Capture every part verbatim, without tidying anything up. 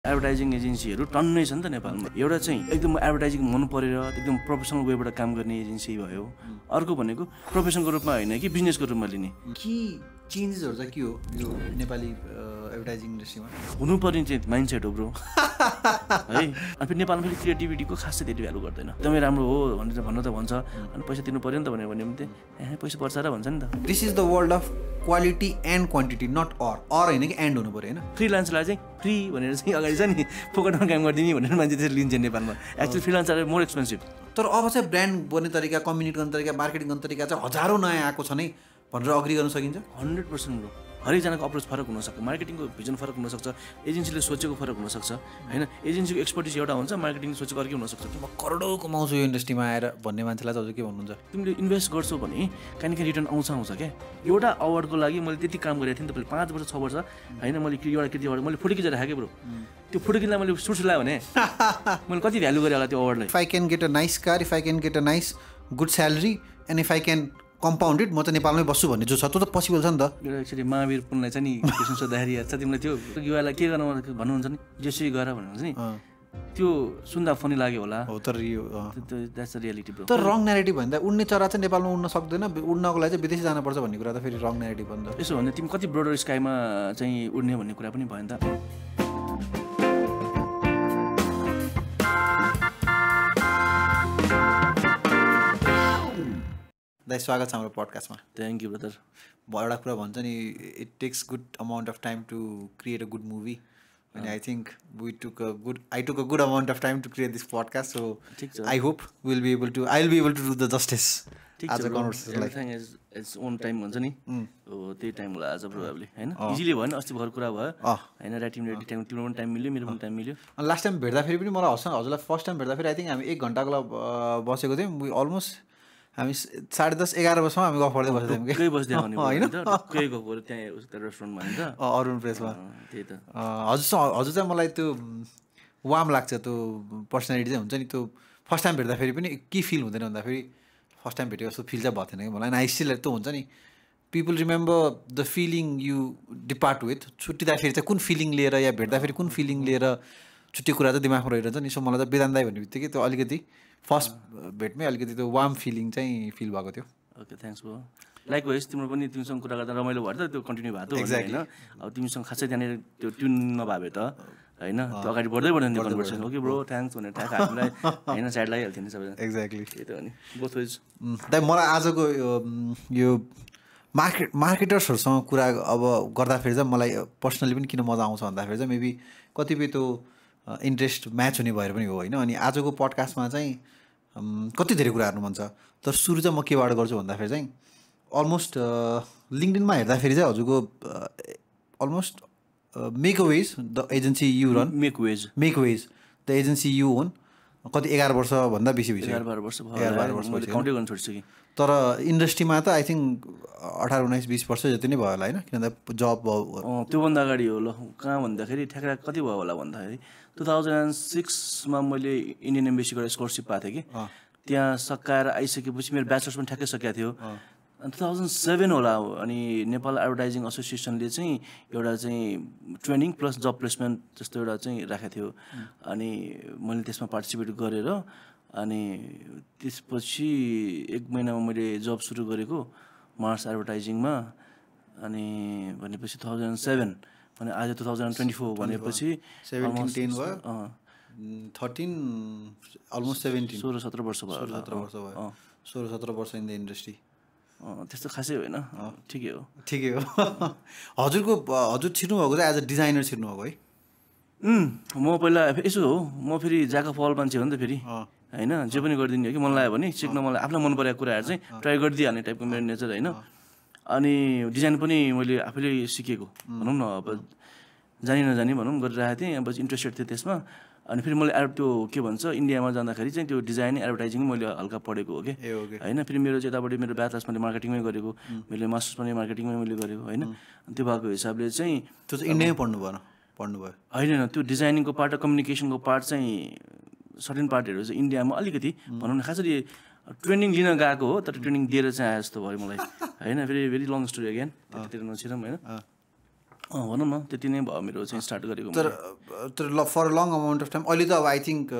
Advertising एजेन्सीहरू टन्नै छ नि त नेपालमा। एउटा चाहिँ एकदम एडभर्टाइजिङ मन परेर एकदम प्रोफेसनल वेबाट काम गर्ने एजेन्सी भयो। अर्को भनेको प्रोफेसनको रूपमा होइन कि बिजनेसको रूपमा लिने। के चेन्जेसहरू चाहिँ के हो यो नेपाली एडभर्टाइजिङ इन्डस्ट्रीमा हुनुपर्ने चाहिँ माइन्डसेट हो ब्रो है। अनि फेरि नेपालमा फेरि क्रिएटिभिटीको खासै धेरै भ्यालु गर्दैन। एकदमै राम्रो हो भनेर भन्न त भन्छ, अनि पैसा तिर्नु पर्यो नि त भनेर भन्यो भने ए पैसा पर्छ र भन्छ नि त। This is the world of quality and quantity, not or or होइन कि एन्ड हुनु पर्यो होइन। फ्रिलान्सरलाई चाहिँ फ्री भनेर चाहिँ अगाडि छ नि फोकटमा काम गरिदिने भनेर मान्छे त्यसरी लिन्छ नेपालमा। Actually freelancer more expensive. तर अब चाहिँ ब्रान्ड बन्ने तरिका, कम्युनिकेट गर्ने तरिका, मार्केटिङ गर्ने तरिका चाहिँ हजारौँ नयाँ आएको छ नै भनेर अग्री गर्न सकिन्छ। Hundred percent bro. हरेकजनाको अप्रोच फरक हुनसक्छ, मार्केटिङको भिजन फरक हुनसक्छ, एजेन्सीले सोचेको फरक हुनसक्छ होइन। एजेन्सीको एक्सपर्टिज एउटा हुन्छ, मार्केटिङ सोचेको अर्कै हुनसक्छ। म करोडौँ कमाउँछु यो इन्डस्ट्रीमा आएर भन्ने मान्छेलाई चाहिँ के भन्नुहुन्छ? तिमीले इन्भेस्ट गर्छौ भने कहीँ न कहीँ रिटर्न आउँछ आउँछ क्या। एउटा अवार्डको लागि मैले त्यति काम गरेको थिएँ नि त, पाँच वर्ष छ वर्ष होइन। मैले एउटा कृति अवार्ड मैले फोटो खिचेर राखेँ ब्रो। त्यो फोटो खिच्दा मैले सुट लगायो भने मैले कति भ्यालु गरेँ होला त्यो अवार्डलाई। If I can get a nice car, if I can get a nice good salary and if I can compounded, म चाहिँ नेपालमै बस्छु भन्ने जो छ त्यो त पोसिबल छ नि त। एउटा एक्चुअली महावीर पुनलाई चाहिँ नि क्वेसन सोद्धाखेरि याद छ तिमीलाई त्यो युवालाई के गर्न भन्नुहुन्छ नि जेसुकै गर भन्नुहुन्छ नि, त्यो सुन्दा फनी लाग्यो होला। हो तर यो द्याट्स द रियालिटी ब्रो। तर रङ नेरेटिभ भन्दा उड्ने चरा चाहिँ नेपालमा उड्न सक्दैन, उड्नको लागि चाहिँ विदेशी जानुपर्छ भन्ने कुरा त फेरि रङ नेरेटिभ हो नि त। यसो भने तिमी कति ब्रोडर स्काईमा चाहिँ उड्ने भन्ने कुरा पनि भयो नि त। दाइ स्वागत छ हाम्रो पडकास्टमा। Thank you brother. एउटा कुरा भन्छ नि, it takes good amount of time to create a good movie अनि I think we took a good I took a good amount of time to create this podcast. So I hope will be able to I will be able to do the justice आज कन्भर्सेसनलाई। Its own time हुन्छ नि, हो त्यही time होला आज probably होइन। Easily भयो नि, अस्ति भर्खर कुरा भयो होइन। राइटिङ रेडी टाइम तिम्रो पनि टाइम मिल्यो, मेरो पनि टाइम मिल्यो। अनि लास्ट टाइम भेट्दाखेरि पनि मलाई हस् हजुरलाई फर्स्ट टाइम भेट्दाखेरि आई थिङ्क हामी एक घन्टाको लागि बसेको थियौँ। वी अलमोस्ट हामी साढे दस एघार बजीसम्म हामी गफ गर्दै बसेको थियौँ। केही बस्दै होइन केही गफ गऱ्यो त्यहाँ उता रेस्टुरेन्टमा होइन अरुण प्रेसमा। त्यही त हजुर हजुर चाहिँ मलाई त्यो वाम लाग्छ, त्यो पर्सनालिटी चाहिँ हुन्छ नि। त्यो फर्स्ट टाइम भेट्दाखेरि पनि के फिल हुँदैन भन्दाखेरि फर्स्ट टाइम भेटेको जस्तो फिल चाहिँ भएको थिएन कि मलाई। आई स्टिल त्यो हुन्छ नि, people remember the feeling you depart with. छुट्टिँदाखेरि चाहिँ कुन फिलिङ लिएर या भेट्दाखेरि कुन फिलिङ लिएर छुट्टी कुरा चाहिँ दिमागमा रहिरहन्छ नि। सो मलाई चाहिँ बिदान दाइ भन्ने बित्तिकै त्यो अलिकति फर्स्ट भेटमै अलिकति त्यो वार्म फिलिङ चाहिँ फिल भएको थियो। Okay thanks bro. Likewise तिम्रो पनि तिमीसँग कुरा गर्दा रमाइलो भयो त, त्यो कन्टिन्यू भएको होइन। अब तिमीसँग खासै त्यहाँनिर त्यो ट्युन नभए त होइन, त्यो अगाडि बढ्दै बढ्दैन त्यो कन्भर्सेसन। ओके ब्रो थ्याङ्क्स भनेर ठ्याक हामीलाई होइन साइड लागिहाल्थ्यो नि सबैजना। एक्ज्याक्टली त्यही त हो नि बोथ वेज। दाइ मलाई आजको यो मार्केट मार्केटर्सहरूसँग कुरा अब गर्दाखेरि चाहिँ मलाई पर्सनली पनि किन मजा आउँछ भन्दाखेरि चाहिँ मेबी कतिपय त्यो इन्ट्रेस्ट म्याच हुने भएर पनि हो होइन। अनि आजको पडकास्टमा चाहिँ कति धेरै कुरा हेर्नु मन छ। तर सुरु चाहिँ म केबाट गर्छु भन्दाखेरि चाहिँ अलमोस्ट लिङ्कडिनमा हेर्दाखेरि चाहिँ हजुरको almost Makeways the agency you run Makeways Makeways the agency you own कति एघार वर्षभन्दा बेसी भइसक्यो। एघार बाह्र वर्ष एघार बाह्र वर्ष काउन्टै गर्न छोडिसकेँ। तर इन्डस्ट्रीमा त आई थिङ्क अठार उन्नाइस बिस वर्ष जति नै भयो होला होइन, किनभने जब भयो त्योभन्दा अगाडि हो। ल कहाँ भन्दाखेरि ठ्याक्रा कति भयो होला भन्दाखेरि टु थाउजन्ड एन्ड सिक्समा मैले इन्डियन एम्बेसीबाट स्कलरसिप पाएको थिएँ कि त्यहाँ सकाएर आइसकेपछि मेरो ब्याचलर्स पनि ठ्याक्कै सकेको थियो। अनि टु थाउजन्ड सेभेन होला। अनि नेपाल एडभर्टाइजिङ एसोसिएसनले चाहिँ एउटा चाहिँ ट्रेनिङ प्लस जब प्लेसमेन्ट जस्तो एउटा चाहिँ राखेको थियो। अनि मैले त्यसमा पार्टिसिपेट गरेर अनि त्यसपछि एक महिनामा मैले जब सुरु गरेको मार्स एडभर्टाइजिङमा। अनि भनेपछि टु थाउजन्ड सेभेन भने आज टु थाउजन्ड ट्वेन्टी फोर भनेपछि सेभेन्टिन टेन भयो थर्टिन अलमोस्ट सेभेन्टिन सोह्र सत्र वर्ष भयो। सोह्र सत्र वर्ष भयो सोह्र सत्र वर्ष इन द इन्डस्ट्री। त्यस्तो खासै होइन, ठिकै हो ठिकै हो। हजुरको हजुर छिर्नुभएको चाहिँ एज अ डिजाइनर छिर्नुभएको है? म पहिला यसो हो, म फेरि ज्याक अफ अल मान्छे हो नि त फेरि होइन। जे पनि गरिदिने हो कि मन लाग्यो भने सिक्न मलाई आफूलाई मन परेको कुराहरू चाहिँ ट्राई गरिदिइहाल्ने टाइपको मेरो नेचर होइन। अनि डिजाइन पनि मैले आफैले सिकेको भनौँ न, अब जानी नजानी भनौँ गरिरहेको थिएँ। अब इन्ट्रेस्टेड थिएँ त्यसमा। अनि फेरि मैले एड त्यो के भन्छ इन्डियामा जाँदाखेरि चाहिँ त्यो डिजाइन एडभर्टाइजिङ मैले हल्का पढेको हो कि होइन। फेरि मेरो चाहिँ यतापट्टि मेरो ब्याचलर्स मैले मार्केटिङमै गरेको, मैले मास्टर्स पनि मार्केटिङमै मैले गरेको होइन। त्यो भएको हिसाबले चाहिँ त्यो चाहिँ इन्डियामै पढ्नु भएन पढ्नु भयो होइन। त्यो डिजाइनिङको पार्ट र कम्युनिकेसनको पार्ट चाहिँ सर्टेन पार्टहरू चाहिँ इन्डियामा अलिकति भनौँ न खासरी ट्रेनिङ लिन गएको हो, तर ट्रेनिङ दिएर चाहिँ आए जस्तो भयो मलाई होइन। फेरि भेरी लङ स्टोरी अगेन त्यतिर नछिरौँ होइन। भनौँ न त्यति नै भयो मेरो चाहिँ स्टार्ट गरेको। तर तर ल for a long amount of time अहिले त अब I think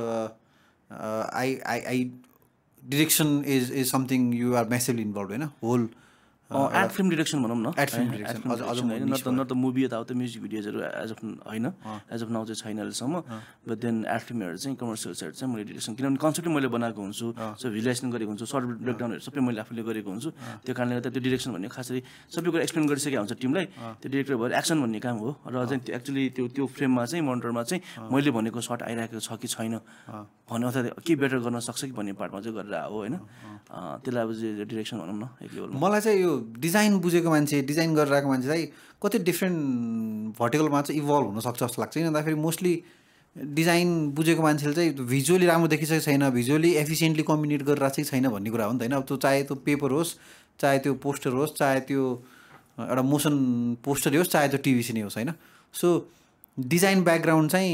I I I direction is is something you are massively involve होइन होल एड फिल्म डिरेक्सन भनौँ न। एड फिल्म डिरेक्सन होइन न त न त मुभी यताउता म्युजिक भिडियोजहरू एज अफ होइन एज अफ नाउ चाहिँ छैन अहिलेसम्म। बट देन एड फिल्महरू चाहिँ कमर्सियल साइड चाहिँ मैले डिरेक्सन किनभने कन्सेप्टै मैले बनाएको हुन्छु, सो भिजुलाइजेसन गरेको हुन्छु, सर्ट ब्रेकडाउनहरू सबै मैले आफूले गरेको हुन्छु। त्यो कारणले गर्दा त्यो डिरेक्सन भन्ने खासै सबै कुरा एक्सप्लेन गरिसकेको हुन्छ टिमलाई। त्यो डिरेक्टर भएर एक्सन भन्ने काम हो र चाहिँ एक्चुली त्यो त्यो फ्रेममा चाहिँ मोनिटरमा चाहिँ मैले भनेको सर्ट आइरहेको छ कि छैन भन्ने अथवा के बेटर गर्न सक्छ कि भन्ने पार्टमा चाहिँ गरेर आयो होइन। त्यसलाई अब चाहिँ डिरेक्सन भनौँ न एक लेभलमा। मलाई चाहिँ यो डिजाइन बुझेको मान्छे डिजाइन गरेर आएको मान्छे चाहिँ कति डिफ्रेन्ट भर्टिकलमा चाहिँ इभल्भ हुनसक्छ जस्तो लाग्छ। किन भन्दाखेरि मोस्टली डिजाइन बुझेको मान्छेले चाहिँ भिजुअली राम्रो देखिसकेको छैन, भिजुअली एफिसिएन्टली कम्युनिकेट गरेर चाहिँ छैन भन्ने कुरा हो नि त होइन। अब त्यो चाहे त्यो पेपर होस्, चाहे त्यो पोस्टर होस्, चाहे त्यो एउटा मोसन पोस्टरै होस्, चाहे त्यो टिभी सिने होस् होइन। सो डिजाइन ब्याकग्राउन्ड चाहिँ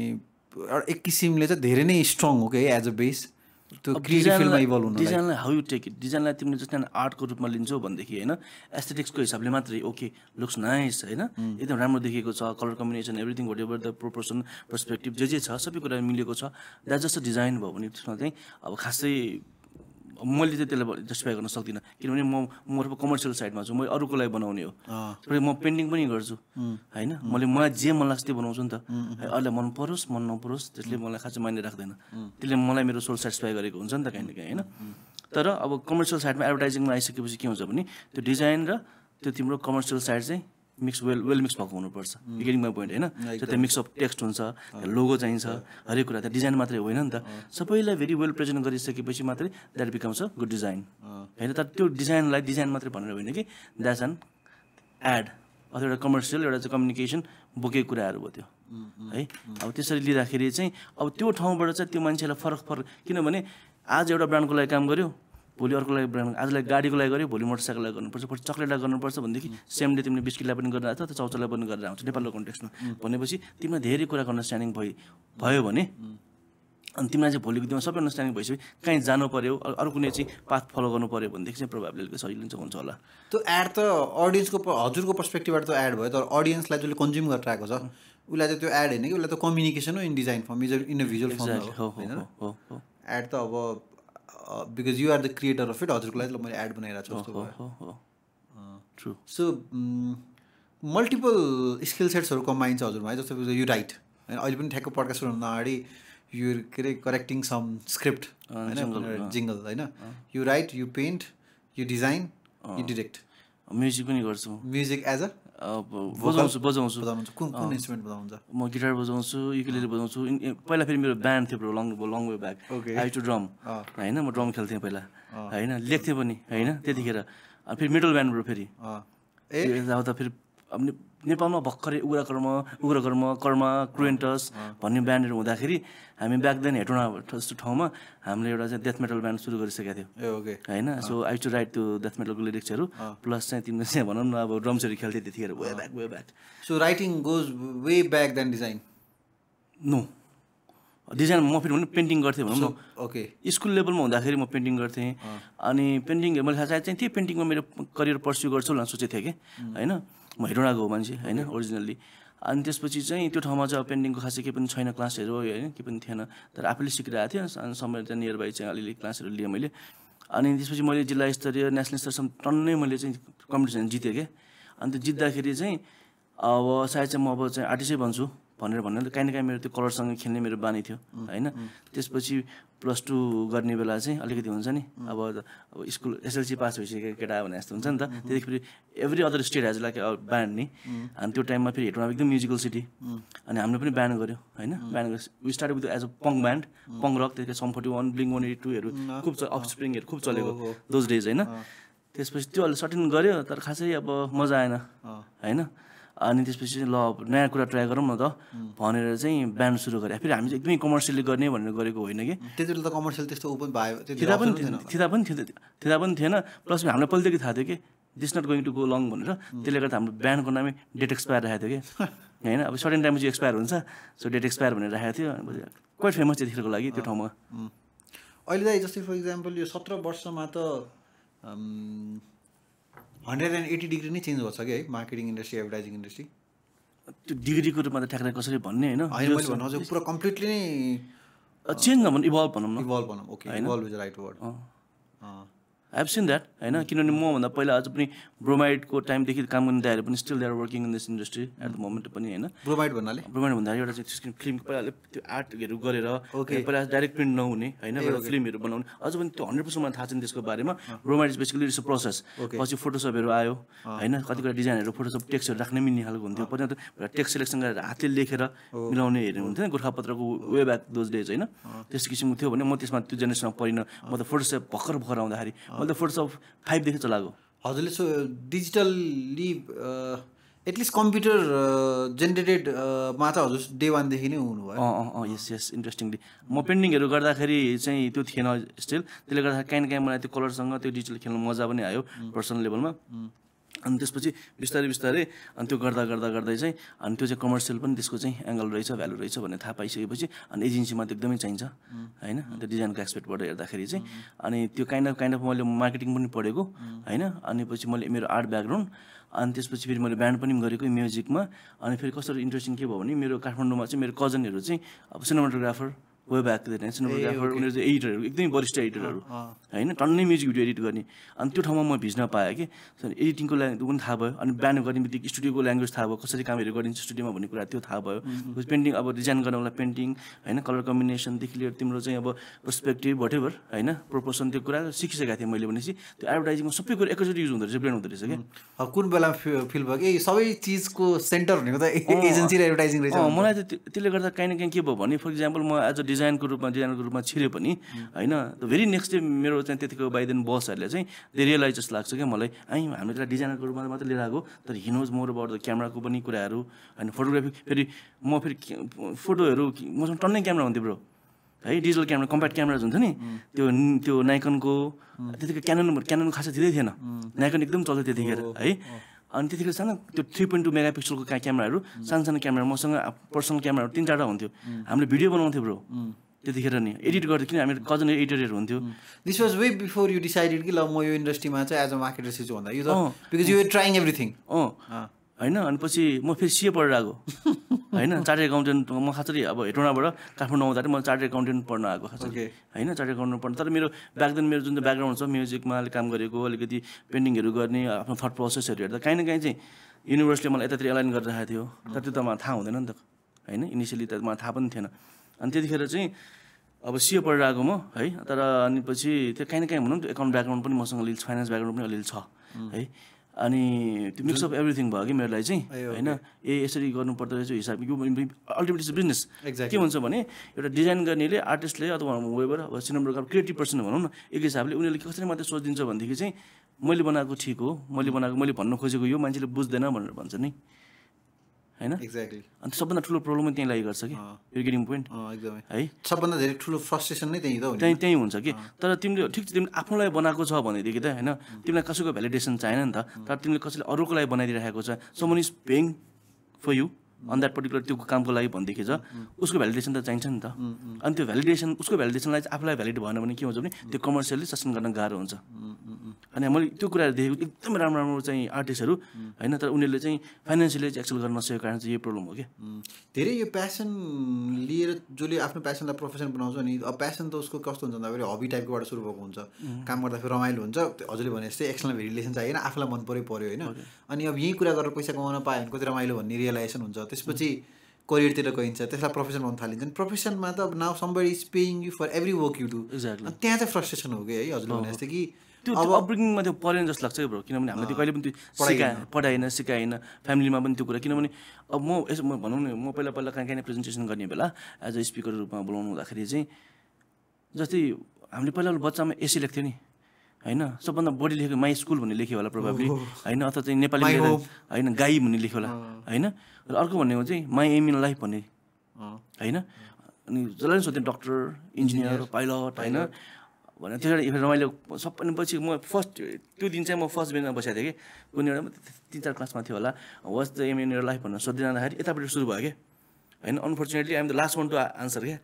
एक किसिमले चाहिँ धेरै नै स्ट्रङ हो कि एज अ बेस त्यो क्रिएटिभ फिल्डमा इभल्भ हुनु। डिजाइनलाई हाउ यु टेक इट, डिजाइनलाई तिमीले जस्तै आर्टको रूपमा लिन्छौ भनेदेखि होइन एस्थेटिक्सको हिसाबले मात्रै ओके लुक्स नाइस होइन एकदम राम्रो देखिएको छ, colour combination everything whatever the proportion perspective जे जे छ सबै कुरा मिलेको छ, द्याट जस्ट डिजाइन भयो भने त्यसमा चाहिँ अब खासै मैले चाहिँ त्यसलाई जस्टिफाई गर्न सक्दिनँ किनभने म म कमर्सियल साइडमा छु, म अरूको लागि बनाउने हो। म पेन्टिङ पनि गर्छु होइन, मैले मलाई जे मन लाग्छ त्यो बनाउँछु नि त। अहिले मन परोस् मन नपरोस् त्यसले मलाई खासै मान्य राख्दैन, त्यसले मलाई मेरो सोल सेटिस्फाई गरेको हुन्छ नि त कहीँ न कहीँ होइन। तर अब कमर्सियल साइडमा एडभर्टाइजिङमा आइसकेपछि के हुन्छ भने त्यो डिजाइन र त्यो तिम्रो कमर्सियल साइड चाहिँ मिक्स वेल वेल मिक्स भएको हुनुपर्छ। यु गेटिङ माई पोइन्ट होइन। त्यो मिक्स अफ टेक्स्ट हुन्छ, लोगो चाहिन्छ, हरेक कुरा त्यो डिजाइन मात्रै होइन नि त। सबैलाई भेरी वेल प्रेजेन्ट गरिसकेपछि मात्रै that becomes a good design होइन। तर त्यो डिजाइनलाई डिजाइन मात्रै भनेर होइन कि द्याट्स एन एड अथवा एउटा कमर्सियल एउटा चाहिँ कम्युनिकेसन बोकेको कुराहरू भयो त्यो है। अब त्यसरी लिँदाखेरि चाहिँ अब त्यो ठाउँबाट चाहिँ त्यो मान्छेलाई फरक फरक किनभने आज एउटा ब्रान्डको लागि काम गर्यो, भोलि अर्को लागि ब्रान्ड, आजलाई गाडीको लागि गऱ्यो, भोलि मोटरसाइकललाई गर्नुपर्छ, पछि चक्लेटलाई गर्नुपर्छ भनेदेखि सेम डे तिमीले बिस्किटलाई पनि गरेर आएको त चौचालाई पनि गरेर आउँछ नेपालको कन्टेक्समा भनेपछि तिमीलाई धेरै कुराको अन्डरस्ट्यान्डिङ भयो भयो भने अनि तिमीलाई चाहिँ भोलिको दिनमा सबै अन्डरस्ट्यान्डिङ भइसक्यो कहीँ जानु पऱ्यो अरू कुनै चाहिँ पाथ फलो गर्नु पऱ्यो भनेदेखि चाहिँ प्रोभाब्ली अलिकति सजिलो चाहिँ हुन्छ होला। त्यो एड त अडियन्सको हजुरको पर्सपेक्टिभबाट त एड भयो, तर अडियन्सलाई जसले कन्ज्युम गरेर आएको छ उसलाई चाहिँ त्यो एड होइन कि उसलाई त कम्युनिकेसन हो in design form is in a visual form हो। एड त अब because you are the creator of it हजुरको लागि मैले एड बनाइरहेको छु जस्तो भयो। ट्रु। सो मल्टिपल स्किल सेट्सहरू कम्बाइन छ हजुरमा है, जस्तो यु राइट होइन, अहिले पनि ठ्याक्क पड्कास्ट सुन्नुभन्दा अगाडि यु के अरे करेक्टिङ सम स्क्रिप्ट होइन जिङ्गल होइन, you write you paint you design you direct, music पनि गर्छु। म्युजिक एज अ बजाउँछु बजाउँछु बजाउनुहुन्छ कुन कुन इन्स्ट्रुमेन्ट बजाउनुहुन्छ? म गिटार बजाउँछु, युकेलेले बजाउँछु। पहिला फेरि मेरो ब्यान्ड थियो bro, long long way back I to drum होइन, म ड्रम खेल्थेँ पहिला होइन, लेख्थेँ पनि होइन त्यतिखेर। अनि फेरि मिडल ब्यान्ड ब्रो फेरि अब त फेरि अब नेपालमा भर्खरै उग्रकर्म उग्रकर्म कर्म क्रुएन्टस भन्ने ब्यान्डहरू हुँदाखेरि हामी ब्याक देन हेटौँडा जस्तो ठाउँमा हामीले एउटा चाहिँ डेथ मेटल ब्यान्ड सुरु गरिसकेका थियौँ होइन। सो आई टु राइट त्यो डेथ मेटलको लिरिक्सहरू प्लस चाहिँ तिमीले चाहिँ भनौँ न अब ड्रम्सहरू खेल्थेँ त्यतिखेर way back way back. So writing goes way back then design? No, design म फेरि भन्नु पेन्टिङ गर्थेँ भनौँ न। ओके, स्कुल लेभलमा हुँदाखेरि म पेन्टिङ गर्थेँ अनि पेन्टिङ मैले थाहा चाहिँ त्यही पेन्टिङमा मेरो करियर पर्स्यु गर्छु भनेर सोचेको थिएँ कि होइन। म हेटौँडाको हो मान्छे होइन ओरिजिनल्ली। अनि त्यसपछि चाहिँ त्यो ठाउँमा चाहिँ अब पेन्टिङको खासै केही पनि छैन, क्लासहरू होइन केही पनि थिएन, तर आफूले सिकिरहेको थिएँ। अनि समय चाहिँ नियर बाई चाहिँ अलिअलि क्लासहरू लिएँ मैले। अनि त्यसपछि मैले जिल्ला स्तरीय नेसनल स्तरसम्म टन्नै मैले चाहिँ कम्पिटिसन जितेँ क्या। अनि त्यो जित्दाखेरि चाहिँ अब सायद चाहिँ म अब चाहिँ आर्टिस्टै बन्छु भनेर भन्नाले काहीँ न काहीँ मेरो त्यो कलरसँग खेल्ने मेरो बानी थियो होइन। त्यसपछि प्लस टू गर्ने बेला चाहिँ अलिकति हुन्छ नि अब अब स्कुल एसएलसी पास भइसकेको केटा भने जस्तो हुन्छ नि त। त्यतिखेर फेरि every other state has like band नि। अनि त्यो टाइममा फेरि हेटौँडा एकदम म्युजिकल सिटी अनि हामीले पनि ब्यान्ड गऱ्यो होइन। Band we start with as a punk band, punk rock, त्यतिखेर Sum forty one blink one eighty टूहरू खुब अफ स्प्रिङहरू खुब चलेको दोज डेज होइन। त्यसपछि त्यो अहिले सर्टेन गऱ्यो तर खासै अब मजा आएन होइन। अनि त्यसपछि ल नयाँ कुरा ट्राई गरौँ न त भनेर चाहिँ ब्यान्ड सुरु गरेँ। फेरि हामी चाहिँ एकदमै कमर्सियली गर्ने भनेर गरेको होइन कि, त्यति बेला त कमर्सियल त्यस्तो ओपन भयो थिएन पनि थिएन पनि थिएन थिएन पनि थिएन। प्लस हामीलाई पहिलेदेखि थाहा थियो कि this not going to go long भनेर। त्यसले गर्दा हाम्रो ब्यान्डको नामै डेट एक्सपायर राखेको थियो कि होइन। अब सर्टेन टाइममा चाहिँ एक्सपायर हुन्छ, सो डेट एक्सपायर भनेर राखेको थियो। क्वाइट फेमस त्यतिखेरको लागि त्यो ठाउँमा। अहिले चाहिँ जस्तै फर इक्जाम्पल यो सत्र वर्षमा त हन्ड्रेड एन्ड एट्टी डिग्री नै चेन्ज गर्छ कि है मार्केटिङ इन्डस्ट्री एडभर्टाइजिङ इन्डस्ट्री। त्यो डिग्रीको रूपमा त ठ्याक्कै कसरी भन्ने होइन होइन मैले भन्नु हजुर पुरा कम्प्लिटली नै चेन्ज नभनु इभल्भ भनौँ न इभल्भ भनौँ okay evolve is right word I have seen that होइन किनभने मभन्दा पहिला अझ पनि ब्रोमाइडको टाइमदेखि काम गर्ने दाइहरू पनि still they are working in this industry at the moment पनि होइन ब्रोमाइड भन्नाले ब्रोमाइड भन्दाखेरि एउटा चाहिँ फिल्म पहिला त्यो आर्टहरू गरेर पहिला डाइरेक्ट प्रिन्ट नहुने होइन एउटा फिल्महरू बनाउने अझ पनि त्यो हन्ड्रेड पर्सेन्ट मलाई थाहा छैन त्यसको बारेमा bromide is basically it's a process पछि फोटोसपहरू आयो होइन कतिवटा डिजाइनहरू फोटोसप टेक्स्टहरू राख्ने मिल्ने खालको हुन्थ्यो पछि त टेक्स्ट सेलेक्सन गरेर हातले लेखेर मिलाउने हेर्नु हुन्थ्यो गोर्खापत्रको वे ब्याक दोज डेज होइन त्यस्तो किसिमको थियो भने म त्यसमा त्यो जेनेरेसनमा परिनँ म त फोटोसप भर्खर भर्खर आउँदाखेरि मैले त फोटोसप फाइभदेखि चलाएको हजुरले सो डिजिटल्ली एटलिस्ट कम्प्युटर जेनेरेटेडमा चाहिँ हजुर डे वानदेखि नै हुनुभयो अँ अँ यस यस इन्ट्रेस्टिङली म पेन्टिङहरू गर्दाखेरि चाहिँ त्यो थिएन स्टिल त्यसले गर्दाखेरि काहीँ न काहीँ मलाई त्यो कलरसँग त्यो डिजिटल खेल्नु मजा पनि आयो पर्सनल लेभलमा अनि त्यसपछि बिस्तारै बिस्तारै अनि त्यो गर्दा गर्दा गर्दै चाहिँ अनि त्यो चाहिँ कमर्सियल पनि त्यसको चाहिँ एङ्गल रहेछ भ्यालु रहेछ भन्ने थाहा पाइसकेपछि अनि एजेन्सीमा त एकदमै चाहिन्छ होइन त्यो डिजाइनको एक्सपेक्टबाट हेर्दाखेरि चाहिँ अनि त्यो काइन्ड अफ काइन्ड अफ मैले मार्केटिङ पनि पढेको होइन अनि पछि मैले मेरो आर्ट ब्याकग्राउन्ड अनि त्यसपछि फेरि मैले ब्यान्ड पनि गरेको म्युजिकमा अनि फेरि कस्तो इन्ट्रेस्टिङ के भयो भने मेरो काठमाडौँमा चाहिँ मेरो कजनहरू चाहिँ अब सिनेमाटोग्राफर वे ब्याक सिनेमाटोग्राफर उनीहरू चाहिँ एडिटरहरू एकदमै वरिष्ठ एडिटरहरू होइन टन्नै म्युजिक भिडियो एडिट गर्ने अनि त्यो ठाउँमा म भिज्न पाएँ कि एडिटिङको ल्याङ्ग्वेज पनि थाहा भयो अनि ब्यान्ड गर्ने बित्तिकै स्टुडियोको ल्याङ्ग्वेज थाहा भयो कसरी कामहरू गरिन्छ स्टुडियोमा भन्ने कुरा त्यो थाहा भयो पेन्टिङ अब डिजाइन गर्नलाई पेन्टिङ होइन कलर कम्बिनेसनदेखि लिएर तिम्रो चाहिँ अब पर्सपेक्टिभ वाट एभर होइन प्रोपोर्सन त्यो कुरा सिकिसकेको थिएँ मैले भनेपछि त्यो एडभर्टाइजिङमा सबै कुरा एकैचोटि युज हुँदो रहेछ ब्लेन्ड हुँदो रहेछ कि कुन बेला फिल भयो कि सबै चिजको सेन्टर भनेको त एजेन्सी र एडभर्टाइजिङ रहेछ मलाई त त्यसले गर्दा काहीँ न काहीँ के भयो भने फर इक्जाम्पल म एज अ डिजाइनको रूपमा डिजाइनको रूपमा छिरे पनि होइन द भेरी नेक्स्ट डे मेरो चाहिँ त्यतिको बाई देन बसहरूले चाहिँ दे रियलाइज जस्तो लाग्छ क्या मलाई आई हामीले त्यसलाई डिजाइनरको रूपमा मात्रै लिएर आएको तर हिनोज मोर अबाउट द क्यामेराको पनि कुराहरू होइन फोटोग्राफी फेरि म फेरि फोटोहरू मसँग टन्नै क्यामेरा हुन्थ्यो ब्रो है डिजिटल क्यामेरा कम्प्याक्ट क्यामेराज हुन्छ नि त्यो त्यो नाइकनको त्यतिको क्यानन क्याननको खासै धेरै थिएन नाइकन एकदम चल्थ्यो त्यतिखेर है अनि त्यतिखेर सानो त्यो थ्री पोइन्ट टू मेगा पिक्सलको क्यामेराहरू सानो सानो क्यामेरा मसँग पर्सनल क्यामेराहरू तिन चारवटा हुन्थ्यो हामीले भिडियो बनाउँथ्यो ब्रो त्यतिखेर नि एडिट गर्थ्यो किन हामी कजन एडिटरहरू हुन्थ्यो this was way before you decided कि ल म यो इन्डस्ट्रीमा चाहिँ एज अ मार्केटर सिक्छु भन्दा यो त because you are trying everything अँ होइन अनि पछि म फेरि सिए पढेर आएको होइन चार्टर्ड एकाउन्टेन्ट म खासरी अब हेटौँडाबाट काठमाडौँ आउँदाखेरि म चार्टर्ड एकाउन्टेन्ट पढ्न आएको खासरी होइन चार्टर्ड एकाउन्टेन्ट पढ्न तर मेरो ब्याक देन मेरो जुन चाहिँ ब्याकग्राउन्ड छ म्युजिकमा अलिक काम गरेको अलिकति पेन्टिङहरू गर्ने आफ्नो थट प्रोसेसहरू हेर्दा काहीँ न काहीँ चाहिँ युनिभर्सले मलाई यतातिर एलाइन गरिरहेको थियो तर त्यो त मलाई थाहा हुँदैन नि त होइन इनिसियली त मलाई थाहा पनि थिएन अनि त्यतिखेर चाहिँ अब सिए पढेर आएको म है तर अनि पछि त्यो काहीँ न काहीँ भनौँ त्यो एकाउन्ट ब्याकग्राउन्ड पनि मसँग अलिअलि फाइनेन्स ब्याकग्राउन्ड पनि अलिअलि छ है अनि त्यो मिक्स अफ एभ्रिथिङ भयो कि मेरो लागि चाहिँ होइन ए यसरी गर्नुपर्दो रहेछ हिसाब यो अल्टिमेटली चाहिँ बिजनेस के हुन्छ भने एउटा डिजाइन गर्नेले आर्टिस्टले अथवा वेबर अब सिनेमाटोग्राफर क्रिएटिभ पर्सन भनौँ न एक हिसाबले उनीहरूले कसरी मात्रै सोचिदिन्छ भनेदेखि चाहिँ मैले बनाएको ठिक हो मैले बनाएको मैले भन्न खोजेको यो मान्छेले बुझ्दैन भनेर भन्छ नि होइन एक्ज्याक्टली अन्त सबभन्दा ठुलो प्रब्लम त्यहीँ लागि गर्छ कि यो गेटिङ पोइन्ट एकदमै है सबभन्दा धेरै ठुलो फ्रस्ट्रेसन नै त्यहीँ त त्यहीँ त्यहीँ हुन्छ कि तर तिमीले ठिक छ तिमीले आफ्नोलाई बनाएको छ भनेदेखि त होइन तिमीलाई कसैको भ्यालिडेसन चाहिएन नि त तर तिमीले कसैले अरूको लागि बनाइदिइराखेको छ someone is paying for you on that particular त्यो कामको लागि भनेदेखि छ उसको भ्यालिडेसन त चाहिन्छ नि त अनि त्यो भ्यालिडेसन उसको भ्यालिडेसनलाई चाहिँ आफूलाई भ्यालिड भएन भने के हुन्छ भने त्यो कमर्सियली सस्टेन गर्न गाह्रो हुन्छ अनि मैले त्यो कुराहरू देखेको एकदम राम्रो राम्रो चाहिँ आर्टिस्टहरू होइन तर उनीहरूले चाहिँ फाइनेन्सियली चाहिँ एक्सेल गर्न नसकेको कारण चाहिँ यही प्रब्लम हो क्या धेरै यो प्यासन लिएर जसले आफ्नो प्यासनलाई प्रोफेसन बनाउँछ नि अब प्यासन त उसको कस्तो हुन्छ भन्दाखेरि हबी टाइपकोबाट सुरु भएको हुन्छ काम गर्दाखेरि रमाइलो हुन्छ हजुरले भने जस्तै एक्सटर्नल भेरिलेसन चाहिएन आफूलाई मन पऱ्यो पऱ्यो होइन अनि अब यही कुरा गरेर पैसा कमाउन पायो भने कति रमाइलो भन्ने रियलाइजेसन हुन्छ त्यसपछि करियरतिर गइन्छ त्यसलाई प्रोफेसन भन्न थालिन्छ प्रोफेसनमा त अब now somebody is paying you for every work you do exactly त्यहाँ चाहिँ फ्रस्ट्रेसन हो कि है हजुरले भने जस्तै कि त्यो अपब्रिङमा त्यो परेन जस्तो लाग्छ कि ब्रो किनभने हामीले त्यो कहिले पनि त्यो सिकाएन पढाएन सिकाएन फ्यामिलीमा पनि त्यो कुरा किनभने अब म यसो म भनौँ न म पहिला पहिला कहाँ कहीँ प्रेजेन्टेसन गर्ने बेला एज अ स्पिकर रूपमा बोलाउनु हुँदाखेरि चाहिँ जस्तै हामीले पहिला बच्चामा एसी लेख्थ्यो नि होइन सबभन्दा बढी लेखेको माई स्कुल भन्ने लेख्यो होला प्रोभाब्ली होइन अथवा चाहिँ नेपाली होइन गाई भन्ने लेख्यो होला होइन र अर्को भनेको चाहिँ माई एम इन लाइफ भन्ने होइन अनि जसलाई सोध्थेँ डक्टर इन्जिनियर पाइलट होइन भने त्यो एउटा रमाइलो सबै पछि म फर्स्ट त्यो दिन चाहिँ म फर्स्ट बेन्चमा बसेको थिएँ कि कुनै एउटा तिन चार क्लासमा थियो होला was the aim in your life भनेर सोध्दै जाँदाखेरि यतापट्टि सुरु भयो क्या होइन unfortunately I'm the last one to answer क्या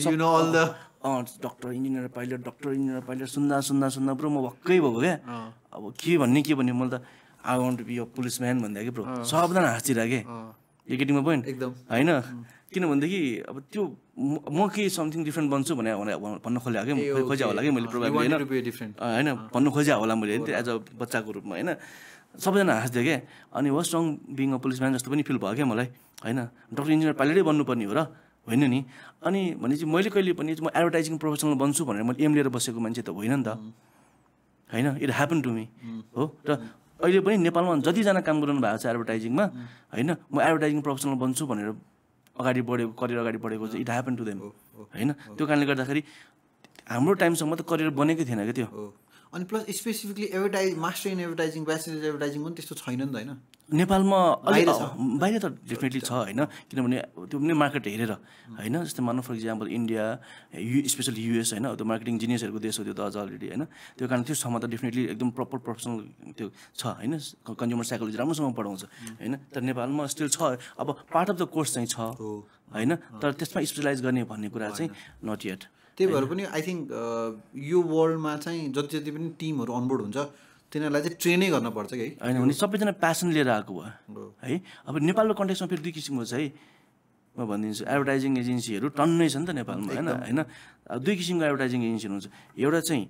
अँ doctor engineer pilot doctor engineer pilot सुन्दा सुन्दा सुन्दा ब्रो म भक्कै भएको क्या अब के भन्ने के भन्ने मैले त I want to be a policeman भन्दा कि ब्रो सबजना हाँसिरहेको कि यु गेटिङ माई पोइन्ट एकदम होइन किनभनेदेखि अब त्यो म केही समथिङ डिफ्रेन्ट बन्छु भने भन्न खोजे क्या खोज्या होला कि मैले प्रोभाइड होइन भन्नु खोज्या होला मैले एज अ बच्चाको रूपमा होइन सबैजना हाँस्थ्यो क्या अनि what's wrong being a policeman जस्तो पनि फिल भयो क्या मलाई होइन डक्टर इन्जिनियर पाइलटै बन्नुपर्ने हो र होइन नि अनि भनेपछि मैले कहिले पनि म एडभर्टाइजिङ प्रोफेसनल बन्छु भनेर मैले एम लिएर बसेको मान्छे त होइन नि त होइन इट ह्यापन टु मी हो र अहिले पनि नेपालमा जतिजना काम गर्नु भएको छ एडभर्टाइजिङमा होइन म एडभर्टाइजिङ प्रोफेसनल बन्छु भनेर अगाडि बढेको करियर अगाडि बढेको चाहिँ इट ह्यापन टु देम होइन त्यो कारणले गर्दाखेरि हाम्रो टाइमसम्म त करियर बनेकै थिएन क्या त्यो अनि plus specifically advertise master in advertising bachelor advertising पनि त्यस्तो छैन नि त होइन नेपालमा बाहिर बाहिर त डेफिनेटली छ होइन किनभने त्यो पनि मार्केट हेरेर होइन जस्तै मानौँ for example India you specially US होइन त्यो मार्केटिङ जिनियसहरूको देश हो त्यो त अझ अलरेडी होइन त्यो कारण त्यो क्षमता डेफिनेटली एकदम प्रपर प्रोफेसनल त्यो छ होइन कन्ज्युमर साइकोलोजी राम्रोसँग पढाउँछ होइन तर नेपालमा स्टिल छ अब पार्ट अफ द कोर्स चाहिँ छ होइन तर त्यसमा स्पेसलाइज गर्ने भन्ने कुरा चाहिँ नट येट त्यही भएर पनि आई थिङ्क यो वर्ल्डमा चाहिँ जति जति पनि टिमहरू अनबोर्ड हुन्छ तिनीहरूलाई चाहिँ ट्रेनै गर्न पर्छ कि होइन भने सबैजना प्यासन लिएर आएको भयो है अब नेपालको कन्टेक्समा फेरि दुई किसिमको छ है म भनिदिन्छु एडभर्टाइजिङ एजेन्सीहरू टन्नै छ नि त नेपालमा होइन होइन दुई किसिमको एडभर्टाइजिङ एजेन्सीहरू हुन्छ एउटा चाहिँ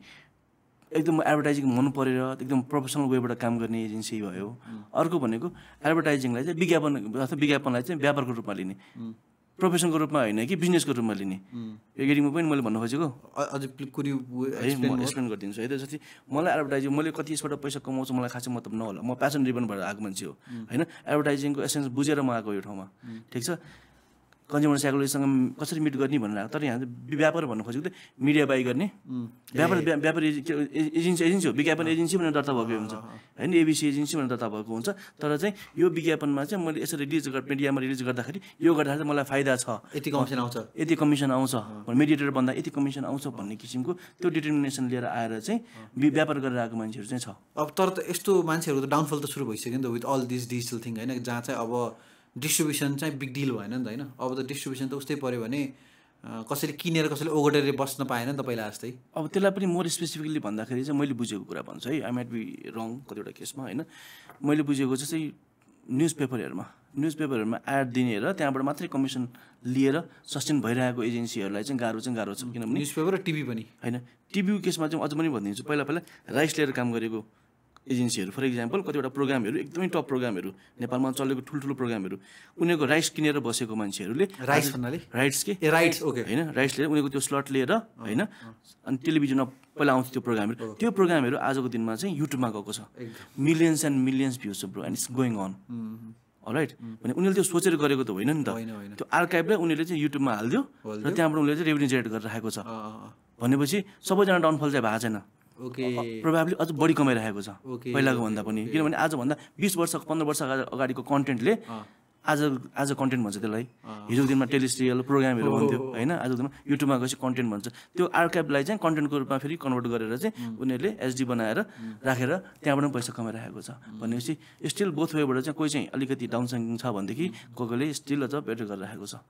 एकदम एडभर्टाइजिङ मन परेर एकदम प्रोफेसनल वेबाट काम गर्ने एजेन्सी भयो अर्को भनेको एडभर्टाइजिङलाई चाहिँ विज्ञापन अथवा विज्ञापनलाई चाहिँ व्यापारको रूपमा लिने प्रोफेसनको रूपमा होइन कि बिजनेसको रूपमा लिने यो गेटिङमा पनि मैले भन्नु खोजेको अझै कुरी है म एक्सप्लेन गरिदिन्छु है त जति मलाई एडभर्टाइजिङ मैले कति यसबाट पैसा कमाउँछु मलाई खासै मतलब नहोला म प्यासन ड्रिभन भएर आएको मान्छे हो होइन एडभर्टाइजिङको एसेन्स बुझेर म आएको यो ठाउँमा ठिक छ कन्ज्युमर साइकोलोजीसँग कसरी मिट गर्ने भनेर आएको तर यहाँ चाहिँ व्यापार भन्नु खोजेको चाहिँ मिडिया बाई गर्ने व्यापार व्यापार एजेन्सी एजेन्सी हो विज्ञापन एजेन्सी भनेर दर्ता भएको हुन्छ होइन एबिसी एजेन्सी भनेर दर्ता भएको हुन्छ तर चाहिँ यो विज्ञापनमा चाहिँ मैले यसरी रिलिज गर् मिडियामा रिलिज गर्दाखेरि यो गर्दाखेरि मलाई फाइदा छ यति कमिसन आउँछ यति कमिसन आउँछ मिडिएटर भन्दा यति कमिसन आउँछ भन्ने किसिमको त्यो डिटर्मिनेसन लिएर आएर चाहिँ व्यापार गरेर आएको मान्छेहरू चाहिँ छ अब तर त यस्तो मान्छेहरू त डाउनफल त सुरु भइसक्यो नि त with all this digital thing होइन जहाँ चाहिँ अब डिस्ट्रिब्युसन चाहिँ बिग डिल भएन नि त होइन अब त डिस्ट्रिब्युसन त उस्तै पऱ्यो भने कसैले किनेर कसैले ओगटेर बस्न पाएन नि त पहिला जस्तै अब त्यसलाई पनि मोर स्पेसिफिकली भन्दाखेरि चाहिँ मैले बुझेको कुरा भन्छु है आई माइट बी रङ कतिवटा केसमा होइन मैले बुझेको चाहिँ न्युज पेपरहरूमा न्युज पेपरहरूमा एड दिने र त्यहाँबाट मात्रै कमिसन लिएर सस्टेन भइरहेको एजेन्सीहरूलाई चाहिँ गाह्रो चाहिँ गाह्रो छ किनभने न्युज पेपर र टिभी पनि होइन टिभीको केसमा चाहिँ अझ पनि भनिदिन्छु पहिला पहिला राइट्स लिएर काम गरेको एजेन्सीहरू फर इक्जाम्पल कतिवटा प्रोग्रामहरू एकदमै टप प्रोग्रामहरू नेपालमा चलेको ठुल्ठुलो प्रोग्रामहरू उनीहरूको राइट्स किनेर बसेको मान्छेहरूले राइट्स भन्नाले राइट्स के ए राइट्स ओके होइन राइट्स लिएर उनीहरूको त्यो स्लट लिएर होइन अनि टेलिभिजनमा पहिला आउँथ्यो त्यो प्रोग्रामहरू त्यो प्रोग्रामहरू आजको दिनमा चाहिँ युट्युबमा गएको छ मिलियन्स एन्ड मिलियन्स भ्युज छ bro and it's going on right भने उनीहरूले त्यो सोचेर गरेको त होइन नि त त्यो आर्काइभलाई उनीहरूले चाहिँ युट्युबमा हालिदियो र त्यहाँबाट उनीहरूले चाहिँ रेभेन्यू जेनेरेट गरेर राखेको छ भनेपछि सबैजना डाउनफल चाहिँ भएको छैन ओके प्रोभाब्ली अझ बढी कमाइरहेको छ पहिलाको भन्दा पनि किनभने आजभन्दा बिस वर्ष पन्ध्र वर्ष अगाडिको कन्टेन्टले आज आज कन्टेन्ट भन्छ त्यसलाई हिजोको दिनमा टेलिसिरियल प्रोग्रामहरू भन्थ्यो होइन आजको दिनमा युट्युबमा गएपछि कन्टेन्ट भन्छ त्यो आर्काइभलाई चाहिँ कन्टेन्टको रूपमा फेरि कन्भर्ट गरेर चाहिँ उनीहरूले एचडी बनाएर राखेर त्यहाँबाट पनि पैसा कमाइरहेको छ भनेपछि स्टिल बोथ वेबाट चाहिँ कोही चाहिँ अलिकति डाउन सिङ्किङ छ भनेदेखि कोही कोहीले स्टिल अझ बेटर गरिरहेको छ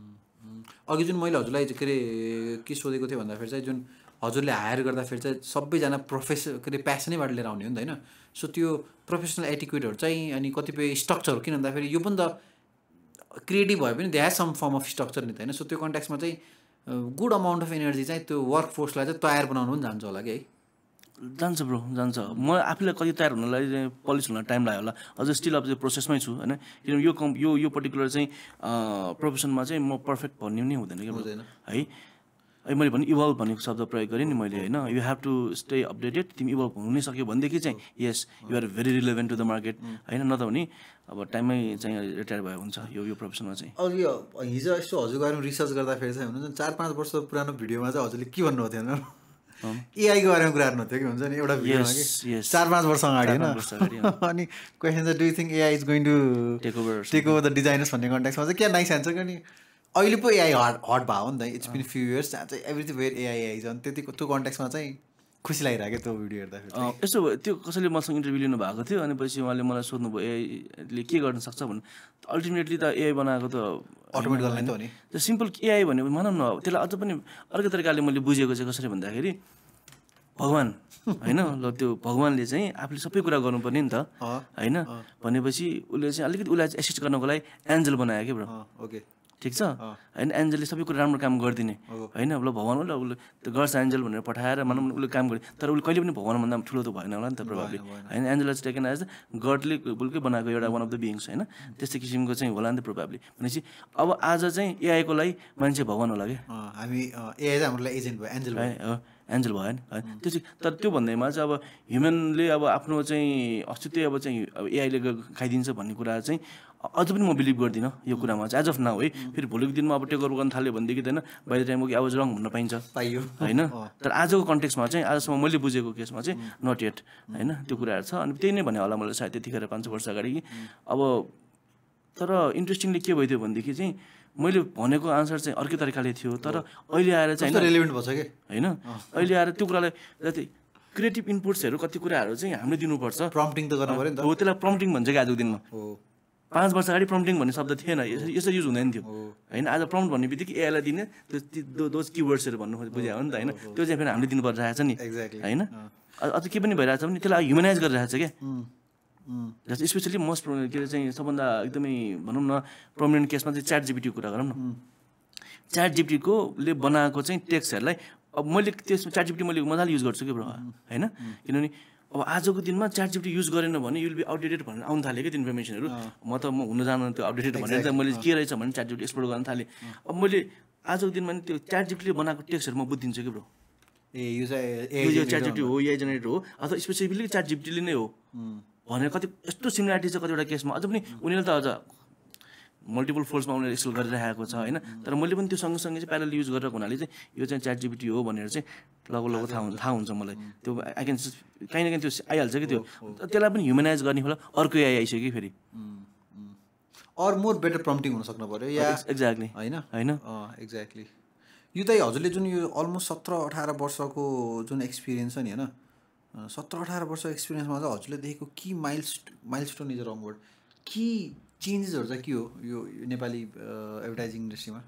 अघि जुन मैले हजुरलाई के अरे के सोधेको थिएँ भन्दाखेरि चाहिँ जुन हजुरले हायर गर्दाखेरि चाहिँ सबैजना प्रोफेस के अरे प्यासनैबाट लिएर आउने हो नि त होइन सो त्यो प्रोफेसनल एटिक्युटहरू चाहिँ अनि कतिपय स्ट्रक्चरहरू किन भन्दाखेरि यो पनि त क्रिएटिभ भयो भने they has some form of structure नि त होइन सो त्यो कन्ट्याक्समा चाहिँ गुड अमाउन्ट अफ एनर्जी चाहिँ त्यो वर्क फोर्सलाई चाहिँ तयार बनाउनु पनि जान्छ होला कि है जान्छ ब्रो जान्छ म आफूलाई कति तयार हुनलाई पलिस हुन टाइम लाग्यो होला अझ स्टिल अब चाहिँ प्रोसेसमै छु होइन किनभने यो कम् यो यो पर्टिकुलर चाहिँ प्रोफेसनमा चाहिँ म पर्फेक्ट भन्ने नै हुँदैन कि हुँदैन है है मैले भने इभल्भ भन्ने शब्द प्रयोग गरेँ नि मैले होइन you have to stay updated तिमी इभल्भ हुनु नै सक्यो भनेदेखि चाहिँ yes you are very relevant to the market होइन न त भने अब टाइममै चाहिँ रिटायर भयो हुन्छ यो यो प्रोफेसनमा चाहिँ अघि हिजो यस्तो हजुर गएर रिसर्च गर्दाखेरि चाहिँ हुनुहुन्छ चार पाँच वर्ष पुरानो भिडियोमा चाहिँ हजुरले के भन्नुभएको थियो एआईको बारेमा कुरा गर्नुहुन्थ्यो कि हुन्छ नि एउटा भिडियोमा कि चार पाँच वर्ष अगाडि होइन अनि क्वेसन चाहिँ do you think AI is going to take over take over the designers भन्ने कन्ट्याक्समा चाहिँ क्या नाइस एन्सर नि अहिले पो एआई हट हट भयो नि त इट्स बिन फ्यु इयर्स जहाँ चाहिँ एभ्रिथिङ वेयर एआई एआई छ त्यतिको त्यो कन्ट्याक्समा चाहिँ खुसी लागिरहेको त्यो भिडियो हेर्दाखेरि यस्तो भयो त्यो कसैले मसँग इन्टरभ्यू लिनु भएको थियो अनि पछि उहाँले मलाई सोध्नुभयो एआईले के गर्न सक्छ भने अल्टिमेटली त एआई बनाएको त अटोमेट गर्ने त हो नि त्यो सिम्पल एआई भन्यो भने भनौँ न त्यसलाई अझ पनि अर्को तरिकाले मैले बुझेको चाहिँ कसरी भन्दाखेरि भगवान् होइन ल त्यो भगवान्ले चाहिँ आफूले सबै कुरा गर्नुपर्ने नि त होइन भनेपछि उसले चाहिँ अलिकति उसलाई एसिस्ट गर्नको लागि एन्जल बनायो कि ब्रो ओके ठिक छ होइन एन्जलले सबै कुरा राम्रो काम गरिदिने होइन ल भगवान् ल उसले त्यो गर्छ एन्जल भनेर पठाएर भनौँ न उसले काम गर्यो तर उसले कहिले पनि भगवान्भन्दा ठुलो त भएन होला नि त प्रभावले होइन एन्जललाई चाहिँ टेकन एज गडले बुलकै बनाएको एउटा वान अफ द बिङ्स होइन त्यस्तै किसिमको चाहिँ होला नि त प्रभावले भनेपछि अब आज चाहिँ एआईको लागि मान्छे भगवान् होला क्या हामी एआई चाहिँ हाम्रो लागि एजेन्ट भयो एन्जल भयो एन्जल भयो नि है त्यो चाहिँ तर त्यो भन्दैमा चाहिँ अब ह्युमनले अब आफ्नो चाहिँ अस्तित्व अब चाहिँ अब एआईले खाइदिन्छ भन्ने कुरा चाहिँ अझ पनि म बिलिभ गर्दिनँ यो कुरामा चाहिँ एज अफ नाउ है फेरि भोलिको दिनमा अब टेक ओभर गर्न थाल्यो भनेदेखि त होइन बाई द टाइम कि आवाज रङ भन्न पाइन्छ पाइयो होइन तर आजको कन्टेक्समा चाहिँ आजसम्म मैले बुझेको केसमा चाहिँ नट येट होइन त्यो कुराहरू छ अनि त्यही नै भने होला मलाई सायद त्यतिखेर पाँच छ वर्ष अगाडि कि अब तर इन्ट्रेस्टिङली के भइदियो भनेदेखि चाहिँ मैले भनेको आन्सर चाहिँ अर्कै तरिकाले थियो तर अहिले आएर चाहिँ रेलिभेन्ट भएको छ कि होइन अहिले आएर त्यो कुरालाई जति क्रिएटिभ इनपुट्सहरू कति कुराहरू चाहिँ हामीले दिनुपर्छ प्रम्पटिङ त गर्नु पऱ्यो नि त हो त्यसलाई प्रम्पटिङ भन्छ कि आजको दिनमा पाँच वर्ष अगाडि प्रम्पटिङ भन्ने शब्द थिएन यसरी युज हुँदैन थियो होइन आज प्रम्प्ट भन्ने बित्तिकै एआईलाई दिने त्यो दोज किवर्ड्सहरू भन्नु बुझ्यो हो नि त होइन त्यो चाहिँ फेरि हामीले दिनु परिरहेको छ नि होइन अझ के पनि भइरहेको छ भने त्यसलाई ह्युमनाइज गरिरहेको छ क्या जस्तो स्पेसली मोस्ट के अरे चाहिँ सबभन्दा एकदमै भनौँ न प्रोमिनेन्ट केसमा चाहिँ च्याट जिपिटीको कुरा गरौँ न च्याट जिपिटीकोले बनाएको चाहिँ टेक्स्टहरूलाई अब मैले त्यसमा च्याट जिपिटी मैले मजाले युज गर्छु कि ब्रो होइन किनभने अब आजको दिनमा च्याट जिपिटी युज गरेन भने युल बी आउटडेटेड भनेर आउनु थाल्यो कि त्यो इन्फर्मेसनहरू म त म हुन जानु त्यो अपडेटेड भनेर चाहिँ मैले के रहेछ भने च्याट जिपिटी एक्सप्लोर गर्न थालेँ अब मैले आजको दिनमा त्यो च्याट जिपिटीले बनाएको टेक्स्टहरू म बुझिदिन्छु कि ब्रो ए यो यो च्याट जिपिटी हो एआई जेनेरेटर हो अथवा स्पेसिफिकली च्याट जिपिटीले नै हो भनेर कति यस्तो सिमिलारिटी छ कतिवटा केसमा अझ पनि उनीहरूले त अझ मल्टिपल फोर्समा उनीहरूले एक्सप्लोर गरिरहेको छ होइन तर मैले पनि त्यो सँगसँगै चाहिँ प्यारल युज गरेर हुनाले चाहिँ यो चाहिँ च्याट जिपिटी हो भनेर चाहिँ लगो लगो थाहा हुन्छ थाहा हुन्छ मलाई त्यो आई क्यान काहीँ न काहीँ त्यो आइहाल्छ कि त्यो त्यसलाई पनि ह्युमनाइज गर्ने होला अर्को एआई आइसक्यो कि फेरि अर मोर बेटर प्रम्पटिङ हुन सक्नु पऱ्यो या एक्ज्याक्टली होइन होइन एक्ज्याक्टली यो त हजुरले जुन यो अलमोस्ट सत्र अठार वर्षको जुन एक्सपिरियन्स छ नि होइन सत्र अठार वर्ष एक्सपिरियन्समा चाहिँ हजुरले देखेको कि miles milestone is a wrong word कि चेन्जेसहरू चाहिँ के हो यो नेपाली एडभर्टाइजिङ इन्डस्ट्रीमा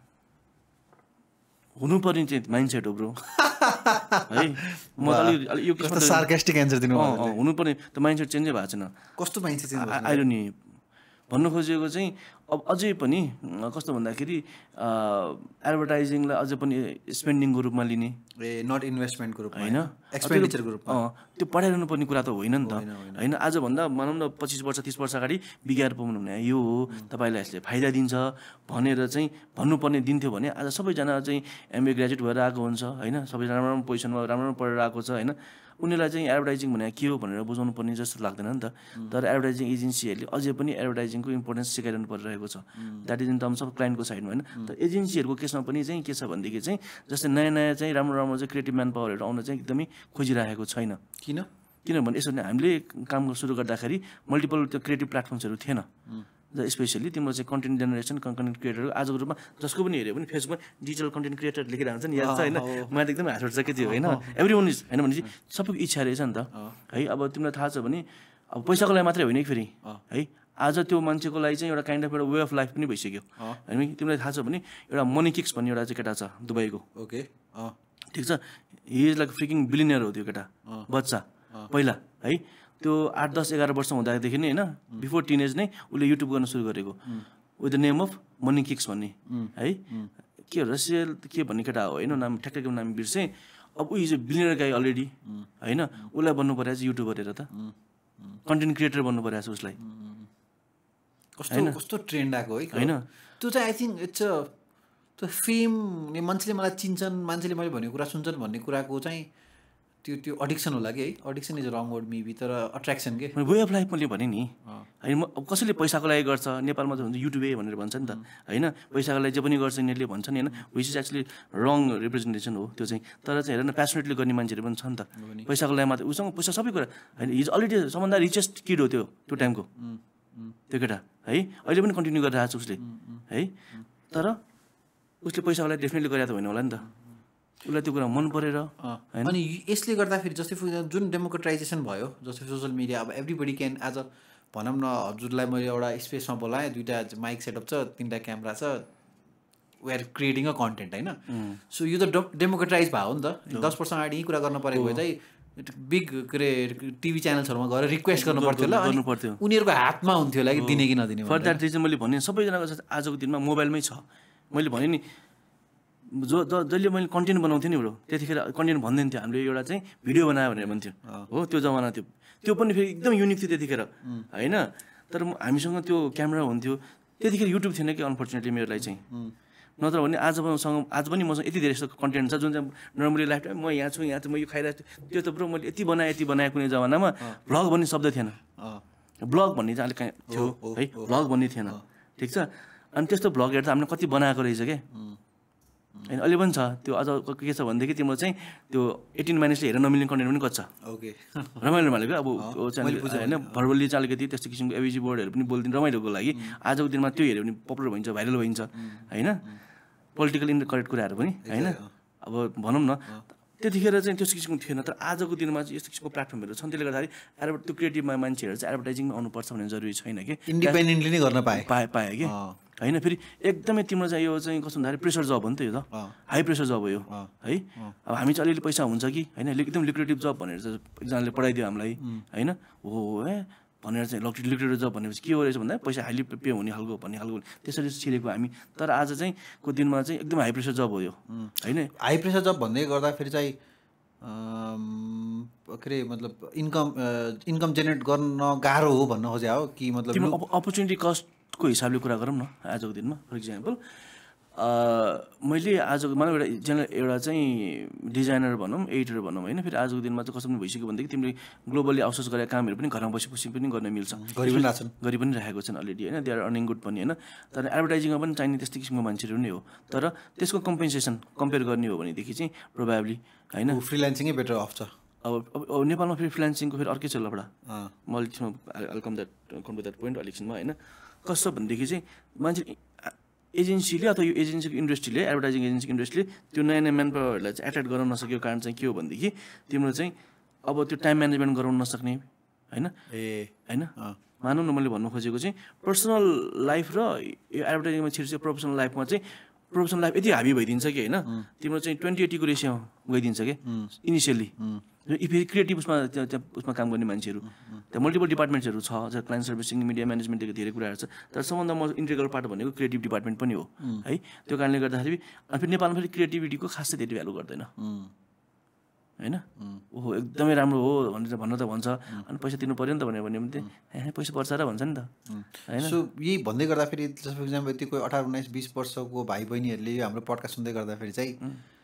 हुनुपर्ने चाहिँ माइन्डसेट हो ब्रो है म त अलिक यो कस्तो सार्कास्टिक एन्सर दिनु हुनुपर्ने त माइन्डसेट चेन्जै भएको छैन कस्तो माइन्डसेट चेन्ज आइरो नि भन्नु खोजेको चाहिँ अब अझै पनि कस्तो भन्दाखेरि एडभर्टाइजिङलाई अझै पनि स्पेन्डिङको रूपमा लिने ए नट इन्भेस्टमेन्टको रूपमा होइन एक्सपेन्डिचरको रूपमा त्यो पढाइरहनु पर्ने कुरा त होइन नि त होइन आजभन्दा भनौँ न पच्चिस वर्ष तिस वर्ष अगाडि विज्ञापन हुने यो हो तपाईँलाई यसले फाइदा दिन्छ भनेर चाहिँ भन्नुपर्ने दिन्थ्यो भने आज सबैजना चाहिँ एमए ग्रेजुएट भएर आएको हुन्छ होइन सबैजना राम्रो राम्रो पोजिसनमा राम्रो राम्रो पढेर आएको छ होइन उनीहरूलाई चाहिँ एडभर्टाइजिङ भने के हो भनेर बुझाउनु पर्ने जस्तो लाग्दैन नि त तर एडभर्टाइजिङ एजेन्सीहरूले अझै पनि एडभर्टाइजिङको इम्पोर्टेन्स सिकाइरहनु परिरहेको छ that is in terms of क्लाइन्टको साइडमा होइन तर एजेन्सीहरूको केसमा पनि चाहिँ के छ भनेदेखि चाहिँ जस्तै नयाँ नयाँ चाहिँ राम्रो राम्रो चाहिँ क्रिएटिभ म्यान पावरहरू आउन चाहिँ एकदमै खोजिरहेको छैन किन किनभने यसो हामीले काम सुरु गर्दाखेरि मल्टिपल त्यो क्रिएटिभ प्लेटफर्म्सहरू थिएन स्पेसली तिम्रो चाहिँ कन्टेन्ट जेनेरेसन कन्टेन्ट क्रिएटर आजको रूपमा जसको पनि हेऱ्यो भने फेसबुकमा डिजिटल कन्टेन्ट क्रिएटर लेखेर हुन्छ नि याद छ होइन मलाई त एकदमै हाँस उठ्छ के त्यो होइन एभ्री वान इज होइन भनेपछि सबैको इच्छा रहेछ नि त है अब तिमीलाई थाहा छ भने अब पैसाको लागि मात्रै होइन कि फेरि है आज त्यो मान्छेको लागि चाहिँ एउटा काइन्ड अफ एउटा वे अफ लाइफ पनि भइसक्यो होइन तिमीलाई थाहा छ भने एउटा मनी किक्स भन्ने एउटा चाहिँ केटा छ दुबईको ओके ठिक छ he is like freaking billionaire हो त्यो केटा बच्चा पहिला है त्यो आठ दस एघार वर्ष हुँदादेखि नै होइन बिफोर टिनेज नै उसले युट्युब गर्न सुरु गरेको with the name of money kicks भन्ने है के रसियल के भन्ने केटा हो होइन नाम ठ्याक्कैको नाम बिर्सेँ अब ऊ is a billionaire guy already होइन उसलाई बन्नु परेको छ युट्युबर हेर त कन्टेन्ट क्रिएटर बन्नु परेको छ उसलाई कस्तो कस्तो ट्रेन्ड आएको है होइन त्यो चाहिँ आई थिङ्क इट्स अ त्यो फेम मान्छेले मलाई चिन्छन् मान्छेले मैले भनेको कुरा सुन्छन् भन्ने कुराको चाहिँ त्यो त्यो एडिक्सन होला कि है addiction is wrong word maybe तर अट्र्याक्सन के वे अफ लाइफ मैले भने नि होइन म कसैले पैसाको लागि गर्छ नेपालमा त हुन्छ युट्युबे भनेर भन्छ नि त होइन पैसाको लागि जे पनि गर्छ यिनीहरूले भन्छ नि होइन which is actually wrong representation हो त्यो चाहिँ तर चाहिँ हेर न प्यासनेटली गर्ने मान्छेहरू पनि छ नि त पैसाको लागि मात्रै उसँग पैसा सबै कुरा होइन हिज अलरेडी सबभन्दा रिचेस्ट किड हो त्यो त्यो टाइमको त्यो केटा है अहिले पनि कन्टिन्यू गरिरहेको छ उसले है तर उसले पैसाको लागि डेफिनेटली गरेको त होइन होला नि त उसलाई त्यो कुरा मन परेर अनि यसले गर्दाखेरि जस्तै जुन डेमोक्रेटाइजेसन भयो जस्तै सोसियल मिडिया अब एभ्रीबडी क्यान एज अ भनौँ न हजुरलाई मैले एउटा स्पेसमा बोलाएँ दुइटा माइक सेटअप छ तिनवटा क्यामेरा छ we are creating a content होइन सो यो त डेमोक्रेटाइज भयो नि त दस वर्ष अगाडि यही कुरा गर्न परेको भए चाहिँ बिग के अरे टिभी च्यानल्सहरूमा गएर रिक्वेस्ट गर्नु पर्थ्यो ल गर्नु पर्थ्यो उनीहरूको हातमा हुन्थ्यो होला कि दिने कि नदिने फर द्याट रिजन मैले भने सबैजनाको आजको दिनमा मोबाइलमै छ मैले भने नि जो जसले मैले कन्टेन्ट बनाउँथेँ नि ब्रो त्यतिखेर कन्टेन्ट भन्दैन थियो हामीले एउटा चाहिँ भिडियो बनायो भनेर भन्थ्यो हो त्यो जमाना थियो त्यो पनि फेरि एकदम युनिक थियो त्यतिखेर होइन तर हामीसँग त्यो क्यामेरा हुन्थ्यो त्यतिखेर युट्युब थिएन कि अनफर्चुनेटली मेरो लागि चाहिँ नत्र भने आजसँग आज पनि मसँग यति धेरै यस्तो कन्टेन्ट छ जुन चाहिँ नर्मली लाइफ टाइम म यहाँ छु यहाँ चाहिँ म यो खाइरहेको छु त्यो त ब्रो मैले यति बनाएँ यति बनाएँ कुनै जमानामा भ्लग भन्ने शब्द थिएन ब्लग भन्ने चाहिँ अलिक कहीँ थियो है भ्लग भन्ने थिएन ठिक छ अनि त्यस्तो भ्लगहरू त हामीले कति बनाएको रहेछ क्या होइन अहिले पनि छ त्यो अझ के छ भनेदेखि तिम्रो चाहिँ त्यो एटिन माइनसले हेरेर नमिल्ने कन्टेन्ट पनि कच्छ ओके रमाइलो भनेको अब होइन भर्बल्ली चाहिँ अलिकति त्यस्तो किसिमको एबिजी वर्डहरू पनि बोलिदिनु रमाइलोको लागि आजको दिनमा त्यो हेऱ्यो भने पपुलर भइन्छ भाइरल भइन्छ होइन पोलिटिकल इनकरेक्ट कुराहरू पनि होइन अब भनौँ न त्यतिखेर चाहिँ त्यस्तो किसिमको थिएन तर आजको दिनमा चाहिँ यस्तो किसिमको प्लेटफर्महरू छन् त्यसले गर्दाखेरि एडभर्ट त्यो क्रिएटिभमा मान्छेहरू चाहिँ एडभर्टाइजिङमा आउनुपर्छ भन्ने जरुरी छैन कि इन्डिपेन्डेन्टली नै गर्न पाए पाए पाएँ कि होइन फेरि एकदमै तिम्रो चाहिँ यो चाहिँ कस्तो भन्दाखेरि प्रेसर जब हो नि त यो त हाई प्रेसर जब हो यो है अब हामी चाहिँ अलिअलि पैसा हुन्छ कि होइन एकदम लिक्रेटिभ जब भनेर चाहिँ एकजनाले पढाइदियो हामीलाई होइन हो है भनेर चाहिँ लिक्रेटिभ जब भनेपछि के हो रहेछ भन्दा पैसा हाइली पे हुने खालको भन्ने खालको त्यसरी छिरेको हामी तर आज चाहिँ को दिनमा चाहिँ एकदम हाई प्रेसर जब हो यो होइन हाई प्रेसर जब भन्दै गर्दाखेरि चाहिँ के अरे मतलब इन्कम इन्कम जेनेरेट गर्न गाह्रो हो भन्न खोजे हो कि मतलब तिम्रो अपर्च्युनिटी कस्टको हिसाबले कुरा गरौँ न आजको दिनमा फर इक्जाम्पल मैले आजको मलाई एउटा जेनरल एउटा चाहिँ डिजाइनर भनौँ एडिटर भनौँ होइन फेरि आजको दिनमा चाहिँ कस्तो पनि भइसक्यो भनेदेखि तिमीले ग्लोबली आउटसोर्स गरेका कामहरू पनि घरमा बसी बसी पनि गर्न मिल्छ गरि पनि राख्छन् गरि पनि राखेको छन् अलरेडी होइन दे आर अर्निङ गुड पनि होइन तर एडभर्टाइजिङमा पनि चाहिने त्यस्तो किसिमको मान्छेहरू नै हो तर त्यसको कम्पेन्सेसन कम्पेयर गर्ने हो भनेदेखि चाहिँ प्रोभाब्ली होइन फ्रिल्यान्सिङै बेटर अफ छ अब अब नेपालमा फेरि फ्रिल्यान्सिङको फेरि अर्कै छ लफडा म अलिक come that come to that point अलिकछिनमा होइन कस्तो भनेदेखि चाहिँ मान्छे एजेन्सीले अथवा यो एजेन्सीको इन्डस्ट्रीले एडभर्टाइजिङ एजेन्सीको इन्डस्ट्रीले त्यो नयाँ नयाँ म्यान पावरहरूलाई चाहिँ एट्र्याक्ट गराउन नसकेको कारण चाहिँ के हो भनेदेखि तिम्रो चाहिँ अब त्यो टाइम म्यानेजमेन्ट गराउन नसक्ने होइन ए होइन मानौँ न मैले भन्नु खोजेको चाहिँ पर्सनल लाइफ र यो एडभर्टाइजिङमा छिर्छ प्रोफेसनल लाइफमा चाहिँ प्रोफेसनल लाइफ यति हाबी भइदिन्छ कि होइन तिम्रो चाहिँ ट्वेन्टी एटीको रेसियोमा गइदिन्छ कि इनिसियली फेरि क्रिएटिभ उसमा त्यहाँ उसमा काम गर्ने मान्छेहरू त्यहाँ मल्टिपल डिपार्टमेन्ट्सहरू छ जहाँ क्लाइन्ट सर्भिसिङ मिडिया म्यानेजमेन्टको धेरै कुराहरू छ तर सबभन्दा म इन्टिग्रल पार्ट भनेको क्रिएटिभ डिपार्टमेन्ट पनि हो है त्यो कारणले गर्दाखेरि अनि फेरि नेपालमा फेरि क्रिएटिभिटीको खासै धेरै भ्यालु गर्दैन होइन ओहो एकदमै राम्रो हो भनेर भन्न त भन्छ अनि पैसा तिर्नु पऱ्यो नि त भनेर भन्यो भने ए पैसा पर्छ र भन्छ नि त होइन सो यही भन्दै गर्दाखेरि फर इक्जाम्पल यति कोही अठार उन्नाइस बिस वर्षको भाइ बहिनीहरूले यो हाम्रो पडकास्ट सुन्दै गर्दाखेरि चाहिँ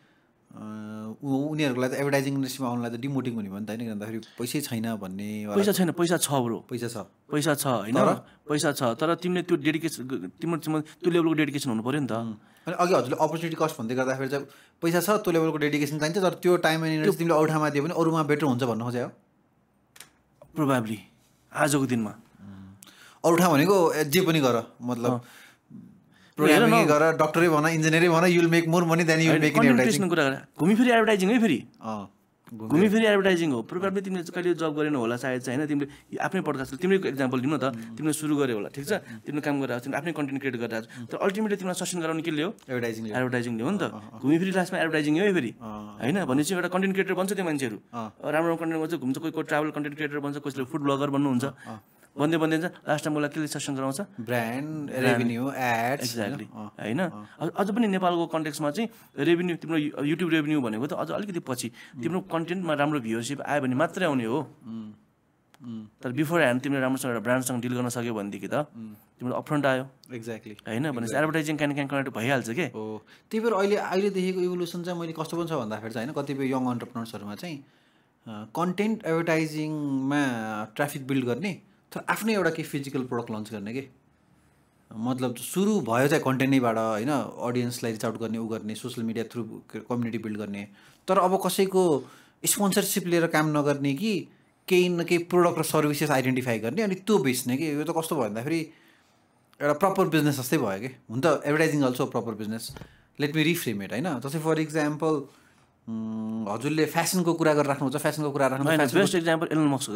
उनीहरूको लागि त एडभर्टाइजिङ इन्डस्ट्रीमा आउनलाई त डिमोटिङ हुने भयो नि त होइन किनभन्दाखेरि पैसै छैन भन्ने पैसा छैन पैसा छ ब्रो पैसा छ पैसा छ होइन पैसा छ तर तिमीले त्यो डेडिकेसन तिम्रो त्यो लेभलको डेडिकेसन हुनु पऱ्यो नि त अनि अघि हजुरले अपर्च्युनिटी कस्ट भन्दै गर्दाखेरि चाहिँ पैसा छ त्यो लेभलको डेडिकेसन चाहिन्छ तर त्यो टाइम एन्ड एनर्जी तिमीले अरूठाउँमा दियो भने अरूमा बेटर हुन्छ भन्नु खोज्यो प्रोभाब्ली आजको दिनमा अरू ठाउँ भनेको जे पनि गर मतलब प्रोग्रामिङ गर डक्टरै भन इन्जिनियरै भन you'll make more money than you'll make in advertising कुरा गर घुमी फेरि एडभर्टाइजिङ है फेरि घुमी फेरि एडभर्टाइजिङ हो प्रोभाब्ली तिमीले कहिले जब गरेन होला सायद चाहिँ होइन तिमीले आफ्नै पडकास्ट तिमीले एक्जाम्पल दिनु न त तिमीले सुरु गऱ्यो होला ठिक छ तिमीले काम गरिरहेको तिमीले आफ्नै कन्टेन्ट क्रिएट गरिरहेको छ तर अल्टिमेटली तिमीलाई सस्टेन गराउने के ल्यायो एडभर्टाइजिङ एडभर्टाइजिङले हो नि त घुमी फेरि लास्टमा एडभर्टाइजिङ हो फेरि होइन भनेपछि एउटा कन्टेन्ट क्रिएटर बन्छ त्यो मान्छेहरू राम्रो कन्टेन्ट बन्छ घुम्छ कोही कोही ट्राभल कन्टेन्ट क्रिएटर बन्छ कसैले फुड ब्लगर बन्नुहुन्छ भन्दै भन्दै जान्छ लास्टमा मलाई के ससन गराउँछ ब्रान्ड रेभेन्यू एड्स एक्ज्याक्टली होइन अझ पनि नेपालको कन्टेक्समा चाहिँ रेभेन्यू तिम्रो युट्युब रेभेन्यू भनेको त अझ अलिकति पछि तिम्रो कन्टेन्टमा राम्रो भ्युअरसिप आयो भने मात्रै आउने हो तर बिफोर ह्यान्ड तिमीले राम्रोसँग एउटा ब्रान्डसँग डिल गर्न सक्यो भनेदेखि त तिम्रो अपफ्रन्ट आयो एक्ज्याक्टली होइन भनेपछि एडभर्टाइजिङ क्यान क्यान कनेक्ट भइहाल्छ कि हो त्यही भएर अहिले अहिले देखेको इभोल्युसन चाहिँ मैले कस्तो पनि छ भन्दाखेरि चाहिँ होइन कतिपय यङ अन्टरप्रेनर्सहरूमा चाहिँ कन्टेन्ट एडभर्टाइजिङमा ट्राफिक बिल्ड गर्ने तर आफ्नै एउटा के फिजिकल प्रडक्ट लन्च गर्ने के मतलब सुरु भयो चाहिँ कन्टेन्टैबाट होइन अडियन्सलाई रिच आउट गर्ने ऊ गर्ने social media through community build गर्ने तर अब कसैको स्पोन्सरसिप लिएर काम नगर्ने कि केही न केही प्रोडक्ट र सर्भिसेस आइडेन्टिफाई गर्ने अनि त्यो बेच्ने कि यो त कस्तो भयो भन्दाखेरि एउटा प्रपर बिजनेस जस्तै भयो कि हुन त advertising also proper business let me reframe it होइन जस्तै फर इक्जाम्पल हजुरले फेसनको कुरा गरेर राख्नुहुन्छ फेसनको कुरा राख्नु बेस्ट इक्जाम्पल एलन मस्क हो ब्रो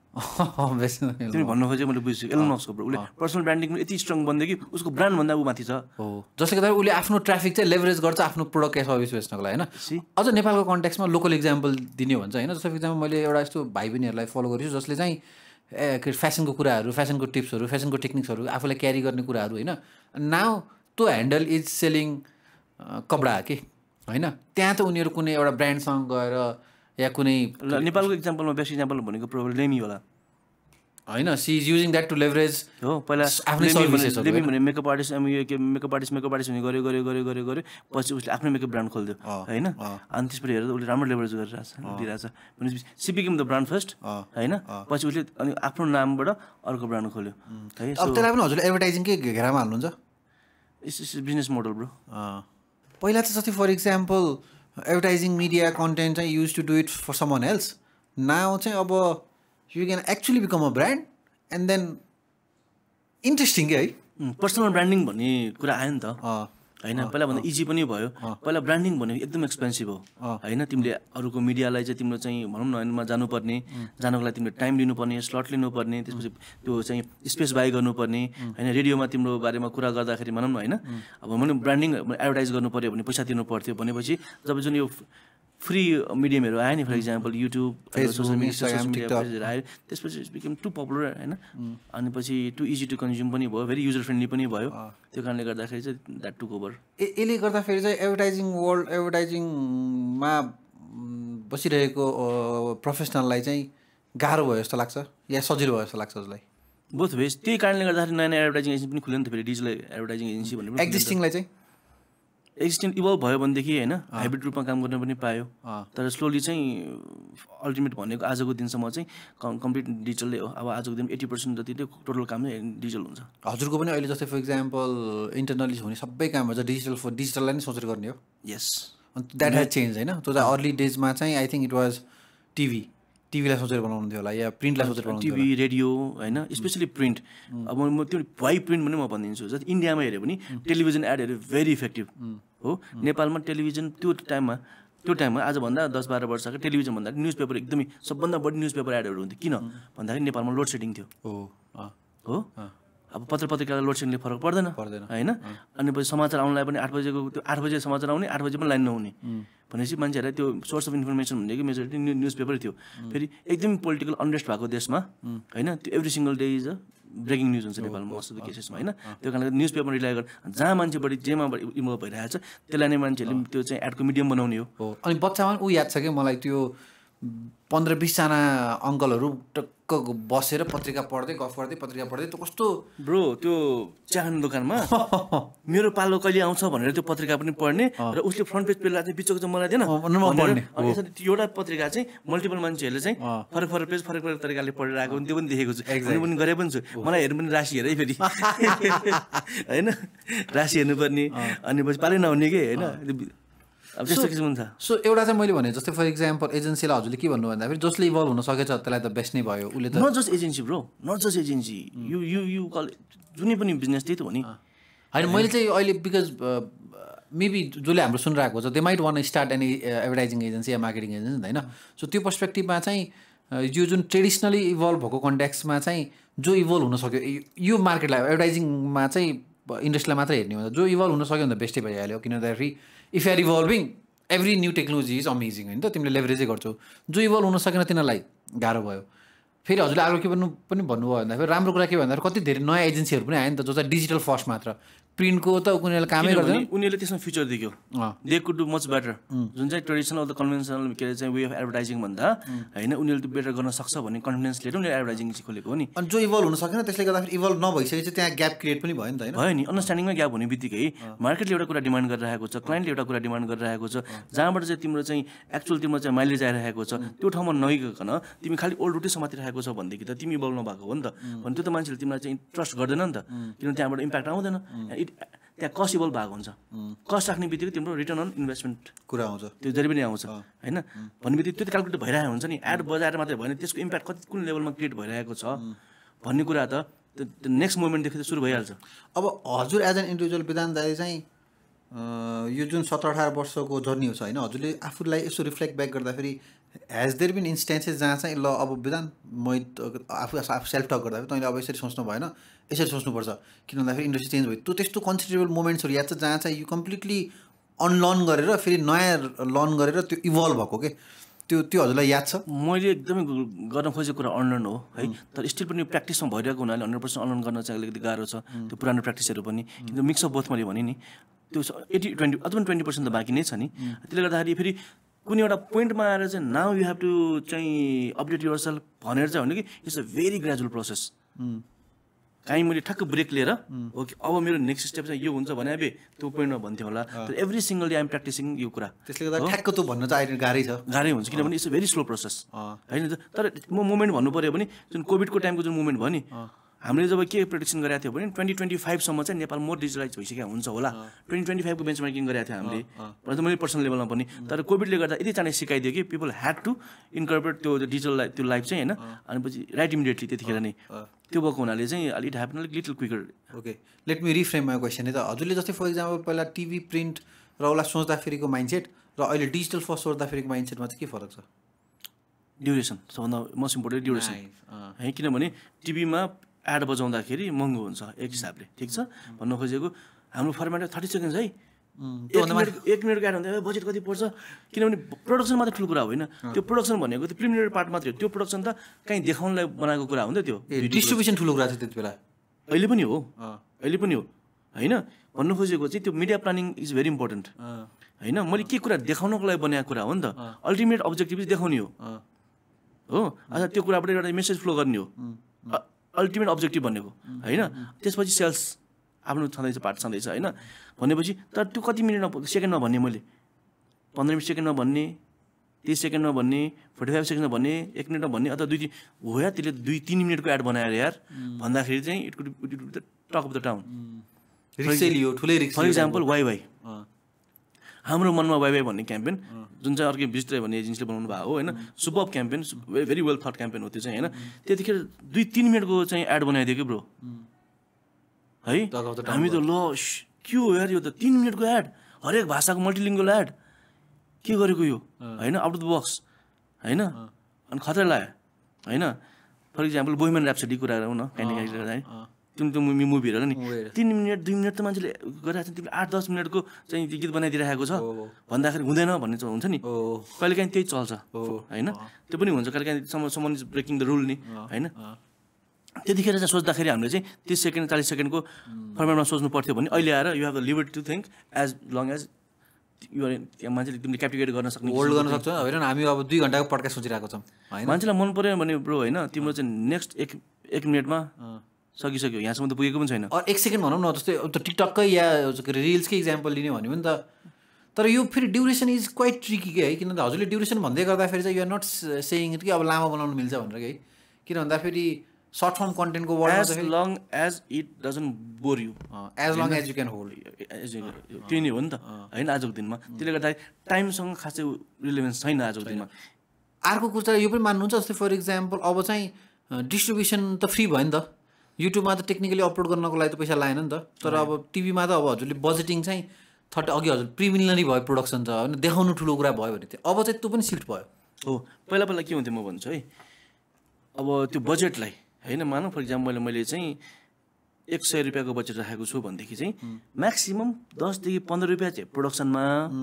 तिमी भन्नु खोजेँ मैले बुझ्छु एलन मस्कको ब्रो उसले पर्सनल ब्रान्डिङ यति स्ट्रङ बन्दै कि उसको ब्रान्ड भन्दा ऊ माथि छ हो जसले गर्दा उसले आफ्नो ट्राफिक चाहिँ लेभरेज गर्छ आफ्नो प्रोडक्ट या सर्भिस बेच्नको लागि होइन अझ नेपालको कन्टेक्समा लोकल इक्जाम्पल दिने हो भने चाहिँ होइन जस्तो इक्जाम्पल मैले एउटा यस्तो भाइ बहिनीहरूलाई फलो गरेछु जसले चाहिँ ए के फ्यासनको कुराहरू फ्यासनको टिप्सहरू फ्यासनको टेक्निक्सहरू आफूलाई क्यारी गर्ने कुराहरू होइन नाउ त्यो ह्यान्डल इज सेलिङ कपडा के होइन त्यहाँ त उनीहरू कुनै एउटा ब्रान्डसँग गएर या कुनै नेपालको इक्जाम्पलमा बेस्ट इक्जाम्पल भनेको प्रोबेबली लेमी होला होइन she is using that to leverage हो पहिला आफ्नै सर्भिसेसहरू लेमी भने मेकअप आर्टिस्ट यो के मेकअप आर्टिस्ट मेकअप आर्टिस्ट हुने गऱ्यो गऱ्यो गऱ्यो गऱ्यो गऱ्यो पछि उसले आफ्नै मेकअप ब्रान्ड खोलिदियो होइन अनि त्यसपछि हेरेर उसले राम्रो लेभरेज गरिरहेको छ दिइरहेको छ भनेपछि she became the brand first होइन पछि उसले अनि आफ्नो नामबाट अर्को ब्रान्ड खोल्यो है अब त्यसलाई पनि हजुरले एडभर्टाइजिङकै घेरामा हाल्नुहुन्छ इट्स बिजनेस मोडल ब्रो पहिला त जस्तै for example advertising media content चाहिँ use to do it for someone else now चाहिँ अब you can actually become a brand and then interesting के है पर्सनल ब्रान्डिङ भन्ने कुरा आयो नि त होइन पहिला भन्दा इजी पनि भयो पहिला ब्रान्डिङ भनेको एकदम एक्सपेन्सिभ हो होइन तिमीले अरूको मिडियालाई चाहिँ तिम्रो चाहिँ भनौँ न होइन जानुपर्ने जानको लागि तिमीले टाइम लिनुपर्ने स्लट लिनुपर्ने त्यसपछि त्यो चाहिँ स्पेस बाई गर्नुपर्ने होइन रेडियोमा तिम्रो बारेमा कुरा गर्दाखेरि भनौँ न होइन अब मैले ब्रान्डिङ एडभर्टाइज गर्नु पऱ्यो भने पैसा दिनु पर्थ्यो भनेपछि जब जुन यो फ्री मिडियमहरू आयो नि for example YouTube social media social मिडियाहरू आयो त्यसपछि इट्स बिकम टु पपुलर होइन अनि पछि टु इजी टु कन्ज्युम पनि भयो भेरी युजर फ्रेन्डली पनि भयो त्यो कारणले गर्दाखेरि चाहिँ द्याट टुक ओभर ए यसले गर्दाखेरि चाहिँ एडभर्टाइजिङ वर्ल्ड एडभर्टाइजिङमा बसिरहेको प्रोफेसनललाई चाहिँ गाह्रो भयो जस्तो लाग्छ या सजिलो भयो जस्तो लाग्छ उसलाई बोथ वेज त्यही कारणले गर्दाखेरि नयाँ नयाँ एडभर्टाइजिङ एजेन्सी पनि खुल्यो नि त फेरि डिजिटल एडभर्टाइजिङ एजेन्सी भनेर एक्जिस्टिङलाई चाहिँ एक्जिस्टिङ इभल्भ भयो भनेदेखि होइन हाइब्रिड रूपमा काम गर्न पनि पायो तर स्लोली चाहिँ अल्टिमेट भनेको आजको दिनसम्म चाहिँ कम्प्लिट डिजिटलै हो अब आजको दिन एट्टी पर्सेन्ट जति चाहिँ टोटल काम नै डिजिटल हुन्छ हजुरको पनि अहिले जस्तै फर इक्जाम्पल इन्टरनली हुने सबै कामहरू चाहिँ डिजिटल फर डिजिटललाई नै सोचेर गर्ने हो यस द्याट हेज चेन्ज होइन त्यो चाहिँ अर्ली डेजमा चाहिँ I think it was TV टिभीलाई सोचेर बनाउनु थियो होला या प्रिन्टलाई सोचेर बनाउनु टिभी रेडियो होइन स्पेसली प्रिन्ट अब म त्यो वाइ प्रिन्ट पनि म भनिदिन्छु जति इन्डियामा हेऱ्यो भने टेलिभिजन एडहरू भेरी इफेक्टिभ हो नेपालमा टेलिभिजन त्यो टाइममा त्यो टाइममा आजभन्दा दस बाह्र वर्षको टेलिभिजन भन्दा न्युज पेपर एकदमै सबभन्दा बढी न्युज पेपर एडहरू हुन्थ्यो किन भन्दाखेरि नेपालमा लोड सेडिङ थियो हो अब पत्र पत्रिकालाई लोड सेडिङले फरक पर्दैन पर्दैन होइन अनि पछि समाचार आउनलाई पनि आठ बजेको त्यो आठ बजे समाचार आउने आठ बजे पनि लाइन नहुने भनेपछि मान्छेहरूलाई त्यो सोर्स अफ इन्फर्मेसन भनेको मेजोरिटी न्युज पेपर थियो फेरि एकदमै पोलिटिकल अनरेस्ट भएको देशमा होइन त्यो every single day is a breaking news हुन्छ नेपालमा मोस्ट अफ द केसेसमा होइन त्यो कारणले न्युज पेपर रिलाइ गरेर जहाँ मान्छे बढी जेमा इन्भल्भ भइरहेको छ त्यसलाई नै मान्छेहरूले त्यो चाहिँ एडको मिडियम बनाउने हो अनि बच्चामा ऊ याद छ कि मलाई त्यो पन्ध्र बिसजना अङ्कलहरू टक्क बसेर पत्रिका पढ्दै गफ गर्दै पत्रिका पढ्दै त्यो कस्तो ब्रो त्यो चियाखाने दोकानमा मेरो पालो कहिले आउँछ भनेर त्यो पत्रिका पनि पढ्ने र उसले फ्रन्ट पेज पेजलाई चाहिँ बिचको चाहिँ मलाई दिएन अनि यसरी एउटा पत्रिका चाहिँ मल्टिपल मान्छेहरूले चाहिँ फरक फरक पेज फरक फरक तरिकाले पढेर आएको त्यो पनि देखेको छु एक्जाम पनि गरे पनि छु मलाई हेर्नु पनि राशि हेरै फेरि होइन राशि हेर्नुपर्ने अनि पछि पालै नहुने कि होइन अब त्यस्तो किसिम छ सो एउटा चाहिँ मैले भने जस्तै फर इक्जाम्पल एजेन्सीलाई हजुरले के भन्नु भन्दाखेरि जसले इभल्भ हुन सकेछ त्यसलाई त बेस्ट नै भयो उसले त not just agency bro not just agency you you you call जुनै पनि बिजनेस त्यही त हो नि होइन मैले चाहिँ अहिले बिकज मेबी जसले हाम्रो सुनिरहेको छ they might want start any advertising agency या मार्केटिङ एजेन्सी होइन सो त्यो पर्सपेक्टिभमा चाहिँ यो जुन ट्रेडिसनली इभल्भ भएको कन्ट्याक्समा चाहिँ जो इभल्भ हुन सक्यो यो मार्केटलाई एडभर्टाइजिङमा चाहिँ इन्डस्ट्रीलाई मात्रै हेर्ने हो जो इभल्भ हुन सक्यो भने त बेस्टै भइहाल्यो किनभने if you are evolving every new technology is amazing होइन त तिमीले लेभरेजै गर्छौ जो इभल्भ हुन सकेन तिनीहरूलाई गाह्रो भयो फेरि हजुरले अर्को के भन्नु पनि भन्नुभयो भन्दाखेरि राम्रो कुरा के भन्दाखेरि कति धेरै नयाँ एजेन्सीहरू पनि आयो नि त जो चाहिँ डिजिटल फर्स्ट मात्र प्रिन्टको त उनीहरूले कामै गर्दैन उनीहरूले त्यसमा फ्युचर देख्यो they could do much better जुन चाहिँ ट्रेडिसनल द कन्भेन्सनल के अरे चाहिँ वे अफ एडभर्टाइजिङ भन्दा होइन उनीहरूले त्यो बेटर गर्न सक्छ भन्ने कन्फिडेन्स लिएर उनीहरूले एडभर्टाइजिङ खोलेको हो नि अनि जो इभल्भ हुन सकेन त्यसले गर्दाखेरि इभल्भ नभइसकेपछि त्यहाँ ग्याप क्रिएट पनि भयो नि त होइन भयो नि अन्डरस्ट्यान्डिङमा ग्याप हुने बित्तिकै मार्केटले एउटा कुरा डिमान्ड गरिरहेको छ क्लाइन्टले एउटा कुरा डिमान्ड गरिरहेको छ जहाँबाट चाहिँ तिम्रो चाहिँ एक्चुअल तिम्रो चाहिँ माइलेज आइरहेको छ त्यो ठाउँमा नगइकन तिमी खालि ओल्ड रुटै समातिरहेको छ भनेदेखि त तिमी इभल्भ नभएको हो नि त भने त्यो त मान्छेले तिमीलाई चाहिँ ट्रस्ट गर्दैन नि त किनभने त्यहाँबाट इम्प्याक्ट आउँदैन त्यहाँ कस्ट इभल्भ भएको हुन्छ कस्ट राख्ने बित्तिकै तिम्रो रिटर्न अन इन्भेस्टमेन्ट कुरा आउँछ त्यो जहिले पनि आउँछ होइन भन्ने बित्तिकै त्यो त क्यालकुलेट भइरहेको हुन्छ नि एड बजाएर मात्रै भएन त्यसको इम्प्याक्ट कति कुन लेभलमा क्रिएट भइरहेको छ भन्ने कुरा त नेक्स्ट मोमेन्टदेखि त सुरु भइहाल्छ अब हजुर एज एन इन्डिभिजुअल विधान दाइ चाहिँ यो जुन सत्र अठार वर्षको जर्नी छ होइन हजुरले आफूलाई यसो रिफ्लेक्ट ब्याक गर्दाखेरि हेज देयर बिन इन्स्टेन्सेस जहाँ चाहिँ ल अब विधान म आफू आफू सेल्फ टक गर्दा तैँले अब यसरी सोच्नु भएन, यसरी सोच्नुपर्छ, किन भन्दाखेरि इन्डस्ट्री चेन्ज भयो, त्यो त्यस्तो कन्सिडरेबल मोमेन्ट्सहरू याद छ जहाँ चाहिँ यो कम्प्लिटली अनलर्न गरेर फेरि नयाँ लर्न गरेर त्यो इभल्भ भएको के, त्यो त्यो हजुरलाई याद छ? मैले एकदमै गर्न खोजेको कुरा अनलर्न हो है, तर स्टिल पनि प्र्याक्टिसमा भइरहेको हुनाले हन्ड्रेड पर्सेन्ट अनलर्न गर्न चाहिँ अलिकति गाह्रो छ, त्यो पुरानो प्र्याक्टिसहरू पनि। किनकि मिक्स अफ बोथ मैले भने नि त्यो एटी ट्वेन्टी अथवा ट्वेन्टी पर्सेन्ट त बाँकी नै छ नि। त्यसले गर्दाखेरि फेरि कुनै एउटा पोइन्टमा आएर चाहिँ नाउ यु हेभ टु चाहिँ अपडेट युवर सेल्फ भनेर चाहिँ भने कि it's a very gradual process. काहीँ मैले ठ्याक्क ब्रेक लिएर ओके अब मेरो नेक्स्ट स्टेप चाहिँ यो हुन्छ भने अब त्यो पोइन्टमा भन्थ्यो होला, तर every single day I'm practising यो कुरा। त्यसले गर्दा ठ्याक्क त्यो भन्न चाहिँ अहिले गाह्रै छ, गाह्रै हुन्छ किनभने it's a very slow process होइन। तर म मोमेन्ट भन्नु पऱ्यो भने जुन कोभिडको टाइमको जुन मोमेन्ट भयो नि, हामीले जब के प्रेडिक्सन गरेको थियो भने ट्वेन्टी ट्वेन्टी फाइभसम्म चाहिँ नेपाल मोर डिजिटलाइज भइसकेको हुन्छ होला, ट्वेन्टी ट्वेन्टी फाइभको बेन्चमार्किङ गरेको थियो हामीले, अन्त मैले पर्सनल लेभलमा पनि। तर कोभिडले गर्दा यति चाँडै सिकाइदियो कि पिपल ह्याड टु इन्कर्पोरेट त्यो डिजिटल लाइफ त्यो लाइफ चाहिँ होइन, अनि पछि राइट इमिडिएटली त्यतिखेर नै त्यो भएको हुनाले चाहिँ अलिक ह्यापन अलिक little quicker. Okay, let me reframe my question है त। हजुरले जस्तै फर इक्जाम्पल पहिला टिभी प्रिन्ट र उसलाई सोच्दाखेरिको माइन्डसेट र अहिले डिजिटल फर्स्ट सोच्दाखेरिको माइन्डसेटमा चाहिँ के फरक छ? ड्युरेसन, सबभन्दा मोस्ट इम्पोर्टेन्ट ड्युरेसन है, किनभने टिभीमा एड बजाउँदाखेरि महँगो हुन्छ एक हिसाबले, ठिक छ। भन्नु खोजेको हाम्रो फर्मेट थर्टी सेकेन्ड्स है, एक मिनट एक मिनटको एड हुँदा बजेट कति पर्छ, किनभने प्रोडक्सन मात्रै ठुलो कुरा होइन, त्यो प्रोडक्सन भनेको त्यो प्रिलिमिनरी पार्ट मात्रै हो, त्यो प्रोडक्सन त कहीँ देखाउनलाई बनाएको कुरा हुन्थ्यो, त्यो डिस्ट्रिब्युसन ठुलो कुरा थियो त्यति बेला, अहिले पनि हो, अहिले पनि हो होइन। भन्नु खोजेको चाहिँ त्यो media planning is very important होइन। मैले के कुरा देखाउनको लागि बनाएको कुरा हो नि त, अल्टिमेट अब्जेक्टिभ चाहिँ देखाउने हो हो। अच्छा त्यो कुराबाट एउटा मेसेज फ्लो गर्ने हो अल्टिमेट अब्जेक्टिभ भनेको होइन। त्यसपछि सेल्स आफ्नो छँदैछ, पार्ट छँदैछ होइन भनेपछि, तर त्यो कति मिनटमा सेकेन्डमा भन्ने, मैले पन्ध्र मिनट सेकेन्डमा भन्ने, तिस सेकेन्डमा भन्ने, फोर्टी फाइभ सेकेन्डमा भन्ने, एक मिनटमा भन्ने, अथवा दुई हो या त्यसले दुई तिन मिनटको एड बनाएर यार भन्दाखेरि चाहिँ it could it could the talk of the town. For example why why, हाम्रो मनमा वाइ वाइ भन्ने क्याम्पेन जुन चाहिँ अर्कै भिजिटर भन्ने एजेन्सीले बनाउनु भएको हो होइन, super campaign, very well thought campaign हो त्यो चाहिँ होइन। त्यतिखेर दुई तिन मिनटको चाहिँ एड बनाइदियो कि ब्रो है, हामी त ल के हो यार यो त तिन मिनटको एड, हरेक भाषाको मल्टिलिङ्गुअल एड, के गरेको यो होइन, आउट अफ द बक्स होइन, अनि खतरा लाग्यो होइन। फर इक्जाम्पल बोहिम्यान ऱ्याप्सोडी कुरा गरौँ न, काइन्ड गर्दा है, त्यो त्यो मुभीहरू नि तिन मिनट दुई मिनट त मान्छेले गरिरहेको छ, तिमीले आठ दस मिनटको चाहिँ गीत बनाइदिइरहेको छ भन्दाखेरि हुँदैन भन्ने चाहिँ हुन्छ नि, कहिलेकाहीँ त्यही चल्छ होइन। त्यो पनि हुन्छ कहिलेकाहीँ someone is breaking the rule नि होइन। त्यतिखेर चाहिँ सोच्दाखेरि हामीले चाहिँ तिस सेकेन्ड चालिस सेकेन्डको फर्मेटमा सोच्नु पर्थ्यो भने अहिले आएर you have the liberty to think as long as यो त्यहाँ मान्छेले तिमीले क्याप्टिभेट गर्न सक्ने, होल्ड गर्न सक्छ होइन। हामी अब दुई घन्टाको पड्कास्ट सोचिरहेको छौँ, मान्छेलाई मन पऱ्यो भने ब्रो होइन, तिम्रो चाहिँ नेक्स्ट एक एक मिनटमा सकिसक्यो, यहाँसम्म त पुगेको पनि छैन। एक सेकेन्ड भनौँ न, जस्तै टिकटककै या रिल्सकै इक्जाम्पल लिने भन्यो भने त, तर यो फेरि ड्युरेसन इज क्वाइट ट्रिकी के है, किनभने हजुरले ड्युरेसन भन्दै गर्दाखेरि चाहिँ युआर नट सेयिङ इट कि अब लामो बनाउनु मिल्छ भनेर कि, किन भन्दाखेरि सर्ट फर्म कन्टेन्टको वर्डमा as long as it doesn't bore you, as long as you can hold, त्यो नै हो नि त होइन आजको दिनमा। त्यसले गर्दा टाइमसँग खासै रिलेभेन्स छैन आजको दिनमा। अर्को कुरा यो पनि मान्नुहुन्छ, जस्तै फर इक्जाम्पल अब चाहिँ डिस्ट्रिब्युसन त फ्री भयो नि त, युट्युबमा त टेक्निकली अपलोड गर्नको लागि त पैसा लागेन नि त, तर अब टिभीमा त अब हजुरले बजेटिङ चाहिँ थर्टी अघि हजुर प्रिमिलिनरी भयो प्रोडक्सन छ होइन, देखाउनु ठुलो कुरा भयो भने थियो, अब चाहिँ त्यो पनि सिफ्ट भयो हो। पहिला पहिला के हुन्थ्यो म भन्छु है, अब त्यो बजेटलाई होइन, मानौँ फर इक्जाम्पल मैले मैले चाहिँ एक सय रुपियाँको बजेट राखेको छु भनेदेखि चाहिँ म्याक्सिमम् दसदेखि पन्ध्र रुपियाँ चाहिँ प्रोडक्सनमा,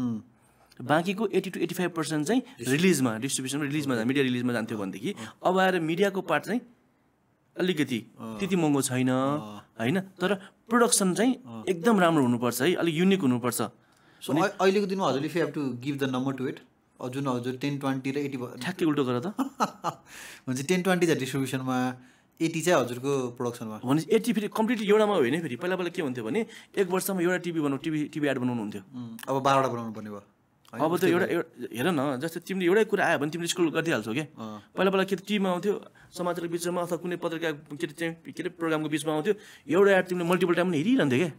बाँकीको eighty to eighty five percent चाहिँ रिलिजमा, डिस्ट्रिब्युसनमा रिलिजमा मिडिया रिलिजमा जान्थ्यो भनेदेखि अब आएर मिडियाको पार्ट चाहिँ अलिकति त्यति महँगो छैन होइन, तर प्रोडक्सन चाहिँ एकदम राम्रो हुनुपर्छ है, अलिक युनिक हुनुपर्छ। सो अहिलेको दिनमा हजुरले if you have to give the number to it, जुन हजुर टेन ट्वेन्टी र एटी ठ्याक्कै उल्टो गर त भन्छ, टेन ट्वेन्टी छ डिस्ट्रिब्युसनमा, एटी चाहिँ हजुरको प्रोडक्सनमा भने एटी फेरि कम्प्लिटली एउटामा होइन। फेरि पहिला पहिला के हुन्थ्यो भने एक वर्षमा एउटा टिभी बनाउनु, टिभी टिभी एड बनाउनु हुन्थ्यो, अब बाह्रवटा बनाउनु पर्ने भयो। अब त एउटा हेर न, जस्तै तिमीले एउटै कुरा आयो भने तिमीले स्क्रोल गरिदिइहाल्छौ क्या। पहिला पहिला के टिभीमा आउँथ्यो, समाचारको बिचमा अथवा कुनै पत्रिका के अरे चाहिँ के अरे प्रोग्रामको बिचमा आउँथ्यो, एउटा एड तिमीले मल्टिपल टाइम पनि हेरिरहन्थ्यो क्या,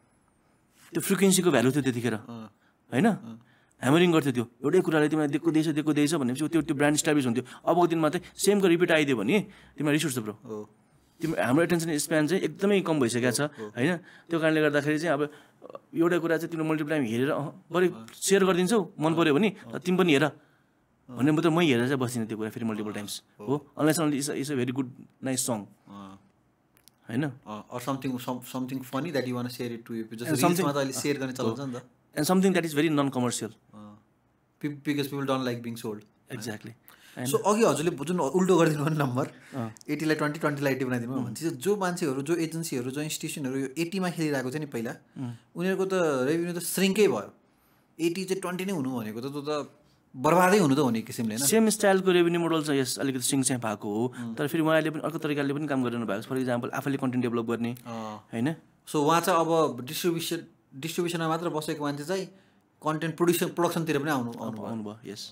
त्यो फ्रिक्वेन्सीको भ्यालु थियो त्यतिखेर होइन, ह्यामरिङ गर्थ्यो त्यो एउटै कुराले तिमीलाई दिएको दिएछ दिएको दिएछ भनेपछि त्यो त्यो ब्रान्ड इस्टाब्लिस हुन्थ्यो। अबको दिनमा चाहिँ सेमको रिपिट आइदियो भने तिमीलाई रिस उठ्छ ब्रो, तिम्रो हाम्रो एटेन्सन स्प्यान चाहिँ एकदमै कम भइसकेको छ होइन। त्यो कारणले गर्दाखेरि चाहिँ अब एउटै कुरा चाहिँ तिम्रो मल्टिपल टाइम हेरेर बरु सेयर गरिदिन्छौ मन पऱ्यो भने तिमी पनि हेर भने मात्र मै हेरेर चाहिँ बस्दिनँ त्यो कुरा फेरि मल्टिपल टाइम्स हो unless only is is a very good nice song होइन or something something funny that you want to share it to you just रिल्समा त अहिले शेयर गर्ने चलन छ नि त and something that is very non commercial because people don't like being sold exactly so अघि हजुरले जुन उल्टो गरिदिनु भने नम्बर एटीलाई ट्वेन्टी ट्वेन्टीलाई एटी बनाइदिनु भन्छ जो मान्छेहरू जो एजेन्सीहरू जो इन्स्टिट्युसनहरू यो एटीमा खेलिरहेको छ नि पहिला उनीहरूको त रेभेन्यू त श्रिङ्कै भयो एटी चाहिँ ट्वेन्टी नै हुनु भनेको त त्यो त बर्बादै हुनु त हुने किसिमले होइन सेम स्टाइलको रेभेन्यू मोडल चाहिँ यस अलिकति सिङ चाहिँ भएको हो तर फेरि उहाँले पनि अर्को तरिकाले पनि काम गरिरहनु भएको छ फर इक्जाम्पल आफैले कन्टेन्ट डेभलप गर्ने होइन सो उहाँ चाहिँ अब डिस्ट्रिब्युसन डिस्ट्रिब्युसनमा मात्र बसेको मान्छे चाहिँ कन्टेन्ट प्रोड्युसन प्रोडक्सनतिर पनि आउनु आउनुभयो यस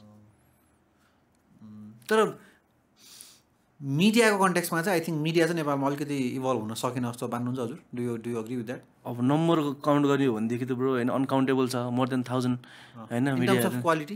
तर मिडियाको कन्टेक्समा चाहिँ आई थिङ्क मिडिया चाहिँ नेपालमा अलिकति इभल्भ हुन सकेन जस्तो मान्नुहुन्छ हजुर do you do you agree with that अब नम्बर काउन्ट गर्ने हो भनेदेखि त ब्रो होइन अनकाउन्टेबल छ मोर देन थाउजन्ड होइन मिडिया क्वालिटी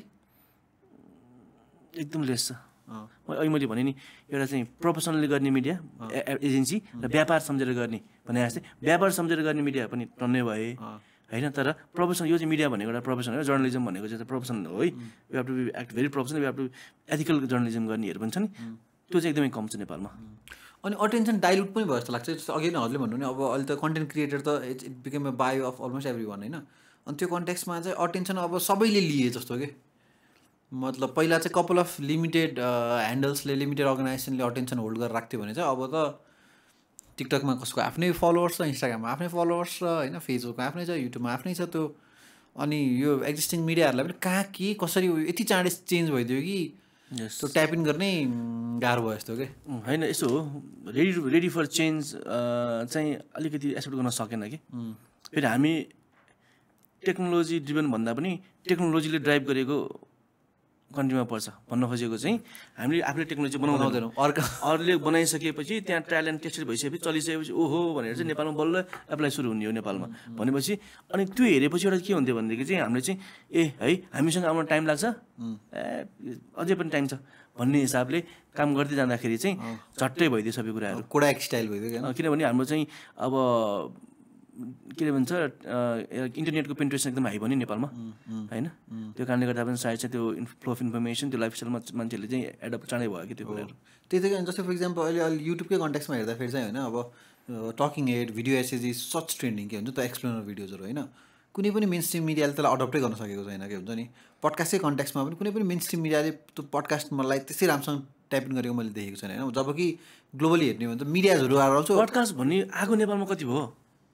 एकदम लेस छ अहिले मैले भने नि एउटा चाहिँ प्रोफेसनली गर्ने मिडिया एजेन्सी र व्यापार सम्झेर गर्ने भने जस्तै व्यापार सम्झेर गर्ने मिडिया पनि टन्नै भए होइन तर प्रोफेसन यो चाहिँ मिडिया भनेको एउटा प्रोफेसन हो जर्नलिजम भनेको चाहिँ प्रोफेसन हो है you have to be act very professional you have to ethical journalism गर्नेहरू पनि छ नि त्यो चाहिँ एकदमै कम छ नेपालमा अनि अटेन्सन डाइल्युट पनि भयो जस्तो लाग्छ जस्तो अघि नै हजुरले भन्नु नि अब अहिले त कन्टेन्ट क्रिएटर त it's it become a bio of almost every one होइन अनि त्यो कन्टेक्समा चाहिँ अटेन्सन अब सबैले लिए जस्तो के मतलब पहिला चाहिँ कपाल अफ लिमिटेड ह्यान्डल्सले लिमिटेड अर्गनाइजेसनले अटेन्सन होल्ड गरेर राख्थ्यो भने चाहिँ अब त टिकटकमा कसको आफ्नै फलोवर्स छ इन्स्टाग्राममा आफ्नै फलोवर्स छ होइन फेसबुकमा आफ्नै छ युट्युबमा आफ्नै छ त्यो अनि यो एक्जिस्टिङ मिडियाहरूलाई पनि कहाँ के कसरी यति चाँडै चेन्ज भइदियो कि त्यो ट्याप इन गर्ने गाह्रो भयो जस्तो के होइन यसो हो रेडी रेडी फर चेन्ज चाहिँ अलिकति एक्सेप्ट गर्न सकेन कि फेरि हामी टेक्नोलोजी ड्रिभन भन्दा पनि टेक्नोलोजीले ड्राइभ गरेको कन्ट्रीमा पर्छ भन्न खोजेको चाहिँ हामीले आफूले टेक्नोलोजी बनाउँदैनौँ अर्का अरूले बनाइसकेपछि त्यहाँ ट्यालेन्ट टेस्टेड भइसकेपछि चलिसकेपछि ओहो भनेर चाहिँ नेपालमा बल्ल एप्लाई सुरु हुने हो नेपालमा भनेपछि अनि त्यो हेरेपछि एउटा के हुन्थ्यो भनेदेखि चाहिँ हामीले चाहिँ ए है हामीसँग आउन टाइम लाग्छ ए अझै पनि टाइम छ भन्ने हिसाबले काम गर्दै जाँदाखेरि चाहिँ झट्टै भइदियो सबै कुराहरू कोडाक स्टाइल भइदियो किनभने हाम्रो चाहिँ अब के भन्छ इन्टरनेटको पेन्ट्रेसन एकदम हाई भयो नि नेपालमा होइन त्यो कारणले गर्दा पनि सायद चाहिँ त्यो फ्लो अफ इन्फर्मेसन त्यो लाइफस्टाइलमा मान्छेहरूले चाहिँ एडप्ट चाँडै भयो कि त्यो कुराहरू त्यही कारण जस्तै फर इक्जाम्पल अहिले अहिले युट्युबकै कन्टेक्समा हेर्दाखेरि चाहिँ होइन अब talking head video essays is such trending के हुन्छ त एक्सप्लेनर भिडियोजहरू होइन कुनै पनि मेन स्ट्रिम मिडियाले त्यसलाई अडप्टै गर्न सकेको छैन के हुन्छ नि पडकास्टकै कन्टेक्समा पनि कुनै पनि मेन स्ट्रिम मिडियाले त्यो पडकास्ट मलाई त्यसै राम्रोसँग टाइप इन गरेको मैले देखेको छैन होइन जब कि ग्लोबली हेर्ने हो भने त मिडियाजहरू आएर अल्सो पडकास्ट भन्ने आगो नेपालमा कति भयो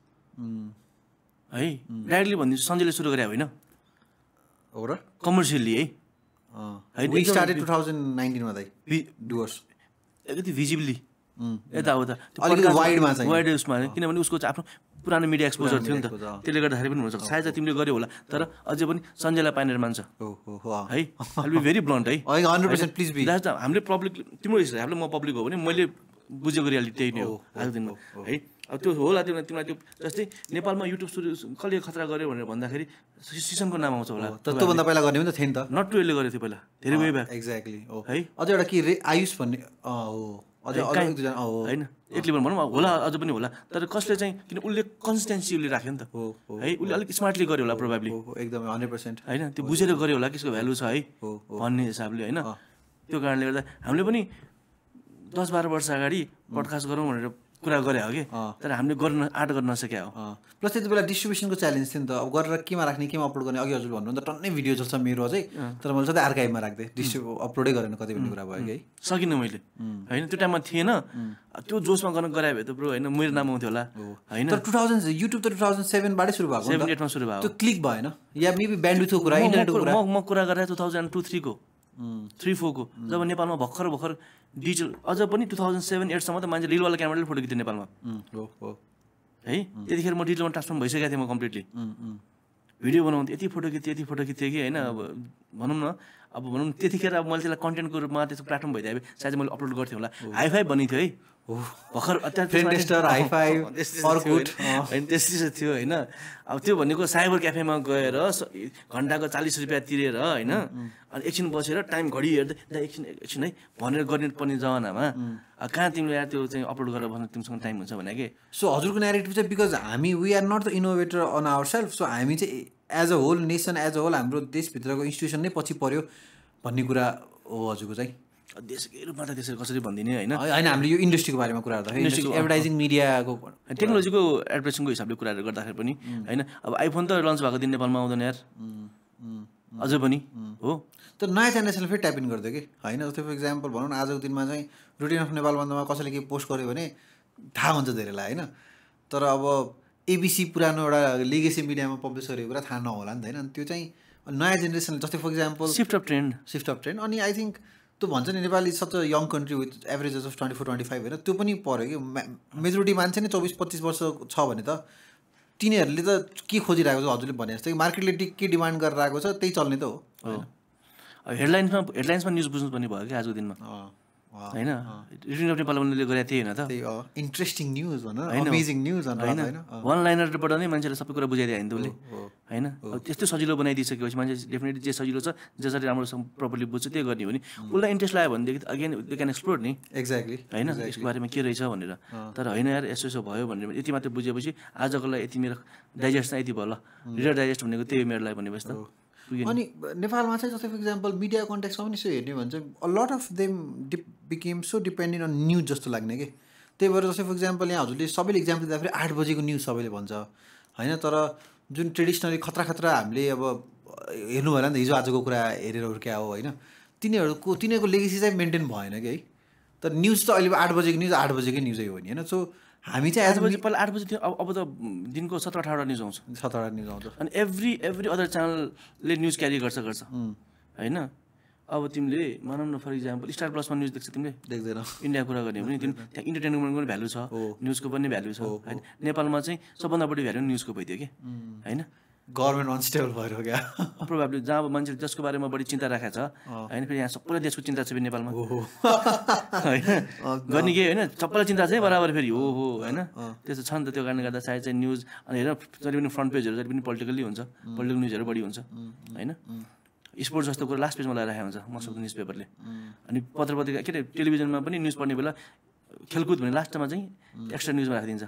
है डाइरेक्टली भनिदिन्छु सञ्जयले सुरु गरे होइन हो र कमर्सियल्ली है वी स्टार्टेड टु थाउजन्ड नाइन्टिनमा दाइ डुवर्स अलिकति भिजिबली यताउता अलिकति वाइडमा चाहिँ वाइड उसमा किनभने उसको चाहिँ आफ्नो पुरानो मिडिया एक्सपोजर थियो नि त त्यसले गर्दाखेरि पनि हुनसक्छ सायद तिमीले गर्यो होला तर अझै पनि सञ्जयलाई पाइनेर मान्छ है आई बी भेरी ब्लन्ट है हन्ड्रेड पर्सेन्ट प्लिज बी हामीले पब्लिक तिम्रो हिसाबले म पब्लिक हो भने मैले बुझेको रियालिटी त्यही नै हो आजको दिनमा है अब त्यो होला त्यो तिमीलाई त्यो जस्तै नेपालमा युट्युब सुरु कसले खतरा गर्यो भनेर भन्दाखेरि सिजनको नाम आउँछ होला त्योभन्दा पहिला गर्ने पनि त थियो नि त नट टुले गरेको थियो पहिला धेरै वे ब्याक एक्ज्याक्टली है अझ एउटा के रे आयुष भन्ने हो अझ होइन एक लेभल भनौँ होला अझ पनि होला तर कसले चाहिँ किन उसले कन्सिस्टेन्सी उसले राख्यो नि त है उसले अलिक स्मार्टली गर्यो होला प्रोभाब्ली एकदम हन्ड्रेड पर्सेन्ट होइन त्यो बुझेर गर्यो होला त्यसको भ्यालु छ है भन्ने हिसाबले होइन त्यो कारणले गर्दा हामीले पनि दस बाह्र वर्ष अगाडि पडकास्ट गरौँ भनेर कुरा गरे हो कि तर हामीले गर्न आँट गर्न नसक्या हो प्लस त्यति बेला डिस्ट्रिब्युसनको च्यालेन्ज थियो नि त अब गरेर केमा राख्ने केमा अपलोड गर्ने अघि हजुर भन्नु त टन्नै भिडियोजहरू छ मेरो अझै तर मैले सधैँ आर्काइभमा राख्दै डिस्ट्रिब्यु अपलोडै गरेन कति भन्ने कुरा भयो कि है सकिनँ मैले होइन त्यो टाइममा थिएन त्यो जोसमा गर्न गरायो भए त ब्रो होइन मेरो नाम आउँथ्यो होला होइन तर टु थाउजन्ड युट्युब त टु थाउजन्ड सेभेनबाटै सुरु भएको सेभेन एटमा सुरु भयो त्यो क्लिक भएन या मेबी ब्यान्डविथको कुरा इन्टरनेटको कुरा म कुरा गरेर टु थाउजन्ड टू थ्रीको थ्री फोरको जब नेपालमा भर्खर भर्खर डिजिटल अझ पनि टु थाउजन्ड सेभेन एटसम्म त मान्छे रिलवाला क्यामेराले फोटो खिच्थ्यो नेपालमा है त्यतिखेर म डिजिटलमा ट्रान्सफर्म भइसकेको थिएँ म कम्प्लिटली भिडियो बनाउँथेँ यति फोटो खिच्थेँ यति फोटो खिच्थेँ कि होइन अब भनौँ न अब भनौँ त्यतिखेर अब मैले त्यसलाई कन्टेन्टको रूपमा त्यसको प्लेटफर्म भइदिए सायद मैले अपलोड गर्थेँ होला हाई फाइभ बनिन्थ्यो है भर्खर होइन त्यस्तै थियो होइन अब त्यो भनेको साइबर क्याफेमा गएर घन्टाको चालिस रुपियाँ तिरेर होइन अनि एकछिन बसेर टाइम घडी हेर्दै एकछिन एकछिन है भनेर गर्ने पर्ने जमानामा कहाँ तिमीले यहाँ त्यो चाहिँ अपलोड गरेर भन्दा तिमीसँग टाइम हुन्छ भने कि सो हजुरको नेरेटिभ चाहिँ बिकज हामी we are not the innovator on our self so हामी चाहिँ as a whole nation as a whole हाम्रो देशभित्रको इन्स्टिट्युसन नै पछि पऱ्यो भन्ने कुरा हो हजुरको चाहिँ देशकै रूपमा त त्यसरी कसरी भनिदिने होइन होइन हामीले यो इन्डस्ट्रीको बारेमा कुरा गर्दाखेरि एडभर्टाइजिङ मिडियाको टेक्नोलोजीको एडभर्टाइजिङको हिसाबले कुराहरू गर्दाखेरि पनि होइन अब आइफोन त लन्च भएको दिन नेपालमा आउँदैन यार अझै पनि हो तर नयाँ जेनेरेसनले फेरि ट्याप इन गरिदियो कि होइन जस्तै फर इक्जाम्पल भनौँ न आजको दिनमा चाहिँ रुटिन अफ नेपाल बन्दमा कसैले केही पोस्ट गर्यो भने थाहा हुन्छ धेरैलाई होइन तर अब एबिसी पुरानो एउटा लिगेसी मिडियामा पब्लिस गरेको कुरा थाहा नहोला नि त होइन त्यो चाहिँ नयाँ जेनेरेसनले जस्तै for example shift of trend shift of trend अनि आई थिङ्क त्यो भन्छ नि Nepal is such a young country with average of twenty four twenty five होइन त्यो पनि पऱ्यो कि मेजोरिटी मान्छे नै चौबिस पच्चिस वर्ष छ भने त तिनीहरूले त के खोजिरहेको छ हजुरले भने जस्तै मार्केटले के डिमान्ड गरेर आएको छ त्यही चल्ने त हो हेडलाइन्समा हेडलाइन्समा न्युज बुझ्नुपर्ने भयो कि आजको दिनमा होइन रिटिन अफ नेपाल उनीहरूले गरेको थिएँ होइन त इन्ट्रेस्टिङ न्युज भनौँ अमेजिङ न्युज होइन वान लाइनरबाट नै मान्छेले सबै कुरा बुझाइदियो होइन त उसले होइन त्यस्तो सजिलो बनाइदिइसकेपछि मान्छे डेफिनेटली जे सजिलो छ जसरी राम्रोसँग प्रपरली बुझ्छ त्यो गर्ने हो नि उसलाई इन्ट्रेस्ट लाग्यो भनेदेखि अगेन दे क्यान एक्सप्लोर नि एक्ज्याक्टली होइन यसको बारेमा के रहेछ भनेर तर होइन यार यसो यसो भयो भनेर यति मात्र बुझेपछि आजको लागि यति मेरो डाइजेस्ट यति भयो ल रिडर डाइजेस्ट भनेको त्यही मेरो लागि भनेपछि त अनि नेपालमा चाहिँ जस्तै फर इक्जाम्पल मिडिया कन्टेक्समा पनि यसो हेर्ने भने चाहिँ a lot of them deep became so dependent on news जस्तो लाग्ने कि त्यही भएर जस्तै फर इक्जाम्पल यहाँ हजुरले सबैले इक्जाम्पल दिँदाखेरि आठ बजेको न्युज सबैले भन्छ होइन तर जुन ट्रेडिसनली खतरा खतरा हामीले अब हेर्नु भएन नि त हिजो आजको कुरा हेरेर हुर्क्या हो होइन तिनीहरूको तिनीहरूको लेगेसी चाहिँ मेन्टेन भएन कि है तर न्युज त अहिले आठ बजेको न्युज आठ बजेकै न्युजै हो नि होइन सो हामी चाहिँ आठ बजी पहिला आठ बजी थियो अब त दिनको सत्र अठारवटा न्युज आउँछ सत्रवटा न्युज आउँछ अनि एभ्री एभ्री अदर च्यानलले न्युज क्यारी गर्छ गर्छ होइन अब तिमीले भनौँ न फर इक्जाम्पल स्टार प्लसमा न्युज देख्छ तिमीले देख्दैन इन्डियाको कुरा गर्ने भने तिमी त्यहाँ इन्टरटेनमेन्टको पनि भ्यालु छ न्युजको पनि भ्यालु छ होइन नेपालमा चाहिँ सबभन्दा बढी भ्यालु न्युजको भइदियो कि होइन गभर्मेन्ट अनस्टेबल भएर क्या प्रोभाब्ली जहाँ अब मान्छेले जसको बारेमा बढी चिन्ता राखेको छ होइन फेरि यहाँ सबैलाई देशको चिन्ता छ फेरि नेपालमा होइन गर्ने के होइन सबैलाई चिन्ता छ बराबर फेरि हो हो होइन त्यस्तो छ नि त त्यो कारणले गर्दा सायद चाहिँ न्युज अनि हेर जति पनि फ्रन्ट पेजहरू जति पनि पोलिटिकल्ली हुन्छ पोलिटिकल न्युजहरू बढी हुन्छ होइन स्पोर्ट्स जस्तो कुरा लास्ट पेजमा लगाएर राखेको हुन्छ मोस्ट अफ द न्युज पेपरले अनि पत्र पत्रिका के अरे टेलिभिजनमा पनि न्युज पढ्ने बेला खेलकुद भने लास्टमा चाहिँ एक्स्ट्रा न्युजमा राखिदिन्छ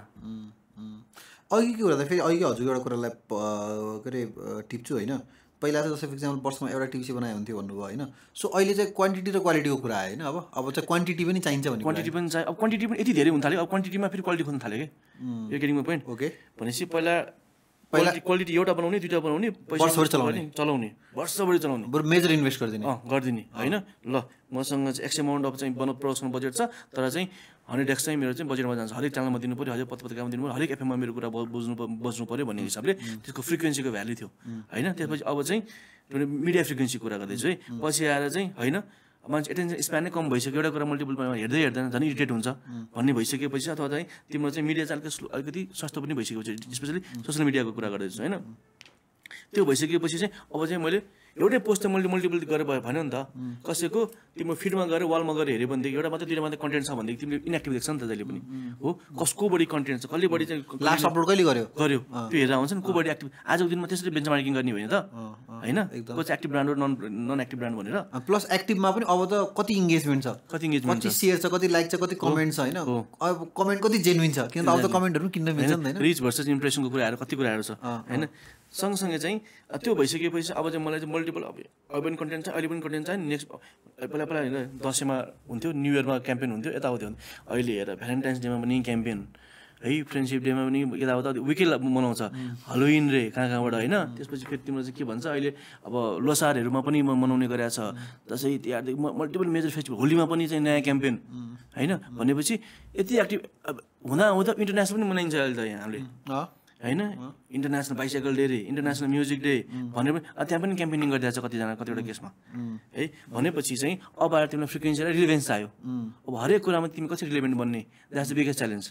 अघि के गर्दा फेरि अघि हजुर एउटा कुरालाई के अरे टिप्छु होइन पहिला चाहिँ जस्तै फर इक्जाम्पल वर्षमा एउटा टिभी बनायो हुन्थ्यो भन्नुभयो होइन सो अहिले चाहिँ क्वान्टिटी र क्वालिटीको कुरा आयो होइन अब अब चाहिँ क्वान्टिटी पनि चाहिन्छ भने क्वान्टिटी पनि चाहियो अब क्वान्टिटी पनि यति धेरै हुन थाल्यो अब क्वान्टिटीमा फेरि क्वालिटी खोज्न थाल्यो कि गेटिङमा पोइन्ट ओके भनेपछि पहिला पहिला क्वालिटी एउटा बनाउने दुईवटा बनाउने पैसा चलाउने चलाउने वर्षभरि चलाउने बरु मेजर इन्भेस्ट गरिदिने अँ गरिदिने होइन ल मसँग चाहिँ एक्स एमाउन्ट अफ चाहिँ बनाउ प्रोडक्सन बजेट छ तर चाहिँ हन्ड्रेड एक्स चाहिँ मेरो चाहिँ बजेटमा जान्छ हरेक च्यानलमा दिनु पऱ्यो हरेक पत्र पत्रिकामा दिनु पऱ्यो हरेक एफएममा मेरो कुरा बुझ्नु बज्नु पऱ्यो भन्ने हिसाबले त्यसको फ्रिक्वेन्सीको भ्यालु थियो होइन त्यसपछि अब चाहिँ मिडिया फ्रिक्वेन्सीको कुरा गर्दैछु है पछि आएर चाहिँ होइन मान्छे एटेन्सन स्प्यान नै कम भइसक्यो एउटा कुरा मल्टिपल हेर्दै हेर्दैन झन् इरिटेट हुन्छ भन्ने भइसकेपछि अथवा चाहिँ तिम्रो चाहिँ मिडिया चाहिँ अलिकति अलिकति सस्तो पनि भइसकेको छ स्पेसली सोसियल मिडियाको कुरा गर्दैछु होइन त्यो भइसकेपछि चाहिँ अब चाहिँ मैले एउटै पोस्ट त मैले मल्टिपल गरेर भयो भन्यो नि त कसैको तिम्रो फिडमा गएर वालमा गएर हेऱ्यो भनेदेखि एउटा मात्रै दुईवटा मात्रै कन्टेन्ट छ भनेदेखि तिमीले इनएक्टिभ देख्छ नि त जहिले पनि हो कसको बढी कन्टेन्ट छ कसले बढी चाहिँ लास्ट अपलोड कहिले गर्यो गर्यो त्यो हेरेर आउँछ नि को बढी एक्टिभ आजको दिनमा त्यसरी बेन्चमार्किङ गर्ने होइन त होइन को चाहिँ एक्टिभ ब्रान्ड हो नन नन एक्टिभ ब्रान्ड भनेर प्लस एक्टिभमा पनि अब त कति इङ्गेजमेन्ट छ कति इङ्गेजमेन्ट कति सेयर छ कति लाइक छ कति कमेन्ट छ होइन अब कमेन्ट कति जेन्युइन छ किनभने अब त कमेन्टहरू पनि किन्न मिल्छ नि रिच भर्सेस इम्प्रेसनको कुराहरू कति कुराहरू छ होइन सँगसँगै चाहिँ त्यो भइसकेपछि अब चाहिँ मलाई चाहिँ मल्टिपल अब पनि कन्टेन्ट छ अहिले पनि कन्टेन्ट छ नेक्स्ट पहिला पहिला होइन दसैँमा हुन्थ्यो न्यु इयरमा क्याम्पेन हुन्थ्यो यताउति हुन्थ्यो अहिले हेर भ्यालेन्टाइन्स डेमा पनि क्याम्पेन है फ्रेन्डसिप डेमा पनि यताउता विकै मनाउँछ हलोविन रे कहाँ कहाँबाट होइन त्यसपछि फेरि तिम्रो चाहिँ के भन्छ अहिले अब लोसारहरूमा पनि मनाउने गरेको छ दसैँ तिहारदेखि मल्टिपल मेजर फेस्टिभल होलीमा पनि चाहिँ नयाँ क्याम्पेन होइन भनेपछि यति एक्टिभ हुँदा हुँदा इन्टरनेसनल पनि मनाइन्छ अहिले त यहाँ हामीले होइन इन्टरनेसनल बाइसाइकल डे रे इन्टरनेसनल म्युजिक डे भनेर पनि त्यहाँ पनि क्याम्पेनिङ गरिरहेको छ कतिजना कतिवटा केसमा है भनेपछि चाहिँ अब आएर तिमीलाई फ्रिक्वेन्सी र रिलेभेन्स चाहियो अब हरेक कुरामा तिमी कसरी रिलेभेन्ट बन्ने द्याट्स द बिगेस्ट च्यालेन्ज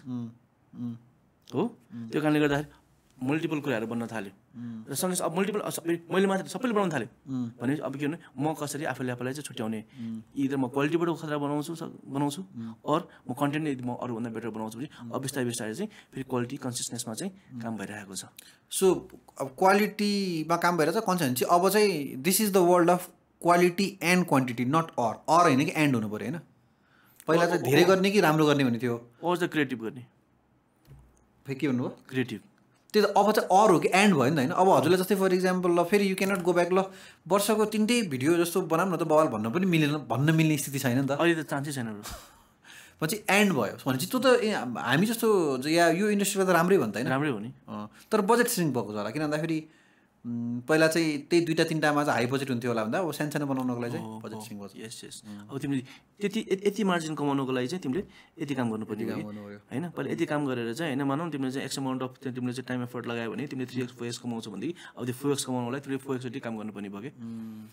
हो त्यो कारणले गर्दाखेरि मल्टिपल कुराहरू बन्न थाल्यो र सँगै अब मल्टिपल सबै मैले मात्र सबैले बनाउनु थाल्यो भनेपछि अब के भने म कसरी आफूले आफूलाई चाहिँ छुट्याउने इदर म क्वालिटीबाट खतरा बनाउँछु बनाउँछु अर म कन्टेन्ट यदि म अरूभन्दा बेटर बनाउँछु भने अब बिस्तारै बिस्तारै चाहिँ फेरि क्वालिटी कन्सिस्टेन्समा चाहिँ काम भइरहेको छ सो अब क्वालिटीमा काम भइरहेको छ कन्सिस्टेन्सी अब चाहिँ this is the world of quality and quantity not or or होइन कि एन्ड हुनु पऱ्यो होइन पहिला चाहिँ धेरै गर्ने कि राम्रो गर्ने भन्ने थियो अर चाहिँ क्रिएटिभ गर्ने फेरि के भन्नुभयो क्रिएटिभ त्यो त अब चाहिँ अर हो कि एन्ड भयो नि त होइन अब हजुरले जस्तै फर इक्जाम्पल ल फेरि यु क्यानट गो ब्याक ल वर्षको तिनटै भिडियो जस्तो बनाऊँ न त बवाल भन्न पनि मिलेन भन्न मिल्ने स्थिति छैन नि त अहिले त चान्सै छैन पछि एन्ड भयो भनेपछि त्यो त हामी जस्तो या यो इन्डस्ट्रीमा त राम्रै भयो नि त होइन राम्रै हो नि तर बजेट सेभिङ भएको छ होला किन भन्दाखेरि पहिला चाहिँ त्यही दुईवटा तिनवटामा चाहिँ हाई बजेट हुन्थ्यो होला भन्दा अब सानसानो बनाउनको लागि चाहिँ बजेट सेभिङ भएको यस यस अब तिमीले त्यति यति मार्जिन कमाउनुको लागि चाहिँ तिमीले यति काम गर्नुपर्ने होइन पहिला यति काम गरेर चाहिँ होइन भनौँ तिमीले चाहिँ एक्स अमाउन्ट अफ तिमीले चाहिँ टाइम एफर्ट लगायो भने तिमीले थ्री एक्स फोर एक्स कमाउँछ भनेदेखि अब त्यो फोर एक्स कमाउनुको लागि तिमीले फोर एक्सवटी काम गर्नुपर्ने भयो कि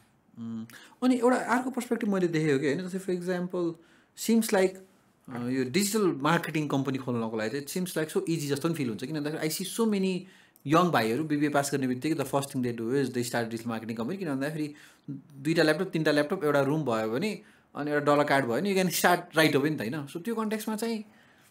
अनि एउटा अर्को पर्सपेक्टिभ मैले देखेँ कि होइन जस्तै फर इक्जाम्पल सिम्स लाइक यो डिजिटल मार्केटिङ कम्पनी खोल्नको लागि चाहिँ it seems like so easy जस्तो पनि फिल हुन्छ किन भन्दाखेरि I see so many young भाइहरू बिबिए पास गर्ने बित्तिकै the first thing they do is they start digital marketing company किन भन्दाखेरि दुईवटा ल्यापटप तिनवटा ल्यापटप एउटा रुम भयो भने अनि एउटा डलर कार्ड भयो भने यु क्यान स्टार्ट राइट हो नि त होइन सो त्यो कन्टेक्समा चाहिँ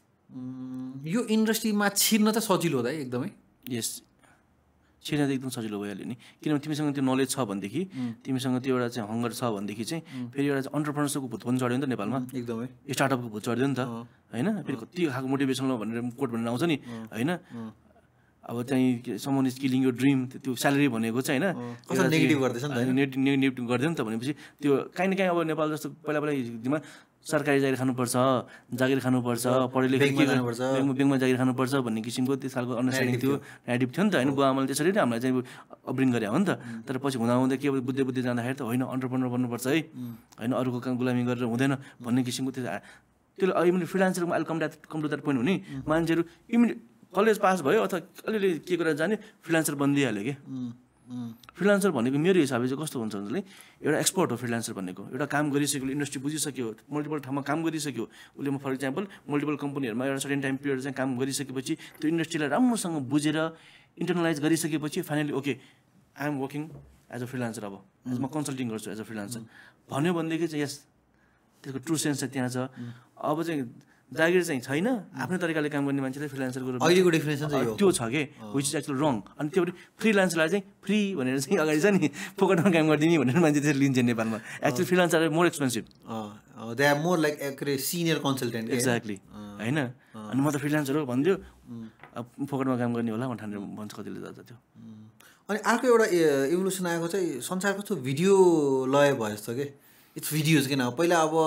यो इन्डस्ट्रीमा छिर्न त सजिलो हो त एकदमै यस छिर्न त एकदम सजिलो भइहाल्यो नि किनभने तिमीसँग त्यो नलेज छ भनेदेखि तिमीसँग त्यो एउटा चाहिँ हङ्गर छ भनेदेखि चाहिँ फेरि एउटा चाहिँ अन्टरप्रेनरसिपको भूत पनि चढ्यो नि त नेपालमा एकदमै स्टार्टअपको भूत चढ्यो नि त होइन फेरि कति खालको मोटिभेसनल भनेर कोट भनेर आउँछ नि होइन अब चाहिँ समन इज किलिङ यो ड्रिम त्यो स्यालेरी भनेको चाहिँ होइन नेगेटिभ गर्दैछ नि त नेगेटिभ गर्दैन त भनेपछि त्यो काहीँ न काहीँ अब नेपाल जस्तो पहिला पहिला हिजोमा सरकारी जागिर खानुपर्छ जागिर खानुपर्छ पढे लेखे के गर्नुपर्छ ब्याङ्कमा जागिर खानुपर्छ भन्ने किसिमको त्यस खालको अन्डरस्ट्यान्डिङ थियो नेगेटिभ थियो नि त होइन बुवा आमाले त्यसरी नै हामीलाई चाहिँ अपब्रिङ गरे हो नि त तर पछि हुँदा हुँदै के बुझ्दै बुझ्दै जाँदाखेरि त होइन अन्टरप्रेनर बन्नुपर्छ है होइन अरूको काम गुलामी गरेर हुँदैन भन्ने किसिमको त्यो त्यो अहिले फ्रिलान्सरमा अहिले come come to that point हुने मान्छेहरू इमिडिएट कलेज पास भयो अथवा अलिअलि के गरेर जाने फ्रिलान्सर बनिदिइहाल्यो कि फ्रिलान्सर भनेको मेरो हिसाबले चाहिँ कस्तो हुन्छ भने एउटा एक्सपर्ट हो फ्रिलान्सर भनेको एउटा काम गरिसक्यो इन्डस्ट्री बुझिसक्यो मल्टिपल ठाउँमा काम गरिसक्यो उसले म फर इक्जाम्पल मल्टिपल कम्पनीहरूमा एउटा सर्टेन टाइम पिरियड चाहिँ काम गरिसकेपछि त्यो इन्डस्ट्रीलाई राम्रोसँग बुझेर इन्टरनलाइज गरिसकेपछि finally okay I am working as a freelancer अब एज म कन्सल्टिङ गर्छु एज अ फ्रिलान्सर भन्यो भनेदेखि चाहिँ यस त्यसको ट्रु सेन्स चाहिँ त्यहाँ छ अब चाहिँ जागिर चाहिँ छैन आफ्नै तरिकाले काम गर्ने मान्छेलाई फ्रिलान्सरको रूपमा अहिलेको डेफिनेसन चाहिँ त्यो छ कि विच इज एक्चुअली रङ अनि त्यो फ्रिलान्सरलाई चाहिँ फ्री भनेर चाहिँ अगाडि छ नि फोकटमा काम गरिदिने भनेर मान्छे त्यसरी लिन्छ नेपालमा actually freelancer more expensive they are more like senior consultant exactly होइन अनि म त फ्रिलान्सर हो भनिदियो अब फोकटमा काम गर्ने होला भनेर भन्छ कतिले जान्छ त्यो अनि अर्को एउटा इभोल्युसन आएको चाहिँ संसार कस्तो भिडियो लय भयो जस्तो कि इट्स भिडियोज किन पहिला अब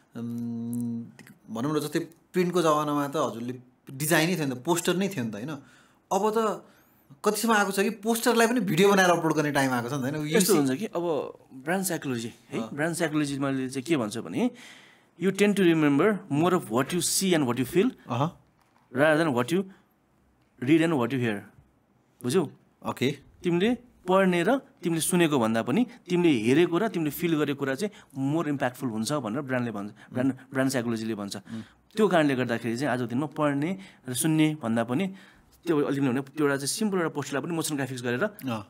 भनौँ न जस्तै प्रिन्टको जमानामा त हजुरले डिजाइनै थियो नि त पोस्टर नै थियो नि त होइन अब त कतिसम्म आएको छ कि पोस्टरलाई पनि भिडियो बनाएर अपलोड गर्ने टाइम आएको छ नि त होइन यस्तो हुन्छ कि अब ब्रान्ड साइकोलोजी है ब्रान्ड साइकोलोजी मैले चाहिँ के भन्छु भने you tend to remember more of what you see and what you feel rather than what you read and what you hear बुझ्यौ ओके तिमीले पढ्ने र तिमीले सुनेको भन्दा पनि तिमीले हेरेको र तिमीले फिल गरेको कुरा चाहिँ मोर इम्प्याक्टफुल हुन्छ भनेर ब्रान्डले भन्छ ब्रान्ड ब्रान्ड साइकोलोजीले भन्छ त्यो कारणले गर्दाखेरि चाहिँ आजको दिनमा पढ्ने र सुन्ने भन्दा पनि त्यो अलिकति भने त्यो एउटा चाहिँ सिम्पल एउटा पोस्टलाई पनि मोसन ग्राफिक्स गरेर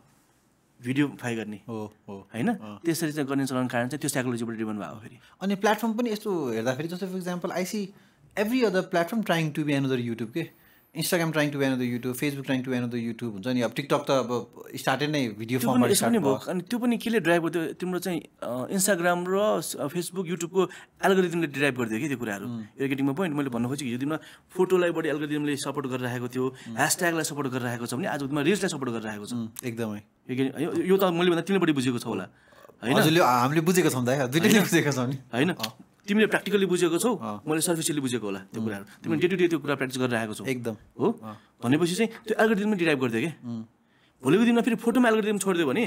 भिडियो फाइ गर्ने हो होइन त्यसरी चाहिँ गर्ने चलन कारण चाहिँ त्यो साइकोलोजीबाट ड्रिभन भयो फेरि अनि प्लेटफर्म पनि यस्तो हेर्दाखेरि जस्तो for example I see every other platform trying to be another YouTube के Instagram trying to be another YouTube Facebook trying to be another YouTube हुन्छ नि अब टिकटक त अब स्टार्टेड नै भिडियो फर्मबाट स्टार्ट भयो अनि त्यो पनि केले ड्राइभ गर्यो तिम्रो चाहिँ इन्स्टाग्राम र फेसबुक युट्युबको एल्गोरिदमले ड्राइभ गरिदियो कि त्यो कुराहरू एडिटिङमा पोइन्ट मैले भन्नु खोजेँ कि यो दिनमा फोटोलाई बढी एल्गोरिदमले सपोर्ट गरिरहेको थियो ह्यासट्यागलाई सपोर्ट गरिरहेको छ भने आज दिनमा रिल्सलाई सपोर्ट गरिरहेको छ एकदमै यो त मैले भन्दा तिमीले बढी बुझेको छ होला होइन हामीले बुझेको छौँ त दुइटैले बुझेको छौँ नि होइन तिमीले प्र्याक्टिकली बुझेको छौ मैले सर्फिसियली बुझेको होला त्यो कुराहरू तिमीले डे टु डे त्यो कुरा प्र्याक्टिस गरिरहेको छौ एकदम हो भनेपछि चाहिँ त्यो एल्गोरिदमले डिराइभ गरिदियो कि भोलिको दिनमा फेरि फोटोमा एल्गोरिदम छोडिदियो भने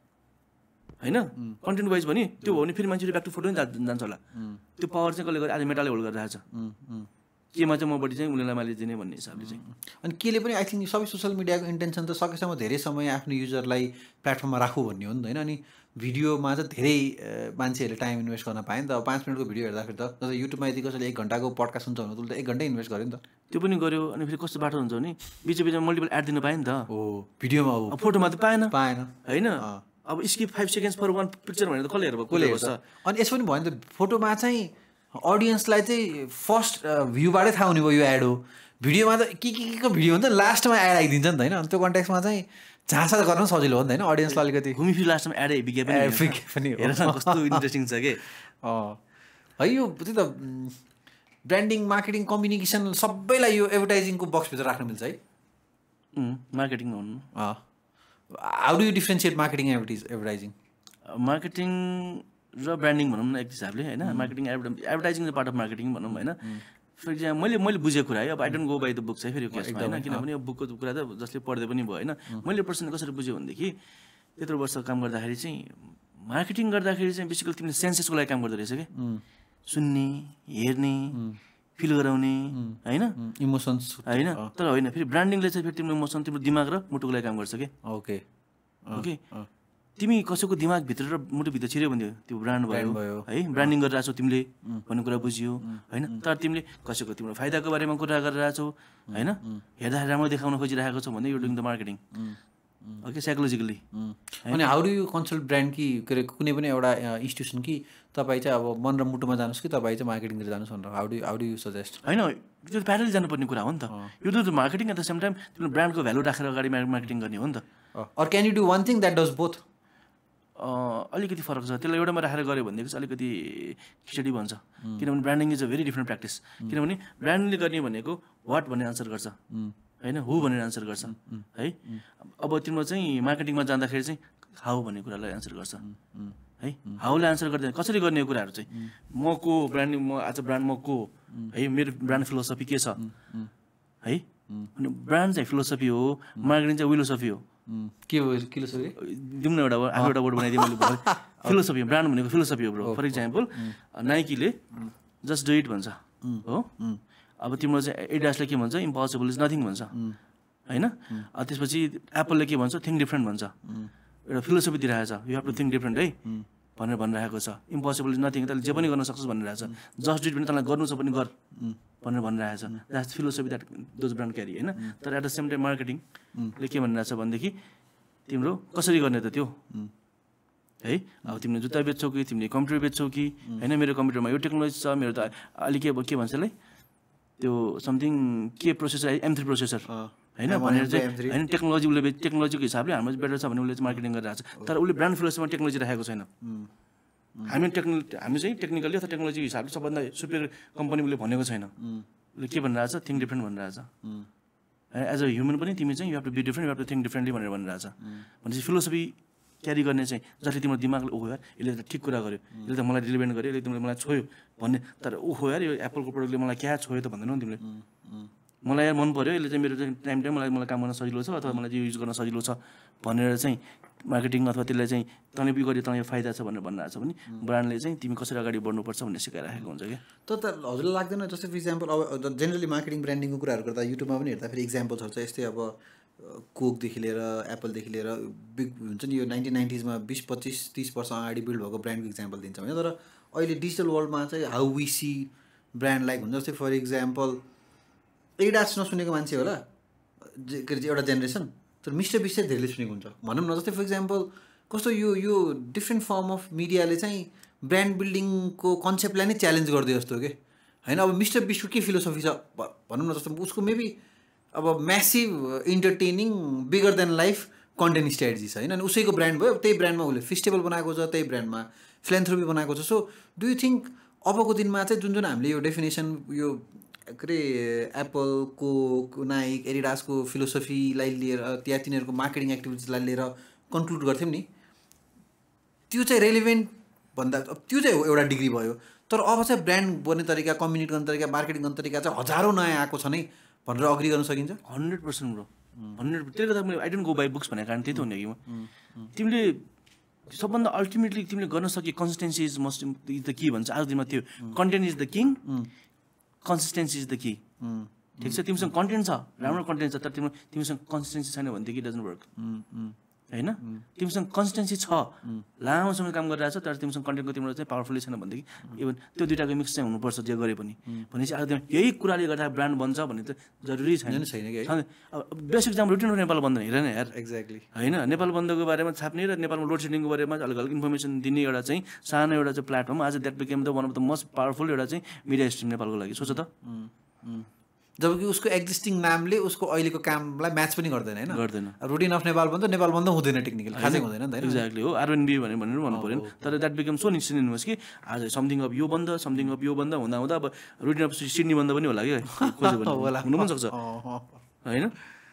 होइन कन्टेन्ट वाइज भने त्यो हो भने फेरि मान्छेले ब्याक टु फोटो नै जान्छ होला त्यो पावर चाहिँ कसले गर्दा आज मेटाले होल्ड गरिरहेको छ केमा चाहिँ म बढी चाहिँ उनीहरूलाई मालिक दिने भन्ने हिसाबले चाहिँ अनि केले पनि आई थिङ्क सबै सोसियल मिडियाको इन्टेन्सन त सकेसम्म धेरै समय आफ्नो युजरलाई प्लेटफर्ममा राखौँ भन्ने हो नि त होइन अनि भिडियोमा चाहिँ धेरै मान्छेहरूले टाइम इन्भेस्ट गर्न पायो नि त पाँच मिनटको भिडियो हेर्दाखेरि त जस्तै युट्युबमा यदि कसैले एक घन्टाको पडकास्ट हुन्छ भने उसले त एक घन्टै इन्भेस्ट गर्यो नि त त्यो पनि गर्यो अनि फेरि कस्तो बाटो हुन्छ भने बिच बिचमा मल्टिपल एड दिन पायो नि त हो भिडियोमा हो फोटोमा त पाएन पाएन होइन अब skip five seconds for one picture भनेर कसले हेर्छ कसले हेर्छ अनि यसो पनि भयो नि त फोटोमा चाहिँ अडियन्सलाई चाहिँ फर्स्ट भ्यूबाटै थाहा हुने भयो यो एड हो भिडियोमा त के के के को भिडियो हुन्छ लास्टमा एड आइदिन्छ नि त होइन अनि त्यो कन्टेक्समा चाहिँ झाँसा गर्न सजिलो हो नि त होइन अडियन्सलाई अलिकति घुमिफिर लास्टमा एड विज्ञापन पनि कस्तो इन्ट्रेस्टिङ छ कि है यो त्यही त ब्रान्डिङ मार्केटिङ कम्युनिकेसन सबैलाई यो एडभर्टाइजिङको बक्सभित्र राख्न मिल्छ है मार्केटिङमा हुनु how do you differentiate marketing advertising marketing र ब्रान्डिङ भनौँ न एक हिसाबले होइन marketing advertising part of marketing भनौँ होइन फर इक्जाम्पल मैले मैले बुझेको कुरा है अब I don't go by the books है फेरि केसमा होइन किनभने अब बुकको कुरा त जसले पढ्दै पनि भयो होइन मैले पर्सनली कसरी बुझ्यो भनेदेखि त्यत्रो वर्ष काम गर्दाखेरि चाहिँ मार्केटिङ गर्दाखेरि चाहिँ बेसिकली तिमीले सेन्सेसको लागि काम गर्दो रहेछ कि सुन्ने हेर्ने फिल गराउने होइन इमोसन्स होइन तर होइन फेरि ब्रान्डिङले चाहिँ फेरि तिम्रो इमोसन तिम्रो दिमाग र मुटुको लागि काम गर्छ कि ओके ओके तिमी कसैको दिमागभित्र र मुटुभित्र छिर्यो भने त्यो ब्रान्ड भयो है ब्रान्डिङ गरिरहेको छौ तिमीले भन्ने कुरा बुझियो होइन तर तिमीले कसैको तिम्रो फाइदाको बारेमा कुरा गरिरहेछौ होइन हेर्दाखेरि राम्रो देखाउन खोजिरहेको छौ भने you doing the marketing okay psychologically अनि how do you consult brand कि के अरे कुनै पनि एउटा इन्स्टिट्युसन कि तपाईँ चाहिँ अब मन र मुटुमा जानुहोस् कि तपाईँ चाहिँ मार्केटिङतिर जानुहोस् भनेर how do how do you suggest होइन त्यो त प्यारल जानुपर्ने कुरा हो नि त यो त marketing at the same time तिम्रो ब्रान्डको भ्यालु राखेर अगाडि मार्केटिङ गर्ने हो नि त or can you do one thing that does both अलिकति फरक छ त्यसलाई एउटामा राखेर गऱ्यो भनेदेखि चाहिँ अलिकति खिचडी भन्छ किनभने branding is a very different practice किनभने ब्रान्डिङले गर्ने भनेको वाट भन्ने आन्सर गर्छ होइन हु भनेर आन्सर गर्छ है अब तिम्रो चाहिँ मार्केटिङमा जाँदाखेरि चाहिँ हाउ भन्ने कुरालाई आन्सर गर्छ है हाउलाई आन्सर गर्दैन कसरी गर्ने कुराहरू चाहिँ म को ब्रान्डिङ म आज ब्रान्ड म को है मेरो ब्रान्ड फिलोसफी के छ है अनि ब्रान्ड चाहिँ फिलोसफी हो मार्केटिङ चाहिँ विलोसफी हो के हो फिलोसफी दिउँ न एउटा आफू एउटा वर्ड बनाइदिएँ मैले फिलोसफी ब्रान्ड भनेको फिलोसफी हो ब्रो फर इक्जाम्पल नाइकीले जस्ट डु इट भन्छ हो अब तिम्रो चाहिँ एडिडासले के भन्छ इम्पोसिबल इज नथिङ भन्छ होइन त्यसपछि एप्पलले के भन्छ थिङ्क डिफ्रेन्ट भन्छ एउटा फिलोसफी दिइरहेको छ you have to think different है भनेर भनिरहेको छ इम्पोसिबल इज नथिङ तैँले जे पनि गर्न सक्छस् भनिरहेको छ जस्ट डिट पनि तँलाई गर्नु छ पनि गर भनेर भनिरहेको छ that's philosophy that those brand carry होइन तर एट द सेम टाइम मार्केटिङले के भनिरहेको छ भनेदेखि तिम्रो कसरी गर्ने त त्यो है अब तिमीले जुत्ता बेच्छौ कि तिमीले कम्प्युटर बेच्छौ कि होइन मेरो कम्प्युटरमा यो टेक्नोलोजी छ मेरो त अहिले के के भन्छ यसलाई त्यो समथिङ के प्रोसेसर एम थ्री प्रोसेसर होइन भनेर चाहिँ होइन टेक्नोलोजी उसले टेक्नोलोजीको हिसाबले हाम्रो बेटर छ भने उसले चाहिँ मार्केटिङ गरिरहेको छ तर उसले ब्रान्ड फिलोसफीमा टेक्नोलोजी राखेको छैन हामी टेक्नो हामी चाहिँ टेक्निकली अथवा टेक्नोलोजी हिसाबले सबभन्दा सुपर कम्पनी उसले भनेको छैन उसले के भनिरहेको छ थिङ्क डिफ्रेन्ट भनिरहेको छ एज अ ह्युमन पनि तिमी चाहिँ you have to be different you have to think differently भनेर भनिरहेको छ भनेपछि फिलोसफी क्यारी गर्ने चाहिँ जसले तिम्रो दिमागले ओहो यार यसले त ठिक कुरा गर्यो यसले त मलाई रिलेभेन्ट गर्यो यसले तिमीले मलाई छोयो भन्ने तर ओहो यार यो एप्पलको प्रडक्टले मलाई क्या छोयो त भन्दैनौ तिमीले मलाई यार मन पऱ्यो यसले चाहिँ मेरो चाहिँ टाइम टाइम मलाई मलाई काम गर्न सजिलो छ अथवा मलाई चाहिँ युज गर्न सजिलो छ भनेर चाहिँ मार्केटिङ अथवा त्यसलाई चाहिँ तँले बि गर्यो तँ यो फाइदा छ भनेर भनिरहेको छ भने ब्रान्डले चाहिँ तिमी कसरी अगाडि बढ्नुपर्छ भन्ने सिकाइराखेको हुन्छ क्या त त हजुरलाई लाग्दैन जस्तै फर इक्जाम्पल अब जेनरली मार्केटिङ ब्रान्डिङको कुराहरू गर्दा युट्युबमा पनि हेर्दा फेरि इक्जाम्पल्सहरू छ यस्तै अब कोकदेखि लिएर एप्पलदेखि लिएर बिग हुन्छ नि यो नाइन्टिन नाइन्टिजमा बिस पच्चिस तिस वर्ष अगाडि बिल्ड भएको ब्रान्डको इक्जाम्पल दिन्छ होइन तर अहिले डिजिटल वर्ल्डमा चाहिँ how we see brand like हुन्छ जस्तै फर इक्जाम्पल एडिडास नसुनेको मान्छे होला के अरे एउटा जेनेरेसन तर मिस्टर बिस्ट चाहिँ धेरैले सुनेको हुन्छ भनौँ न जस्तै फर इक्जाम्पल कस्तो यो यो डिफ्रेन्ट फर्म अफ मिडियाले चाहिँ ब्रान्ड बिल्डिङको कन्सेप्टलाई नै च्यालेन्ज गरिदियो जस्तो के होइन अब मिस्टर बिस्टको के फिलोसफी छ भनौँ न जस्तो उसको मेबी अब massive entertaining bigger than life content strategy छ होइन अनि उसैको ब्रान्ड भयो त्यही ब्रान्डमा उसले फेस्टिभल बनाएको छ त्यही ब्रान्डमा फिलान्थ्रोपी बनाएको छ सो डु यु थिङ्क अबको दिनमा चाहिँ जुन जुन हामीले यो डेफिनेसन यो के अरे एप्पलको नाइक एडिडासको फिलोसफीलाई लिएर त्यहाँ तिनीहरूको मार्केटिङ एक्टिभिटिजलाई लिएर कन्क्लुड गर्थ्यौँ नि त्यो चाहिँ रेलिभेन्ट भन्दा त्यो चाहिँ एउटा डिग्री भयो तर अब चाहिँ ब्रान्ड बन्ने तरिका कम्युनिकेट गर्ने तरिका मार्केटिङ गर्ने तरिका चाहिँ हजारौँ नयाँ आएको छ नै भनेर अग्री गर्न सकिन्छ हन्ड्रेड पर्सेन्ट ब्रो हन्ड्रेड त्यसले गर्दा मैले I don't go by books भनेको कारण त्यही त हुने कि म तिमीले सबभन्दा अल्टिमेटली तिमीले गर्न सके consistency is must is the key भन्छ आज दिनमा त्यो content is the king consistency is the key ठिक छ तिमीसँग कन्टेन्ट छ राम्रो कन्टेन्ट छ तर तिम्रो तिमीसँग कन्सिस्टेन्सी छैन भनेदेखि इट डजन्ट वर्क होइन तिमीसँग कन्सिस्टेन्सी छ लामो समय काम गरिरहेको छ तर तिमीसँग कन्टेन्टको तिम्रो चाहिँ पावरफुल्ली छैन भनेदेखि इभन त्यो दुइटाको मिक्स चाहिँ हुनुपर्छ जे गरे पनि भनेपछि आज यही कुराले गर्दा ब्रान्ड बन्छ भन्ने त जरुरी छैन छैन कि अब best example routine of Nepal बन्द हेर न यार एक्ज्याक्टली होइन नेपाल बन्दको बारेमा छाप्ने र नेपालमा लोड सेडिङको बारेमा अलग अलग इन्फर्मेसन दिने एउटा चाहिँ सानो एउटा चाहिँ प्लेटफर्म आज that became the one of the most powerful एउटा चाहिँ मिडिया स्ट्रिम नेपालको लागि सोच त जबकि उसको एक्जिस्टिङ नामले उसको अहिलेको कामलाई म्याच पनि गर्दैन होइन गर्दैन रुटिन अफ नेपाल बन्द नेपाल बन्द हुँदैन टेक्निकल खासै हुँदैन नि त एक्ज्याक्टली हो आरएनबी भनेर भनेर भन्नु पऱ्यो तर द्याट बिकम सो निसिनिनुहोस् कि आज समथिङ अफ यो बन्द समथिङ अफ यो बन्द हुँदा हुँदा अब रुटिन अफ सिडनी बन्द पनि होला कि खोज्यो भने हुनु पनि सक्छ होइन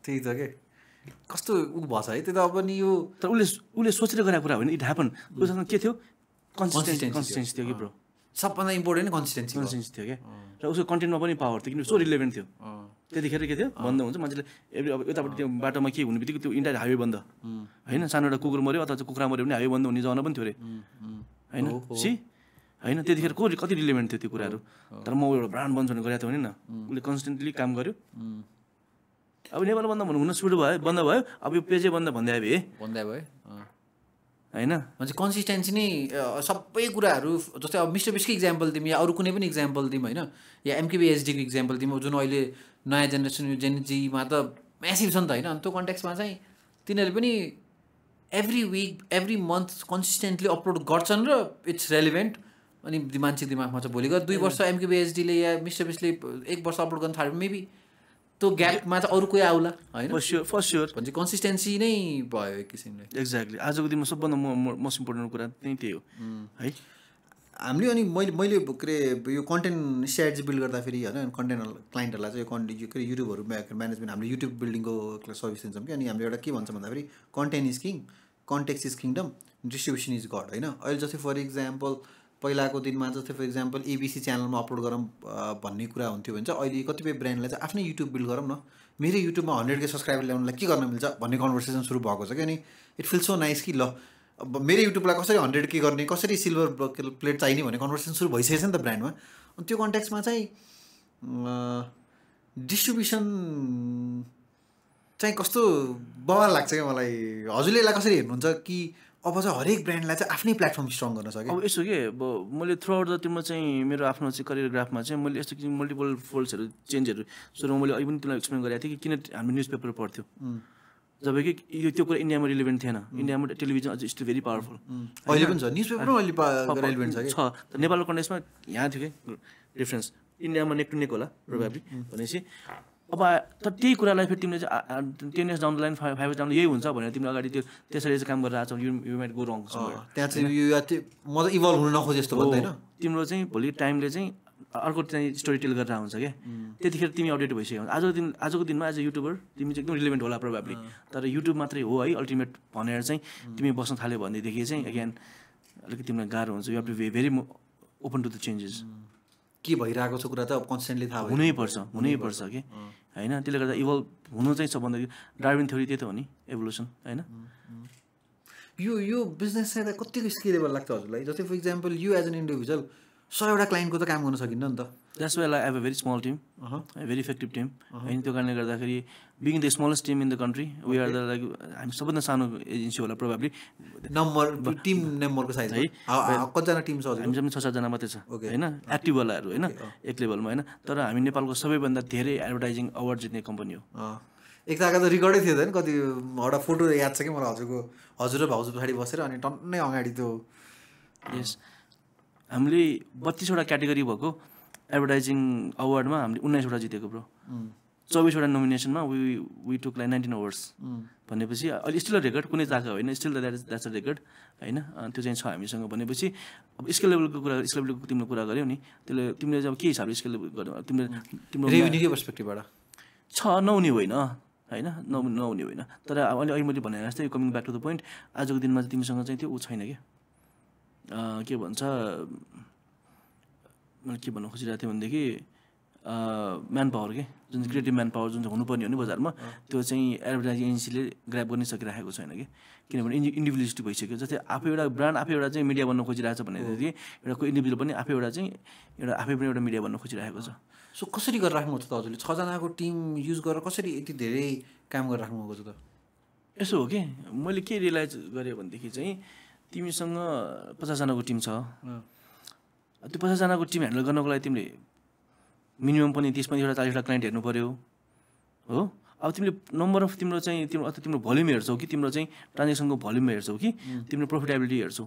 त्यही त के कस्तो ऊ भएछ है त्यो त अब नि यो तर उसले उसले सोचेर गरेको कुरा होइन इट ह्यापन उसँग के थियो कन्सिस्टेन्सी कन्सिस्टेन्सी थियो कि ब्रो सबभन्दा इम्पोर्टेन्ट कन्सिस्टेन्सी कन्सिस्टेन्सी थियो क्या र उसको कन्टेन्टमा पनि पावर थियो किनभने सो रिलेभेन्ट थियो त्यतिखेर के थियो बन्द हुन्छ मान्छेले एभ्री अब यतापट्टि त्यो बाटोमा के हुने बित्तिकै त्यो इन्टायर हाइवे बन्द होइन सानो एउटा कुकुर मऱ्यो अथवा कुखुरा मऱ्यो भने हाइवे बन्द हुने जमाना पनि थियो अरे होइन सी होइन त्यतिखेर को कति रिलेभेन्ट थियो त्यो कुराहरू तर म एउटा ब्रान्ड बन्छ भने गरेको थियो भने न उसले कन्सटेन्टली काम गर्यो अब नेपाल बन्द भन्नु हुन सुरु भयो बन्द भयो अब यो पेजै बन्द भन्दै आयो है भन्दै भयो होइन मान्छे कन्सिस्टेन्सी नै सबै कुराहरू जस्तै अब मिस्टर बिस्टकै इक्जाम्पल दिउँ या अरू कुनै पनि इक्जाम्पल दिउँ होइन या एमकेबीएसडीको इक्जाम्पल दिउँ जुन अहिले नयाँ जेनेरेसन जेनजीमा त म्यासिभ छ नि त होइन अनि त्यो कन्टेक्समा चाहिँ तिनीहरूले पनि every week every month consistently upload गर्छन् र इट्स रेलिभेन्ट अनि मान्छे दिमागमा चाहिँ भोलि गएर दुई वर्ष एमकेबीएसडीले या मिस्टर बिस्टले एक वर्ष अपलोड गर्न थाल्यो मेबी त्यो ग्यापमा चाहिँ अरू कोही आउला होइन फर स्योर फर स्योर भने चाहिँ कन्सिस्टेन्सी नै भयो एक किसिमले एक्ज्याक्टली आजको दिनमा सबभन्दा मोस्ट इम्पोर्टेन्ट कुरा त्यही त्यही हो है हामीले अनि मैले मैले के अरे यो कन्टेन्ट स्ट्राटेजी बिल्ड गर्दाखेरि होइन कन्टेन्ट क्लाइन्टहरूलाई चाहिँ यो कन्टेन्ट के अरे युट्युबहरू म्यानेजमेन्ट हामीले युट्युब बिल्डिङको सर्भिस दिन्छौँ कि अनि हामीले एउटा के भन्छ भन्दाखेरि content is king context is kingdom distribution is god होइन अहिले जस्तै फर इक्जाम्पल पहिलाको दिनमा जस्तै फर इक्जाम्पल एबिसी च्यानलमा अपलोड गरौँ भन्ने कुरा हुन्थ्यो भने चाहिँ अहिले कतिपय ब्रान्डलाई चाहिँ आफ्नै युट्युब बिल्ड गरौँ न मेरो युट्युबमा हन्ड्रेड के सब्सक्राइबर ल्याउनुलाई के गर्न मिल्छ भन्ने कन्भर्सेसन सुरु भएको छ कि अनि इट फिल सो नाइस कि ल अब मेरो युट्युबलाई कसरी हन्ड्रेड के गर्ने कसरी सिल्भर प्लेट चाहिने भन्ने कन्भर्सेसन सुरु भइसकेको छ नि त ब्रान्डमा अनि त्यो कन्टेक्समा चाहिँ डिस्ट्रिब्युसन चाहिँ कस्तो बवाल लाग्छ क्या मलाई हजुरले यसलाई कसरी हेर्नुहुन्छ कि अब चाहिँ हरेक ब्रान्डलाई चाहिँ आफ्नै प्लेटफर्म स्ट्रङ गर्न सक्यो अब यसो के अब मैले थ्रु आउट द तिम्रो चाहिँ मेरो आफ्नो चाहिँ करियर ग्राफमा चाहिँ मैले यस्तो कि मल्टिपल फोल्ड्सहरू चेन्जहरू सुरुमा मैले अहिले पनि तिमीलाई एक्सप्लेन गरेको थिएँ कि किन हामी न्युज पेपर पढ्थ्यौँ जब कि यो त्यो कुरा इन्डियामा रिलेभेन्ट थिएन इन्डियामा टेलिभिजन अझ स्टिल भेरी पावरफुल अहिले पनि छ न्युज पेपर पनि अहिले रेलिभेन्ट छ छ नेपालको कन्टेक्समा यहाँ थियो कि डिफ्रेन्स इन्डियामा नेक टु नेक होला प्रोभाब्ली भनेपछि अब तर त्यही कुरालाई फेरि तिमीले चाहिँ ten years down the line five five years down यही हुन्छ भनेर तिमीले अगाडि त्यो त्यसरी चाहिँ काम गरेर आएको छौ you you might go wrong त्यहाँ चाहिँ यो म त इभल्भ हुन नखोजे जस्तो भन्दैन तिम्रो चाहिँ भोलि टाइमले चाहिँ अर्को चाहिँ स्टोरी टेल गरेर हुन्छ क्या त्यतिखेर तिमी अपडेट भइसक्यो हुन्छ आजको दिन आजको दिनमा एज अ युट्युबर तिमी चाहिँ एकदम रिलेभेन्ट होला प्रोभाब्ली तर युट्युब मात्रै हो है अल्टिमेट भनेर चाहिँ तिमी बस्न थाल्यो भनेदेखि चाहिँ अगेन अलिकति तिमीलाई गाह्रो हुन्छ you have to be very open to the changes के भइरहेको छ कुरा त कन्सटेन्टली थाहा हुनैपर्छ हुनैपर्छ कि होइन त्यसले गर्दा इभल्भ हुनु चाहिँ सबभन्दा डार्विन थ्योरी त्यही त हो नि एभोल्युसन होइन यो यो बिजनेस चाहिँ त कतिको स्केलेबल लाग्छ हजुरलाई जस्तै for example you as an individual सयवटा क्लाइन्टको त काम गर्न सकिन्न नि त that's why I have a very small team very effective team होइन त्यो कारणले गर्दाखेरि being the smallest team in the country we are the like हामी सबभन्दा सानो एजेन्सी होला प्रोभाब्ली नम्बर टिम नम्बरको साइज है कतिजना टिम छ हामी चाहिँ छ सातजना मात्रै छ होइन एक्टिभवालाहरू होइन एक लेभलमा होइन तर हामी नेपालको सबैभन्दा धेरै एडभर्टाइजिङ अवार्ड जित्ने कम्पनी हो एक ताका त रिकर्डै थियो नि कति एउटा फोटो याद छ कि मलाई हजुरको हजुर र भाउजू पछाडि बसेर अनि टन्नै अगाडि त्यो यस हामीले बत्तिसवटा क्याटेगोरी भएको एडभर्टाइजिङ अवार्डमा हामीले उन्नाइसवटा जितेको ब्रो चौबिसवटा नोमिनेसनमा we we took like nineteen awards भनेपछि अहिले स्टिल रेकर्ड कुनै चाखा होइन still that is that's a record होइन त्यो चाहिँ छ हामीसँग भनेपछि अब स्केल लेभलको कुरा स्केल लेभलको तिमीले कुरा गऱ्यौ नि त्यसले तिमीले चाहिँ अब के हिसाबले स्केल गर्यो तिमीले तिम्रो रेभेन्यूकै पर्सपेक्टिभबाट छ नहुने होइन होइन नहुने होइन तर अहिले अहिले मैले भने जस्तै coming back to the point आजको दिनमा चाहिँ तिमीसँग चाहिँ त्यो ऊ छैन क्या के भन्छ मैले के भन्नु खोजिरहेको थिएँ भनेदेखि म्यान पावर के जुन चाहिँ क्रिएटिभ म्यान पावर जुन चाहिँ हुनुपर्ने हो नि बजारमा त्यो चाहिँ एडभर्टाइजिङ एजेन्सीले ग्राब गर्नै सकिरहेको छैन कि किनभने इन्डि इन्डिभिजुअलिटी भइसक्यो जस्तै आफै एउटा ब्रान्ड आफै एउटा चाहिँ मिडिया बन्न खोजिरहेको छ भनेदेखि एउटा कोही इन्डिभिजुअल पनि आफै एउटा चाहिँ एउटा आफै पनि एउटा मिडिया बन्न खोजिरहेको छ सो कसरी गरेर राख्नुहुन्छ त हजुरले छजनाको टिम युज गरेर कसरी यति धेरै काम गरेर राख्नुभएको छ त यसो हो कि मैले के रियलाइज गरेँ भनेदेखि चाहिँ तिमीसँग पचासजनाको टिम छ त्यो पचासजनाको टिम ह्यान्डल गर्नको लागि तिमीले मिनिमम पनि तिस पैँतिसवटा चालिसवटा क्लाइन्ट हेर्नु पऱ्यो हो अब तिमीले नम्बर अफ तिम्रो चाहिँ तिम्रो अथवा तिम्रो भल्युम हेर्छौ कि तिम्रो चाहिँ ट्रान्जेक्सनको भल्युम हेर्छौ कि तिम्रो प्रफिटेबिलिटी हेर्छौ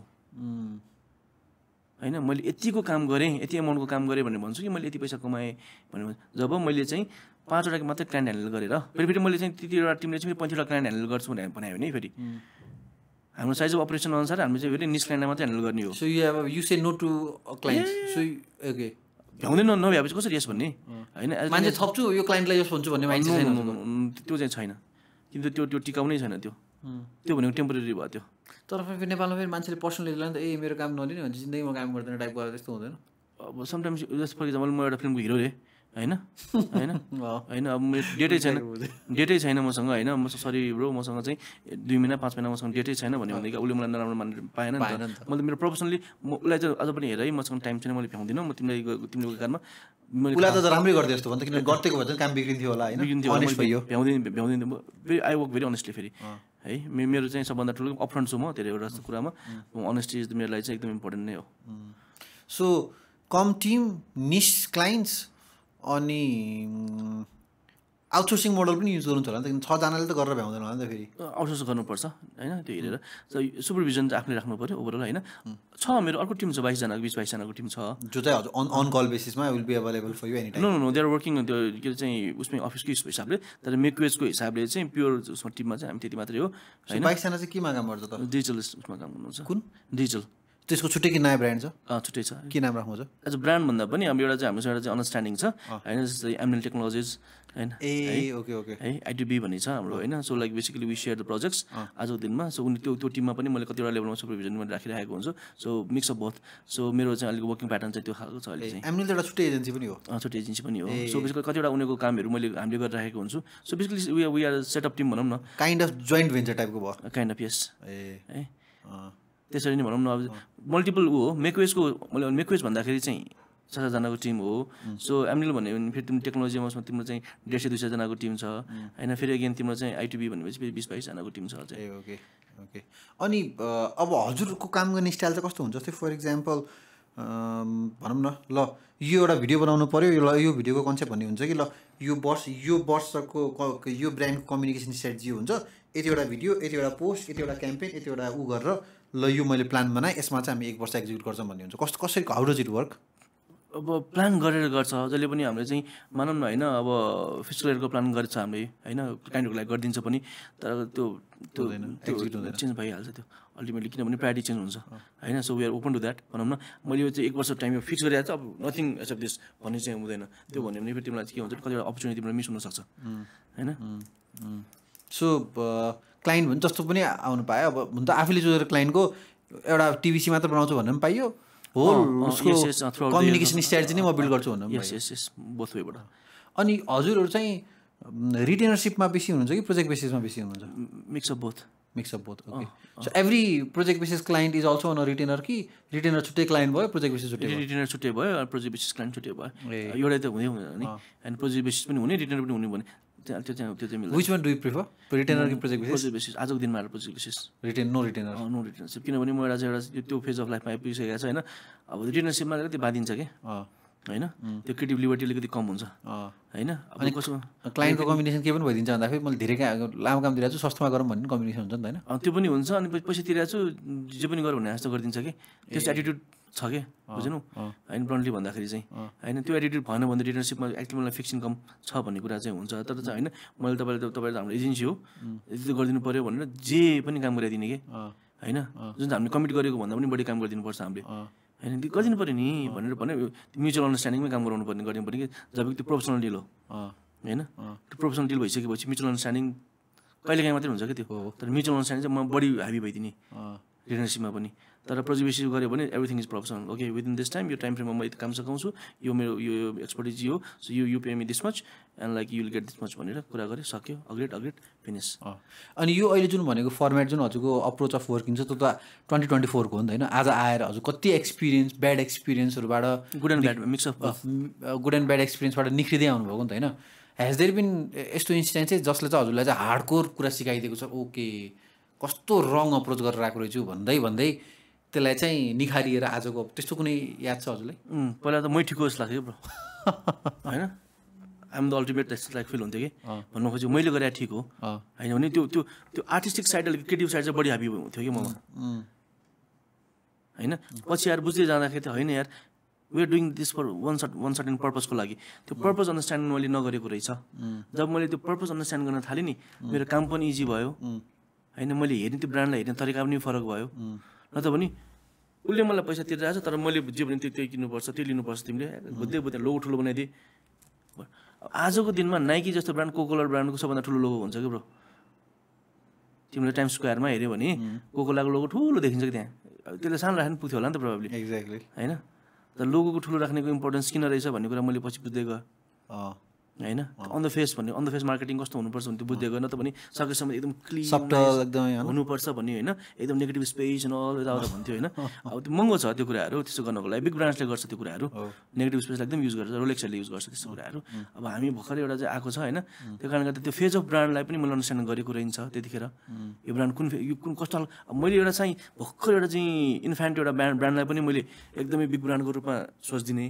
होइन मैले यतिको काम गरेँ यति एमाउन्टको काम गरेँ भनेर भन्छु कि मैले यति पैसा कमाएँ भनेर जब मैले चाहिँ पाँचवटा मात्रै क्लाइन्ट ह्यान्डल गरेर फेरि फेरि मैले चाहिँ त्यतिवटा टिमले चाहिँ पैँतिसवटा क्लाइन्ट ह्यान्डल गर्छु भनेर भने भने फेरि हाम्रो साइज अफ अपरेसन अनुसार हामीले चाहिँ फेरि निस क्लाइन्टलाई मात्रै ह्यान्डल गर्ने हो so you have you say no to a client so okay भ्याउँदैन नभ्याएपछि कसरी यस भन्ने होइन मान्छे थप्छु यो क्लाइन्टलाई यस भन्छु भन्ने मान्छे छैन त्यो चाहिँ छैन किनभने त्यो त्यो टिकाउनै छैन त्यो त्यो भनेको टेम्पोरेरी भयो त्यो तर फेरि नेपालमा फेरि मान्छेले पर्सनली लिँदा त ए मेरो काम नलिने भने जिन्दगीमा काम गर्दैन टाइप गरेर त्यस्तो हुँदैन अब समटाइम्स जस्ट फर इक्जाम्पल म एउटा फिल्मको हिरो रे होइन होइन होइन अब मेरो डेटै छैन डेटै छैन मसँग होइन म सरी ब्रो मसँग चाहिँ दुई महिना पाँच महिना मसँग डेटै छैन भन्यो भनेदेखि उसले मलाई नराम्रो मानेर पाएन नि त मैले मेरो प्रोफेसनली म उसलाई चाहिँ अझ पनि हेर है मसँग टाइम छैन मैले भ्याउँदिनँ म तिमीलाई तिमीको काममा उसलाई त राम्रै गरिदियो जस्तो भन्दा किनभने गर्थेको भए चाहिँ काम बिग्रिन्थ्यो होला होइन बिग्रिन्थ्यो भ्याउँदिनँ भ्याउँदिनँ फेरि आई वर्क भेरी अनेस्टली फेरि है मेरो चाहिँ सबभन्दा ठुलो अपफ्रन्ट छु म धेरैवटा जस्तो कुरामा अनेस्टी इज मेरो लागि चाहिँ एकदम इम्पोर्टेन्ट नै हो सो कम टिम निस क्लाइन्ट्स अनि आउटसोर्सिङ मोडल पनि युज गर्नुहुन्छ होला नि त छजनाले त गरेर भ्याउँदैन होला नि त फेरि आउटसोर्स गर्नुपर्छ होइन त्यो हेरेर सुपरभिजन चाहिँ आफूले राख्नु पऱ्यो ओभरअल होइन छ मेरो अर्को टिम छ बाइसजनाको बिस बाइसजनाको टिम छ जो चाहिँ हजुर अन अन कल बेसिसमा will be available for you any time no no no they are working त्यो के चाहिँ उसमै अफिसको हिसाबले तर मेकवेजको हिसाबले चाहिँ प्योर उसमा टिममा चाहिँ हामी त्यति मात्रै हो होइन बाइसजना चाहिँ केमा काम गर्छ त डिजिटल उसमा काम गर्नुहुन्छ कुन डिजिटल त्यसको छुट्टै कि नयाँ ब्रान्ड छ छुट्टै छ के नाम राख्नु छ एज अ ब्रान्ड भन्दा पनि अब एउटा चाहिँ हामीसँग एउटा चाहिँ अन्डरस्ट्यान्डिङ छ होइन जस्तै एमएल टेक्नोलोजिज होइन ए ओके ओके है आइटिबी भन्ने छ हाम्रो होइन so like basically we share the projects आजको दिनमा सो उनी त्यो त्यो टिममा पनि मैले कतिवटा लेभलमा सुपरभिजन मैले राखिरहेको हुन्छु so mix of both so मेरो चाहिँ अलिक वर्किङ प्याटर्न चाहिँ त्यो खालको छ अहिले चाहिँ एमएल त एउटा छुट्टै एजेन्सी पनि हो छुट्टै एजेन्सी पनि हो सो बेसिकली कतिवटा उनीहरूको कामहरू मैले हामीले गरिराखेको हुन्छु so basically we we are set up team भनौँ न काइन्ड अफ जोइन्ट भेन्चर टाइपको भयो काइन्ड अफ यस ए है त्यसरी नै भनौँ न अब मल्टिपल ऊ हो मेकवेजको मैले मेकवेज भन्दाखेरि चाहिँ छ सातजनाको टिम हो सो एमएल भन्यो भने फेरि तिम्रो टेक्नोलोजी हाउसमा तिम्रो चाहिँ डेढ सय दुई सयजनाको टिम छ होइन फेरि अगेन तिम्रो चाहिँ आइटिबी भनेपछि फेरि बिस बाइसजनाको टिम छ चाहिँ ओके ओके अनि अब हजुरको काम गर्ने स्टाइल चाहिँ कस्तो हुन्छ जस्तै फर इक्जाम्पल भनौँ न ल यो एउटा भिडियो बनाउनु पऱ्यो ल यो भिडियोको कन्सेप्ट भन्ने हुन्छ कि ल यो वर्ष यो वर्षको यो ब्रान्डको कम्युनिकेसन स्ट्राटेजी हुन्छ यतिवटा भिडियो यतिवटा पोस्ट यतिवटा क्याम्पेन यतिवटा ऊ गरेर ल यो मैले प्लान बनाएँ यसमा चाहिँ हामी एक वर्ष एक्जिक्युट गर्छौँ भन्ने हुन्छ कस्तो कसरी हाउ डज इट वर्क अब प्लान गरेर गर्छ जसले पनि हामीले चाहिँ मानौँ न होइन अब फिजिकल इयरको प्लान गरेछ हामीले होइन क्लाइन्टहरूको लागि गरिदिन्छ पनि तर त्यो त्यो चेन्ज भइहाल्छ त्यो अल्टिमेटली किनभने प्रायोरिटी चेन्ज हुन्छ होइन so we are open to that भनौँ न मैले यो चाहिँ एक वर्ष टाइम फिक्स गरिरहेको छ अब नथिङ एक्सेप्ट दिस भन्ने चाहिँ हुँदैन त्यो भन्यो भने फेरि तिमीलाई के हुन्छ कतिवटा अपर्च्युनिटी तिमीलाई मिस हुनसक्छ होइन सो क्लाइन्ट भने जस्तो पनि आउनु पायो अब हुन त आफूले जोडेर क्लाइन्टको एउटा टिबिसी मात्र बनाउँछु भन्नु पनि पाइयो होल उसको कम्युनिकेसन स्ट्राटेजी नै म बिल्ड गर्छु भन्नु यस यस यस बोथ वेबाट अनि हजुरहरू चाहिँ रिटेनरसिपमा बेसी हुनुहुन्छ कि प्रोजेक्ट बेसिसमा बेसी हुनुहुन्छ mix of both mix of both okay so every project basis client is also on retainer कि रिटेनर छुट्टै क्लाइन्ट भयो प्रोजेक्ट बेसिस छुट्टै रिटेनर छुट्टै भयो प्रोजेक्ट बेसिस क्लाइन्ट छुट्टै भयो एउटै त हुँदै हुँदैन नि एन्ड प्रोजेक्ट बेसिस पनि हुने रिटेनर पनि हुने भने त्यो चाहिँ त्यो चाहिँ मिल्छ which one do you prefer retainer कि प्रोजेक्ट बेसिस प्रोजेक्ट बेसिस आजको दिनमा आएर project basis retain no retainer no retainership किनभने म एउटा चाहिँ एउटा त्यो फेज अफ लाइफमा आइपुगिसकेको छ होइन अब रिटेनरसिपमा अलिकति बाँधिन्छ कि होइन त्यो क्रिएटिभ लिबर्टी अलिकति कम हुन्छ होइन अनि कसो क्लाइन्टको कम्बिनेसन के पनि भइदिन्छ भन्दाखेरि मैले धेरै लामो काम दिइरहेको छु सस्तोमा गरौँ भन्ने कम्बिनेसन हुन्छ नि त होइन त्यो पनि हुन्छ अनि पैसा तिरेको छु जे पनि गरौँ भने जस्तो गरिदिन्छ कि त्यस्तो एटिट्युड छ कि बुझ्नु होइन ब्लन्टली भन्दाखेरि चाहिँ होइन त्यो एटिट्युड भएन भने रिटेनरसिपमा एक्चुअली मलाई फिक्स इन्कम छ भन्ने कुरा चाहिँ हुन्छ तर चाहिँ होइन मैले तपाईँले तपाईँले हाम्रो एजेन्सी हो यति गरिदिनु पऱ्यो भनेर जे पनि काम गराइदिने कि होइन जुन हामीले कमिट गरेको भन्दा पनि बढी काम गरिदिनुपर्छ हामीले होइन त्यो गरिदिनु पऱ्यो नि भनेर भने म्युचुअल अन्डरस्ट्यान्डिङमै काम गराउनु पर्ने गरिदिनु पऱ्यो कि जब त्यो प्रोफेसनल डिल हो होइन त्यो प्रोफेसनल डिल भइसकेपछि म्युचुअल अन्डरस्ट्यान्डिङ कहिलेकाहीँ मात्रै हुन्छ कि त्यो तर म्युचुअल अन्डरस्ट्यान्डिङ चाहिँ म बढी ह्याभी भइदिने रिलेसनसिपमा पनि तर प्रोजेक्ट बेसिस गऱ्यो भने everything is professional okay within this time यो टाइम फ्रेममा म यति काम सघाउँछु यो मेरो यो एक्सपर्टिज हो so you you pay me this much and like you will get this much भनेर कुरा गरेँ सक्यो अग्रेड अग्रेड फिनिस अनि यो अहिले जुन भनेको फर्मेट जुन हजुरको अप्रोच अफ वर्किङ छ त्यो त ट्वेन्टी ट्वेन्टी फोरको हो नि त होइन आज आएर हजुर कति एक्सपिरियन्स ब्याड एक्सपिरियन्सहरूबाट good and bad mix of good and bad एक्सपिरियन्सबाट निक्रिँदै आउनुभएको नि त होइन हेज देयर बिन यस्तो इन्सिडेन्ट चाहिँ जसले चाहिँ हजुरलाई चाहिँ हार्डकोर कुरा सिकाइदिएको छ ओके कस्तो रङ अप्रोच गरेर आएको रहेछु भन्दै भन्दै त्यसलाई चाहिँ निखारिएर आजको त्यस्तो कुनै याद छ हजुरलाई पहिला त मै ठिक जस्तो लाग्थ्यो ब्रो होइन आइएम द अल्टिमेट त्यस्तो लाइक फिल हुन्थ्यो कि भन्नु खोज्यो मैले गरेर ठिक हो होइन भने त्यो त्यो त्यो आर्टिस्टिक साइड अलिक क्रिएटिभ साइड चाहिँ बढी ह्याप्पी हुन्थ्यो कि ममा होइन पछि यार बुझ्दै जाँदाखेरि त होइन यार we are doing this for one sort one certain पर्पजको लागि त्यो पर्पज अन्डरस्ट्यान्ड मैले नगरेको रहेछ जब मैले त्यो पर्पज अन्डरस्ट्यान्ड गर्न थालेँ नि मेरो काम पनि इजी भयो होइन मैले हेर्ने त्यो ब्रान्डलाई हेर्ने तरिका पनि फरक भयो न त भने उसले मलाई पैसा तिरिरहेको छ तर मैले जे भने त्यो त्यही किन्नुपर्छ त्यो लिनुपर्छ तिमीले बुझ्दै बुझ्दै लोगो ठुलो बनाइदिए आजको दिनमा नाइकी जस्तो ब्रान्ड कोकोला ब्रान्डको सबभन्दा ठुलो लोगो हुन्छ कि ब्रो तिमीले टाइम स्क्वायरमा हेऱ्यो भने कोकोलाको लोगो ठुलो देखिन्छ कि त्यहाँ त्यसले सानो राख्नु पुग्थ्यो होला नि त प्रब्लली एक्ज्याक्टली होइन तर लोगोको ठुलो राख्नेको इम्पोर्टेन्स किन रहेछ भन्ने कुरा मैले पछि बुझ्दै गएँ होइन अन द फेस भन्ने अन द फेस मार्केटिङ कस्तो हुनुपर्छ भने त्यो बुझ्दै गएन त भने सकेसम्म एकदम क्लिन एकदमै हुनुपर्छ भन्ने होइन एकदम नेगेटिभ स्पेस एन्ड अल यताउता भन्थ्यो होइन अब त्यो महँगो छ त्यो कुराहरू त्यसो गर्नको लागि बिग ब्रान्ड्सले गर्छ त्यो कुराहरू नेगेटिभ स्पेसलाई एकदम युज गर्छ रोलेक्सले युज गर्छ त्यस्तो कुराहरू अब हामी भर्खर एउटा चाहिँ आएको छ होइन त्यो कारणले गर्दा त्यो फेज अफ ब्रान्डलाई पनि मैले अन्डरस्ट्यान्ड गरेको रहन्छ त्यतिखेर यो ब्रान्ड कुन यो कुन कस्तो मैले एउटा चाहिँ भर्खर एउटा चाहिँ इन्फ्यान्ट एउटा ब्रान्ड ब्रान्डलाई पनि मैले एकदमै बिग ब्रान्डको रूपमा सोच्दिने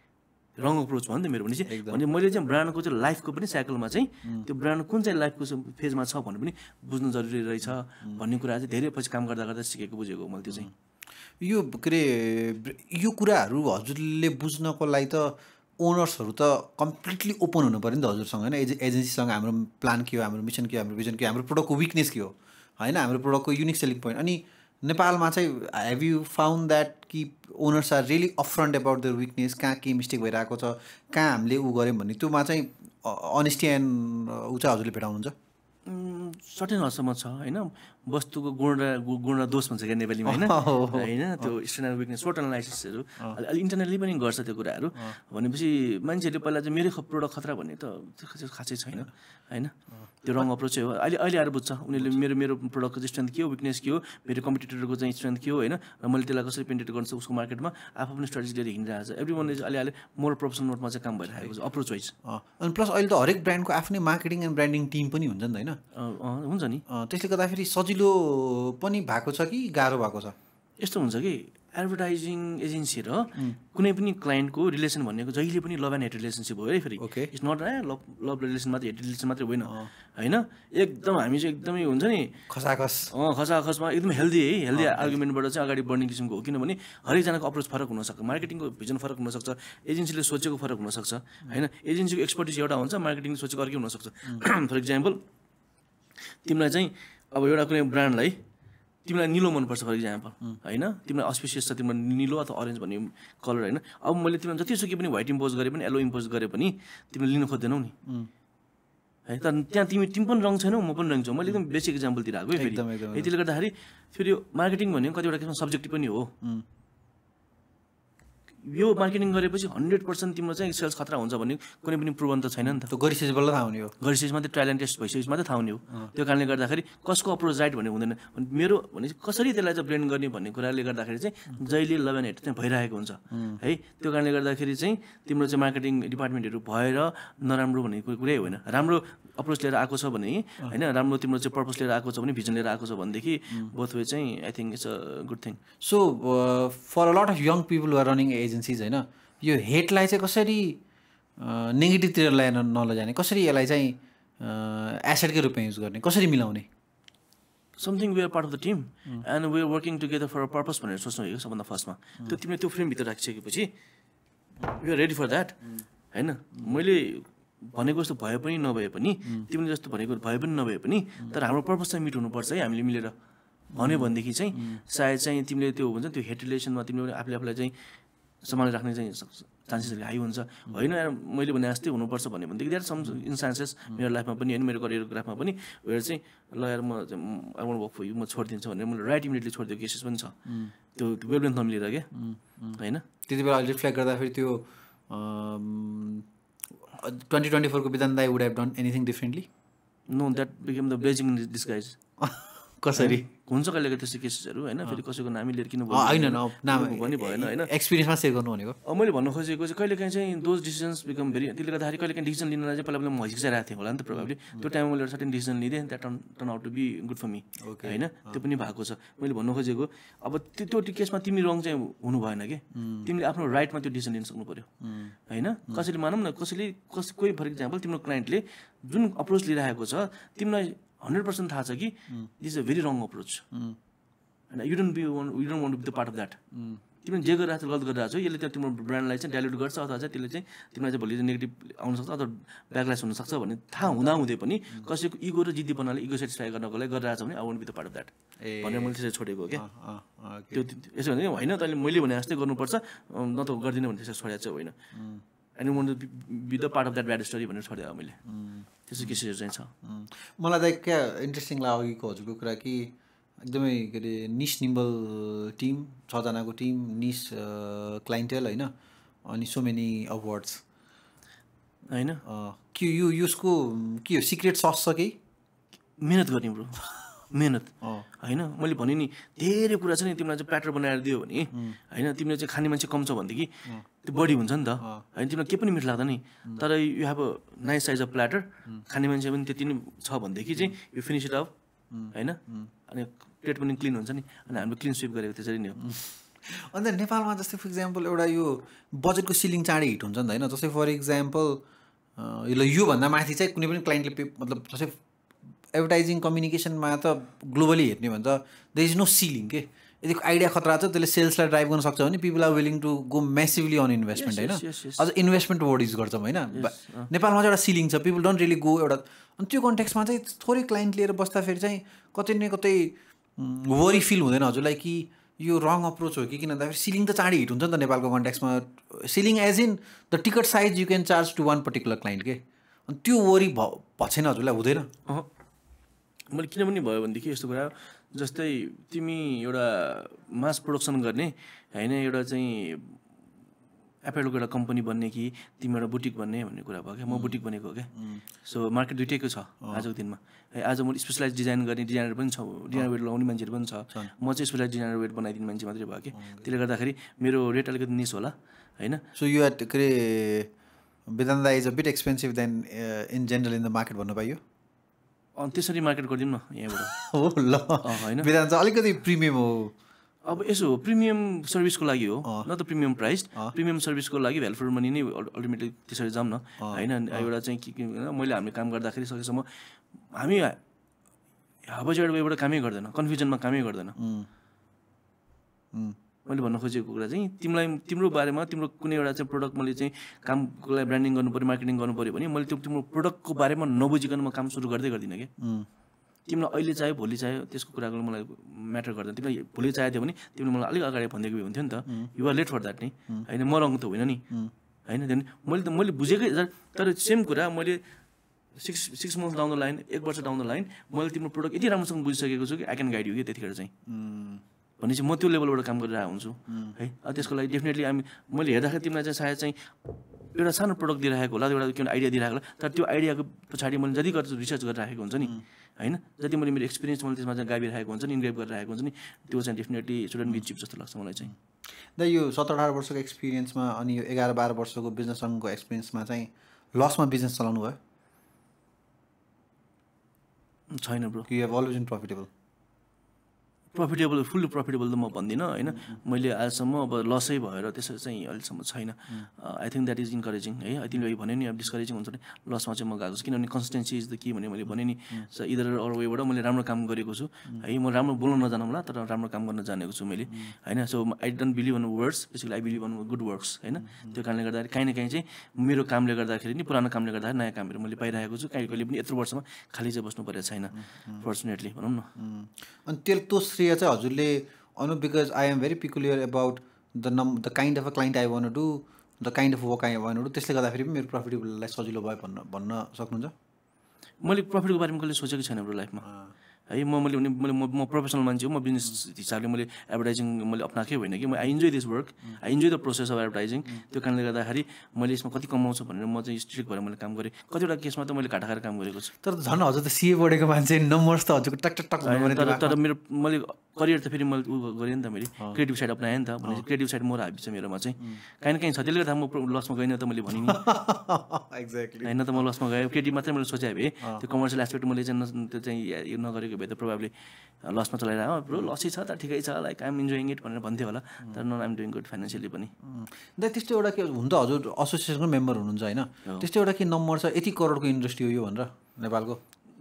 रङ अप्रोच भयो नि त मेरो भने चाहिँ भने मैले चाहिँ ब्रान्डको चाहिँ लाइफको पनि साइकलमा चाहिँ त्यो ब्रान्ड कुन चाहिँ लाइफको फेजमा छ भन्ने पनि बुझ्नु जरुरी रहेछ भन्ने कुरा चाहिँ धेरै पछि काम गर्दा गर्दा सिकेको बुझेको मैले त्यो चाहिँ यो के अरे यो कुराहरू हजुरले बुझ्नको लागि त ओनर्सहरू त कम्प्लिटली ओपन हुनु पऱ्यो नि त हजुरसँग होइन एजे एजेन्सीसँग हाम्रो प्लान के हो हाम्रो मिसन के हो हाम्रो भिजन के हो हाम्रो प्रोडक्टको विकनेस के हो होइन हाम्रो प्रोडक्टको युनिक सेलिङ पोइन्ट अनि नेपालमा चाहिँ हेभ यु फाउन्ड द्याट कि owners are really upfront about their weakness कहाँ के मिस्टेक भइरहेको छ कहाँ हामीले ऊ गऱ्यौँ भन्ने त्योमा चाहिँ अनेस्टी एन्ड ऊ चाहिँ हजुरले भेटाउनुहुन्छ सर्टेन हदसम्म छ होइन वस्तुको गुण र गुण र दोष भन्छ क्या नेपालीमा होइन होइन त्यो स्ट्रेन्थ विकनेस सोर्ट एनालाइसिसहरू अलि इन्टरनेटली पनि गर्छ त्यो कुराहरू भनेपछि मान्छेहरूले पहिला चाहिँ मेरो प्रोडक्ट खतरा भन्ने त खासै छैन होइन त्यो रङ अप्रोच हो अहिले अहिले आएर बुझ्छ उनीहरूले मेरो मेरो प्रोडक्टको चाहिँ स्ट्रेन्थ के हो विकनेस के हो मेरो कम्पिटिटरको चाहिँ स्ट्रेन्थ के हो होइन र मैले त्यसलाई कसरी पेन्टेट गर्नु सक्छु उसको मार्केटमा आफू पनि स्ट्राटेजी लिएर हिँडिरहेको छ एभ्री वान इज अहिले अहिले मोर प्रोफेसनल नोटमा चाहिँ काम भइरहेको छ अप्रोच वाइज अनि प्लस अहिले त हरेक ब्रान्डको आफ्नै मार्केटिङ एन्ड ब्रान्डिङ टिम पनि हुन्छ नि त होइन हुन्छ नि त्यसले गर्दाखेरि सजिलो पनि भएको छ कि गाह्रो भएको छ यस्तो हुन्छ कि एडभर्टाइजिङ एजेन्सी र कुनै पनि क्लाइन्टको रिलेसन भनेको जहिले पनि लभ एन्ड हेट रिलेसनसिप हो है फेरि it's not a love love relation मात्रै हेट रिलेसन मात्रै होइन होइन एकदम हामी चाहिँ एकदमै हुन्छ नि खसाखस अँ खसाखसमा एकदम हेल्दी है हेल्दी आर्गुमेन्टबाट चाहिँ अगाडि बढ्ने किसिमको हो किनभने हरेकजनाको अप्रोच फरक हुनसक्छ मार्केटिङको भिजन फरक हुनसक्छ एजेन्सीले सोचेको फरक हुनसक्छ होइन एजेन्सीको एक्सपर्टिज एउटा हुन्छ मार्केटिङले सोचेको अर्कै हुनसक्छ फर इक्जाम्पल तिमीलाई चाहिँ अब एउटा कुनै ब्रान्डलाई तिमीलाई निलो मनपर्छ फर इक्जाम्पल होइन तिमीलाई अस्पिसियस छ तिमीलाई निलो अथवा अरेन्ज भन्ने कलर होइन अब मैले तिमीलाई जतिसुकै पनि व्हाइट इम्पोज गरे पनि येलो इम्पोज गरे पनि तिमीले लिनु खोज्दैनौ नि है तर त्यहाँ तिमी तिमी पनि रङ छैनौ म पनि रङ छु मैले एकदम बेसिक इक्जाम्पल दिइरहेको है फेरि त्यसले गर्दाखेरि फेरि यो मार्केटिङ भनेको कतिवटा किसिमको सब्जेक्टिभ पनि हो यो मार्केटिङ गरेपछि हन्ड्रेड पर्सेन्ट तिम्रो चाहिँ सेल्स खतरा हुन्छ भन्ने कुनै पनि प्रुभन त छैन नि त गरिसकेपछि बल्ल थाहा हुने हो गरिसकेपछि मात्रै ट्रायल एन्ड टेस्ट भइसकेपछि मात्रै थाहा हुने हो त्यो कारणले गर्दाखेरि कसको अप्रोच राइट भन्ने हुँदैन मेरो भने कसरी त्यसलाई चाहिँ ब्रेन्ड गर्ने भन्ने कुराले गर्दाखेरि चाहिँ जहिले लभ एन्ड हेट चाहिँ भइरहेको हुन्छ है त्यो कारणले गर्दाखेरि चाहिँ तिम्रो चाहिँ मार्केटिङ डिपार्टमेन्टहरू भएर नराम्रो भन्ने कुरै होइन राम्रो अप्रोच लिएर आएको छ भने होइन राम्रो तिम्रो चाहिँ पर्पस लिएर आएको छ भने भिजन लिएर आएको छ भनेदेखि बोथ वे चाहिँ I think it's a good thing so for a lot of young people are running agencies होइन यो हेटलाई चाहिँ कसरी नेगेटिभतिर ल्याएर नलजाने कसरी यसलाई चाहिँ एसेटकै रूपमा युज गर्ने कसरी मिलाउने something we are part of the team and we are working together for a purpose भनेर सोच्नु हो सबभन्दा फर्स्टमा त्यो तिमीले त्यो फ्रेमभित्र राखिसकेपछि we are ready for that होइन मैले भनेको जस्तो भए पनि नभए पनि तिमीले जस्तो भनेको भए पनि नभए पनि तर हाम्रो पर्पस चाहिँ मिट हुनुपर्छ है हामीले मिलेर भन्यो भनेदेखि चाहिँ सायद चाहिँ तिमीले त्यो हुन्छ त्यो हेट रिलेसनमा तिमीले आफूले आफूलाई चाहिँ सम्हालेर राख्ने चाहिँ चान्सेस हाई हुन्छ होइन मैले भने जस्तै हुनुपर्छ भन्यो भनेदेखि देयर सम इन्स्टान्सेस मेरो लाइफमा पनि होइन मेरो करियरग्राफमा पनि वेयर चाहिँ ल यार म I want work for you म छोडिदिन्छु भनेर मैले राइट इमिडिएटली छोडिदिएको केसेस पनि छ त्यो वेभलेन्थ नमिलेर क्या होइन त्यति बेला अहिले रिफ्लेक्ट गर्दाखेरि त्यो ट्वेन्टी ट्वेन्टी फोरको विधान दाई would have done anything differently no that became the blessing in disguise कसरी हुन्छ कहिलेको त्यस्तो केसेसहरू होइन फेरि कसैको नामै लिएर किन होइन नाम पनि भएन होइन एक्सपिरियन्समा सेयर गर्नु भनेको मैले भन्नु खोजेको चाहिँ कहिले काहीँ चाहिँ दोज डिसिजन्स बिकम भेरी त्यसले गर्दाखेरि कहिले काहीँ डिसिजन लिनलाई चाहिँ पहिला पहिला म हिचकिचाइरहेको थिएँ होला नि त प्रोभाब्ली त्यो टाइममा मैले सर्टेन डिसिजन लिँदै that turn turn out to be good for me होइन त्यो पनि भएको छ मैले भन्नु खोजेको अब त्यो त्यो केसमा तिमी रङ चाहिँ हुनु भएन कि तिमीले आफ्नो राइटमा त्यो डिसिजन लिन सक्नु पऱ्यो होइन कसैले मानौँ न कसैले कस कोही फर इक्जाम्पल तिम्रो क्लाइन्टले जुन अप्रोच लिइरहेको छ तिमीलाई हन्ड्रेड पर्सेन्ट थाहा छ कि this is a very wrong approach होइन you don't be want you don't want to be the part of that तिमीले जे गरिरहेको छ गलत गरिरहेको छ यसले त्यो तिम्रो ब्रान्डलाई चाहिँ डाइल्युट गर्छ अथवा चाहिँ त्यसले चाहिँ तिमीलाई चाहिँ भोलि नेगेटिभ आउनसक्छ अथवा ब्याकलाइस हुनसक्छ भन्ने थाहा हुँदा हुँदै पनि कसैको इगो र जिद्दीपनाले इगो सेटिस्फाई गर्नको लागि गरिरहेको छ भने I want be the part of that भनेर मैले त्यसरी छोडेको हो क्या त्यो यसो भने होइन तैँले मैले भने जस्तै गर्नुपर्छ न त गर्दिनँ भने त्यसरी छोडेको चाहिँ होइन and want be the part of that bad story भनेर छोडेको मैले त्यस्तो केसेसहरू चाहिँ छ मलाई त क्या इन्ट्रेस्टिङ लाग्यो अघिको हजुरको कुरा कि एकदमै के अरे निस निम्बल टिम छजनाको टिम निस क्लाइन्टेल होइन अनि सो मेनी अवार्ड्स होइन के यो यसको के हो सिक्रेट सस छ कि मिहिनेत गर्ने ब्रो मिहिनेत होइन मैले भने नि धेरै कुरा छ नि तिमीलाई चाहिँ प्याटर बनाएर दियो भने होइन तिमीले चाहिँ खाने मान्छे कम छ भनेदेखि त्यो बढी हुन्छ नि त होइन तिमीलाई केही पनि मिठो लाग्दैन नि तर you have a nice size of platter खाने मान्छे पनि त्यति नै छ भनेदेखि चाहिँ यु फिनिस इट अफ होइन अनि प्लेट पनि क्लिन हुन्छ नि अनि हामीले क्लिन स्विप गरेको त्यसरी नै हो अन्त नेपालमा जस्तै फर इक्जाम्पल एउटा यो बजेटको सिलिङ चाँडै हिट हुन्छ नि त होइन जस्तै फर इक्जाम्पल यो योभन्दा माथि चाहिँ कुनै पनि क्लाइन्टले पे मतलब जस्तै एडभर्टाइजिङ कम्युनिकेसनमा त ग्लोबली हेर्ने भने त देयर इज नो सिलिङ के यदि आइडिया खतरा छ त्यसले सेल्सलाई ड्राइभ गर्न सक्छ भने people are willing to go massively on investment होइन अझ इन्भेस्टमेन्ट वर्ड युज गर्छौँ होइन नेपालमा चाहिँ एउटा सिलिङ छ पिपल डोन्ट रियली गो एउटा अनि त्यो कन्टेक्समा चाहिँ थोरै क्लाइन्ट लिएर बस्दाखेरि चाहिँ कतै न कतै वरी फिल हुँदैन हजुरलाई कि यो रङ अप्रोच हो कि किन भन्दाखेरि सिलिङ त चाँडै हिट हुन्छ नि त नेपालको कन्टेक्समा ceiling as in the ticket size you can charge to one particular client के अनि त्यो वरी भ भएन हजुरलाई हुँदैन मैले किनभने भयो भनेदेखि यस्तो कुरा जस्तै तिमी एउटा मास प्रोडक्सन गर्ने होइन एउटा चाहिँ एपेलको एउटा कम्पनी बन्ने कि तिमी एउटा बुटिक बन्ने भन्ने कुरा भयो क्या म बुटिक बनेको हो क्या सो मार्केट दुइटैको छ आजको दिनमा है आज म स्पेसलाइज डिजाइन गर्ने डिजाइनर पनि छ डिजाइनर वेट लगाउने मान्छेहरू पनि छ म चाहिँ स्पेसलाइज डिजाइनर वेट बनाइदिने मान्छे मात्रै भयो कि त्यसले गर्दाखेरि मेरो रेट अलिकति निस होला होइन सो यु एट के अरे बिधान दाइ is a bit expensive than in general in the market भन्नु पाइयो अनि त्यसरी मार्केट गरिदिउँ न यहाँबाट हो ल होइन बिधान चाहिँ अलिकति प्रिमियम हो अब यसो हो प्रिमियम सर्भिसको लागि हो न त प्रिमियम प्राइस प्रिमियम सर्भिसको लागि भ्यालु फर मनी नै अल्टिमेटली त्यसरी जाऊँ न होइन एउटा चाहिँ के के मैले हामीले काम गर्दाखेरि सकेसम्म हामी हावाजबाट वेबाट कामै गर्दैन कन्फ्युजनमा कामै गर्दैन मैले भन्न खोजेको कुरा चाहिँ तिमीलाई तिम्रो बारेमा तिम्रो कुनै एउटा चाहिँ प्रडक्ट मैले चाहिँ कामको लागि ब्रान्डिङ गर्नु पऱ्यो मार्केटिङ गर्नु पऱ्यो भने मैले त्यो तिम्रो प्रडक्टको बारेमा नबुझिकन म काम सुरु गर्दै गर्दिनँ कि तिमीलाई अहिले चाह्यो भोलि चाह्यो त्यसको कुराको मलाई म्याटर गर्दैन तिमीलाई भोलि चाहिएको थियो भने तिमीले मलाई अलिक अगाडि भनिदिएको हुन्थ्यो नि त you are late for that नि होइन म रङ त होइन नि होइन त्यहाँदेखि मैले त मैले बुझेकै तर सेम कुरा मैले six six month down the line एक वर्ष डाउन द लाइन मैले तिम्रो प्रडक्ट यति राम्रोसँग बुझिसकेको छु कि आई क्यान गाइड यु कि त्यतिखेर चाहिँ भनेपछि म त्यो लेभलबाट काम गरिरहेको हुन्छु है त्यसको लागि डेफिनेटली हामी मैले हेर्दाखेरि तिमीलाई चाहिँ सायद चाहिँ एउटा सानो प्रडक्ट दिइरहेको होला एउटा किन आइडिया दिइरहेको होला तर त्यो आइडियाको पछाडि मैले जति गर्छु रिसर्च गरिरहेको हुन्छ नि होइन जति मैले मेरो एक्सपिरियन्स मैले त्यसमा चाहिँ गाबिरहेको हुन्छ नि इन्ग्रेभ गरिरहेको हुन्छ नि त्यो चाहिँ डेफिनेटली स्टुडेन्ट बी चिप जस्तो लाग्छ मलाई चाहिँ द यो सत्र अठार वर्षको एक्सपिरियन्समा अनि यो एघार बाह्र वर्षको बिजनेससँगको एक्सपिरियन्समा चाहिँ लसमा बिजनेस चलाउनु भयो छैन bro you have always been profitable profitable fully profitable त म भन्दिनँ होइन मैले आजसम्म अब लसै भएर त्यसरी चाहिँ अहिलेसम्म छैन I think that is encouraging है तिमीले भने नि अब डिस्करेजिङ हुन्छ नि लसमा चाहिँ म गएको छु किनभने कन्सिस्टेन्सी इज द कि भने मैले भने नि इधर अरू वेबाट मैले राम्रो काम गरेको छु है म राम्रो बोल्न नजानौँ होला तर राम्रो काम गर्न जानेको छु मैले होइन so I don't believe on words basically I believe on good works होइन त्यो कारणले गर्दाखेरि काहीँ न काहीँ चाहिँ मेरो कामले गर्दाखेरि नि पुरानो कामले गर्दाखेरि नयाँ कामहरू मैले पाइरहेको छु कहीँ कहिले पनि यत्रो वर्षमा खाली चाहिँ बस्नु परेको छैन फर्चुनेटली भनौँ न अनि त्यो श्रेय चाहिँ हजुरले अनु because I am very peculiar about the नम the kind of a client I want do the kind of work I want do त्यसले गर्दाखेरि पनि मेरो प्रफिटेबललाई सजिलो भयो भन्न भन्न सक्नुहुन्छ मैले प्रफिटको बारेमा कहिले सोचेको छैन मेरो लाइफमा है म मैले मैले म प्रोफेसनल मान्छे हो म बिजनेस हिसाबले मैले एडभर्टाइजिङ मैले अप्नाएकै होइन कि म I enjoy this work I enjoy the process of advertising त्यो कारणले गर्दाखेरि मैले यसमा कति कमाउँछु भनेर म चाहिँ स्ट्रिक्ट भएर मैले काम गरेँ कतिवटा केसमा त मैले घाटा खाएर काम गरेको छु तर झन् हजुर त सिए पढेको मान्छे नम्बर्स त हजुरको टक टक टक तर तर मेरो मैले करियर त फेरि मैले उ गरेँ नि त मैले क्रिएटिभ साइड अप्नाएँ नि त भने क्रिएटिभ साइड मोर हाबी छ मेरोमा चाहिँ काहीँ न काहीँ छ त्यसले गर्दा म लसमा गइनँ त मैले भनेँ नि एक्ज्याक्टली होइन त म लसमा गएँ क्रिएटिभ मात्रै मैले सोचेँ भए त्यो कमर्सियल एस्पेक्ट मैले चाहिँ त्यो चाहिँ यो नगरेको भए त प्रोभाब्ली लसमा चलाइरहेको ब्रो लसै छ त ठिकै छ लाइक आइएम इन्जोइङ इट भनेर भन्थ्यो होला तर न आइएम डुइङ गुड फाइनेन्सियली पनि दा त्यस्तो एउटा के हुन त हजुर एसोसिएसनको मेम्बर हुनुहुन्छ होइन त्यस्तो एउटा के नम्बर छ यति करोडको इन्डस्ट्री हो यो भनेर नेपालको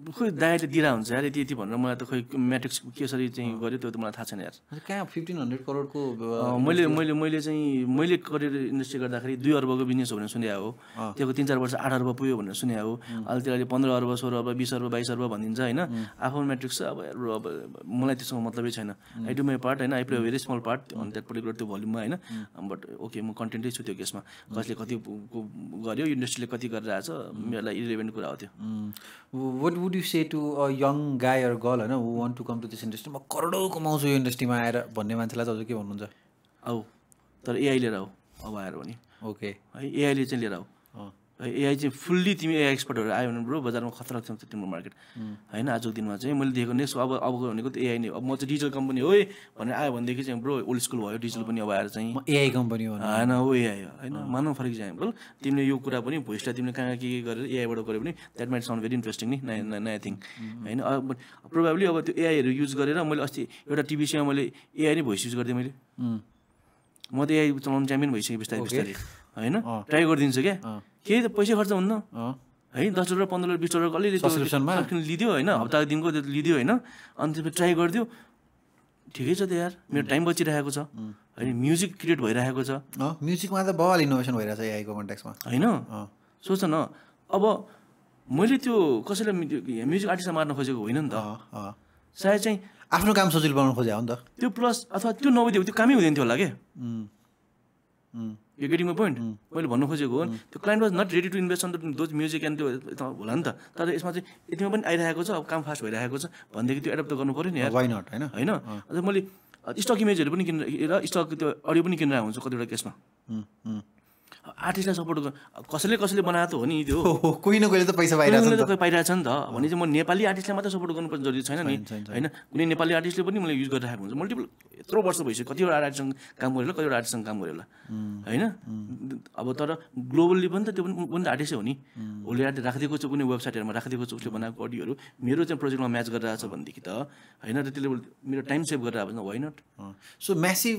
खोइ दाइले दिइरा हुन्छ यार यति यति भनेर मलाई त खोइ म्याट्रिक्स कसरी चाहिँ गर्यो त्यो त मलाई थाहा छैन यार कहाँ फिफ्टिन हन्ड्रेड करोडको मैले मैले मैले चाहिँ मैले करियर इन्डस्ट्री गर्दाखेरि दुई अर्बको बिजनेस हो भनेर सुने हो त्यो तिन चार वर्ष आठ अर्ब पुग्यो भनेर सुने हो अहिले त्यो अहिले पन्ध्र अर्ब सोह्र अर्ब बिस अर्ब बाइस अर्ब भनिदिन्छ होइन आफ्नो म्याट्रिक्स छ अब अब मलाई त्यससँग मतलबै छैन आई डु माई पार्ट होइन I play very small part on that particular त्यो भोल्युममा होइन बट ओके म कन्टेन्टै छु त्यो केसमा कसले कति गर्यो इन्डस्ट्रीले कति गरेर आएको छ मेरोलाई इरिलेभेन्ट कुरा हो त्यो what would you say to a young guy or girl होइन who want to come to this industry म करोडौँ कमाउँछु यो इन्डस्ट्रीमा आएर भन्ने मान्छेलाई चाहिँ अझ के भन्नुहुन्छ आऊ तर एआई लिएर आऊ अब आएर भने ओके है एआईले चाहिँ लिएर आऊ एआई चाहिँ फुल्ली तिमी एआई एक्सपर्टहरू आयो भने ब्रो बजारमा खतरा छ तिम्रो मार्केट होइन आजको दिनमा चाहिँ मैले देखेको नेक्स्ट अब अबको भनेको त एआई नै अब म चाहिँ डिजिटल कम्पनी हो भनेर आयो भनेदेखि चाहिँ ब्रो ओल्ड स्कुल भयो डिजिटल पनि अब आएर चाहिँ एआई कम्पनी हो होइन हो एआई हो होइन मानौँ फर इक्जाम्पल तिमीले यो कुरा पनि भोइसलाई तिमीले कहाँ के के गरेर एआईबाट गऱ्यो भने that might sound very interesting नि नयाँ नयाँ थिङ होइन अब प्रोभाब्ली अब त्यो एआईहरू युज गरेर मैले अस्ति एउटा टिभी सोमा मैले एआई नै भोइस युज गरिदिएँ मैले म त एआई चलाउनु च्याम्पियन भइसकेँ बिस्तारै बिस्तारै होइन ट्राई गरिदिन्छु क्या केही त पैसा खर्च हुन्न है दस डलर पन्ध्र डलर बिस डलरको अलिअलि सब्सक्रिप्सनमा लिदियो होइन हप्ताको दिनको लिदियो होइन अनि त्यसपछि ट्राई गरिदियो ठिकै छ त यार मेरो टाइम बचिरहेको छ होइन म्युजिक क्रिएट भइरहेको छ म्युजिकमा त बवाल इनोभेसन भइरहेछ एआईको कन्टेक्समा होइन सोच न अब मैले त्यो कसैलाई म्युजिक आर्टिस्टलाई मार्न खोजेको होइन नि त सायद चाहिँ आफ्नो काम सजिलो बनाउनु खोजे हो नि त त्यो प्लस अथवा त्यो नभइदियो त्यो कामै हुँदैन थियो होला क्या यो गेटिङ माई पोइन्ट मैले भन्नु खोजेको हो त्यो client was not ready to invest on those music and त्यो होला नि त तर यसमा चाहिँ यतिमा पनि आइरहेको छ अब काम फास्ट भइरहेको छ भनेदेखि त्यो एडप्ट त गर्नु पऱ्यो नि यार वाइ नट होइन होइन अझ मैले स्टक इमेजहरू पनि किनेर स्टक त्यो अडियो पनि किनेर हुन्छ कतिवटा केसमा आर्टिस्टलाई सपोर्ट कसैले कसैले बनाएको त हो नि त्यो कोही न कोहीले त पैसा पाइरहेको छ पाइरहेको छ नि त भने चाहिँ म नेपाली आर्टिस्टलाई मात्रै सपोर्ट गर्नुपर्ने जरुरी छैन नि होइन कुनै नेपाली आर्टिस्टले पनि मैले युज गरिरहेको हुन्छ मल्टिपल यत्रो वर्ष भइसक्यो कतिवटा आर्टिस्टसँग काम गरेर कतिवटा आर्टिस्टसँग काम गरेर होइन अब तर ग्लोबल्ली पनि त त्यो पनि त आर्टिस्टै हो नि उसले आर्टिस्ट राखिदिएको छ कुनै वेबसाइटहरूमा राखिदिएको छ उसले बनाएको अडियोहरू मेरो चाहिँ प्रोजेक्टमा म्याच गरिरहेको छ भनेदेखि त होइन र त्यसले मेरो टाइम सेभ गरेर आएको why not so massive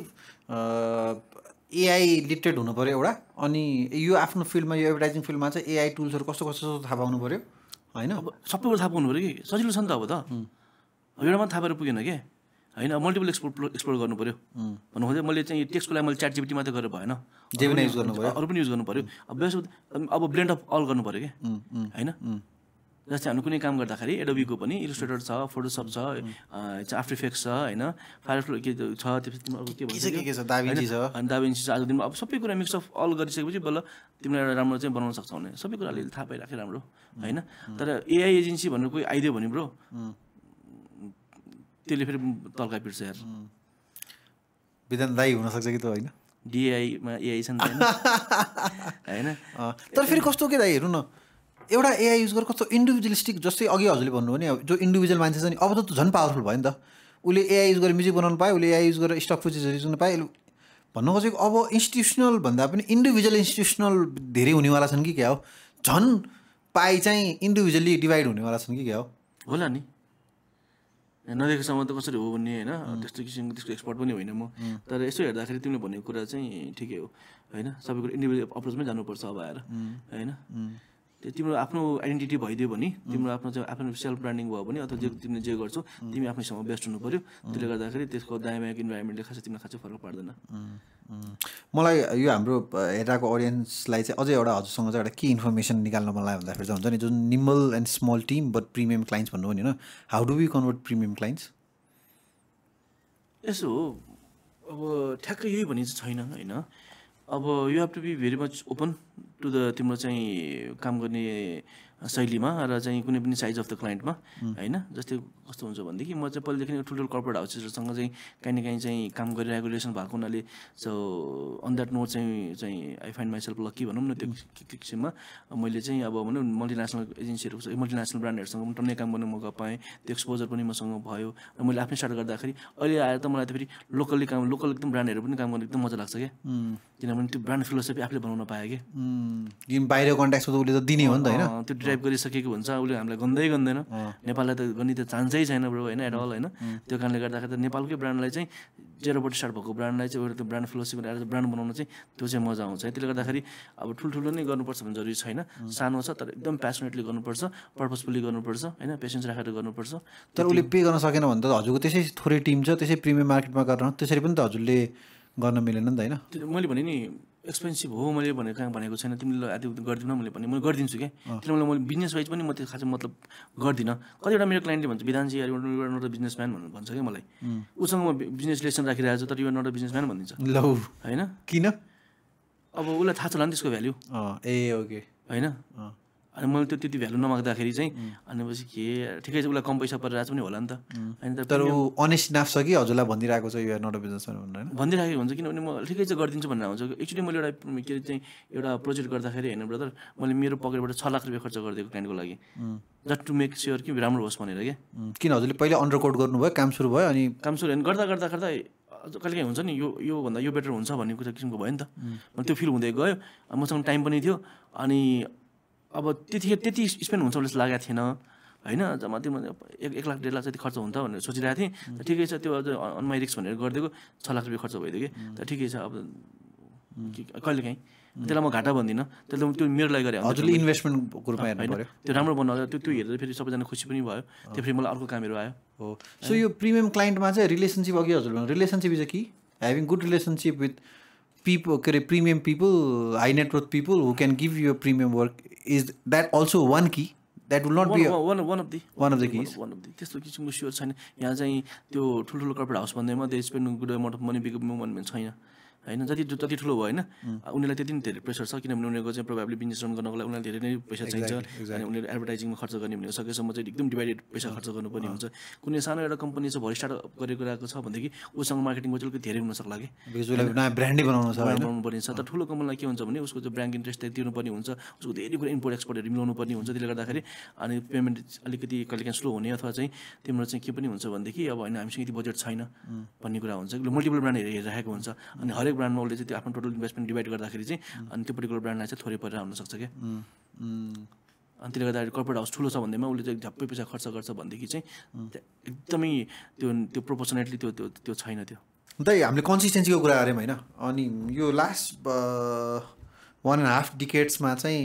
AI literate हुनु पऱ्यो एउटा अनि यो आफ्नो फिल्डमा यो एडभर्टाइजिङ फिल्डमा चाहिँ एआई टुल्सहरू कस्तो कस्तो थाहा पाउनु पऱ्यो होइन अब सबै कुरो थाहा पाउनु पऱ्यो कि सजिलो छ नि त अब त एउटा मात्रै थाहा पाएर पुगेन क्या होइन मल्टिपल एक्सप्लोर एक्सप्लोर गर्नु पऱ्यो भन्नु खोजेँ मैले चाहिँ टेक्स्टको लागि मैले च्याट जिपिटी मात्रै गरेर भएन जे पनि युज गर्नु पऱ्यो अरू पनि युज गर्नु पऱ्यो अब बेस्ट अब ब्लेन्ड अफ अल गर्नु पऱ्यो क्या होइन जस्तै हामी कुनै काम गर्दाखेरि एडोबीको पनि इलिस्ट्रेटर छ फोटोसप छ आफ्टर इफेक्ट्स छ होइन फायरफ्लो के छ त्यसपछि अर्को के भन्छ दाभिन्ची छ अनि दाभिन्ची छ आजको दिनमा अब सबै कुरा मिक्स अफ अल गरिसकेपछि बल्ल तिमीलाई एउटा राम्रो चाहिँ बनाउन सक्छौ भने सबै कुरा अलिअलि थाहा पाइराखेँ राम्रो होइन तर एआई एजेन्सी भनेर कोही आइदियो भने ब्रो त्यसले फेरि तल्का पिट्छ यार विधान दाई हुनसक्छ कि त होइन डिएआईमा एआई छ नि त होइन तर फेरि कस्तो के दाई हेर्नु न एउटा एआई युज गरेर कस्तो इन्डिभिजुअलिस्टिक जस्तै अघि हजुरले भन्नुभयो नि जो इन्डिभिजुअल मान्छे छ नि अब त झन् पावरफुल भयो नि त उसले एआई युज गरेर म्युजिक बनाउनु पायो उसले एआई युज गरेर स्टक फुटेजहरू युज गर्नु पायो भन्नु खोजेको अब इन्स्टिट्युसनल भन्दा पनि इन्डिभिजुअल इन्स्टिट्युसनल धेरै हुनेवाला छन् कि क्या हो झन् पाइ चाहिँ इन्डिभिजुअली डिभाइड हुनेवाला छन् कि क्या हो होला नि नदेखेसम्म त कसरी हो भन्ने होइन त्यस्तो किसिमको त्यसको एक्सपर्ट पनि होइन म तर यसो हेर्दाखेरि तिमीले भनेको कुरा चाहिँ ठिकै हो होइन सबै कुरा इन्डिभिजुअल अप्रोचमै जानुपर्छ अब आएर होइन त्यो तिम्रो आफ्नो आइडेन्टिटी भइदियो भने तिम्रो आफ्नो चाहिँ आफ्नो सेल्फ ब्रान्डिङ भयो भने अथवा जे तिमीले जे गर्छौ तिमी आफ्नैसँग बेस्ट हुनु पऱ्यो त्यसले गर्दाखेरि त्यसको दायाँ इन्भाइरोमेन्टले खासै तिमीलाई खासै फरक पार्दैन मलाई यो हाम्रो हेरेको अडियन्सलाई चाहिँ अझै एउटा हजुरसँग चाहिँ एउटा के इन्फर्मेसन निकाल्न मन लाग्यो भन्दाखेरि चाहिँ हुन्छ नि जुन nimble and small team but premium clients भन्नु हो नि होइन how do we convert premium clients यसो हो अब ठ्याक्कै यही भन्ने चाहिँ छैन होइन अब you have to be very much open to the तिम्रो चाहिँ काम गर्ने शैलीमा र चाहिँ कुनै पनि साइज अफ द क्लाइन्टमा होइन जस्तै कस्तो हुन्छ भनेदेखि म चाहिँ पहिलेदेखि ठुल्ठुलो कर्पोरेट हाउसेसहरूसँग चाहिँ काहीँ न काहीँ चाहिँ काम गरिरहेको रिलेसन भएको हुनाले सो अन द्याट नोट चाहिँ चाहिँ आई फाइन्ड माइसेल्फ लक्की भनौँ न त्यो किसिममा मैले चाहिँ अब भनौँ मल्टिनेसनल एजेन्सीहरू मल्टिनेसनल ब्रान्डहरूसँग पनि टन्नै काम गर्ने मौका पाएँ त्यो एक्सपोजर पनि मसँग भयो र मैले आफ्नै स्टार्ट गर्दाखेरि अहिले आएर त मलाई त फेरि लोकल्ली काम लोकल एकदम ब्रान्डहरू पनि काम गर्नु एकदम मजा लाग्छ क्या किनभने त्यो ब्रान्ड फिलोसफी आफूले बनाउन पाएँ क्या किन बाहिर कन्ट्याक्टमा त उसले त दिने हो नि त होइन त्यो ड्राइभ गरिसकेको हुन्छ उसले हामीलाई गन्दै गन्दैन नेपाललाई त गर्ने त चान्सै छैन ब्रो होइन एट अल होइन त्यो कारणले गर्दाखेरि त नेपालकै ब्रान्डलाई चाहिँ जेरोबाट स्टार्ट भएको ब्रान्डलाई चाहिँ एउटा त्यो ब्रान्ड फिलोसफी आएर ब्रान्ड बनाउन चाहिँ त्यो चाहिँ मजा आउँछ है त्यसले गर्दाखेरि अब ठुल्ठुलो नै गर्नुपर्छ भन्ने जरुरी छैन सानो छ तर एकदम प्यासनेटली गर्नुपर्छ पर्पसफुली गर्नुपर्छ होइन पेसेन्स राखेर गर्नुपर्छ तर उसले पे गर्न सकेन भने त हजुरको त्यसै थोरै टिम छ त्यसै प्रिमियम मार्केटमा गरेर त्यसरी पनि त हजुरले गर्न मिलेन नि त होइन मैले भने नि एक्सपेन्सिभ हो मैले भनेको कहाँ भनेको छैन तिमीले आदि गरिदिनु मैले भने मैले गरिदिन्छु क्या किनभने मैले बिजनेस वाइज पनि म त्यो खासै मतलब गर्दिनँ कतिवटा मेरो क्लाइन्टले भन्छ विधानजी यार नट अ बिजनेसम्यान भन्नु भन्छ क्या मलाई उसँग म बिजनेस रिलेसन राखिरहेको छु तर यो नट अ बिजनेसम्यान भनिदिन्छ ल होइन किन अब उसलाई थाहा छ होला नि त्यसको भ्याल्यु ए ओके होइन अनि मैले त्यो त्यति भ्यालु नमाग्दाखेरि चाहिँ भनेपछि के ठिकै छ उसलाई कम पैसा परिरहेको छ पनि होला नि त होइन तर ऊ अनेस्ट नाफ छ कि हजुरलाई भनिरहेको छ यो नट अ बिजनेसम्यान भनेर होइन भनिरहेको हुन्छ किनभने म ठिकै चाहिँ गरिदिन्छु भनेर आउँछ एक्चुली मैले एउटा के अरे चाहिँ एउटा प्रोजेक्ट गर्दाखेरि होइन ब्रदर मैले मेरो पकेटबाट छ लाख रुपियाँ खर्च गरिदिएको क्लाइन्टको लागि जस्ट टु मेक स्योर कि राम्रो होस् भनेर क्या किन हजुरले पहिला अन्डरकोड गर्नुभयो काम सुरु भयो अनि काम सुरु होइन गर्दा गर्दा गर्दा कहिले काहीँ हुन्छ नि यो योभन्दा यो बेटर हुन्छ भन्ने कुरा किसिमको भयो नि त अनि त्यो फिल हुँदै गयो मसँग टाइम पनि थियो अनि अब त्यतिखेर त्यति स्पेन्ड हुन्छ जस्तो लागेको थिएन होइन जम्मा त्यो एक एक लाख डेढ लाख जति खर्च हुन्छ भनेर सोचिरहेको थिएँ ठिकै छ त्यो अझ अन माई रिक्स भनेर गरिदिएको छ लाख रुपियाँ खर्च भइदियो कि त ठिकै छ अब कहिले काहीँ त्यसलाई म घाटा भन्दिनँ त्यसले त्यो मेरो लागि गरेँ हजुरले इन्भेस्टमेन्टको रूपमा हेर्नु पर्यो त्यो राम्रो बनाउँदा त्यो त्यो हेर्दा फेरि सबैजना खुसी पनि भयो त्यो फेरि मलाई अर्को कामहरू आयो हो सो यो प्रिमियम क्लाइन्टमा चाहिँ रिलेसनसिप अघि हजुर भन्नु रिलेसनसिप इज अ कि having good relationship with people के अरे premium people high net worth people who can give you premium work is that also one key that will not be one one of the one of the keys one of the त्यस्तो किसिमको sure छैन यहाँ चाहिँ त्यो ठुल्ठुलो corporate house भन्दैमा they spend good amount of money big movement छैन होइन जति जति ठुलो भयो होइन उनीहरूलाई त्यति नै धेरै प्रेसर छ किनभने उनीहरूको चाहिँ प्रोभाब्ली बिजनेस रन गर्नको लागि उनीहरूलाई धेरै नै पैसा चाहिन्छ अनि उनीहरू एडभर्टाइजिङमा खर्च गर्ने भनेको सकेसम्म चाहिँ एकदम डिभाइडेड पैसा खर्च गर्नुपर्ने हुन्छ कुनै सानो एउटा कम्पनी छ भरि स्टार्ट गरेको रहेको छ भनेदेखि उसँग मार्केटिङ बजेट अलिकति धेरै हुनसक्ला कि नयाँ ब्रान्डै बनाउनु छ बनाउनु पर्ने छ तर ठुलो कम्पनीलाई के हुन्छ भने उसको चाहिँ ब्रान्ड इन्ट्रेस्ट तिर्नुपर्ने हुन्छ उसको धेरै कुरा इम्पोर्ट एक्सपोर्टहरू मिलाउनु पर्ने हुन्छ त्यसले गर्दाखेरि अनि पेमेन्ट अलिकति कहिले काहीँ स्लो हुने अथवा चाहिँ तिम्रो चाहिँ के पनि हुन्छ भनेदेखि अब होइन हामीसँग यति बजेट छैन भन्ने कुरा हुन्छ मल्टिपल ब्रान्डहरू हेरिरहेको हुन्छ अनि हरेक ब्रान्डमा उसले चाहिँ त्यो आफ्नो टोटल इन्भेस्टमेन्ट डिभाइड गर्दाखेरि चाहिँ अनि त्यो पर्टिकुलर ब्रान्डलाई चाहिँ थोरै परेर हुनसक्छ क्या अनि त्यसले गर्दाखेरि कर्पोरेट हाउस ठुलो छ भन्दैमा उसले चाहिँ झप्पै पैसा खर्च गर्छ भनेदेखि चाहिँ एकदमै त्यो त्यो प्रोपोर्सनेटली त्यो त्यो त्यो छैन त्यो त्यही हामीले कन्सिस्टेन्सीको कुरा गऱ्यौँ होइन अनि यो लास्ट वान एन्ड हाफ डिकेड्समा चाहिँ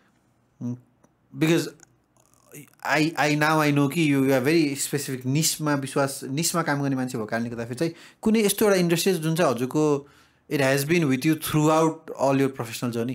because I I now I know कि यो आर भेरी स्पेसिफिक निसमा विश्वास निसमा काम गर्ने मान्छे भएको कारणले गर्दाखेरि चाहिँ कुनै यस्तो एउटा इन्डस्ट्री जुन चाहिँ हजुरको it has been with you throughout all your professional journey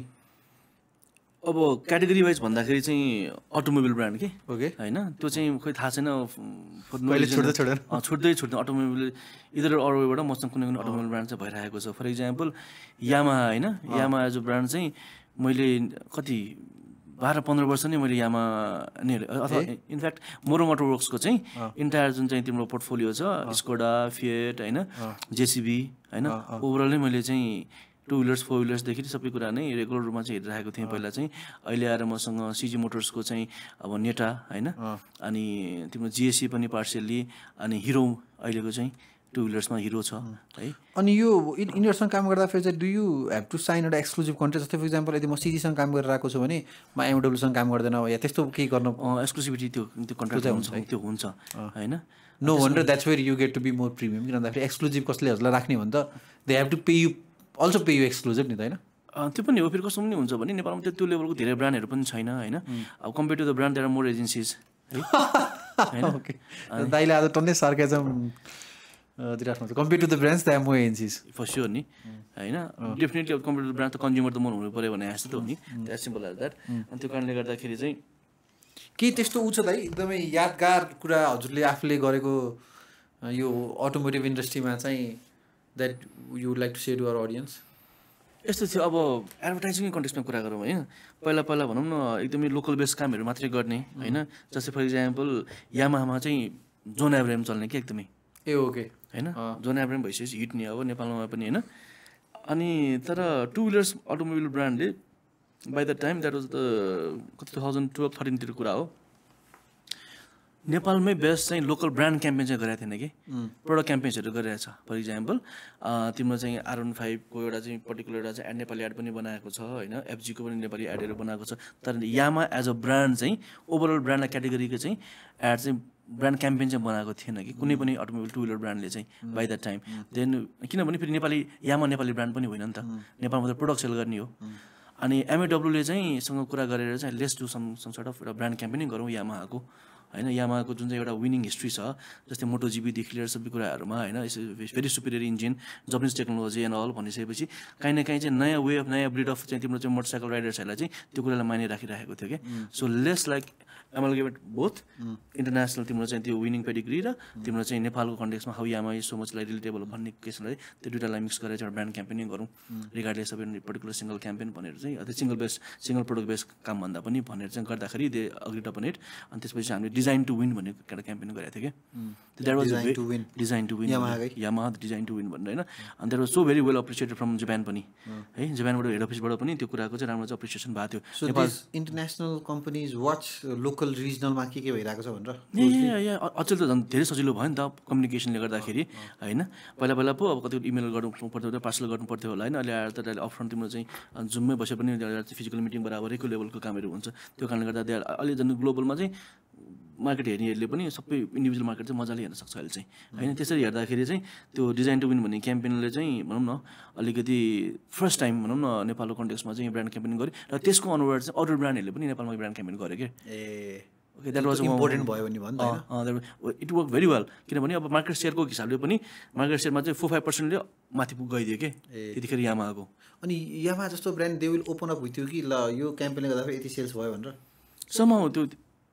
अब क्याटेगोरी वाइज भन्दाखेरि चाहिँ अटोमोबाइल ब्रान्ड के ओके होइन त्यो चाहिँ खोइ थाहा छैन छुट्दै छोडेर छुट्दै छुट्दै अटोमोबाइल इधर अरूबाट मसँग कुनै कुनै अटोमोबाइल ब्रान्ड चाहिँ भइरहेको छ फर इक्जाम्पल यामाहा होइन यामाहा जो ब्रान्ड चाहिँ मैले कति बाह्र पन्ध्र वर्ष नै मैले यामा नै अथवा इनफ्याक्ट मोरो मोटर वर्क्सको चाहिँ इन्टायर जुन चाहिँ तिम्रो पोर्टफोलियो छ स्कोडा फिएट होइन जेसिबी होइन ओभरअल नै मैले चाहिँ टु विलर्स फोर विलर्सदेखि सबै कुरा नै रेगुलर रूपमा चाहिँ हेरिरहेको थिएँ पहिला चाहिँ अहिले आएर मसँग सिजी मोटर्सको चाहिँ अब नेटा होइन अनि तिम्रो जिएससी पनि पार्सियल्ली अनि हिरो अहिलेको चाहिँ टु विलर्समा हिरो छ है अनि यो यिनीहरूसँग काम गर्दाखेरि चाहिँ do you have to sign एउटा एक्सक्लुजिभ कन्ट्र्याक्ट जस्तै फर इक्जाम्पल यदि म सिजीसँग काम गरिरहेको छु भने म एमडब्ल्यूसँग काम गर्दैन या त्यस्तो केही गर्न एक्सक्लुसिभिटी त्यो त्यो कन्ट्र्याक्ट हुन्छ त्यो हुन्छ होइन no wonder that's where you get to be more premium किन भन्दाखेरि एक्सक्लुजिभ कसले हजुरलाई राख्ने भने त they have to pay you also pay you exclusive नि त होइन त्यो पनि हो फेरि कस्तो पनि हुन्छ भने नेपालमा त्यो त्यो लेभलको धेरै ब्रान्डहरू पनि छैन होइन अब compare to the brand there are more agencies है ओके दाइले आज टन्नै सार्केजम दिइराख्नु छ compare to the brands that more agencies for sure नि होइन डेफिनेटली अब कम्पेयर टु द ब्रान्ड त कन्ज्युमर त मन हुनु पऱ्यो भने जस्तो त हो नि द्याट सिम्पल एज द्याट अनि त्यो कारणले गर्दाखेरि चाहिँ के त्यस्तो ऊ छ दाइ एकदमै यादगार कुरा हजुरले आफूले गरेको यो अटोमोटिभ इन्डस्ट्रीमा चाहिँ that you would like to share to our audience यस्तो थियो अब एडभर्टाइजिङकै कन्टेक्स्टमा कुरा गरौँ होइन पहिला पहिला भनौँ न एकदमै लोकल बेस्ड कामहरू मात्रै गर्ने होइन जस्तै फर इक्जाम्पल यामाहामा चाहिँ जोन एभरेम चल्ने क्या एकदमै ए ओके होइन जोन एभरेम भइसकेपछि हिट नि अब नेपालमा पनि होइन अनि तर टु विलर्स अटोमोबाइल ब्रान्डले by the time that was the कति टु थाउजन्ड टुवेल्भ थर्टिनतिर कुरा हो नेपालमै बेस्ट चाहिँ लोकल ब्रान्ड क्याम्पेन चाहिँ गरेको थिएन कि प्रडक्ट क्याम्पेन्सहरू गरिरहेको छ फर इक्जाम्पल तिम्रो चाहिँ आर वान फाइभको एउटा चाहिँ पर्टिकुलर एउटा चाहिँ एड नेपाली एड पनि बनाएको छ होइन एफजीको पनि नेपाली एडहरू बनाएको छ तर यामा एज अ ब्रान्ड चाहिँ ओभरअल ब्रान्डलाई क्याटेगोरीको चाहिँ एड चाहिँ ब्रान्ड क्याम्पेन चाहिँ बनाएको थिएन कि कुनै पनि अटोमोबाइल टु विलर ब्रान्डले चाहिँ बाई द्याट टाइम देन किनभने फेरि नेपाली यामा नेपाली ब्रान्ड पनि होइन नि त नेपालमा त प्रोडक्ट सेल गर्ने हो अनि एमएडब्ल्यूले चाहिँ सँग कुरा गरेर चाहिँ let's do some some sort of एउटा ब्रान्ड क्याम्पेनिङ गरौँ यामाहाको होइन यामाहाको जुन चाहिँ एउटा विनिङ हिस्ट्री छ जस्तै मोटो जिबीदेखि लिएर सबै कुराहरूमा होइन very superior engine Japanese technology and all भनिसकेपछि काहीँ न काहीँ चाहिँ नयाँ वे अफ नयाँ ब्रिड अफ चाहिँ तिम्रो चाहिँ मोटरसाइकल राइडर्सहरूलाई चाहिँ त्यो कुरालाई मानि राखिराखेको थियो कि so less like amalgamate both international तिम्रो चाहिँ त्यो विनिङ पेडिग्री र तिम्रो चाहिँ नेपालको कन्टेक्समा how Yamaha is so much like relatable भन्ने केसलाई त्यो दुइटालाई मिक्स गरेर चाहिँ एउटा ब्रान्ड क्याम्पेनिङ गरौँ regardless of particular single campaign भनेर चाहिँ अझै single best single product best काम भन्दा पनि भनेर चाहिँ गर्दाखेरि दे अग्रिड अपन इट अनि त्यसपछि हामीले डिजाइन टु विन भन्ने एउटा क्याम्पेन गरेको थियो कि that was design to win Yamaha design to win भनेर होइन अनि that was so very well appreciated from Japan पनि है जापानबाट हेड अफिसबाट पनि त्यो कुराको चाहिँ राम्रो चाहिँ अप्रिसिएसन भएको थियो Nepal international companies watch local रिजनलमा के के भइरहेको छ भनेर ए अचेल त झन् धेरै सजिलो भयो नि त कम्युनिकेसनले गर्दाखेरि होइन पहिला पहिला पो अब कति इमेल गर्नु पर्थ्यो पार्सल गर्नु पर्थ्यो होला होइन अहिले आएर त अहिले अपफ्रन्ट तिम्रो चाहिँ जुममै बसे पनि फिजिकल मिटिङ बराबरैको लेभलको कामहरू हुन्छ त्यो कारणले गर्दा अहिले झन् ग्लोबलमा चाहिँ मार्केट हेर्नेहरूले पनि सबै इन्डिभिजुअल मार्केट चाहिँ मजाले हेर्न सक्छ अहिले चाहिँ होइन त्यसरी हेर्दाखेरि चाहिँ त्यो डिजाइन टु विन भन्ने क्याम्पेनले चाहिँ भनौँ न अलिकति फर्स्ट टाइम भनौँ न नेपालको कन्टेक्समा चाहिँ ब्रान्ड क्याम्पेन गर्यो र त्यसको अनुसार चाहिँ अरू ब्रान्डहरूले पनि नेपालमा ब्रान्ड क्याम्पेन गर्यो कि ए ओके द्याट वाज इम्पोर्टेन्ट भयो भने भन्दा इट वर्क भेरी वेल किनभने अब मार्केट सेयरको हिसाबले पनि मार्केट सेयरमा चाहिँ फोर फाइभ पर्सेन्टले माथि पुग गइदियो कि त्यतिखेर यामाहाको अनि यामा जस्तो brand they will open up हुन्थ्यो कि ल यो क्याम्पेनले गर्दाखेरि यति सेल्स भयो भनेर सम्म त्यो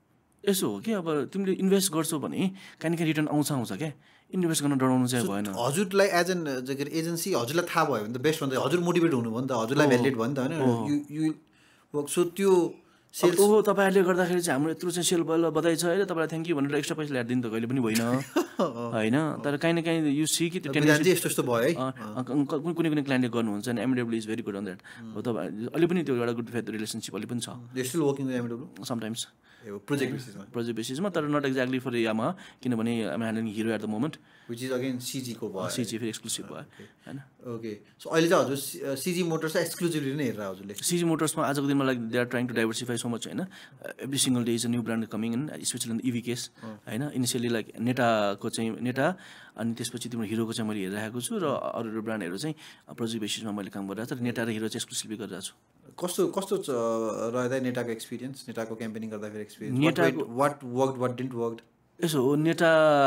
यसो हो कि अब तिमीले इन्भेस्ट गर्छौ भने काहीँ न काहीँ रिटर्न आउँछ आउँछ क्या इन्भेस्ट गर्न डराउनु चाहिँ भएन हजुरलाई एज एन के अरे एजेन्सी हजुरलाई थाहा भयो भने त बेस्ट भन्दा हजुर मोटिभेट हुनु भयो नि त हजुरलाई भ्यालिडेट भयो नि त होइन यु यु सो त्यो सेल्स हो तपाईँहरूले गर्दाखेरि चाहिँ हाम्रो यत्रो चाहिँ सेल भयो बधाई छ होइन तपाईँलाई थ्याङ्क यू भनेर एक्स्ट्रा पैसा ल्याएर दिनु त कहिले पनि होइन होइन तर काहीँ न काहीँ यु सी कि त्यो टेन्डेन्सी यस्तो यस्तो भयो है कुनै कुनै क्लाइन्टले गर्नुहुन्छ अनि MW is very good on that हो तपाईँ अहिले पनि त्यो एउटा गुड फेथ रिलेसनसिप अहिले पनि छ still working with MW sometimes project बेसिसमा प्रोजेक्ट बेसिसमा तर नट एक्ज्याक्टली फर यामा किनभने I'm handling Hero at the moment which is again सिजीको भयो सिजी फेरि एक्सक्लुसिभ भयो होइन ओके सो अहिले चाहिँ हजुर सिजी मोटर्स एक्सक्लुजिभली नै हेरेर हजुरले सिजी मोटर्समा आजको दिनमा like they are trying to diversify so much होइन every single day is a new brand coming in especially in EV case होइन इनिसियली लाइक नेटाको चाहिँ नेटा अनि त्यसपछि तिम्रो हिरोको चाहिँ मैले हेरिरहेको छु र अरू अरू ब्रान्डहरू चाहिँ प्रोजेक्ट बेसिसमा मैले काम गरिरहेको छु र नेटा र हिरो चाहिँ एक्सक्लुसिभली गरिरहेको छु कस्तो कस्तो रहँदा नेटाको एक्सपिरियन्स नेटाको क्याम्पेनिङ गर्दाखेरि एक्सपिरियन्स नेटाको what work what didn't work यसो हो नेटा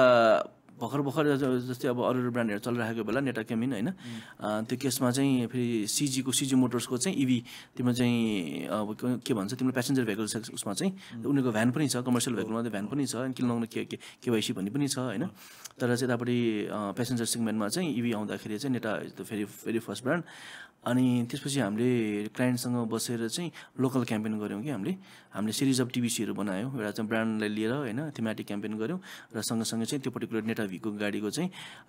भर्खर भर्खर जस्तै अब अरू अरू ब्रान्डहरू चलिरहेको बेला नेटा केमिन होइन त्यो केसमा चाहिँ फेरि सिजीको सिजी मोटर्सको चाहिँ इभी तिम्रो चाहिँ अब के भन्छ तिम्रो प्यासेन्जर भेहिकल उसमा चाहिँ उनीहरूको भ्यान पनि छ कमर्सियल भेहिकलमा चाहिँ भ्यान पनि छ अनि किन लगाउनु के केवाइसी भन्ने पनि छ होइन तर चाहिँ यतापट्टि प्यासेन्जर सेगमेन्टमा चाहिँ इभी आउँदाखेरि चाहिँ नेटा इज द फेरि भेरी फर्स्ट ब्रान्ड अनि त्यसपछि हामीले क्लाइन्टसँग बसेर चाहिँ लोकल क्याम्पेन गऱ्यौँ कि हामीले हामीले सिरिज अफ टिभीसीहरू बनायौँ एउटा चाहिँ ब्रान्डलाई लिएर होइन थीमेटिक क्याम्पेन गऱ्यौँ र सँगसँगै चाहिँ त्यो पर्टिकुलर नेटा भीको गाडीको चाहिँ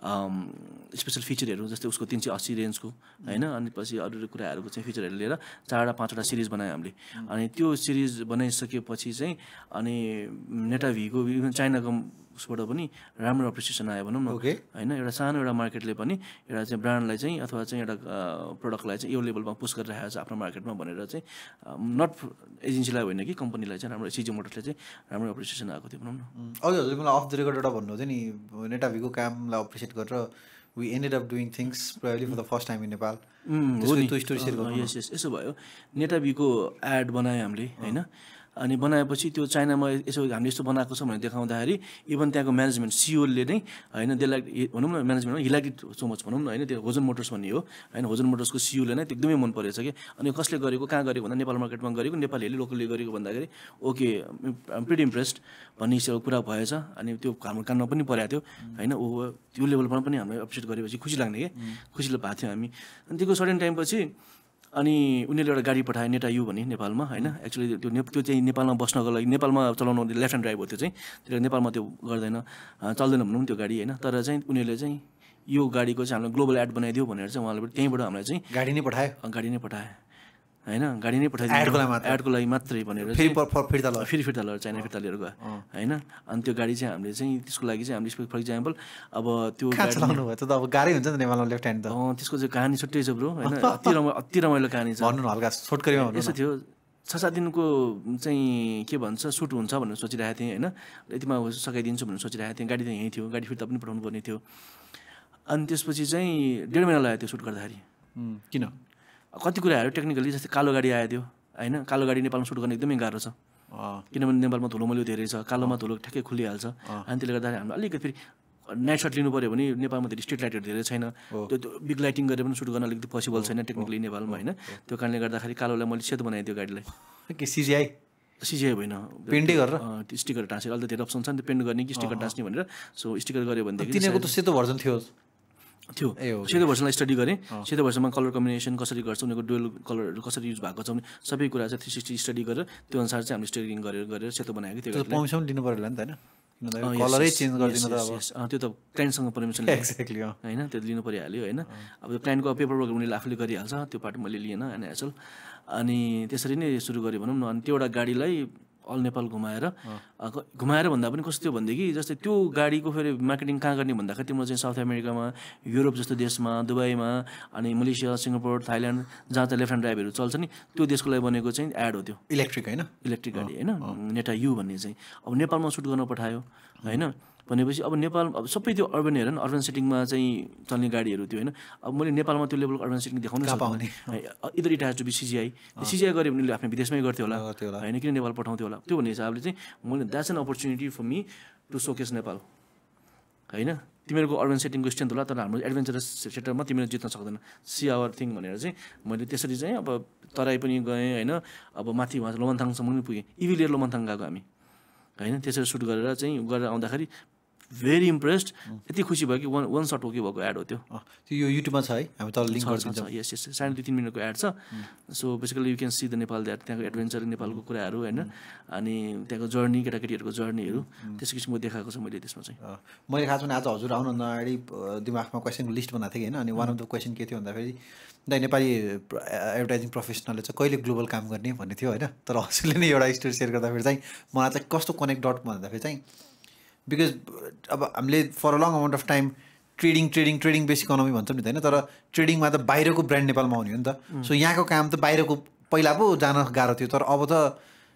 स्पेसल फिचरहरू जस्तै उसको तिन सय अस्सी रेन्जको होइन अनि पछि अरू अरू कुराहरूको चाहिँ फिचरहरू लिएर चारवटा पाँचवटा सिरिज बनायौँ हामीले अनि त्यो सिरिज बनाइसकेपछि चाहिँ अनि नेटा भीको चाइनाको उसबाट पनि राम्रो अप्रिसिएसन आयो भनौँ न होइन एउटा सानो एउटा मार्केटले पनि एउटा चाहिँ ब्रान्डलाई चाहिँ अथवा चाहिँ एउटा प्रडक्टलाई चाहिँ यो लेभलमा पुस गरिरहेको छ आफ्नो मार्केटमा भनेर चाहिँ नट एजेन्सीलाई होइन कि कम्पनीलाई चाहिँ राम्रो सिजी मोटर्सले चाहिँ राम्रो अप्रिसिएसन आएको थियो भनौँ न अघि हजुर मलाई अफ द रेकर्ड एउटा भन्नुहुन्थ्यो नि नेटा भीको कामलाई अप्रिसिएट गरेर we ended up doing things probably for the first time in Nepal त्यो स्टोरी सेयर गर्नु यस यस यसो भयो नेटा भीको एड बनायो हामीले होइन अनि बनाएपछि त्यो चाइनामा यसो हामीले यस्तो बनाएको छ भनेर देखाउँदाखेरि इभन त्यहाँको म्यानेजमेन्ट सिओले नै होइन दे लाइक भनौँ न म्यानेजमेन्टमा he like it so much भनौँ न होइन त्यो होजन मोटर्स भन्ने हो होइन होजन मोटर्सको सिओले नै एकदमै मन परेछ कि अनि कसले गरेको कहाँ गरेको भन्दा नेपाल मार्केटमा गरेको नेपालीहरूले लोकलले गरेको भन्दाखेरि ओके प्रिटी इम्प्रेस्ड भन्ने हिसाबको कुरा भएछ अनि त्यो हाम्रो कानमा पनि परेको थियो होइन ओ त्यो लेभलमा पनि हामीले एप्रिसिएट गरेपछि खुसी लाग्ने कि खुसीले भएको थियो हामी अनि त्यो सर्टेन टाइमपछि अनि उनीहरूले एउटा गाडी पठायो नेटा यु भन्ने नेपालमा होइन एक्चुअली त्यो ने त्यो चाहिँ नेपालमा बस्नको लागि नेपालमा चलाउनु लेफ्ट ह्यान्ड ड्राइभ हो त्यो चाहिँ त्यसले नेपालमा त्यो गर्दैन चल्दैन भनौँ त्यो गाडी होइन तर चाहिँ उनीहरूले चाहिँ यो गाडीको चाहिँ हामीलाई ग्लोबल एड बनाइदियो भनेर चाहिँ उहाँले त्यहीँबाट हामीलाई चाहिँ गाडी नै पठायो गाडी नै पठायो होइन गाडी नै पठाइदिनु एडको लागि मात्रै भनेर फेरि फिर्ता ल फेरि फिर्ता ल चाइना फिर्ता लिएर गयो होइन अनि त्यो गाडी चाहिँ हामीले चाहिँ त्यसको लागि चाहिँ हामीले फर इक्जाम्पल अब त्यो चलाउनु भयो त अब गाह्रै हुन्छ नि नेपालमा लेफ्ट ह्यान्ड त त्यसको चाहिँ कहानी छुट्टै छ ब्रो होइन अति रमाइलो अति रमाइलो कहानी छ भन्नु हल्का छोटकरीमा यसो थियो छ सात दिनको चाहिँ के भन्छ सुट हुन्छ भनेर सोचिरहेको थिएँ होइन यतिमा सघाइदिन्छु भनेर सोचिरहेको थिएँ गाडी त यहीँ थियो गाडी फिर्ता पनि पठाउनु पर्ने थियो अनि त्यसपछि चाहिँ डेढ महिना लाग्यो त्यो सुट गर्दाखेरि किन कति कुराहरू टेक्निकली जस्तै कालो गाडी आयो थियो होइन कालो गाडी नेपालमा सुट गर्ने एकदमै गाह्रो छ किनभने नेपालमा धुलो मैलो धेरै छ कालोमा धुलो ठ्याक्कै खुलिहाल्छ अनि त्यसले गर्दाखेरि हाम्रो अलिकति फेरि नाइट सट लिनु पऱ्यो भने नेपालमा धेरै स्ट्रिट लाइटहरू धेरै छैन त्यो त्यो बिग लाइटिङ गरेर पनि सुट गर्न अलिकति पोसिबल छैन टेक्निकली नेपालमा होइन त्यो कारणले गर्दाखेरि कालोलाई मैले सेतो बनाएँ त्यो गाडीलाई के सिजिआई सिजिआई होइन पेन्टै गरेर त्यो स्टिकर टाँसेर अहिले त धेरै अप्सन छ नि त्यो पेन्ट गर्ने कि स्टिकर टाँस्ने भनेर सो स्टिकर गऱ्यो भनेदेखि तिनीहरूको त सेतो भर्जन थियो थियो सेतो भर्सनलाई स्टडी गरेँ सेतो भर्सनमा कलर कम्बिनेसन कसरी गर्छ उनीहरूको डुएल कलरहरू कसरी युज भएको छ भने सबै कुरा चाहिँ थ्री सिक्सटी स्टडी गरेर त्यो अनुसार चाहिँ हामीले स्टेरिङ गरेर गरेर सेतो बनाएको थियो पर्मिसन लिनु पऱ्यो नि त होइन कलरै चेन्ज गरिदिनु त अब त्यो त क्लाइन्टसँग पर्मिसन एक्ज्याक्टली होइन त्यो लिनु परिहाल्यो होइन अब त्यो क्लाइन्टको पेपर वर्क उनीहरूले आफूले गरिहाल्छ त्यो पार्ट मैले लिएन होइन एचल अनि त्यसरी नै सुरु गरेँ भनौँ न अनि त्यो एउटा गाडीलाई अल नेपाल घुमाएर घुमाएर भन्दा पनि कस्तो थियो भनेदेखि जस्तै त्यो गाडीको फेरि मार्केटिङ कहाँ गर्ने भन्दाखेरि तिम्रो चाहिँ साउथ अमेरिकामा युरोप जस्तो देशमा दुबईमा अनि मलेसिया सिङ्गापुर थाइल्यान्ड जहाँ चाहिँ लेफ्ट ह्यान्ड ड्राइभहरू चल्छ नि त्यो देशको लागि बनेको चाहिँ एड हो त्यो इलेक्ट्रिक होइन इलेक्ट्रिक गाडी होइन नेटा यु भन्ने चाहिँ अब नेपालमा सुट गर्न पठायो होइन भनेपछि अब नेपाल अब सबै त्यो अर्बन हेर न अर्बन सेटिङमा चाहिँ चल्ने गाडीहरू थियो होइन अब मैले नेपालमा त्यो लेभलको अर्बन सेटिङ देखाउनु सक्ने either it has to be CGI CGI गऱ्यो भने आफ्नो विदेशमै गर्थ्यो होला होइन किन नेपाल पठाउँथ्यो होला त्यो भन्ने हिसाबले चाहिँ मैले that's an opportunity for me to showcase Nepal होइन तिमीहरूको अर्बन सेटिङको स्ट्रेन्थ होला तर हाम्रो एडभेन्चरस सेक्टरमा तिमीले जित्न सक्दैन सी आवर थिङ भनेर चाहिँ मैले त्यसरी चाहिँ अब तराई पनि गएँ होइन अब माथि उहाँ लोमन्थाङसम्म पनि पुगेँ इभी लिएर लोमन्थाङ गएको हामी होइन त्यसरी सुट गरेर चाहिँ गरेर आउँदाखेरि भेरी इम्प्रेस्ड यति खुसी भयो कि वान वान सट ओके भएको एड हो त्यो त्यो यो युट्युबमा छ है हामी त लिङ्क गरिदिन्छौँ यस यस साढे दुई तिन मिनटको एड छ so basically you can see the Nepal that त्यहाँको एडभेन्चर नेपालको कुराहरू होइन अनि त्यहाँको जर्नी केटाकेटीहरूको जर्नीहरू त्यस किसिमको देखाएको छ मैले त्यसमा चाहिँ मैले खास भने आज हजुर आउनुभन्दा अगाडि दिमागमा क्वेसनको लिस्ट बनाएको थिएँ कि होइन अनि वान अफ द क्वेसन के थियो भन्दाखेरि दाइ नेपाली एडभर्टाइजिङ प्रोफेसनलले चाहिँ कहिले ग्लोबल काम गर्ने भन्ने थियो होइन तर हजुरले नै एउटा स्टोरी सेयर गर्दाखेरि चाहिँ मलाई चाहिँ कस्तो कनेक्ट डट भन्दाखेरि चाहिँ बिकज अब हामीले for a long amount of time trading trading trading base economy भन्छौँ नि त होइन तर ट्रेडिङमा त बाहिरको ब्रान्ड नेपालमा आउने हो नि त सो यहाँको काम त बाहिरको पहिला पो जान गाह्रो थियो तर अब त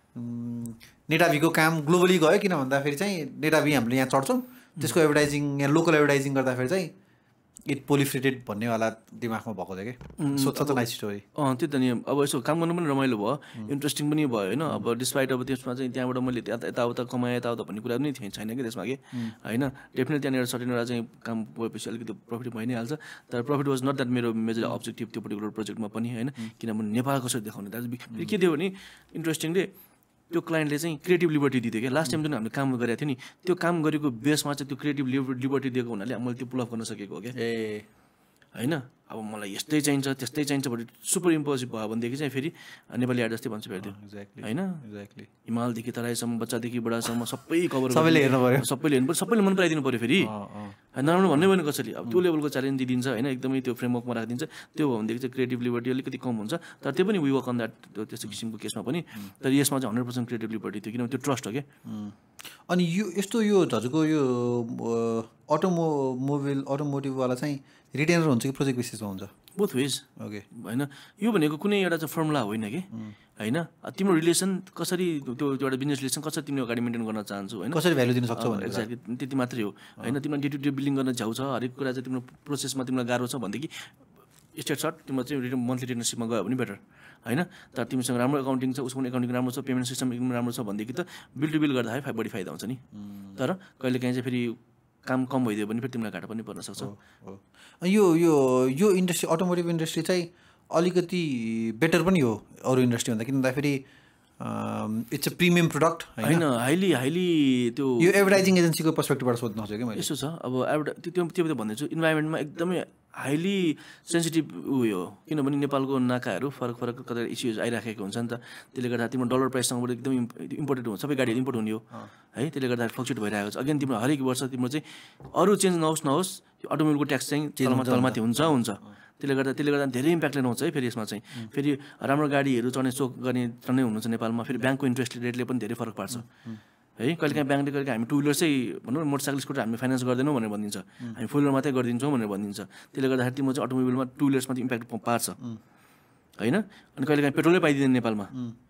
नेटाभीको काम ग्लोबली गयो किन भन्दाखेरि चाहिँ नेटाभी हामीले यहाँ चढ्छौँ त्यसको एडभर्टाइजिङ यहाँ लोकल एडभर्टाइजिङ गर्दाखेरि चाहिँ इट पोलिफ्रेटेड भन्नेवाला दिमागमा भएको थियो कि सो त नाइस स्टोरी अँ त्यो त नि अब यसो काम गर्नु पनि रमाइलो भयो इन्ट्रेस्टिङ पनि भयो होइन अब डिस्पाइट अब त्यसमा चाहिँ त्यहाँबाट मैले यताउता कमाएँ यताउता भन्ने कुरा पनि थिएँ छैन कि त्यसमा कि होइन डेफिनेटली त्यहाँनिर सर्टेन एउटा चाहिँ काम गएपछि अलिकति प्रफिट भइ नै हाल्छ तर प्रफिट वाज नट द्याट मेरो मेजर अब्जेक्टिभ त्यो पर्टिकुलर प्रोजेक्टमा पनि होइन किनभने नेपाल कसरी देखाउने दाजु के थियो भने इन्ट्रेस्टिङले त्यो क्लाइन्टले चाहिँ क्रिएटिभ लिबर्टी दिथियो क्या लास्ट टाइम जुन हामीले काम गरेको थियो नि त्यो काम गरेको बेसमा चाहिँ त्यो क्रिएटिभ लिबर्टी दिएको हुनाले मैले त्यो पुल अफ गर्न सकेको हो क्या ए होइन अब मलाई यस्तै चाहिन्छ त्यस्तै चाहिन्छ भने सुपर इम्पोजिभ भयो भनेदेखि चाहिँ फेरि नेपाली एड जस्तै भन्छु फेरि त्यो एक्ज्याक्टली होइन एक्ज्याक्टली हिमालदेखि तराईसम्म बच्चादेखि बुढासम्म सबै कभर सबैले हेर्नु पऱ्यो सबैले हेर्नु पऱ्यो सबैले मन पराइदिनु पऱ्यो फेरि नराम्रो भन्नै भने कसरी अब त्यो लेभलको च्यालेन्ज दिइदिन्छ होइन एकदमै त्यो फ्रेमवर्कमा राखिदिन्छ त्यो भयो भनेदेखि चाहिँ क्रिएटिभ लिबर्टी अलिकति कम हुन्छ तर त्यो पनि वी वर्क अन द्याट त्यस्तो किसिमको केसमा पनि तर यसमा चाहिँ हन्ड्रेड पर्सेन्ट क्रिएटिभ लिबर्टी थियो किनभने त्यो ट्रस्ट हो क्या अनि यो यस्तो यो हजुरको यो अटोमो मोबाइल अटोमोटिभवाला चाहिँ रिटेनर हुन्छ कि प्रोजेक्ट बेसिसमा हुन्छ बोथ वेज ओके होइन यो भनेको कुनै एउटा चाहिँ फर्मुला होइन कि होइन तिम्रो रिलेसन कसरी त्यो एउटा बिजनेस रिलेसन कसरी तिमीले अगाडि मेन्टेन गर्न चाहन्छौ होइन कसरी भ्यालु दिन सक्छौ भने एक्ज्याक्टली त्यति मात्रै हो होइन तिमीलाई डे टु डे बिलिङ गर्न झ्याउ छ हरेक कुरा चाहिँ तिम्रो प्रोसेसमा तिमीलाई गाह्रो छ भनेदेखि स्टेट सर्ट तिम्रो चाहिँ रिटर्न मन्थली रिटर्नसिपमा गयो भने बेटर होइन तर तिमीसँग राम्रो एकाउन्टिङ छ उसको पनि एकाउन्टिङ राम्रो छ पेमेन्ट सिस्टम एकदम राम्रो छ भनेदेखि त बिल टु बिल गर्दाखेरि फाइ बढी फाइदा हुन्छ नि तर कहिले काहीँ चाहिँ फेरि काम कम भइदियो भने फेरि तिमीलाई घाटा पनि पर्न सक्छ यो यो यो इन्डस्ट्री अटोमोटिभ इन्डस्ट्री चाहिँ अलिकति बेटर पनि हो अरू इन्डस्ट्री भन्दा किन भन्दाखेरि इट्स अ प्रिमियम प्रडक्ट होइन हाइली हाइली त्यो यो एडभर्टाइजिङ एजेन्सीको पर्सपेक्टिभबाट सोध्नु सक्छु कि मैले यसो छ अब एडभर्टा त्यो त्यो भन्दैछु इन्भाइरोमेन्टमा एकदमै हाइली सेन्सिटिभ उयो हो किनभने नेपालको नाकाहरू फरक फरक कता इस्युज आइराखेको हुन्छ नि त त्यसले गर्दा तिम्रो डलर प्राइससँगबाट एकदम इम्पोर्टेन्ट हुन्छ सबै गाडीहरू इम्पोर्ट हुने हो है त्यसले गर्दा फ्लक्चुएट भइरहेको छ अगेन तिम्रो हरेक वर्ष तिम्रो चाहिँ अरू चेन्ज नहोस् नहोस् अटोमोबाइलको ट्याक्स चाहिँ तलमा तलमाथि हुन्छ हुन्छ त्यसले गर्दा त्यसले गर्दा धेरै इम्प्याक्ट लिनुहुन्छ है फेरि यसमा चाहिँ फेरि राम्रो गाडीहरू चढ्ने सोख गर्ने चढ्ने हुनुहुन्छ नेपालमा फेरि ब्याङ्कको इन्ट्रेस्ट रेटले पनि धेरै फरक पार्छ है कहिलेकाहीँ ब्याङ्कले कहिलेकाहीँ हामी टु विलर चाहिँ भनौँ मोटरसाइकल स्कुटर हामी फाइनेन्स गर्दैनौँ भनेर भनिदिन्छ हामी फोर विलर मात्रै गरिदिन्छौँ भनेर भनिदिन्छ त्यसले गर्दाखेरि तिम्रो चाहिँ अटोमोबाइलमा टु विलर्समा इम्प्याक्ट पार्छ होइन अनि कहिलेकाहीँ पेट्रोलै पाइदिँदैन नेपालमा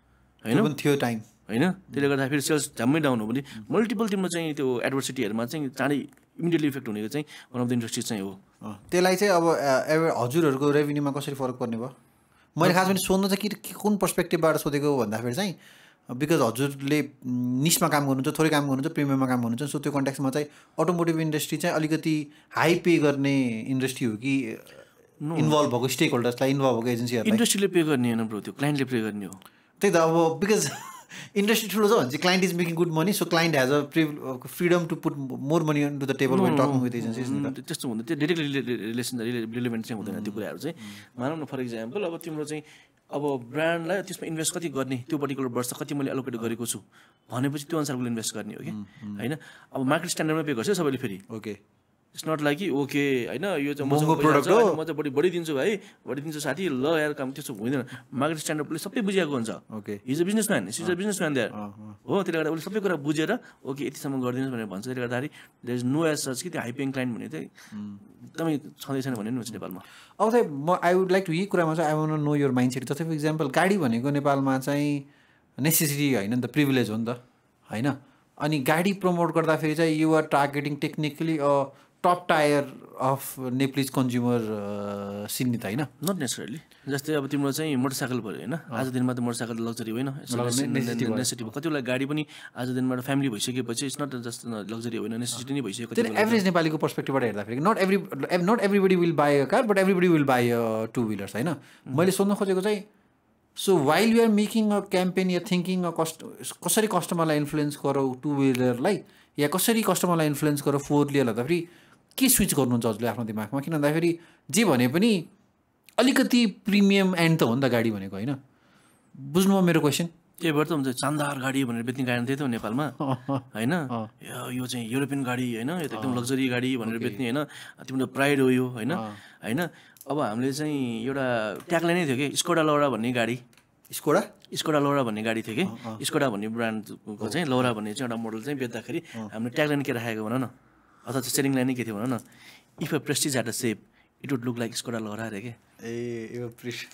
होइन थियो टाइम होइन त्यसले गर्दा फेरि सेल्स झ्याम्मै डाउन हो भने मल्टिपल तिम्रो चाहिँ त्यो एडभर्सिटीहरूमा चाहिँ चाँडै इमिडिएटली इफेक्ट हुनेको चाहिँ वान अफ द इन्डस्ट्री चाहिँ हो त्यसलाई चाहिँ अब हजुरहरूको रेभेन्यूमा कसरी फरक पर्ने भयो मैले खास पनि सोध्नु चाहिँ कि कुन पर्सपेक्टिभबाट सोधेको भन्दाखेरि चाहिँ बिकज हजुरले निसमा काम गर्नुहुन्छ थोरै काम गर्नुहुन्छ प्रिमियममा काम गर्नुहुन्छ सो त्यो कन्ट्याक्समा चाहिँ अटोमोटिभ इन्डस्ट्री चाहिँ अलिकति हाई पे गर्ने इन्डस्ट्री हो कि इन्भल्भ भएको स्टेक होल्डर्सलाई इन्भल्भ भएको एजेन्सीहरूलाई इन्डस्ट्रीले पे गर्ने होइन ब्रो त्यो क्लाइन्टले पे गर्ने हो त्यही त अब बिकज इन्डस्ट्री ठुलो छ भने चाहिँ client is making good money so client has a pre freedom to put more money to the table when talking with agencies त्यस्तो हुँदैन त्यो डाइरेक्टली रिलेसन रिलेभेन्ट चाहिँ हुँदैन त्यो कुराहरू चाहिँ मानौँ न फर इक्जाम्पल अब तिम्रो चाहिँ अब ब्रान्डलाई त्यसमा इन्भेस्ट कति गर्ने त्यो पर्टिकुलर वर्ष कति मैले एलोकेट गरेको छु भनेपछि त्यो अनुसारको इन्भेस्ट गर्ने हो कि होइन अब मार्केट स्ट्यान्डर्डमा पे गर्छ सबैले फेरि ओके इट्स नट लाइक कि ओके होइन यो चाहिँ महँगो प्रोडक्ट हो म चाहिँ बढी बढी दिन्छु भाइ बढी दिन्छु साथी ल यार काम त्यस्तो हुँदैन मार्केट स्ट्यान्डर्डले सबै बुझिएको हुन्छ okay he's a businessman is a businessman there हो त्यसले गर्दा उसले सबै कुरा बुझेर ओके यतिसम्म गरिदिनुहोस् भनेर भन्छ त्यसले गर्दाखेरि there is no as such कि त्यो हाइपेङ क्लाइन्ट भने चाहिँ एकदमै छँदैछन् भने नि नेपालमा अब चाहिँ म आई वुड लाइक टु यही कुरामा चाहिँ I want know your mind set जस्तै फर इक्जाम्पल गाडी भनेको नेपालमा चाहिँ नेसेसिटी होइन नि त प्रिभिलेज हो नि त होइन अनि गाडी प्रमोट गर्दाखेरि चाहिँ you are targeting technically a top tier of Nepalese consumer scene नि त होइन नट नेसरली जस्तै अब तिम्रो चाहिँ मोटरसाइकल भयो होइन आज दिनमा त मोटरसाइकल लग्जरी होइन नेसेसिटी भयो कतिवटा गाडी पनि आज दिनबाट फ्यामिली भइसकेपछि इट्स नट जस्ट लग्जरी होइन नेसेसिटी नै भइसक्यो त्यो एभरेज नेपालीको पर्सपेक्टिभबाट हेर्दाखेरि not every not everybody will buy a car but everybody will buy a two wheelers होइन मैले सोध्न खोजेको चाहिँ so while you're making a campaign या थिङ्किङ अ कस्ट कसरी कस्टमरलाई इन्फ्लुएन्स गरौँ टु विलरलाई या कसरी कस्टमरलाई इन्फ्लुएन्स गरौँ फोर विलर हेर्दाखेरि के स्विच गर्नुहुन्छ हजुरले आफ्नो दिमागमा किन भन्दाखेरि जे भने पनि अलिकति प्रिमियम एन्ड त हो नि त गाडी भनेको होइन बुझ्नुभयो मेरो क्वेसन त्यही भएर त हुन्छ शानदार गाडी भनेर बेच्ने गाडी त्यही त हो नेपालमा होइन यो चाहिँ युरोपियन गाडी होइन यो त एकदम लग्जरी गाडी भनेर बेच्ने होइन तिम्रो प्राइड हो यो होइन होइन अब हामीले चाहिँ एउटा ट्यागलाइन नै थियो कि स्कोडा लौरा भन्ने गाडी स्कोडा स्कोडा लौरा भन्ने गाडी थियो कि स्कोडा भन्ने ब्रान्डको चाहिँ लौरा भन्ने चाहिँ एउटा मोडल चाहिँ बेच्दाखेरि हामीले ट्यागलाइन के राखेको भन न अथवा चाहिँ सेलिङ लाइन नै के थियो भन न if a prestige had a shape it would look like Skoda Laura अरे के ए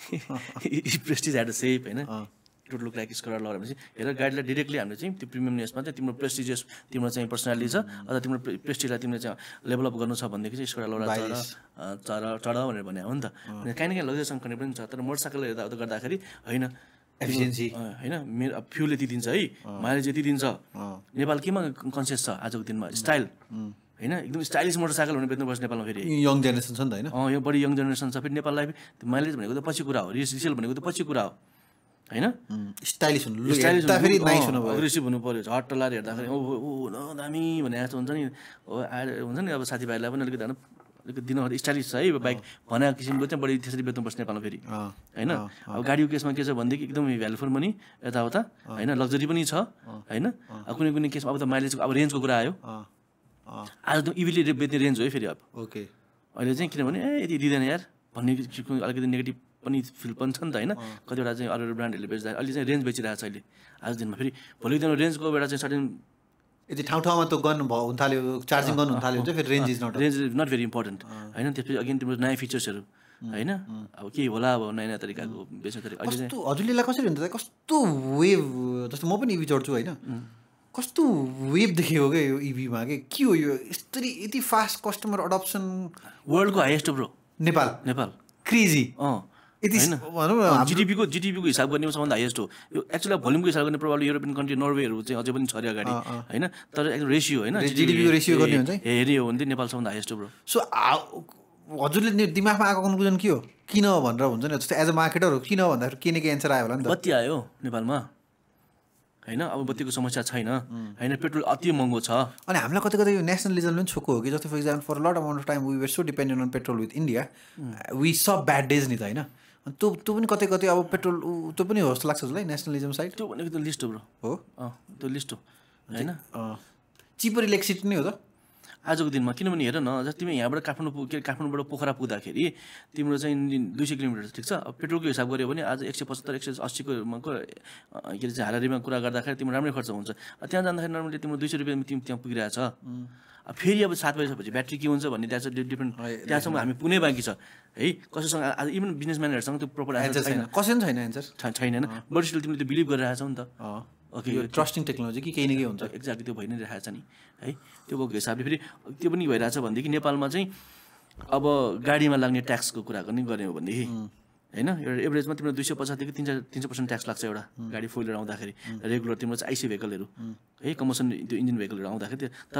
if prestige had a shape होइन it would look like Skoda Laura भनेपछि हेर गाडीलाई डिरेक्टली हामीले चाहिँ त्यो प्रिमियमनेसमा चाहिँ तिम्रो प्रेस्टिजियस तिम्रो चाहिँ पर्सनालिटी छ अथवा तिम्रो प्रेस्टिजलाई तिमीले चाहिँ डेभलप गर्नु छ भनेदेखि चाहिँ स्कोडा लौरा चढ चढ चढ भनेर भने हो नि त काहीँ न काहीँ लग्जरीसँग गर्ने पनि छ तर मोटरसाइकल हेर्दा गर्दाखेरि होइन एफिसियन्सी होइन मेरो फ्युल यति दिन्छ है माइलेज यति दिन्छ नेपाल केमा कन्सियस छ आजको दिनमा स्टाइल होइन एकदम स्टाइलिस मोटरसाइकल भने बेच्नुपर्छ नेपालमा फेरि यङ जेनेरेसन छ नि त होइन अँ यो बढी यङ जेनेरेसन छ फेरि नेपाललाई माइलेज भनेको त पछि कुरा हो रिसेल भनेको त पछि कुरा हो होइन स्टाइलिस हुनु स्टाइलिस नाइस हुनु भयो अग्रेसिभ हुनु पऱ्यो झट्ट लाएर हेर्दाखेरि ओ ओ न दामी भने जस्तो हुन्छ नि आएर हुन्छ नि अब साथीभाइलाई पनि अलिकति अलिकति दिनहरू स्टाइलिस छ है बाइक भनेको किसिमको चाहिँ बढी त्यसरी बेच्नुपर्छ नेपालमा फेरि होइन अब गाडीको केसमा के छ भनेदेखि एकदमै भ्यालु फर मनी यताउता होइन लग्जरी पनि छ होइन अब कुनै कुनै केसमा अब त माइलेजको अब रेन्जको कुरा आयो आज त इभिली बेच्ने रेन्ज हो है फेरि अब ओके अहिले चाहिँ किनभने ए यति दिँदैन यार भन्ने अलिकति नेगेटिभ पनि फिल पनि छ नि त होइन कतिवटा चाहिँ अरू अरू ब्रान्डहरूले बेच्दा अहिले चाहिँ रेन्ज बेचिरहेको छ अहिले आज दिनमा फेरि भोलिको दिनमा रेन्जको एउटा चाहिँ सर्टेन यदि ठाउँ ठाउँमा त गर्नु भयो हुन थाल्यो चार्जिङ गर्नु हुन थाल्यो भने फेरि range is not range is not very important होइन त्यसपछि अगेन तिम्रो नयाँ फिचर्सहरू होइन अब के होला अब नयाँ नयाँ तरिकाको बेच्ने तरिका अहिले चाहिँ हजुरले कसरी हुन्छ कस्तो वेभ जस्तो म पनि इभी चढ्छु होइन कस्तो वेभ देखेको क्या यो इभीमा के के हो यो यस्तरी यति फास्ट कस्टमर अडप्सन वर्ल्डको highest bro Nepal Nepal crazy अँ यति भनौँ न जिडिपीको जिडिपीको हिसाब गर्ने सबभन्दा हाइएस्ट हो यो एक्चुअली भोल्युमको हिसाब गर्ने प्रब्लम युरोपियन कन्ट्री नर्वेहरू चाहिँ अझै पनि छ अरे अगाडि होइन तर एकदम रेसियो होइन जिडिपीको रेसियो गर्ने हुन्छ हेऱ्यो हो भने चाहिँ नेपाल सबभन्दा हाइएस्ट हो ब्रो सो हजुरले दिमागमा आएको कन्क्लुजन के हो किन भनेर हुन्छ नि जस्तै एज अ मार्केटर हो किन भन्दाखेरि के न के एन्सर आयो होला नि त बत्ती आयो नेपालमा होइन अब बत्तीको समस्या छैन होइन पेट्रोल अति महँगो छ अनि हामीलाई कतै कतै यो नेसनलिजम पनि छोको हो कि जस्तै for example for lot amount of time we were so dependent on petrol with India we saw bad days नि त होइन त्यो त्यो पनि कतै कतै अब पेट्रोल त्यो पनि हो जस्तो लाग्छ जसलाई नेसनलिजम साइड त्यो भनेको त लिस्ट हो ब्रो हो अँ त्यो लिस्ट हो होइन चिपर इलेक्ट्रिसिटी नै हो त आजको दिनमा किनभने हेर न जस्तो तिमी यहाँबाट काठमाडौँ के काठमाडौँबाट पोखरा पुग्दाखेरि तिम्रो चाहिँ दुई सय किलोमिटर ठिक छ पेट्रोलको हिसाब गऱ्यो भने आज एक सय पचहत्तर एक सय अस्सीको के अरे चाहिँ हाराहारीमा कुरा गर्दाखेरि तिम्रो राम्रै खर्च हुन्छ त्यहाँ जाँदाखेरि नर्मली तिम्रो दुई सय रुपियाँमा तिमी त्यहाँ पुगिरहेछ फेरि अब सात बजीसपछि ब्याट्री के हुन्छ भन्ने त्यहाँ चाहिँ डिफ्रेन्ट त्यहाँसम्म हामी पुग्नै बाँकी छ है कसैसँग आज इभन बिजनेसम्यानहरूसँग त्यो प्रपर एन्सर छैन कसैले छैन एन्सर छैन होइन बट स्टिल तिमीले त्यो बिलिभ गरिरहेछौ नि त ओके यो ट्रस्टिङ टेक्नोलोजी कि केही न केही हुन्छ एक्ज्याक्टली त्यो भइ नै रहेको छ नि है त्यो भएको हिसाबले फेरि त्यो पनि भइरहेछ भनेदेखि नेपालमा चाहिँ अब गाडीमा लाग्ने ट्याक्सको कुरा गर्ने गर्ने हो भनेदेखि होइन एउटा एभरेजमा तिम्रो दुई सय पचासदेखि तिन सय तिन सय पर्सेन्ट ट्याक्स लाग्छ एउटा गाडी फोर व्हिलर आउँदाखेरि रेगुलर तिम्रो चाहिँ आइसी भेहिकलहरू है कमर्सियल त्यो इन्जिन भेहिकलहरू आउँदाखेरि त्यो तर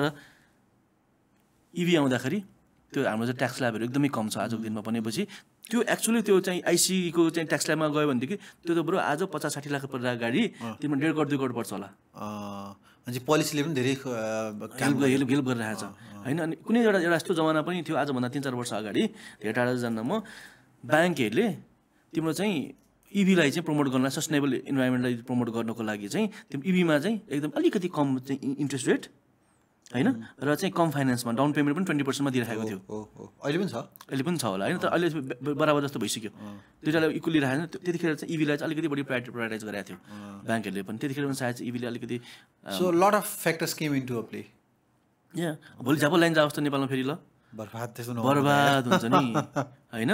इभी आउँदाखेरि त्यो हाम्रो चाहिँ ट्याक्स स्ल्याबहरू एकदमै कम छ आजको दिनमा भनेपछि त्यो एक्चुअली त्यो चाहिँ आइसीको चाहिँ ट्याक्स स्ल्याबमा गयो भनेदेखि त्यो त बरु आज पचास साठी लाख परेर गाडी तिम्रो डेढ करोड दुई करोड पर्छ होला अनि पोलिसीले पनि धेरै हेल्प हेल्प हेल्प गरिरहेको छ होइन अनि कुनै एउटा एउटा यस्तो जमाना पनि थियो आजभन्दा तिन चार वर्ष अगाडि धेरै टाढा जान्न म ब्याङ्कहरूले तिम्रो चाहिँ इभीलाई चाहिँ प्रमोट गर्न सस्टेनेबल इन्भाइरोमेन्टलाई प्रमोट गर्नको लागि चाहिँ त्यो इभीमा चाहिँ एकदम अलिकति कम चाहिँ इन्ट्रेस्ट रेट होइन र चाहिँ कम फाइनेन्समा डाउन पेमेन्ट पनि ट्वेन्टी पर्सेन्टमा दिइरहेको थियो अहिले पनि छ अहिले पनि छ होला होइन तर अहिले बराबर जस्तो भइसक्यो दुइटालाई इक्वली राखेको त्यतिखेर चाहिँ इभीलाई चाहिँ अलिकति बढी प्रायोरिटी प्रायोरिटाइज गरेको थियो ब्याङ्कहरूले पनि त्यतिखेर पनि सायद चाहिँ इभीले अलिकति so lot of factors came into a play या भोलि झापा लाइन जाओस् त नेपालमा फेरि ल बर्बाद त्यसो बर्बाद हुन्छ नि होइन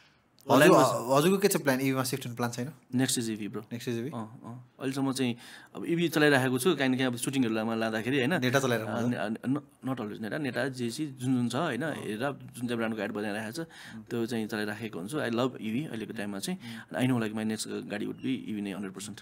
हजुरको के छ प्लान इभीमा सिफ्ट हुने प्लान छैन next is EV bro next is EV अहिलेसम्म चाहिँ अब इभी चलाइरहेको छु काहीँ न काहीँ अब सुटिङहरूमा लाँदाखेरि होइन नेटा चलाइरहेको नट अलवेज नेटा नेटा जेसी जुन जुन छ होइन हेरेर जुन चाहिँ ब्रान्डको एड बनाइरहेको छ त्यो चाहिँ चलाइराखेको हुन्छु आई लभ इभी अहिलेको टाइममा चाहिँ I know like my next गाडी वुड बी इभी नै हन्ड्रेड पर्सेन्ट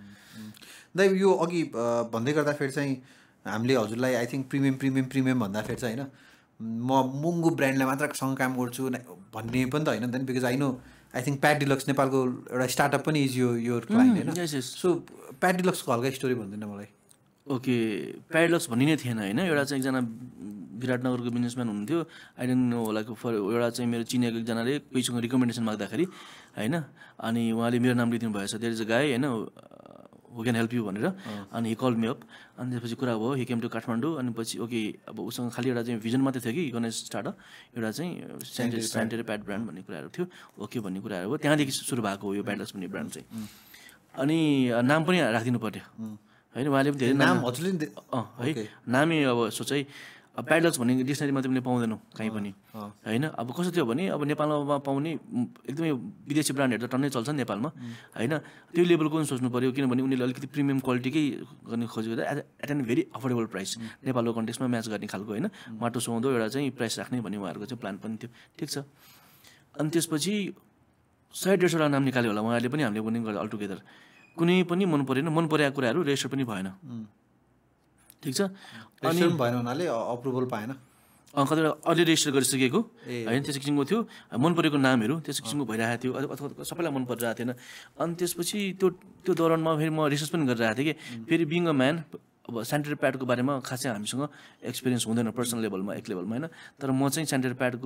दाइ यो अघि भन्दै गर्दाखेरि चाहिँ हामीले हजुरलाई I think premium premium premium भन्दाखेरि चाहिँ होइन म महँगो ब्रान्डलाई मात्रसँग काम गर्छु भन्ने पनि त होइन नि because I know I think Padilux नेपालको एउटा स्टार्टअप पनि इज यो यो क्लाइन्ट होइन सो प्याडिलक्सको हल्का स्टोरी भन्दैन मलाई ओके प्याडिलक्स भन्ने नै थिएन होइन एउटा चाहिँ एकजना विराटनगरको बिजनेसम्यान हुनुहुन्थ्यो आई डोन्ट नो होला फर एउटा चाहिँ मेरो चिनेको एकजनाले कोहीसँग रिकमेन्डेसन माग्दाखेरि होइन अनि उहाँले मेरो नाम लिइदिनु भएछ देयर इज अ गाई होइन हु क्यान हेल्प यु भनेर अनि हि कल मी अप अनि त्यसपछि कुरा भयो हि केम टु काठमाडौँ अनि पछि ओके अब उसँग खालि एउटा चाहिँ भिजन मात्रै थियो कि गन स्टार्टअप एउटा चाहिँ सेन्टे सेन्टेरी प्याड ब्रान्ड भन्ने कुराहरू थियो ओके भन्ने कुराहरू हो त्यहाँदेखि सुरु भएको हो यो प्याडलक्स भन्ने ब्रान्ड चाहिँ अनि नाम पनि राखिदिनु पर्यो होइन उहाँले पनि धेरै नाम हजुरले अँ है नामै अब सोचै अब प्याडलक्स भन्ने डिक्सनरीमा तिमीले पाउँदैनौ कहीँ पनि होइन अब कस्तो थियो भने अब नेपालमा पाउने एकदमै विदेशी ब्रान्डहरू त टन्नै चल्छ नि नेपालमा होइन त्यो लेभलको पनि सोच्नु पऱ्यो किनभने उनीहरूले अलिकति प्रिमियम क्वालिटीकै गर्ने खोजेको at an very affordable price नेपालको कन्टेक्समा म्याच गर्ने खालको होइन माटो सुहाउँदो एउटा चाहिँ प्राइस राख्ने भन्ने उहाँहरूको चाहिँ प्लान पनि थियो ठिक छ अनि त्यसपछि सय डेढ सौवटा नाम निकाल्यो होला उहाँहरूले पनि हामीले पनि गर्दा अलटुगेदर कुनै पनि मन परेन मन परेको कुराहरू रेजिस्टर पनि भएन ठिक छ अनि भएन हुनाले अप्रुभल पाएन कतिवटा अलरेडी रेजिस्टर गरिसकेको होइन त्यस्तो किसिमको थियो मन परेको नामहरू त्यस्तो किसिमको भइरहेको थियो अथवा सबैलाई मन परिरहेको थिएन अनि त्यसपछि त्यो त्यो दौरानमा फेरि म रिसर्च पनि गरिरहेको थिएँ कि फेरि बिङ अ म्यान अब सेन्टेरी प्याडको बारेमा खासै हामीसँग एक्सपिरियन्स हुँदैन पर्सनल लेभलमा एक लेभलमा होइन तर म चाहिँ सेन्टेरी प्याडको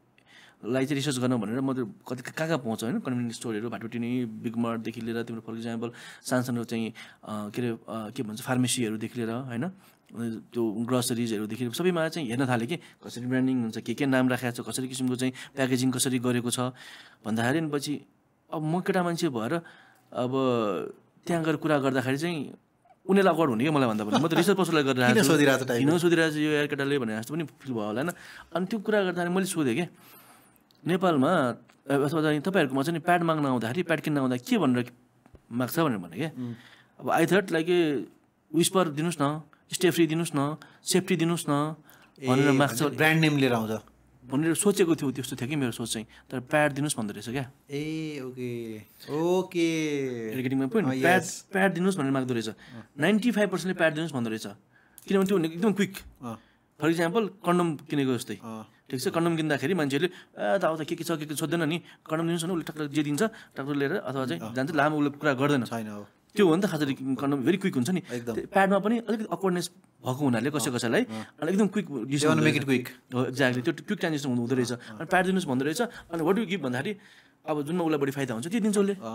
लाई चाहिँ रिसर्च गर्नु भनेर म कति कहाँ कहाँ पाउँछ होइन कन्भिनियन्स स्टोरहरू भाटुटिनी बिगमार्टदेखि लिएर तिम्रो फर इक्जाम्पल सानसानो चाहिँ के अरे के भन्छ फार्मेसीहरूदेखि लिएर होइन त्यो ग्रोसरिजहरूदेखि सबैमा चाहिँ हेर्न थालेँ कि कसरी ब्रान्डिङ हुन्छ के के नाम राखेको छ कसरी किसिमको चाहिँ प्याकेजिङ कसरी गरेको छ भन्दाखेरि पछि अब म केटा मान्छे भएर अब त्यहाँ गएर कुरा गर्दाखेरि चाहिँ उनीहरूलाई अगाड हुने कि मलाई भन्दा पनि म त रिसर्च कसैलाई गरिरहेको छु किन सोधिरहेको छु यो यार केटाले भने जस्तो पनि फिल भयो होला होइन अनि त्यो कुरा गर्दाखेरि मैले सोधेँ कि नेपालमा अथवा तपाईँहरूकोमा चाहिँ प्याड माग्न आउँदाखेरि प्याड किन्न आउँदा के भनेर माग्छ भनेर भने क्या अब I thought like a Whisper दिनुहोस् न स्टे फ्री दिनुहोस् न सेफ्टी दिनुहोस् न भनेर माग्छ ब्रान्ड नेम लिएर आउँछ भनेर सोचेको थियो त्यस्तो थियो कि मेरो सोच चाहिँ तर प्याड दिनुहोस् भन्दो रहेछ क्या ए ओके ओके मार्केटिङमा पनि प्याड प्याड दिनुहोस् भनेर माग्दो रहेछ नाइन्टी फाइभ पर्सेन्टले प्याड दिनुहोस् भन्दो रहेछ किनभने त्यो एकदम क्विक फर इक्जाम्पल कन्डम किनेको जस्तै ठिक छ कन्डम किन्दाखेरि मान्छेहरूले ए त अब त के के छ के के सोध्दैन नि कन्डम दिनुहोस् न उसले टक्क जे दिन्छ टक्क लिएर अथवा चाहिँ जान्छ लामो उसले कुरा गर्दैन छैन त्यो हो नि त खासरी कन्डम भेरी क्विक हुन्छ नि प्याडमा पनि अलिकति अक्वर्डनेस भएको हुनाले कसै कसैलाई अनि एकदम quick decision make it quick हो एक्ज्याक्टली त्यो क्विक ट्रान्जेक्सन हुँदो रहेछ अनि प्याड दिनुहोस् भन्दो रहेछ अनि वाट यु गिभ भन्दाखेरि अब जुनमा उसलाई बढी फाइदा हुन्छ त्यो दिन्छ उसले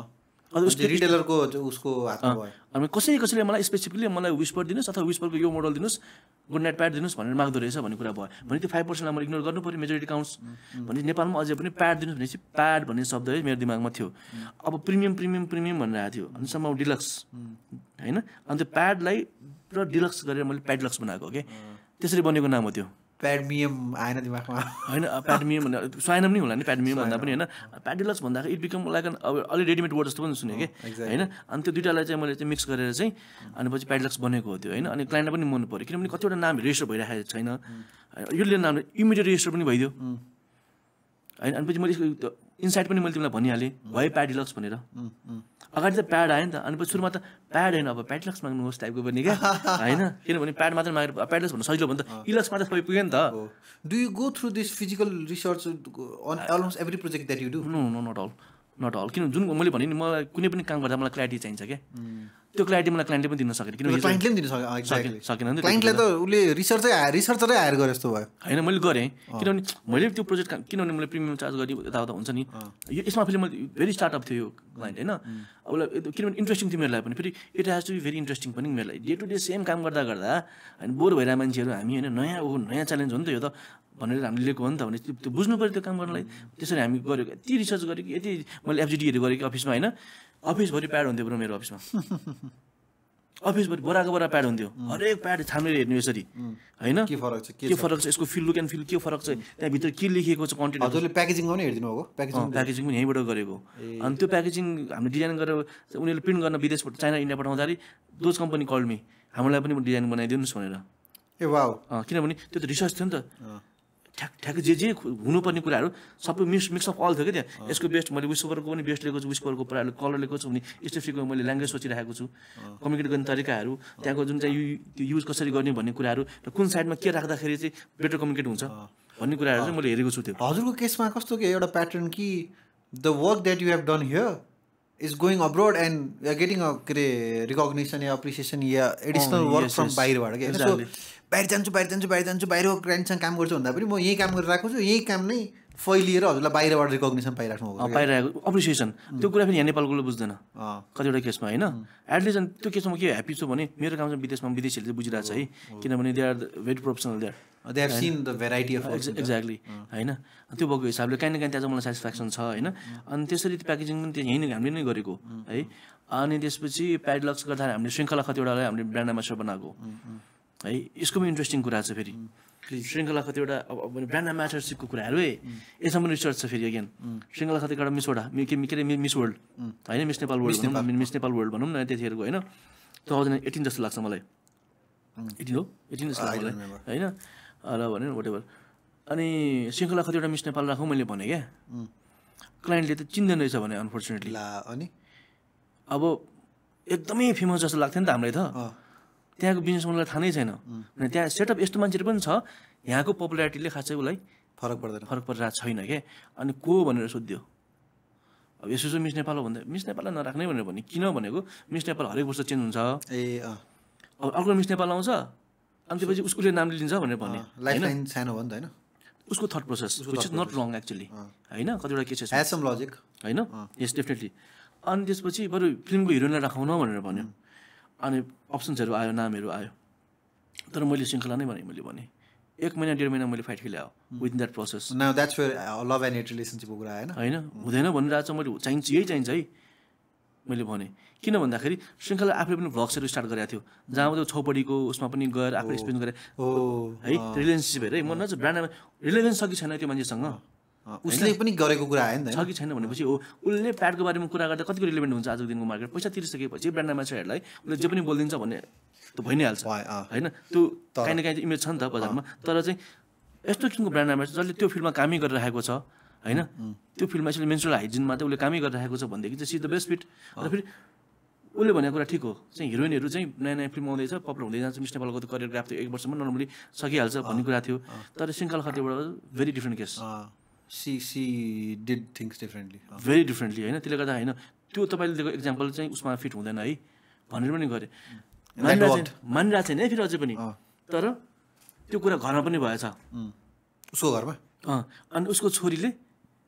रिटेलरको उसको हातमा भयो। अनि कसै कसैले मलाई स्पेसिफिकली मलाई विस्पर दिनुहोस् अथवा विस्परको यो मोडल दिनुहोस् गुड नाइट प्याड दिनुहोस् भनेर माग्दो रहेछ भन्ने कुरा भयो भने त्यो फाइभ पर्सेन्टलाई मैले इग्नोर गर्नु पऱ्यो मेजोरिटी काउन्ट्स भने नेपालमा अझै पनि प्याड दिनुहोस् भनेपछि प्याड भन्ने शब्द है मेरो दिमागमा थियो। अब प्रिमियम प्रिमियम प्रिमियम भनेर आएको थियो अनि सम्म डिलक्स होइन अनि त्यो प्याडलाई पुरा डिलक्स गरेर मैले प्याडलक्स बनाएको के त्यसरी बनेको नाम हो त्यो। प्याडमियम आएन दिमागमा होइन प्याडमियम भन्दा स्वाइनम नै होला नि प्याडमियम भन्दा पनि होइन प्याडिलक्स भन्दाखेरि इट बिकम लाइक एन अलि रेडिमेड वर्ड जस्तो पनि सुने कि होइन अनि त्यो दुइटालाई चाहिँ मैले चाहिँ मिक्स गरेर चाहिँ अनि पछि प्याडिलक्स बनेको हो त्यो होइन अनि क्लाइन्टलाई पनि मन पऱ्यो किनभने कतिवटा नाम रेजिस्टर भइरहेको छैन यसले नाम इमिडिएट रेजिस्टर पनि भइदियो होइन अनि पछि मैले यसको इन्साइट पनि मैले तिमीलाई भनिहालेँ भयो प्याडिलक्स भनेर अगाडि त प्याड आयो नि त अनि पछि सुरुमा त प्याड होइन अब प्याडिलक्स माग्नुहोस् टाइपको पनि क्या होइन किनभने प्याड मात्र मागेर प्याडिलक्स भन्नु सजिलो भने त इलक्स मात्र सबै पुग्यो नि त। Do you go through this physical research on almost every project that you do? No no not all not all किन जुन मैले भने नि मलाई कुनै पनि काम गर्दा मलाई क्ल्यारिटी चाहिन्छ क्या त्यो क्ल्यारिटी मलाई क्लाइन्टले पनि दिन सकेन किनभने क्लाइन्टले पनि दिन सकेन सकेन नि क्लाइन्टले त उसले रिसर्चै रिसर्चरै हायर गरे जस्तो भयो होइन मैले गरेँ किनभने मैले त्यो प्रोजेक्ट किनभने मैले प्रिमियम चार्ज गरेँ यताउता हुन्छ नि यो यसमा फेरि मैले भेरी स्टार्टअप थियो यो क्लाइन्ट होइन उसलाई किनभने इन्ट्रेस्टिङ थियो मेरो लागि पनि फेरि it has to be very interesting पनि मेरो लागि डे टु डे सेम काम गर्दा गर्दा होइन बोर भइरहेको मान्छेहरू हामी होइन नयाँ हो नयाँ च्यालेन्ज हो नि त यो त भनेर हामीले लिएको हो नि त भने त्यो बुझ्नु पऱ्यो त्यो काम गर्नलाई त्यसरी हामी गरेको यति रिसर्च गरेँ कि यति मैले एफजिडीहरू गरेँ कि अफिसमा होइन अफिसभरि प्याड हुन्थ्यो ब्रो मेरो अफिसमा अफिसभरि बोराको बोरा प्याड हुन्थ्यो हरेक प्याड छानेर हेर्नु यसरी होइन के फरक छ के फरक छ यसको फिल लुक एन्ड फिल के फरक छ त्यहाँभित्र के लेखिएको छ कन्टेन्ट हजुरले प्याकेजिङ पनि हेरिदिनु भएको प्याकेजिङ प्याकेजिङ पनि यहीँबाट गरेको अनि त्यो प्याकेजिङ हामीले डिजाइन गरेर उनीहरूले प्रिन्ट गर्न विदेशबाट चाइना इन्डिया पठाउँदाखेरि दोज कम्पनी कल मी हामीलाई पनि डिजाइन बनाइदिनुहोस् भनेर ए वाउ किनभने त्यो त रिसर्च थियो नि त ठ्याक ठ्याक जे जे हुनुपर्ने कुराहरू सबै मिक्स मिक्स अफ अल थियो क्या त्यहाँ यसको बेस्ट मैले विस्परको पनि बेस्ट लिएको छु विस्परको पुराले कलर लिएको छु भने स्टेफीको मैले ल्याङ्ग्वेज सोचिरहेको छु कम्युनिकेट गर्ने तरिकाहरू त्यहाँको जुन चाहिँ त्यो युज कसरी गर्ने भन्ने कुराहरू र कुन साइडमा के राख्दाखेरि चाहिँ बेटर कम्युनिकेट हुन्छ भन्ने कुराहरू चाहिँ मैले हेरेको छु त्यो। हजुरको केसमा कस्तो के एउटा प्याटर्न कि the work that you have done here is going abroad and you are getting a के अरे रिकग्निसन या एप्रिसिएसन या एडिसनल वर्क फ्रम बाहिरबाट क्या सो बाहिर जान्छु बाहिर जान्छु बाहिर जान्छु बाहिरको क्लाइन्टसँग काम गर्छु भन्दा पनि म यही काम गरिरहेको छु यही काम नै फैलिएर हजुरलाई बाहिरबाट रिकग्निसन पाइराख्नु भएको पाइरहेको एप्रिसिएसन त्यो कुरा फेरि यहाँ नेपालकोले बुझ्दैन कतिवटा केसमा होइन एटलिस्ट त्यो केसमा म के ह्याप्पी छु भने मेरो काम चाहिँ विदेशमा विदेशीहरूले चाहिँ बुझिरहेको छ है किनभने they are very professional there they have seen the variety of exactly होइन त्यो भएको हिसाबले काहीँ न काहीँ त्यहाँ चाहिँ मलाई सेटिस्फ्याक्सन छ होइन अनि त्यसरी त्यो प्याकेजिङ पनि त्यहाँ यहीँ नै हामीले नै गरेको है अनि त्यसपछि प्याडलक्स गर्दा हामीले श्रृङ्खला कतिवटालाई हामीले ब्रान्ड एम्बेसडर बनाएको है यसको पनि इन्ट्रेस्टिङ कुरा छ फेरि श्रृङ्खला कतिवटा अब ब्रान्ड एम्बेसडरसिपको कुराहरू है यसमा पनि रिसर्च छ फेरि अगेन श्रृङ्खला कतिवटा मिसवटा के अरे मिस वर्ल्ड होइन मिस नेपाल वर्ल्ड भनौँ न मिस नेपाल वर्ल्ड भनौँ न त्यतिखेरको होइन टु थाउजन्ड एटिन जस्तो लाग्छ मलाई एटिन हो एटिन जस्तो लाग्छ मलाई होइन र भने वाट एभर अनि श्रृङ्खला कतिवटा मिस नेपाल राखौँ मैले भने क्या क्लाइन्टले त चिन्दैन रहेछ भने अनफर्चुनेटली अनि अब एकदमै फेमस जस्तो लाग्थ्यो नि त हामीलाई त त्यहाँको बिजनेस मलाई थाहा नै छैन अनि त्यहाँ सेटअप यस्तो मान्छेहरू पनि छ यहाँको पपुलारिटीले खासै उसलाई फरक पर्दैन फरक परिरहेको छैन क्या अनि को भनेर सोध्यो अब यसो चाहिँ मिस नेपाल हो भन्दा मिस नेपाललाई नराख्ने भनेर भने किन भनेको मिस नेपाल हरेक वर्ष चेन्ज हुन्छ ए अब अर्को मिस नेपाल आउँछ अनि त्यसपछि उसले नाम लिन्छ भनेर भने लाइफलाइन सानो हो नि त होइन उसको thought process which is not wrong actually होइन कतिवटा केसेस ह्याज सम लजिक होइन यस डेफिनेटली अनि त्यसपछि बरु फिल्मको हिरोइनलाई राखाउन भनेर भन्यो अनि अप्सन्सहरू आयो नामहरू आयो तर मैले श्रृङ्खला नै भने मैले भने एक महिना डेढ महिना मैले फाइट खेले within that process now that's where love and hate रिलेसनसिपको कुरा आएन होइन हुँदैन भनिरहेको छ मैले चाहिन्छ यही चाहिन्छ है मैले भने किन भन्दाखेरि श्रृङ्खला आफूले पनि भ्लग्सहरू स्टार्ट गरेको थियो जहाँ त्यो छौपडीको उसमा पनि गएर आफूले एक्सपिरियन्स गरेँ है रिलेसनसिप हेरेँ म न चाहिँ ब्रान्डमा रिलेभेन्स छ कि छैन त्यो मान्छेसँग उसले पनि गरेको कुरा आयो नि छ कि छैन भनेपछि हो उसले प्याडको बारेमा कुरा गर्दा कतिको रिलेभेन्ट हुन्छ आजको दिनको मार्केट पैसा तिरिसकेपछि ब्रान्ड एम्बेसडरहरूलाई उसले जे पनि बोलिदिन्छ भन्ने त भइ नै हाल्छ होइन त्यो काहीँ न काहीँ इमेज छ नि त बजारमा तर चाहिँ यस्तो किसिमको ब्रान्ड एम्बेसडर जसले त्यो फिल्डमा कामै गरिरहेको छ होइन त्यो फिल्डमा यसले मेन्सुरल हाइजिनमा चाहिँ उसले कामै गरिरहेको छ भनेदेखि चाहिँ सी द बेस्ट फिट र फेरि उसले भनेको कुरा ठिक हो चाहिँ हिरोइनहरू चाहिँ नयाँ नयाँ फिल्म आउँदैछ पपुलर हुँदै जान्छ मिस नेपालको त करियोग्राफ थियो एक वर्षमा नर्मली सकिहाल्छ भन्ने कुरा थियो तर श्रृङ्खला खतीबाट very different case she she did things differently very differently होइन त्यसले गर्दा होइन त्यो तपाईँले दिएको इक्जाम्पल चाहिँ उसमा फिट हुँदैन है भनेर पनि गरेँ मानिरहेको मानिरहेको छैन है फेरि अझै पनि तर त्यो कुरा घरमा पनि भएछ उसको घरमा अँ अनि उसको छोरीले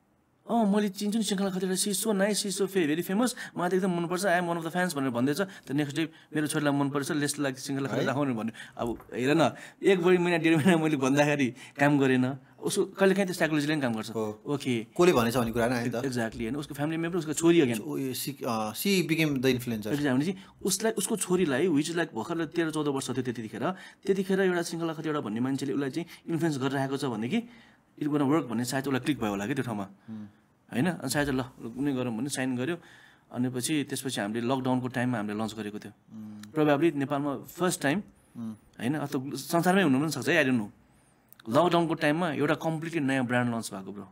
अँ मैले चिन्छु नि Shrinkhala Khatiwada, she so nice, she so फे भेरी फेमस, मलाई त एकदम मनपर्छ, I am one of the fans भनेर भन्दैछ। त नेक्स्ट डे मेरो छोरीलाई मनपर्छ, लेट्स लाइक श्रृङ्खला खतिवडा राखौँ भन्यो। अब हेर न, एक बढी महिना डेढ महिना मैले भन्दाखेरि काम गरेन, उसको कहिले काहीँ त्यो साइकोलोजीले पनि काम गर्छ। ओके, कसले भनेछ भन्ने कुरा होइन एक्ज्याक्टली होइन, उसको फ्यामिली मेम्बर, उसको छोरी again she became the influencer. भनेपछि उसलाई उसको छोरीलाई विच इज लाइक भर्खर तेह्र चौध वर्ष थियो त्यतिखेर, त्यतिखेर एउटा श्रृङ्खला खतिवडा भन्ने मान्छेले उसलाई चाहिँ इन्फ्लुएन्स गरिरहेको छ भने कि इट गोना वर्क भन्ने सायद उसलाई क्लिक भयो होला कि त्यो ठाउँमा होइन। अनि सायद ल कुनै गरौँ भने साइन गर्यो। अनि पछि त्यसपछि हामीले लकडाउनको टाइममा हामीले लन्च गरेको थियो, प्रोभाब्ली नेपालमा फर्स्ट टाइम होइन, अथवा संसारमै हुनु पनि सक्छ है, आई डोन्ट नो। लकडाउनको टाइममा एउटा कम्प्लिटली नयाँ ब्रान्ड लन्च भएको ब्रो,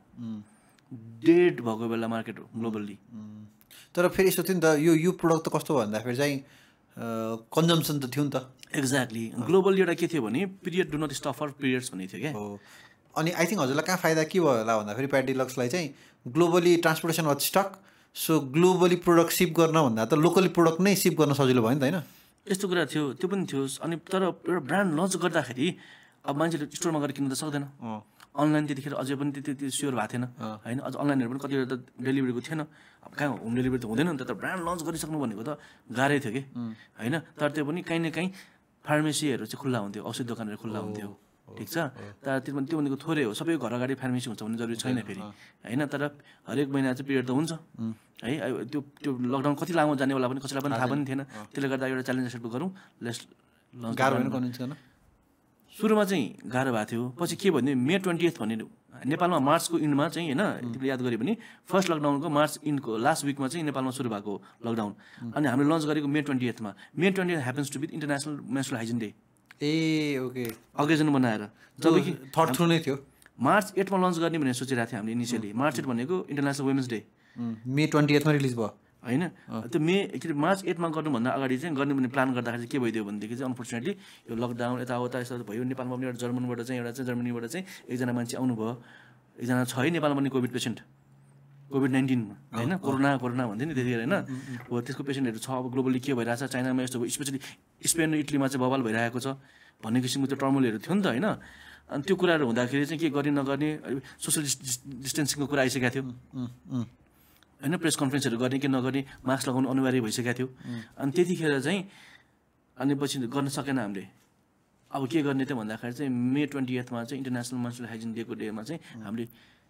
डेड भएको बेला मार्केट ग्लोबल्ली। तर फेरि यस्तो थियो नि त, यो यो प्रोडक्ट त कस्तो भन्दाखेरि चाहिँ कन्जम्सन त थियो नि त। एक्ज्याक्टली, ग्लोबल्ली एउटा के थियो भने period do not stop for periods भन्ने थियो क्या। अनि आई थिङ्क हजुरलाई कहाँ फाइदा के भयो होला भन्दाखेरि प्याडिलक्सलाई चाहिँ globally transportation was stuck, so globally product ship गर्न भन्दा त लोकली प्रोडक्ट नै सिप गर्न सजिलो भयो नि त होइन। यस्तो कुरा थियो, त्यो पनि थियो। अनि तर एउटा ब्रान्ड लन्च गर्दाखेरि अब मान्छेले स्टोरमा गएर किन्नु त सक्दैन, अनलाइन त्यतिखेर अझै पनि त्यति त्यो स्योर भएको थिएन होइन। अझ अनलाइनहरू पनि कतिवटा त डेलिभरीको थिएन, अब कहाँ होम डेलिभरी त हुँदैन नि त। तर ब्रान्ड लन्च गरिसक्नु भनेको त गाह्रै थियो कि होइन। तर त्यो पनि काहीँ न काहीँ फार्मेसीहरू चाहिँ खुल्ला हुन्थ्यो, औषध दोकानहरू खुल्ला हुन्थ्यो, ठिक छ। तर त्यो त्यो भनेको थोरै हो, सबै घर अगाडि फार्मेसी हुन्छ भन्ने जरुरी छैन फेरि होइन। तर हरेक महिना चाहिँ पिरियड त हुन्छ है। त्यो त्यो लकडाउन कति लामो जानेवाला पनि कसैलाई पनि थाहा पनि थिएन। त्यसले गर्दा एउटा च्यालेन्ज एक्सेप्ट गरौँ, लेट्स लन्च। गाह्रो भएन कन्भिन्स गर्न? सुरुमा चाहिँ गाह्रो भएको थियो, पछि के भन्यो मे ट्वेन्टी एथ भन्ने नेपालमा मार्चको इन्डमा चाहिँ होइन, तिमीले याद गऱ्यो भने फर्स्ट लकडाउनको मार्च इन्डको लास्ट विकमा चाहिँ नेपालमा सुरु भएको लकडाउन। अनि हामीले लन्च गरेको मे ट्वेन्टी एथमा। May twenty eighth happens to be International Menstrual Hygiene Day. ए ओके, अकेजन बनाएर जब कि थर्ड थ्रु नै थियो। मार्च एटमा लन्च गर्ने भनेर सोचिरहेको थियो हामीले इनिसियली। मार्च एट भनेको International Women's Day, May twenty एथमा रिलिज भयो होइन। त्यो मे एक्चुली मार्च एटमा गर्नुभन्दा अगाडि चाहिँ गर्ने भन्ने प्लान गर्दाखेरि चाहिँ के भइदियो भनेदेखि चाहिँ अनफर्चुनेटली यो लकडाउन यताउता यस्तो भयो। नेपालमा पनि एउटा जर्मनबाट चाहिँ एउटा चाहिँ जर्मनीबाट चाहिँ एकजना मान्छे आउनुभयो, एकजना छ है नेपालमा पनि कोभिड पेसेन्ट, कोभिड नाइन्टिनमा होइन, कोरोना कोरोना भन्थ्यो नि त्यतिखेर होइन। हो त्यसको पेसेन्टहरू छ। अब ग्लोबली के भइरहेछ, चाइनामा यस्तो भयो, स्पेसली स्पेन र इटलीमा चाहिँ बवाल भइरहेको छ भन्ने किसिमको त्यो टर्मोलहरू थियो नि त होइन। अनि त्यो कुराहरू हुँदाखेरि चाहिँ के गर्ने नगर्ने, सोसियल डिस्टेन्सिङको कुरा आइसकेको थियो होइन। प्रेस कन्फरेन्सहरू गर्ने कि नगर्ने, मास्क लगाउनु अनिवार्य भइसकेको थियो। अनि त्यतिखेर चाहिँ अनि पछि गर्न सकेन हामीले। अब के गर्ने त भन्दाखेरि चाहिँ मे ट्वेन्टी एथमा चाहिँ इन्टरनेसनल मेन्स्ट्रुअल हाइजिन डेको डेमा चाहिँ हामीले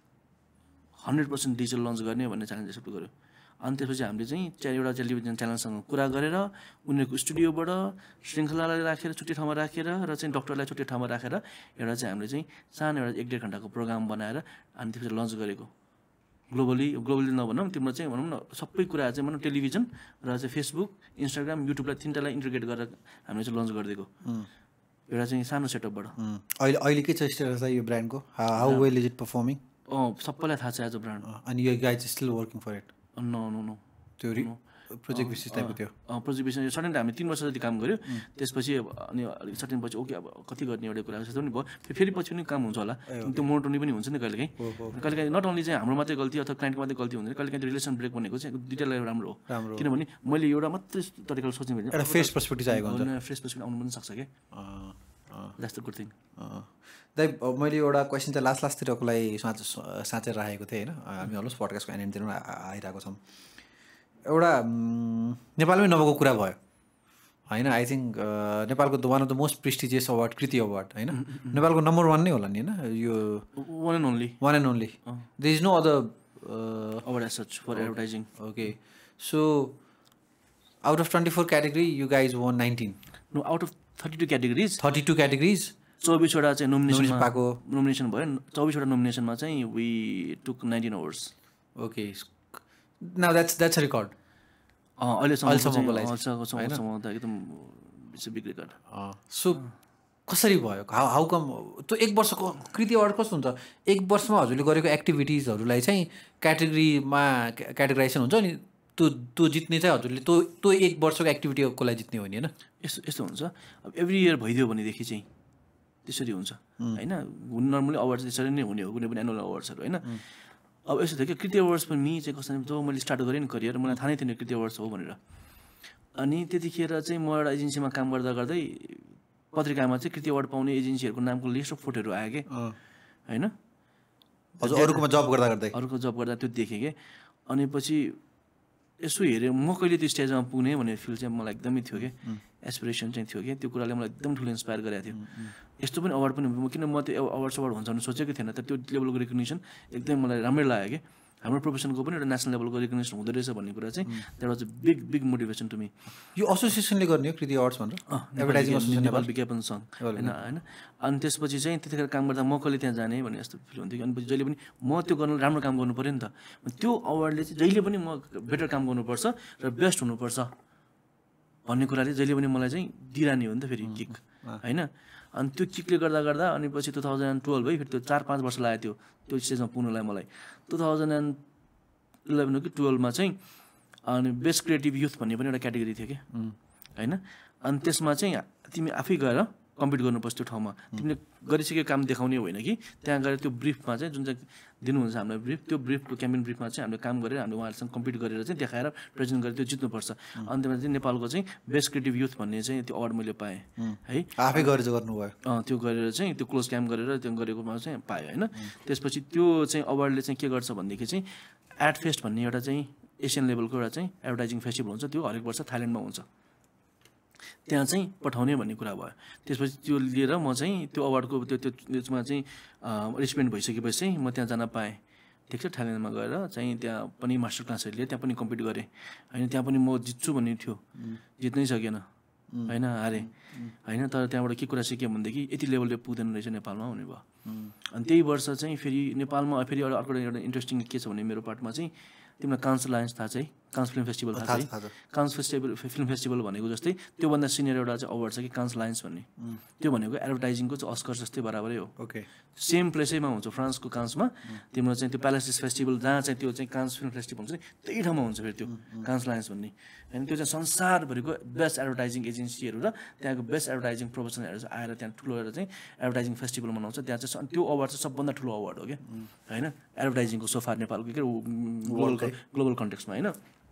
हन्ड्रेड पर्सेन्ट डिजिटल लन्च गर्ने भन्ने च्यालेन्ज एक्सेप्ट गऱ्यो। अनि त्यसपछि हामीले चाहिँ एउटा टेलिभिजन च्यानलसँग कुरा गरेर उनीहरूको स्टुडियोबाट श्रृङ्खलालाई राखेर छुट्टै ठाउँमा राखेर र चाहिँ डक्टरलाई छुट्टै ठाउँमा राखेर एउटा चाहिँ हामीले चाहिँ सानो एउटा एक डेढ घन्टाको प्रोग्राम बनाएर अनि त्यसपछि लन्च गरेको। ग्लोबली ग्लोबली नभनौँ, तिम्रो चाहिँ भनौँ न सबै कुरा चाहिँ भनौँ टेलिभिजन र चाहिँ फेसबुक, इन्स्टाग्राम, युट्युबलाई तिनवटालाई इन्टिग्रेट गरेर हामीले चाहिँ लन्च गरिदिएको एउटा चाहिँ सानो सेटअपबाट। अहिले अहिले के छ स्टेटस यो ब्रान्डको? How well is it performing? अँ सबैलाई थाहा छ एज अ ब्रान्ड। अनि यो guys still working for it? No no no त्यो प्रोजेक्ट बेसिस टाइपको थियो। प्रोजेक्ट बेसिस सडन हामी तिन वर्ष जति काम गऱ्यो, त्यसपछि अनि अलिक सर्टेन पछि ओके अब कति गर्ने एउटा कुरा जस्तो पनि भयो। फेरि पछि पनि काम हुन्छ होला, त्यो मोनोटोनी पनि हुन्छ नि कहिले काहीँ। कहिले काहीँ नट ओन्ली चाहिँ हाम्रो मात्रै गल्ती अथवा क्लाइन्टको मात्रै गल्ती हुँदैन, कहिले काहीँ रिलेसन ब्रेक भनेको चाहिँ दुइटालाई राम्रो हो। किनभने मैले एउटा मात्रै तरिकाले सोच्ने भने एउटा फ्रेस पर्सपेक्टिभ आएको हुन्छ, फ्रेस पर्सपेक्टिभ आउनु पनि सक्छ क्या। That's the good thing. दाइ मैले एउटा क्वेसन चाहिँ लास्ट लास्टतिरको लागि साँच साँचेर राखेको थिएँ होइन। हामी हलोस् पडकास्टको एन्डतिर पनि आइरहेको छौँ। एउटा नेपालमै नभएको कुरा भयो होइन। आई थिङ्क नेपालको one of the most prestigious award Kriti award होइन, नेपालको नम्बर वान नै होला नि होइन यो? One and only. One and only, there is no other award as such for advertising. Okay, so out of twenty four category you guys won nineteen? No, out of thirty two categories thirty two categories चौबिसवटा चाहिँ nomination पाएको, nomination भयो। चौबिसवटा नोमिनेसनमा चाहिँ we took nineteen awards. Okay, now that's that's a record अहिलेसम्म त एकदम it's a big record. So कसरी भयो? How how come? त्यो एक वर्षको कृति अवार्ड कस्तो हुन्छ? एक वर्षमा हजुरले गरेको एक्टिभिटिजहरूलाई चाहिँ क्याटेगोरीमा क्याटेगोराइजेसन हुन्छ नि, त्यो त्यो जित्ने चाहिँ हजुरले त्यो त्यो एक वर्षको एक्टिभिटीको लागि जित्ने हो नि होइन? यस्तो यस्तो हुन्छ। अब एभ्री इयर भइदियो भनेदेखि चाहिँ त्यसरी हुन्छ होइन। नर्मली अवार्ड्स त्यसरी नै हुने हो, कुनै पनि एनुअल अवार्ड्सहरू होइन। अब यस्तो थियो कि कृति अवार्ड्स पनि चाहिँ कस्तो जब मैले स्टार्ट गरेँ नि करियर, मलाई थाहा नै थिएन कृति अवार्ड्स हो भनेर। अनि त्यतिखेर चाहिँ म एउटा एजेन्सीमा काम गर्दा गर्दै पत्रिकामा चाहिँ कृति अवार्ड पाउने एजेन्सीहरूको नामको लिस्ट अफ फोटोहरू आयो कि होइन। हजुर अरूकोमा जब गर्दा गर्दै अरूको जब गर्दा त्यो देखेँ कि अनि पछि यसो हेरेँ म कहिले त्यो स्टेजमा पुग्ने भन्ने फिल चाहिँ मलाई एकदमै थियो कि एसपिरेसन चाहिँ थियो कि त्यो कुराले मलाई एकदम ठुलो इन्सपायर गरेको थियो यस्तो पनि अवार्ड पनि किन म त्यो अवार्ड सवार्ड हुन्छ भने सोचेको थिएन तर त्यो लेभलको रेकग्निसन एकदमै मलाई राम्रै लाग्यो कि हाम्रो प्रोफेसनको पनि एउटा नेसनल लेभलको रेकग्निसन हुँदो रहेछ भन्ने कुरा चाहिँ that was a big big motivation to me यो एसोसिएसनले गर्ने हो कृति अवार्ड्स भनेर एडभर्टाइजिङ एसोसिएसन नेपाल विज्ञापन सङ्घ होइन होइन अनि त्यसपछि चाहिँ त्यतिखेर काम गर्दा म कहिले त्यहाँ जाने भन्ने जस्तो फिल हुन्थ्यो अनि जहिले पनि म त्यो गर्नु राम्रो काम गर्नु पऱ्यो नि त त्यो अवार्डले चाहिँ जहिले पनि म बेटर काम गर्नुपर्छ र बेस्ट हुनुपर्छ भन्ने कुराले जहिले पनि मलाई चाहिँ दिइरहने हो नि त फेरि किक होइन अनि त्यो किकले गर्दा गर्दा अनि पछि टु थाउजन्ड टुवेल्भ है फेरि त्यो चार पाँच वर्ष लाग्यो त्यो त्यो स्टेजमा पुग्नुलाई मलाई टु थाउजन्ड एन्ड इलेभेन हो कि टुवेल्भमा चाहिँ अनि बेस्ट क्रिएटिभ युथ भन्ने पनि एउटा क्याटेगोरी थियो कि होइन अनि त्यसमा चाहिँ तिमी आफै गएर कम्पिट गर्नुपर्छ त्यो ठाउँमा तिमीले गरिसकेको काम देखाउने होइन कि त्यहाँ गएर त्यो ब्रिफमा चाहिँ जुन चाहिँ दिनुहुन्छ हामीलाई ब्रिफ त्यो ब्रिफको क्याम्पेन ब्रिफमा चाहिँ हामीले काम गरेर हामीले उहाँहरूसँग कम्पिट गरेर चाहिँ देखाएर प्रेजेन्ट गरेर त्यो जित्नुपर्छ अन्त्यमा चाहिँ नेपालको चाहिँ बेस्ट क्रिएटिभ युथ भन्ने चाहिँ त्यो अवार्ड मैले पाएँ है आफै गरेर गर्नुभयो अँ त्यो गरेर चाहिँ त्यो क्लोज क्याम्प गरेर त्यो गरेकोमा चाहिँ पाएँ होइन त्यसपछि त्यो चाहिँ अवार्डले चाहिँ के गर्छ भनेदेखि चाहिँ एड फेस्ट भन्ने एउटा चाहिँ एसियन लेभलको एउटा चाहिँ एडभर्टाइजिङ फेस्टिभल हुन्छ त्यो हरेक वर्ष थाइल्यान्डमा हुन्छ त्यहाँ चाहिँ पठाउने भन्ने कुरा भयो त्यसपछि त्यो लिएर म चाहिँ त्यो अवार्डको त्यो त्यो त्यसमा चाहिँ रिसिपेन्ट भइसकेपछि चाहिँ म त्यहाँ जान पाएँ ठिक छ थाइल्यान्डमा गएर चाहिँ त्यहाँ पनि मास्टर क्लासहरू लिएँ त्यहाँ पनि कम्पिट गरेँ होइन त्यहाँ पनि म जित्छु भन्ने थियो जित्नै सकेन होइन हारेँ होइन तर त्यहाँबाट के कुरा सिक्यो भनेदेखि यति लेभलले पुग्दैन रहेछ नेपालमा हुने भयो अनि त्यही वर्ष चाहिँ फेरि नेपालमा फेरि एउटा अर्को एउटा इन्ट्रेस्टिङ के छ भने मेरो पार्टमा चाहिँ तिमीलाई कान्स लायन्स थाहा छ है कान्स फिल्म फेस्टिभल थाहा छ है कान्स फेस्टिभल फिल्म फेस्टिभल भनेको जस्तै त्योभन्दा सिनियर एउटा चाहिँ अवार्ड छ कि कान्स लायन्स भन्ने त्यो भनेको एडभर्टाइजिङको चाहिँ अस्कर जस्तै बराबरै हो ओके सेम प्लेसैमा हुन्छ फ्रान्सको कान्समा तिम्रो चाहिँ त्यो प्यालेसिस फेस्टिभल जहाँ चाहिँ त्यो चाहिँ कान्स फिल्म फेस्टिभल हुन्छ नि त्यही ठाउँमा हुन्छ फेरि त्यो कान्स लायन्स भन्ने होइन त्यो चाहिँ संसारभरिको बेस्ट एडभर्टाइजिङ एजेन्सीहरू र त्यहाँको बेस्ट एडभर्टाइजिङ प्रोफेसनलहरू चाहिँ आएर त्यहाँ ठुलो एउटा चाहिँ एडभर्टाइजिङ फेस्टिभल मनाउँछ त्यहाँ चाहिँ त्यो अवार्ड चाहिँ सबभन्दा ठुलो अवार्ड हो क्या होइन एडभर्टाइजिङको सोफार नेपालको के ग्लोबल ग्लोबल कन्टेक्समा होइन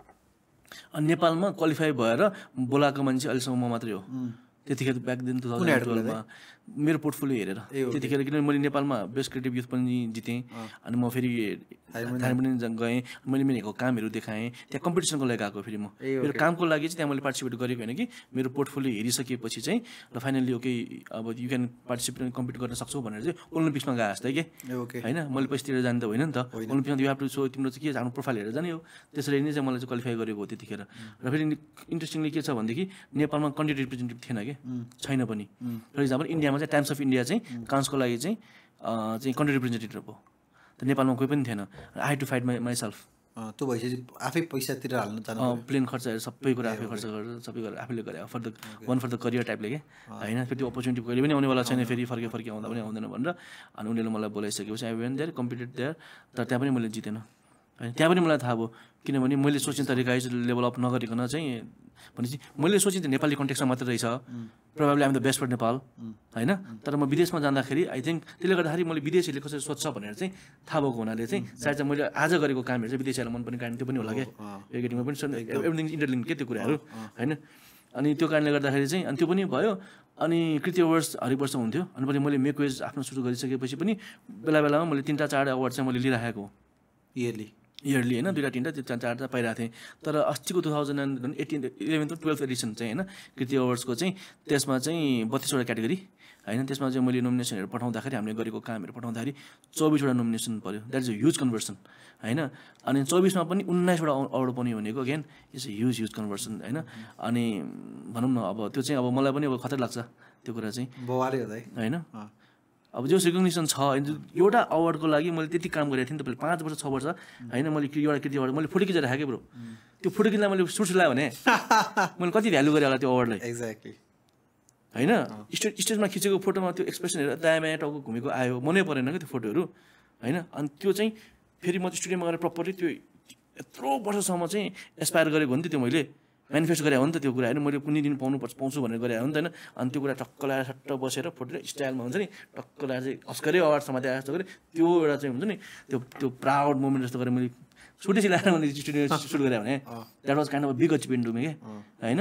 अनि नेपालमा क्वालिफाई भएर बोलाएको मान्छे अहिलेसम्म म मात्रै हो त्यतिखेर ब्याक दिन टु थाउजन्ड टुवेल्भमा मेरो पोर्टफोलियो हेरेर त्यतिखेर किनभने मैले नेपालमा बेस्ट क्रिएटिभ युथ पनि जितेँ अनि म फेरि थाइल्यान्ड पनि गएँ मैले मेरो कामहरू देखाएँ त्यहाँ कम्पिटिसनको लागि गएको फेरि म मेरो कामको लागि चाहिँ त्यहाँ मैले पार्टिसिपेट गरेको होइन कि मेरो पोर्टफोलियो हेरिसकेपछि चाहिँ ल फाइनल्ली ओके अब यु क्यान पार्टिसिपेट कम्पिट गर्न सक्छौ भनेर चाहिँ ओलम्पिक्समा गए जस्तै कि होइन मैले पैसातिर जानु त होइन नि त ओलम्पिक्समा यु हेभ टु सो तिम्रो चाहिँ के आफ्नो प्रोफाइल हेरेर जाने हो त्यसरी नै चाहिँ मलाई चाहिँ क्वालिफाई गरेको हो त्यतिखेर र फेरि इन्ट्रेस्टिङली के छ भनेदेखि नेपालमा कन्ट्री रिप्रेजेन्टेटिभ थिएन कि छैन पनि फर इक्जाम्पल इन्डियामा चाहिँ टाइम्स अफ इन्डिया चाहिँ कान्सको लागि चाहिँ चाहिँ कन्ट्री रिप्रेजेन्टेटिभ हो त नेपालमा कोही पनि थिएन I had to fight my myself त्यो भइसकेपछि आफै पैसातिर हाल्नु जानु प्लेन खर्चहरू सबै कुरा आफै खर्च गरेर सबै गरेर आफैले गरे for the one for the career टाइपले के होइन फेरि त्यो अपर्च्युनिटी कहिले पनि आउनेवाला छैन फेरि फर्के फर्के आउँदा पनि आउँदैन भनेर अनि उनीहरूले मलाई बोलाइसकेपछि I went there competed there तर त्यहाँ पनि मैले जितेन होइन त्यहाँ पनि मलाई थाहा भयो किनभने मैले सोच्ने तरिका लेभल अप नगरिकन चाहिँ भनेपछि मैले सोचेँ त नेपाली कन्टेक्समा मात्रै रहेछ probably I'm the best for Nepal होइन तर म विदेशमा जाँदाखेरि आई थिङ्क त्यसले गर्दाखेरि मैले विदेशीहरूले कसरी सोध्छ भनेर चाहिँ थाहा भएको हुनाले चाहिँ सायद चाहिँ मैले आज गरेको कामहरू चाहिँ विदेशीहरूलाई मन पर्ने कारण त्यो पनि होला क्या क्रिकेटिङमा पनि एभ्रिथिङ इन्टरलिङ्क के त्यो कुराहरू होइन अनि त्यो कारणले गर्दाखेरि चाहिँ अनि त्यो पनि भयो अनि कृति अवार्ड्स हरेक वर्ष हुन्थ्यो अनि पनि मैले मेकवेज आफ्नो सुरु गरिसकेपछि पनि बेला बेलामा मैले तिनवटा चारवटा अवार्ड चाहिँ मैले लिइराखेको इयरली इयरली होइन दुईवटा तिनवटा त्यो चारवटा पाइरहेको थिएँ तर अस्तिको two thousand and eighteen eleven twelve edition चाहिँ होइन कृति अवार्ड्सको चाहिँ त्यसमा चाहिँ बत्तिसवटा क्याटेगोरी होइन त्यसमा चाहिँ मैले नोमिनेसनहरू पठाउँदाखेरि हामीले गरेको कामहरू पठाउँदाखेरि चौबिसवटा नोमिनेसन पऱ्यो that is a huge conversion होइन अनि चौबिसमा पनि उन्नाइसवटा अवार्ड पनि भनेको again it's a huge huge conversion होइन अनि भनौँ न अब त्यो चाहिँ अब मलाई पनि अब खतरा लाग्छ त्यो कुरा चाहिँ होइन अब जो रिकग्निसन छ एउटा अवार्डको लागि मैले त्यति काम गरेको थिएँ नि तपाईँले पाँच वर्ष छ वर्ष होइन मैले एउटा कृति अवार्ड मैले फोटो खिचेर राखेँ ब्रो त्यो फोटो खिच्दा मैले सुट लगायो भने मैले कति भ्यालु गरेँ होला त्यो अवार्डलाई एक्ज्याक्टली होइन स्टेज स्टेजमा खिचेको फोटोमा त्यो एक्सप्रेसन हेरेर दायाँ बायाँ टाउको घुमेको आयो मनै परेन क्या त्यो फोटोहरू होइन अनि त्यो चाहिँ फेरि म स्टुडियोमा गएर प्रपरली त्यो यत्रो वर्षसम्म चाहिँ एस्पायर गरेको हो नि त त्यो मैले मेनिफेस्ट गरे हो नि त त्यो कुरा होइन मैले कुनै दिन पाउनुपर्छ पाउँछु भनेर गरे हो नि त होइन अनि त्यो कुरा टक्क लगाएर सट्ट बसेर फोटो स्टाइलमा हुन्छ नि टक्क लगाएर चाहिँ अस्करै अवार्ड समातेर जस्तो गरेँ त्यो एउटा चाहिँ हुन्छ नि त्यो त्यो प्राउड मोमेन्ट जस्तो गरेर मैले सुटै सिलाएर मैले स्टुडियो सुट गरेँ भने that was kind of big achievement to me के होइन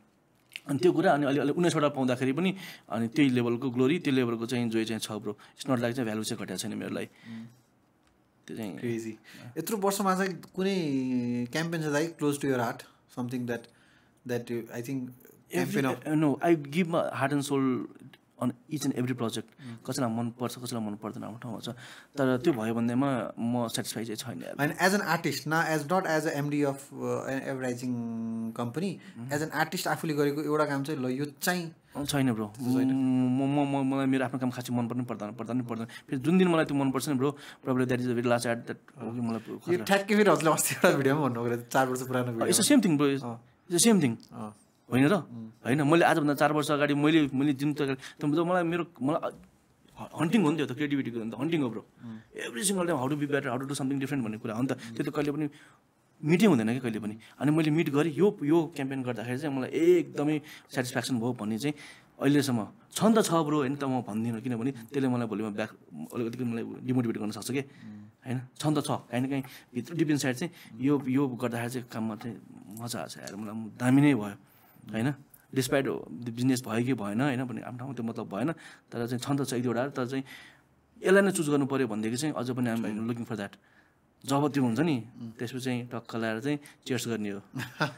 अनि त्यो कुरा अनि अलि अलि उन्नाइसवटा पाउँदाखेरि पनि अनि त्यही लेभलको ग्लोरी त्यो लेभलको चाहिँ इन्जोय चाहिँ छ ब्रो इट्स नट लाइक चाहिँ भ्यालु चाहिँ घटेको छैन मेरो लागि त्यो चाहिँ क्रेजी यत्रो वर्षमा चाहिँ कुनै क्याम्पेन छ दाइ close to your heart something that that I think campaign of no I give my heart and soul on each and every project कसैलाई मनपर्छ कसैलाई मन पर्दैन आफ्नो ठाउँमा छ तर त्यो भयो भन्दैमा म सेटिस्फाई चाहिँ छैन होइन एज एन आर्टिस्ट न as not as a MD of advertising company as an artist आफूले गरेको एउटा काम चाहिँ ल यो चाहिँ छैन ब्रो म म मलाई मेरो आफ्नो काम खासै मन पर्नु पर्दैन पर्दैन पर्दैन फेरि जुन दिन मलाई त्यो मनपर्छ नि bro problem that is a very last ad that मलाई ठ्याक्कै फेरि हजुरले अस्ति एउटा भिडियोमा भन्नुभयो चार वर्ष पुरानो video it's same thing bro it's same thing होइन र होइन मैले आजभन्दा चार वर्ष अगाडि मैले मैले जुन त मलाई मेरो मलाई हन्टिङ हो नि त्यो त क्रिएटिभिटीको त हन्टिङ हो bro every single time how to be better how to do something different भन्ने कुरा हो नि त त्यो त कहिले पनि मिटै हुँदैन कि कहिले पनि अनि मैले मिट गरेँ यो यो क्याम्पेन गर्दाखेरि चाहिँ मलाई एकदमै सेटिस्फ्याक्सन भयो भन्ने चाहिँ अहिलेसम्म छ नि त छ ब्रो होइन त म भन्दिनँ किनभने त्यसले मलाई भोलिमा ब्याक अलिकति मलाई डिमोटिभेट गर्न सक्छ कि होइन छ नि त छ काहीँ न काहीँ भित्र डिप इन साइड चाहिँ यो यो गर्दाखेरि चाहिँ काममा चाहिँ मजा आएको छ यार मलाई दामी नै भयो होइन डिस्पाइट बिजनेस भयो कि भएन होइन भने आफ्नो ठाउँमा त्यो मतलब भएन तर चाहिँ छ नि त छ एक दुईवटा तर चाहिँ यसलाई नै चुज गर्नु पऱ्यो भनेदेखि चाहिँ अझ पनि हामी लुकिङ फर द्याट जब त्यो हुन्छ नि त्यसपछि चाहिँ टक्क लगाएर चाहिँ चेयर्स गर्ने हो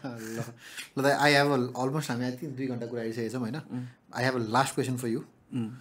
ल दाइ आई हेभ अलमोस्ट हामी आई थिङ्क दुई घन्टा कुरा आइसकेको छौँ होइन I have a last question for you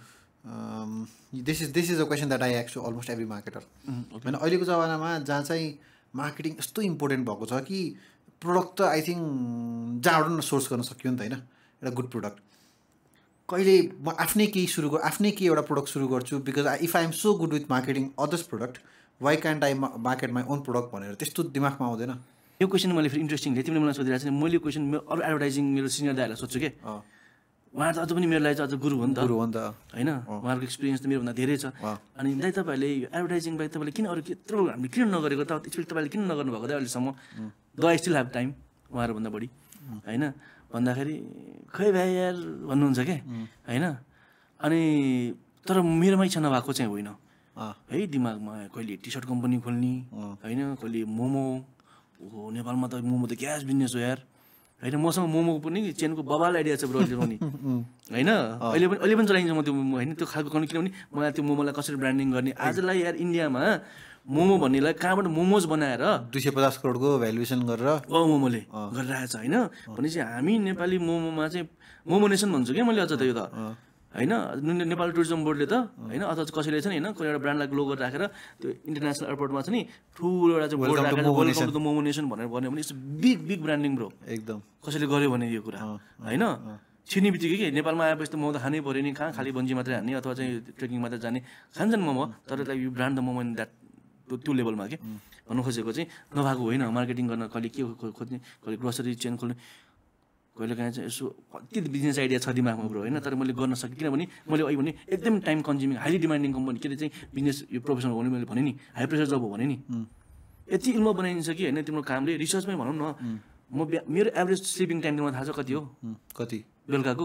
this is this is a question that I एक्स टु अलमोस्ट एभ्री मार्केटर होइन अहिलेको जमानामा जहाँ चाहिँ मार्केटिङ यस्तो इम्पोर्टेन्ट भएको छ कि प्रोडक्ट त आई थिङ्क जहाँबाट न सोर्स गर्न सक्यो नि त होइन एउटा गुड प्रोडक्ट कहिले म आफ्नै केही सुरु गर आफ्नै केही एउटा प्रोडक्ट सुरु गर्छु because I if I am so good with marketing others product why can't I market my own product भनेर त्यस्तो दिमागमा आउँदैन यो क्वेसन मैले फेरि इन्ट्रेस्टिङले तिमीले मलाई सोधिरहेको छ मैले क्वेसन मेरो अरू एडभर्टाइजिङ मेरो सिनियर दाइहरूलाई सोध्छु कि उहाँ त अझ पनि मेरो लागि चाहिँ अझ गुरु हो नि त गुरु हो नि त होइन उहाँहरूको एक्सपिरियन्स त मेरोभन्दा धेरै छ अनि दाइ तपाईँहरूले यो एडभर्टाइजिङ बाहेक तपाईँले किन अरू यत्रो हामीले किन नगरेको त एक्चुअली तपाईँले किन नगर्नु भएको त अहिलेसम्म the I still have time उहाँहरूभन्दा बढी होइन भन्दाखेरि खै भाइ यार भन्नुहुन्छ क्या होइन अनि तर मेरोमा इच्छा नभएको चाहिँ होइन है दिमागमा कहिले टी सर्ट कम्पनी खोल्ने होइन कहिले मोमो हो नेपालमा त मोमो त ग्यास बिजनेस हो यार होइन मसँग मोमो पनि चेनको बबाल आइडिया छ ब्रो अहिले पनि होइन अहिले पनि अहिले पनि चलाइन्छ म त्यो मोमो होइन त्यो खालको गर्नु किनभने मलाई त्यो मोमोलाई कसरी ब्रान्डिङ गर्ने आजलाई यार इन्डियामा मोमो भन्नेलाई कहाँबाट मोमोज बनाएर दुई सय पचास करोडको भ्यालुएसन गरेर अ मोमोले गरिरहेको छ होइन भनेपछि हामी नेपाली मोमोमा चाहिँ मोमो नेसन भन्छु क्या मैले अझ त यो त होइन नेपाल टुरिज्म बोर्डले त होइन अथवा कसैले छ नि होइन कुनै एउटा ब्रान्डलाई ग्लो गरेर राखेर त्यो इन्टरनेसनल एयरपोर्टमा छ नि ठुलो एउटा चाहिँ बोर्ड राखेर वेलकम टु मोमो नेसन भनेर भन्यो भने it's big big branding bro एकदम कसैले गर्यो भने यो कुरा होइन छिर्ने बित्तिकै के नेपालमा आएपछि त मोमो त खानै पऱ्यो नि कहाँ खालि बन्जी मात्रै हान्ने अथवा चाहिँ ट्रेकिङ मात्रै जाने खान्छन् मोमो तर like you brand the momo in that त्यो लेभलमा के भन्नु खोजेको चाहिँ नभएको होइन मार्केटिङ गर्न कहिले के खोज्ने कहिले ग्रोसरी चेन खोल्ने कहिले काहीँ चाहिँ यसो कति बिजनेस आइडिया छ दिमागमा ब्रो होइन तर मैले गर्न सकेँ किनभने मैले अहिले भने एकदम time consuming highly demanding company के अरे चाहिँ बिजनेस यो प्रोफेसनल हो भने मैले भने नि हाई प्रेसर जब हो भने नि यति इल्म बनाइन्छ कि होइन तिम्रो कामले रिसर्चमै भनौँ न म मेरो एभरेज स्लिपिङ टाइम तिमीलाई थाहा छ कति हो कति बेलुकाको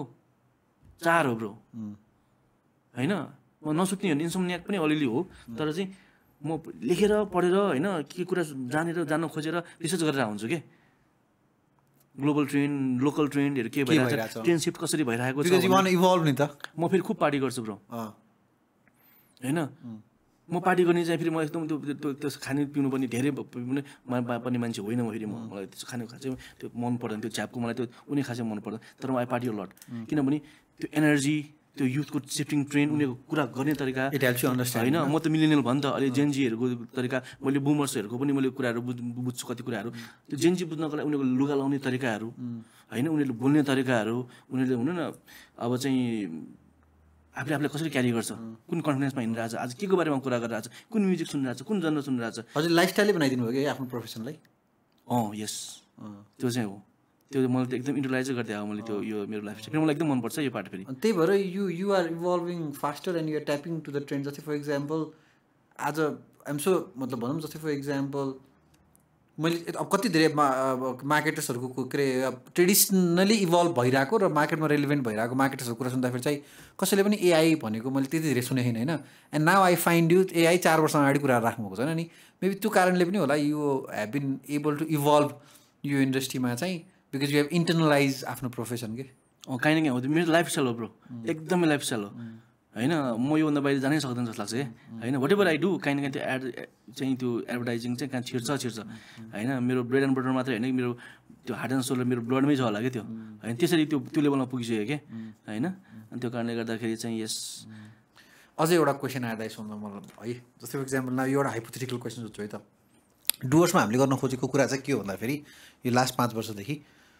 चार हो ब्रो होइन म नसुत्ने हो इन्सोम्नियाक पनि अलिअलि हो तर चाहिँ म लेखेर पढेर होइन के कुरा जानेर जान्न खोजेर रिसर्च गरेर हुन्छु कि ग्लोबल ट्रेन्ड लोकल ट्रेन्डहरू के भइरहेको छ ट्रेन शिफ्ट कसरी भइरहेको छ इभल्भ नि त म फेरि खुब पार्टी गर्छु ब्रो होइन म पार्टी गर्ने चाहिँ फेरि म एकदम त्यो त्यो खाने पिउनु पनि धेरै पनि मान्छे होइन म फेरि म मलाई त्यो खाने खासै त्यो मन पर्दैन त्यो च्यापको मलाई त्यो उनी खासै मन पर्दैन तर म आई पार्टी लट किनभने त्यो एनर्जी त्यो युथको सिफ्टिङ ट्रेन्ड उनीहरूको कुरा गर्ने तरिका होइन म त मिलेनियल भयो नि त अहिले जेनजीहरूको तरिका मैले बुमर्सहरूको पनि मैले कुराहरू बुझ बुझ्छु कति कुराहरू त्यो जेनजी बुझ्नको लागि उनीहरूको लुगा लाउने तरिकाहरू होइन उनीहरूले बोल्ने तरिकाहरू उनीहरूले हुनु न अब चाहिँ आफूले आफूलाई कसरी क्यारी गर्छ कुन कन्फिडेन्समा हिँडिरहेको छ आज के को बारेमा कुरा गरिरहेको छ कुन म्युजिक सुनिरहेको छ कुन जनर सुनिरहेको छ हजुर लाइफस्टाइलै बनाइदिनु भयो कि आफ्नो प्रोफेसनलाई अँ यस त्यो चाहिँ हो त्यो मैले त एकदम इन्टरलाइजै गर्दै आएको मैले त्यो यो मेरो लाइफ स्टाइल मलाई एकदम मनपर्छ यो पार्ट फेरि त्यही भएर you you are evolving faster and you are tapping to the trend जस्तै फर इक्जाम्पल आज आइएम सो मतलब भनौँ जस्तै फर इक्जाम्पल मैले अब कति धेरै मा मार्केटर्सहरूको के अरे ट्रेडिसनली इभल्भ भइरहेको र मार्केटमा रेलिभेन्ट भइरहेको मार्केटर्सहरूको कुरा सुन्दाखेरि चाहिँ कसैले पनि एआई भनेको मैले त्यति धेरै सुनेको छैन होइन and now I find you AI चार वर्ष अगाडि कुरा राख्नुभएको छैन नि मेबी त्यो कारणले पनि होला you have been able to evolve यो इन्डस्ट्रीमा चाहिँ बिकज यु हेभ इन्टरनलाइज आफ्नो प्रोफेसन के अँ काहीँ न काहीँ हो मेरो लाइफस्टाइल हो ब्रो एकदमै लाइफस्टाइल हो होइन म योभन्दा बाहिर जानै सक्दैन जस्तो लाग्छ क्या होइन वाट एभर आई डु काहीँ न काहीँ त्यो एड चाहिँ त्यो एडभर्टाइजिङ चाहिँ कहाँ छिर्छ छिर्छ होइन मेरो ब्रेड एन्ड बटर मात्रै होइन मेरो त्यो हार्ट एन्ड सोलर मेरो ब्लडमै छ होला क्या त्यो होइन त्यसरी त्यो त्यो लेभलमा पुगिसक्यो क्या होइन अनि त्यो कारणले गर्दाखेरि चाहिँ यस अझै एउटा क्वेसन आएर सोध्नु मलाई है जस्तै फर इक्जाम्पल न यो एउटा हाइपोथेटिकल क्वेसन सोध्छु है त डुवर्समा हामीले गर्न खोजेको कुरा चाहिँ के हो भन्दाखेरि यो लास्ट पाँच वर्षदेखि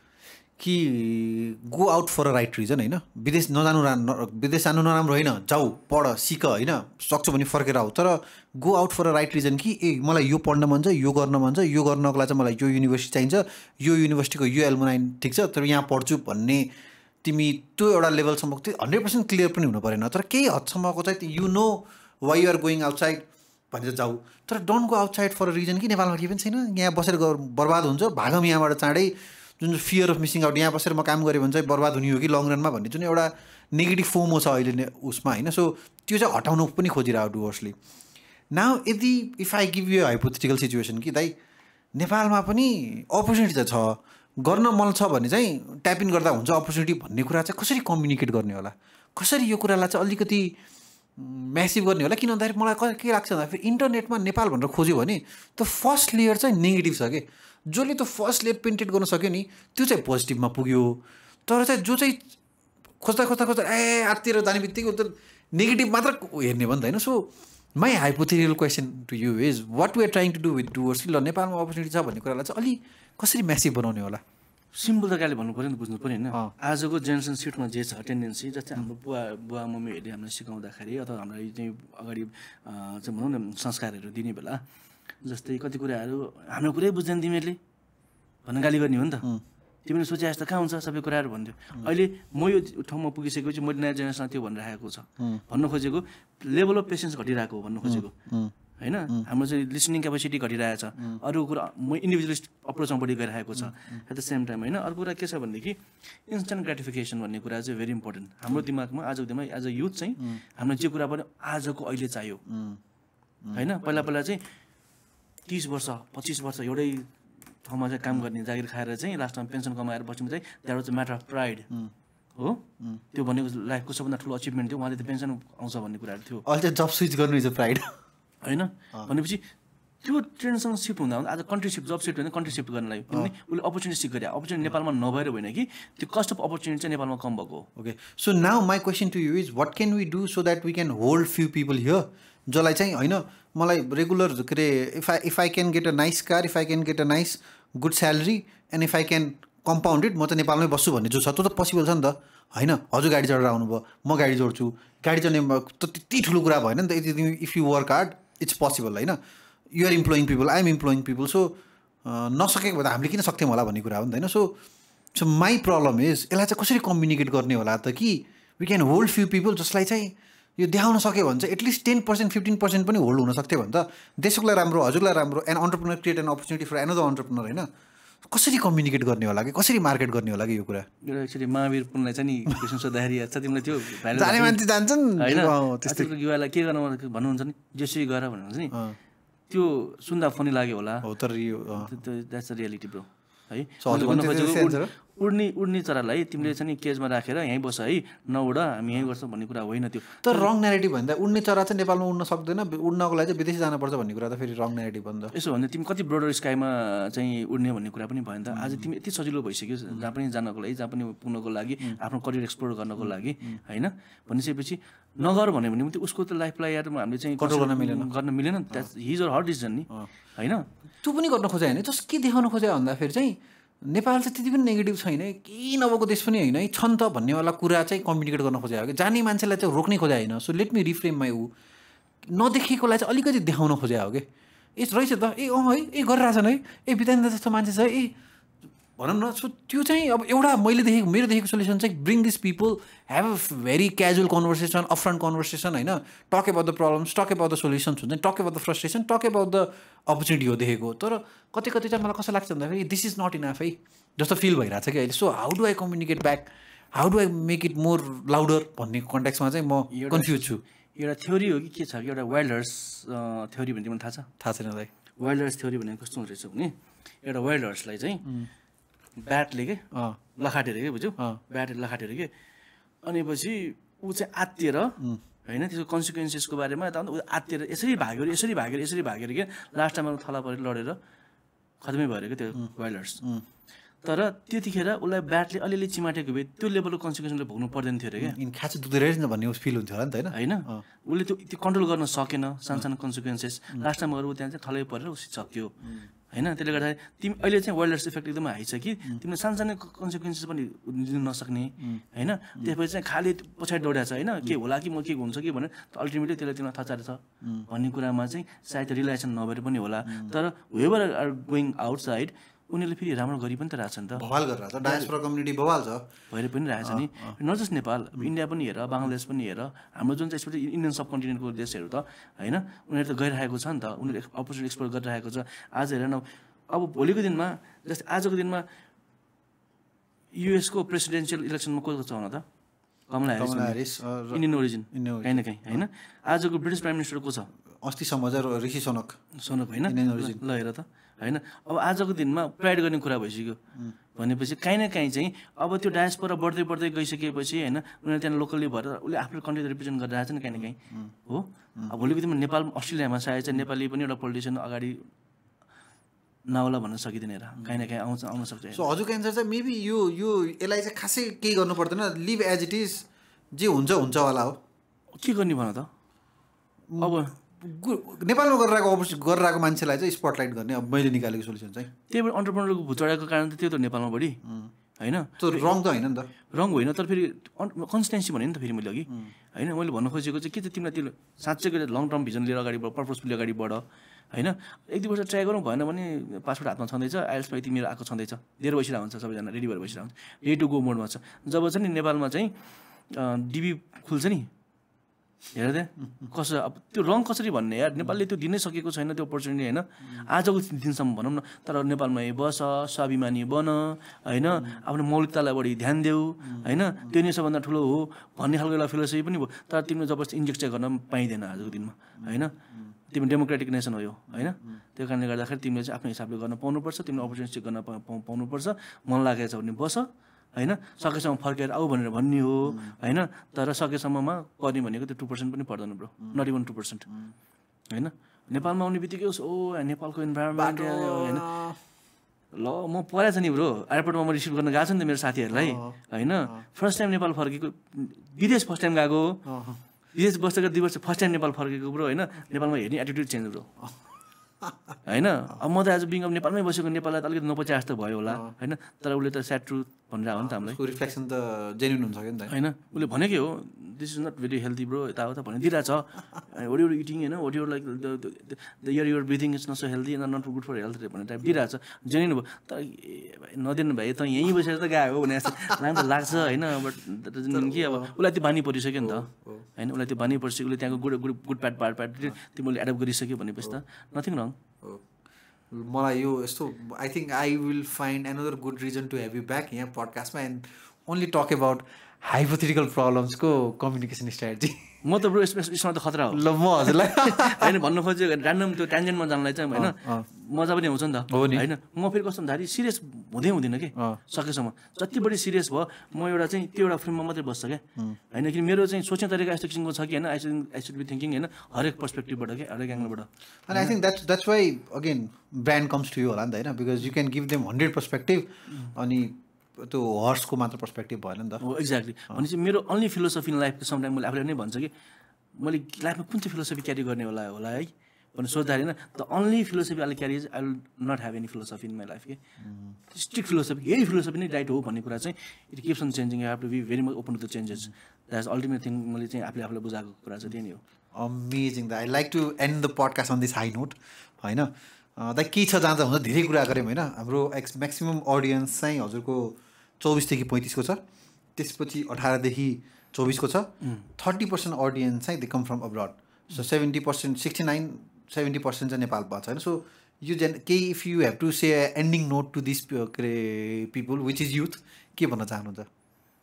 कि go out for a right reason होइन विदेश नजानु रा विदेश जानु नराम्रो होइन जाऊ पढ सिक होइन सक्छौ भने फर्केर आऊ तर go out for a right reason कि ए मलाई यो पढ्न मन छ यो गर्न मन छ यो गर्नको लागि चाहिँ मलाई यो युनिभर्सिटी चाहिन्छ यो युनिभर्सिटीको यो एल्मुनाइन ठिक छ तर यहाँ पढ्छु भन्ने तिमी त्यो एउटा लेभलसम्मको त्यो हन्ड्रेड पर्सेन्ट क्लियर पनि हुनु परेन तर केही हदसम्मको चाहिँ you know why you are going outside भनेर जाऊ तर don't go outside for a reason कि नेपालमा केही पनि छैन यहाँ बसेर बर्बाद हुन्छ भागम यहाँबाट चाँडै जुन फियर अफ मिसिङ आउट यहाँ बसेर म काम गरेँ भने चाहिँ बर्बाद हुने हो कि लङ रनमा भन्ने जुन एउटा नेगेटिभ फोमो छ अहिले नै उसमा होइन सो त्यो चाहिँ हटाउनु पनि खोजिरहेको डुवर्सले नाउ यदि if I give you hypothetical situation कि दाइ नेपालमा पनि अपर्च्युनिटी त छ गर्न मन छ भने चाहिँ ट्याप इन गर्दा हुन्छ अपर्च्युनिटी भन्ने कुरा चाहिँ कसरी कम्युनिकेट गर्ने होला कसरी यो कुरालाई चाहिँ अलिकति म्यासिभ गर्ने होला किन भन्दाखेरि मलाई के लाग्छ भन्दाखेरि इन्टरनेटमा नेपाल भनेर खोज्यो भने त्यो फर्स्ट लेयर चाहिँ नेगेटिभ छ कि जसले त्यो फर्स्ट लेयर पेन्टेड गर्न सक्यो नि त्यो चाहिँ पोजिटिभमा पुग्यो तर चाहिँ जो चाहिँ खोज्दा खोज्दा खोज्दा ए आत्तिर जाने बित्तिकै त नेगेटिभ मात्र हेर्ने भयो नि त होइन so my hypothetical question to you is what we are trying to do with doers ल नेपालमा अपर्च्युनिटी छ भन्ने कुरालाई चाहिँ अलि कसरी म्यासिभ बनाउने होला सिम्पल तरिकाले भन्नु पऱ्यो नि बुझ्नु पऱ्यो होइन आजको जेनेरेसन सिटमा जे छ टेन्डेन्सी जस्तै हाम्रो बुवा बुवा मम्मीहरूले हामीलाई सिकाउँदाखेरि अथवा हामीलाई चाहिँ अगाडि चाहिँ भनौँ न संस्कारहरू दिने बेला जस्तै कति कुराहरू हाम्रो कुरै बुझ्दैन तिमीहरूले भनेर गाली गर्ने हो नि त तिमीले सोचे जस्तो कहाँ हुन्छ सबै कुराहरू भन्थ्यो अहिले म यो ठाउँमा पुगिसकेपछि मैले नयाँ जेनेरेसन त्यो भनिरहेको छ भन्नु खोजेको लेभल अफ पेसेन्स घटिरहेको हो भन्नु खोजेको होइन हाम्रो चाहिँ लिसनिङ क्यापेसिटी घटिरहेको छ अरू कुरा म इन्डिभिजुअलिस्ट अप्रोचमा बढी गइरहेको छ एट द सेम टाइम होइन अर्को कुरा के छ भनेदेखि इन्स्ट्यान्ट ग्रेटिफिकेसन भन्ने कुरा चाहिँ भेरी इम्पोर्टेन्ट हाम्रो दिमागमा आजको दिमाग एज अ युथ चाहिँ हामीलाई जे कुरा पनि आजको अहिले चाहियो होइन पहिला पहिला चाहिँ तिस वर्ष पच्चिस वर्ष एउटै ठाउँमा चाहिँ काम गर्ने जागिर खाएर चाहिँ लास्टमा पेन्सन कमाएर बस्नु चाहिँ that was a matter of pride हो त्यो भनेको लाइफको सबभन्दा ठुलो अचिभमेन्ट थियो उहाँले त पेन्सन आउँछ भन्ने कुराहरू थियो अहिले चाहिँ जब स्विच गर्नु इज अ प्राइड होइन भनेपछि त्यो ट्रेन्डसँग सिफ्ट हुँदा हुँदा आज कन्ट्री सिफ्ट जब सिफ्ट होइन कन्ट्री सिफ्ट गर्नलाई किनभने उसले अपर्च्युनिटी सिक गरे अपर्च्युनिटी नेपालमा नभएर होइन कि त्यो कस्ट अफ अपर्च्युनिटी चाहिँ नेपालमा कम भएको हो okay so now my question to you is what can we do so that we can hold few people here जसलाई चाहिँ होइन मलाई रेगुलर के अरे if I if I can get a nice car if I can get a nice good salary and if I can compounded म चाहिँ नेपालमै बस्छु भन्ने जो छ त्यो त पोसिबल छ नि त होइन हजुर गाडी चढेर आउनुभयो म गाडी जोड्छु गाडी चढ्ने त त्यति ठुलो कुरा भएन नि त यदि if you work hard it's possible होइन you're employing people I am employing people so नसकेको भए त हामीले किन सक्थ्यौँ होला भन्ने कुरा हो नि त होइन so so my problem is यसलाई चाहिँ कसरी कम्युनिकेट गर्ने होला त कि we can hold few people जसलाई चाहिँ यो देखाउन सक्यो भने चाहिँ at least ten percent fifteen percent पनि होल्ड हुन सक्थ्यो भने त देशको लागि राम्रो हजुरलाई राम्रो and entrepreneur create an opportunity for another entrepreneur होइन कसरी कम्युनिकेट गर्ने होला कि कसरी मार्केट गर्ने होला कि यो कुरा एक्चुअली महावीर पुनलाई चाहिँ नि क्वेसन सोद्धाखेरि याद छ तिमीलाई त्यो जाने मान्छे जान्छन् होइन त्यस्तो युवालाई के गर्न भन्नुहुन्छ नि जेसुकै गर भन्नुहुन्छ नि त्यो सुन्दा फनी लाग्यो होला हो तर यो द्याट्स अ रियालिटी ब्रो है भन्नु खोजेको उड्ने उड्ने चरालाई तिमीले चाहिँ केजमा राखेर यहीँ बस है नउड हामी यहीँ गर्छौँ भन्ने कुरा होइन त्यो तर रङ नेगेटिभ भन्दा उड्ने चरा चाहिँ नेपालमा उड्न सक्दैन उड्नको लागि चाहिँ विदेशी जानुपर्छ भन्ने कुरा त फेरि रङ नेगेटिभ भन्दा यसो भन्दा तिमी कति ब्रोडर स्काईमा चाहिँ उड्ने भन्ने कुरा पनि भयो नि त आज तिमी यति सजिलो भइसक्यो जहाँ पनि जानको लागि जहाँ पनि पुग्नको लागि आफ्नो करियर एक्सप्लोर गर्नको लागि होइन भनिसकेपछि नगर भन्यो भने पनि उसको त लाइफलाई यार हामीले चाहिँ कन्ट्रोल गर्न मिलेन गर्न मिलेन that's his or her decision नि होइन त्यो पनि गर्न खोजे होइन जस के देखाउन खोजे भन्दाखेरि चाहिँ नेपाल चाहिँ त्यति पनि नेगेटिभ छैन केही नभएको देश पनि होइन है छन् त भन्नेवाला कुरा चाहिँ कम्युनिकेट गर्न खोजे हो कि जाने मान्छेलाई चाहिँ रोक्नै खोजे होइन so let me reframe my ऊ नदेखेकोलाई चाहिँ अलिकति देखाउन खोजे हो कि ए रहेछ त ए अँ है ए गरिरहेछन् है ए बितान जस्तो मान्छे छ ए भनौँ न सो त्यो चाहिँ अब एउटा मैले देखेको मेरो देखेको सोल्युसन चाहिँ bring this people have a very casual conversation upfront conversation होइन talk about the problems talk about the solutions हुन्छ talk about the frustration talk about the opportunity हो देखेको तर कति कति चाहिँ मलाई कस्तो लाग्छ भन्दाखेरि दिस इज नट इनफ है जस्तो फिल भइरहेको छ कि अहिले so how do I communicate back how do I make it more louder भन्ने कन्टेक्समा चाहिँ म कन्फ्युज छु एउटा थ्योरी हो कि के छ कि एउटा वाइल्डर्स थ्योरी भन्ने मलाई थाहा छ थाहा छैन दाइ वाइल्डर्स थ्योरी भनेको कस्तो हुँदो रहेछ भने एउटा वाइल्डर्सलाई चाहिँ ब्याटले के लखाटेर के बुझ्यौ ब्याटले लखाटेर के अनि पछि ऊ चाहिँ आत्तिएर होइन त्यसको कन्सिक्वेन्सेसको बारेमा त आत्तिएर यसरी भाग्यो यसरी भागेर यसरी भागेर के लास्ट टाइममा थला परेर लडेर खतमै भएर क्या त्यो वाइल्डर्स तर त्यतिखेर उसलाई ब्याटले अलिअलि चिमाटेको भए त्यो लेभलको कन्सिक्वेन्सले भोग्नु पर्दैन थियो अरे क्या इन खाँचो दुख्दो रहेछ न भन्ने फिल हुन्थ्यो होला नि त होइन होइन उसले त्यो त्यो कन्ट्रोल गर्न सकेन सानसानो कन्सिक्वेन्सेस लास्ट टाइम गएर ऊ त्यहाँ चाहिँ थलै परेर उसी सक्यो होइन त्यसले गर्दाखेरि तिमी अहिले चाहिँ वाइल्डर्स इफेक्ट एकदमै हाई छ कि तिमीले सानसानो कन्सिक्वेन्सेस पनि लिन नसक्ने होइन त्यसपछि चाहिँ खालि पछाडि दौडाएको छ होइन के होला कि म के हुन्छ कि भनेर अल्टिमेटली त्यसले तिमीलाई थचारेछ भन्ने कुरामा चाहिँ सायद रिलेसन नभएर पनि होला तर वेभर आर गोइङ आउटसाइड उनीहरूले फेरि राम्रो गरी पनि त रहेछ नि त बवाल गरेर छ डायस्पोरा कम्युनिटी बवाल छ भएर पनि रहेछ नि नट जस्ट नेपाल इन्डिया पनि हेर बङ्गलादेश पनि हेर हाम्रो जुन चाहिँ स्पेसली इन्डियन सब कन्टिनेन्टको देशहरू त होइन उनीहरू त गइरहेको छ नि त उनीहरू अपर्च्युनिटी एक्सप्लोर गरिरहेको छ आज हेर न अब भोलिको दिनमा जस्तै आजको दिनमा युएसको प्रेसिडेन्सियल इलेक्सनमा को छ हुन त कमला ह्यारिस इन्डियन ओरिजिन काहीँ न काहीँ होइन आजको ब्रिटिस प्राइम मिनिस्टर को छ अस्तिसम्म चाहिँ ऋषि सोनक सोनक होइन ल हेर त होइन अब आजको दिनमा प्राइड गर्ने कुरा भइसक्यो भनेपछि काहीँ न काहीँ चाहिँ अब त्यो डायस्पोरा बढ्दै बढ्दै गइसकेपछि होइन उनीहरू त्यहाँ लोकल्ली भएर उसले आफ्नो कन्ट्री रिप्रेजेन्ट गरेर आएको छ नि काहीँ न काहीँ हो अब भोलिको दिनमा नेपाल अस्ट्रेलियामा सायद चाहिँ नेपाली पनि एउटा पोलिटिसियन अगाडि नआउला भन्न सकिँदैन हेर काहीँ न काहीँ आउँछ आउन सक्छ सो हजुरको एन्सर चाहिँ मेबी यो यो यसलाई चाहिँ खासै केही गर्नु पर्दैन लिभ एज इट इज जे हुन्छ हुन्छ होला हो के गर्ने भन त अब नेपालमा गरिरहेको अपर्च्युनिटी गरिरहेको मान्छेलाई चाहिँ स्पटलाइट गर्ने अब मैले निकालेको सोल्युसन चाहिँ त्यही भएर अन्टरप्रेनरको भुत चढेको कारण त त्यो त नेपालमा बढी होइन त्यो रङ त होइन नि त रङ होइन तर फेरि कन्सिस्टेन्सी भने नि त फेरि मैले अघि होइन मैले भन्न खोजेको चाहिँ के चाहिँ तिमीलाई त्यो साँच्चैको लङ टर्म भिजन लिएर अगाडि बढ पर्पजफुली अगाडि बढ होइन एक दुई वर्ष ट्राई गरौँ भएन भने पासपोर्ट हातमा छँदैछ आइएल्समा यति मेरो आएको छँदैछ धेरै बसिरहेको हुन्छ सबैजना रेडी भएर बसिरहेको हुन्छ रेडी टु गो मोडमा छ जब चाहिँ नि नेपालमा चाहिँ डिबी खुल्छ नि हेर त्यहाँ कसो अब त्यो रङ कसरी भन्ने यार नेपालले त्यो दिनै सकेको छैन त्यो अपर्च्युनिटी होइन आजको दिनसम्म भनौँ न तर नेपालमा बस स्वाभिमानी बन होइन आफ्नो मौलिकतालाई बढी ध्यान देऊ होइन त्यो नै सबभन्दा ठुलो हो भन्ने खालको एउटा फिलोसफी पनि भयो तर तिमीले जबरजस्ती इन्जेक्ट चाहिँ गर्न पाइँदैन आजको दिनमा होइन तिमी डेमोक्रेटिक नेसन हो यो होइन त्यो कारणले गर्दाखेरि तिमीले चाहिँ आफ्नो हिसाबले गर्न पाउनुपर्छ तिमीले अपर्च्युनिटी गर्न पाउनुपर्छ मन लागेको छ भने बस होइन सकेसम्म फर्केर आऊ भनेर भन्ने हो होइन तर सकेसम्ममा पर्ने भनेको त्यो टू पर्सेन्ट पनि पर्दैन bro not even two percent होइन नेपालमा आउने बित्तिकै ओ नेपालको इन्भाइरोमेन्ट होइन ल म परेको छ नि ब्रो एयरपोर्टमा म रिसिभ गर्न गएको छु नि त मेरो साथीहरूलाई होइन फर्स्ट टाइम नेपाल फर्केको विदेश फर्स्ट टाइम गएको विदेश बसेको दुई वर्ष फर्स्ट टाइम नेपाल फर्केको ब्रो होइन नेपालमा हेर्ने एटिट्युड चेन्ज ब्रो होइन अब म त आज बिङ अब नेपालमै बसेको नेपाललाई त अलिकति नपच्या जस्तो भयो होला होइन तर उसले त स्याड ट्रुथ भनेर हो नि त हामीलाई रिफ्लेक्सन त जेन्युन हुन्छ नि त होइन उसले भनेकै हो this is not very healthy bro यताउता भनिदिइरहेछ वाट युर इटिङ होइन what you're like the your you're breathing is not so healthy and not good for health भन्ने टाइप दिइरहेछ जेन्युन भयो तर नदिनु भाइ त यहीँ बसेर त गएको भने जस्तो राम्रो लाग्छ होइन बट कि अब उसलाई त्यो बानी परिसक्यो नि त होइन उसलाई त्यो बानी परिसक्यो उसले त्यहाँको good good good pat part pat तिमीले एडप्ट गरिसक्यो भनेपछि त नथिङ रङ मलाई यो यस्तो I think I will find another good reason to have you back यहाँ पडकास्टमा and only talk about hypothetical प्रब्लम्सको कम्युनिकेसन स्ट्राटेजी म त ब्रो यसमा त खतरा हो ल म हजुरलाई होइन भन्नु खोजेको ऱ्यान्डम त्यो ट्यान्जेन्टमा जानलाई चाहिँ होइन मजा पनि आउँछ नि त होइन म फेरि कस्तो भन्दाखेरि सिरियस हुँदै हुँदिनँ कि सकेसम्म जति बढी सिरियस भयो म एउटा चाहिँ त्यो एउटा फिल्ममा मात्रै बस्छ क्या होइन कि मेरो चाहिँ सोच्ने तरिका यस्तो किसिमको छ कि होइन I should I should be thinking होइन हरेक पर्सपेक्टिभबाट कि हरेक एङ्गलबाट अनि I think that's that's why again brand comes to you होला नि त होइन because you can give them hundred perspective अनि त्यो हर्सको मात्र पर्सपेक्टिभ भएन नि त हो एक्ज्याक्टली भनेपछि मेरो अन्ली फिलोसफी इन लाइफको समटाइम मैले आफूले नै भन्छ कि मैले लाइफमा कुन चाहिँ फिलोसफी क्यारी गर्ने होला होला है भनेर सोच्दाखेरि होइन the only philosophy I carry is I will not have any philosophy in my life कि स्ट्रिक्ट फिलोसफी यही फिलोसफी नै राइट हो भन्ने कुरा चाहिँ it keeps on changing I have to be very much open to the changes that's ultimate thing मैले चाहिँ आफूले आफूलाई बुझाएको कुरा चाहिँ त्यही नै हो amazing the I like to and the podcast on this high note होइन दाइ के छ जान्छ हुन्छ धेरै कुरा गऱ्यौँ होइन हाम्रो एक्स म्याक्सिमम् अडियन्स चाहिँ हजुरको चौबिसदेखि पैँतिसको छ त्यसपछि अठारदेखि चौबिसको छ थर्टी पर्सेन्ट अडियन्स चाहिँ they come from abroad so seventy percent sixty nine seventy percent चाहिँ नेपालमा छ होइन सो यो जेन केही if you have to say ending note to this के अरे पिपुल विच इज युथ के भन्न चाहनुहुन्छ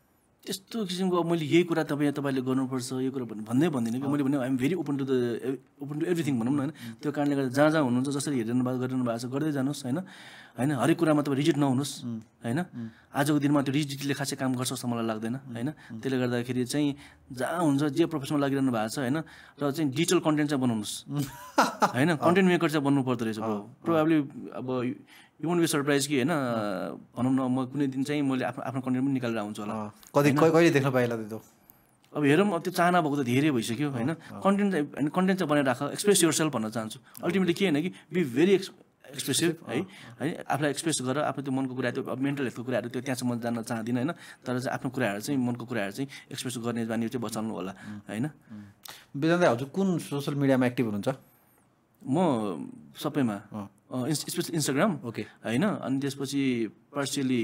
त्यस्तो किसिमको मैले यही कुरा तपाईँ तपाईँले गर्नुपर्छ यो कुरा भन्दै भन्दिनँ कि मैले भने I'm very open to the open to everything भनौँ न होइन त्यो कारणले गर्दा जहाँ जहाँ हुनुहुन्छ जसरी हेरिरहनु भएको गरिरहनु भएको छ गर्दै जानुहोस् होइन होइन हरेक कुरामा तपाईँ रिजिड नहुनुहोस् होइन आजको दिनमा त्यो रिजिडले खासै काम गर्छ जस्तो मलाई लाग्दैन होइन त्यसले गर्दाखेरि चाहिँ जहाँ हुन्छ जे प्रोफेसनमा लागिरहनु भएको छ होइन र चाहिँ डिजिटल कन्टेन्ट चाहिँ बनाउनुहोस् होइन कन्टेन्ट मेकर चाहिँ बन्नु पर्दो रहेछ प्रोभाब्ली अब यु वन्ट बी सरप्राइज कि होइन भनौँ न म कुनै दिन चाहिँ मैले आफ्नो आफ्नो कन्टेन्ट पनि निकालेर आउँछु होला कति कहिले देख्न पाइला त्यो अब हेरौँ अब त्यो चाहना भएको त धेरै भइसक्यो होइन कन्टेन्ट होइन कन्टेन्ट चाहिँ बनाइराख एक्सप्रेस योर सेल्फ भन्न चाहन्छु अल्टिमेटली के होइन कि बी भेरी एक्स एक्सप्रेसिभ है है आफूलाई एक्सप्रेस गरेर आफ्नो त्यो मनको कुरा त्यो मेन्टल हेल्थको कुराहरू त्यो त्यहाँ चाहिँ म जान्न चाहदिनँ होइन तर चाहिँ आफ्नो कुराहरू चाहिँ मनको कुराहरू चाहिँ एक्सप्रेस गर्ने बानी चाहिँ बचाउनु होला होइन बिदान दाइ हजुर कुन सोसियल मिडियामा एक्टिभ हुनुहुन्छ म सबैमा स्पेसली इन्स्टाग्राम ओके होइन अनि त्यसपछि पार्सियली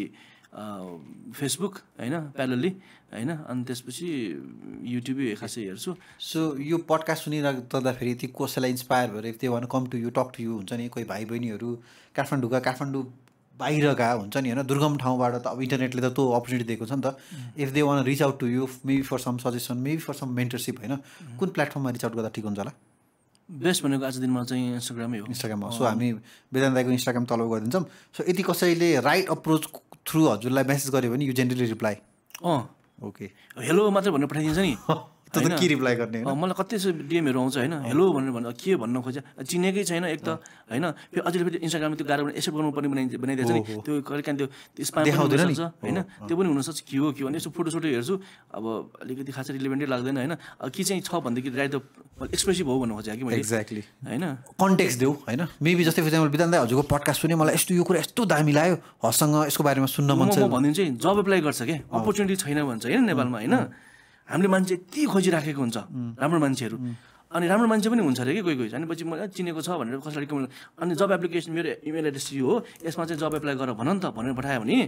फेसबुक होइन प्यारलली होइन अनि त्यसपछि युट्युबै खासै हेर्छु सो यो पडकास्ट सुनिरहँदाखेरि ती कसैलाई इन्सपायर भएर if they want come to you talk to you हुन्छ नि कोही भाइ बहिनीहरू काठमाडौँका काठमाडौँ बाहिरका हुन्छ नि होइन दुर्गम ठाउँबाट त अब इन्टरनेटले त त्यो अपर्च्युनिटी दिएको छ नि त if they want reach out to you maybe for some suggestion maybe for some mentorship होइन कुन प्लेटफर्ममा रिच आउट गर्दा ठिक हुन्छ होला बेस्ट भनेको आज दिनमा चाहिँ इन्स्टाग्रामै हो इन्स्टाग्राम हो सो हामी बिदान दाइको इन्स्टाग्राम तलब गरिदिन्छौँ सो यदि कसैले राइट अप्रोच थ्रु हजुरलाई मेसेज गर्यो भने यु जेनरली रिप्लाई अँ ओके हेलो मात्रै भनेर पठाइदिन्छ नि त के रिप्लाई गर्ने मलाई कति डिएमहरू आउँछ होइन हेलो भनेर भन्दा के भन्न खोज्छ चिनेकै छैन एक त होइन फेरि अझै फेरि इन्स्टाग्राममा त्यो गाह्रो एक्सेप्ट गर्नुपर्ने बनाइ बनाइदिएछ नि त्यो कहिले काहीँ त्यो स्पाम देखाउँदैन होइन त्यो पनि हुनसक्छ के हो के हो भने यसो फोटो सोटो हेर्छु अब अलिकति खासै रिलेभेन्टै लाग्दैन होइन के चाहिँ छ भनेदेखि राइट त एक्सप्रेसिभ हो भन्नु खोजेँ कि मैले एक्ज्याक्टली होइन कन्टेक्स्ट देऊ होइन मेबी जस्तै फर इक्जाम्पल बिदान दाइ हजुरको पडकास्ट सुने मलाई यस्तो यो कुरा यस्तो दामी लाग्यो हसँग यसको बारेमा सुन्न मन छ म भनिदिन्छु है जब एप्लाई गर्छ क्या अपर्च्युनिटी छैन भन्छ होइन नेपालमा होइन हामीले मान्छे यति खोजिराखेको हुन्छ राम्रो मान्छेहरू अनि राम्रो मान्छे पनि हुन्छ अरे कि कोही कोही अनि पछि मलाई चिनेको छ भनेर कसैलाई रिकमेन्ड अनि जब एप्लिकेसन मेरो इमेल एड्रेस यो हो यसमा चाहिँ जब एप्लाई गर भन नि त भनेर पठायो भने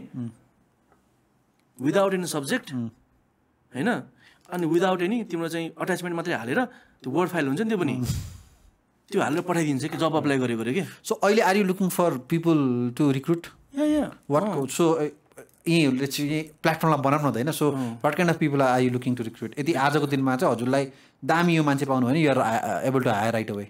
विदाउट एनी सब्जेक्ट होइन अनि विदाउट एनी तिम्रो चाहिँ अट्याचमेन्ट मात्रै हालेर त्यो वर्ड फाइल हुन्छ नि त्यो पनि त्यो हालेर पठाइदिन्छ कि जब एप्लाई गरेको अरे कि सो अहिले are you looking for people to recruit yeah yeah what so यहीँहरूले चाहिँ यहीँ प्लेटफर्मलाई बनाउनु हुँदैन so what kind of people are you looking to recruit यदि आजको दिनमा चाहिँ हजुरलाई दामी यो मान्छे पाउनु भने you're able to hire right away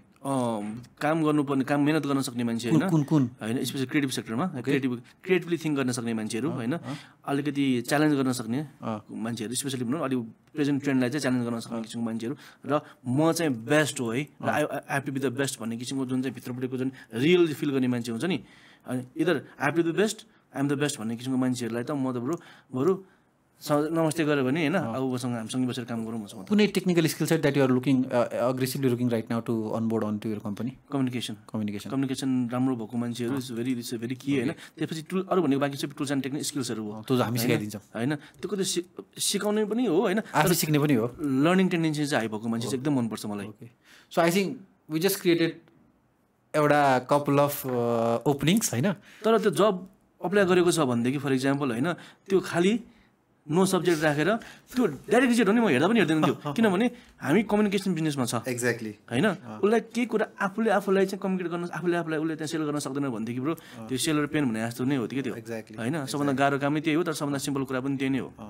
काम गर्नुपर्ने काम मिहिनेत गर्न सक्ने मान्छे होइन कुन कुन होइन स्पेसली क्रिएटिभ सेक्टरमा क्रिएटिभ क्रिएटिभली थिङ्क गर्न सक्ने मान्छेहरू होइन अलिकति च्यालेन्ज गर्न सक्ने मान्छेहरू स्पेसली भनौँ अलिक प्रेजेन्ट ट्रेन्डलाई चाहिँ च्यालेन्ज गर्न सक्ने किसिमको मान्छेहरू र म चाहिँ बेस्ट हो है र I I have to be the best भन्ने किसिमको जुन चाहिँ भित्रपट्टिको जुन रियल फिल गर्ने मान्छे हुन्छ नि अनि either I have to be best I am the best भन्ने किसिमको मान्छेहरूलाई त म त बरु बरु नमस्ते गऱ्यो भने होइन अब उसँग हामीसँगै बसेर काम गरौँ भन्छ कुनै technical skill set that you're looking aggressively looking right now to onboard on to your company communication communication communication राम्रो भएको मान्छेहरू इज भेरी इज भेरी कि होइन त्यसपछि टुल अरू भनेको बाँकी चाहिँ टुल्स एन्ड टेक्निक स्किल्सहरू हो त्यो हामी सिकाइदिन्छौँ होइन त्यो कति सिकाउने पनि हो होइन आफै सिक्ने पनि हो लर्निङ टेन्डेन्सी चाहिँ हाई भएको मान्छे चाहिँ एकदम मनपर्छ मलाई so I think we just created एउटा कपल अफ ओपनिङ्स होइन तर त्यो जब अप्लाई गरेको छ भनेदेखि फर इक्जाम्पल होइन त्यो खालि नो सब्जेक्ट राखेर त्यो डाइरेक्ट रिजेक्ट हो नि म हेर्दा पनि हेर्दैन त्यो किनभने हामी कम्युनिकेसन बिजनेसमा छ एक्ज्याक्टली होइन उसलाई केही कुरा आफूले आफूलाई चाहिँ कम्युनिकेट गर्न आफूले आफूलाई उसले त्यहाँ सेल गर्न सक्दैन भनेदेखि ब्रो त्यो सेलर पेन भने जस्तो नै हो कि त्यो होइन सबभन्दा गाह्रो कामै त्यही हो तर सबभन्दा सिम्पल कुरा पनि त्यही नै हो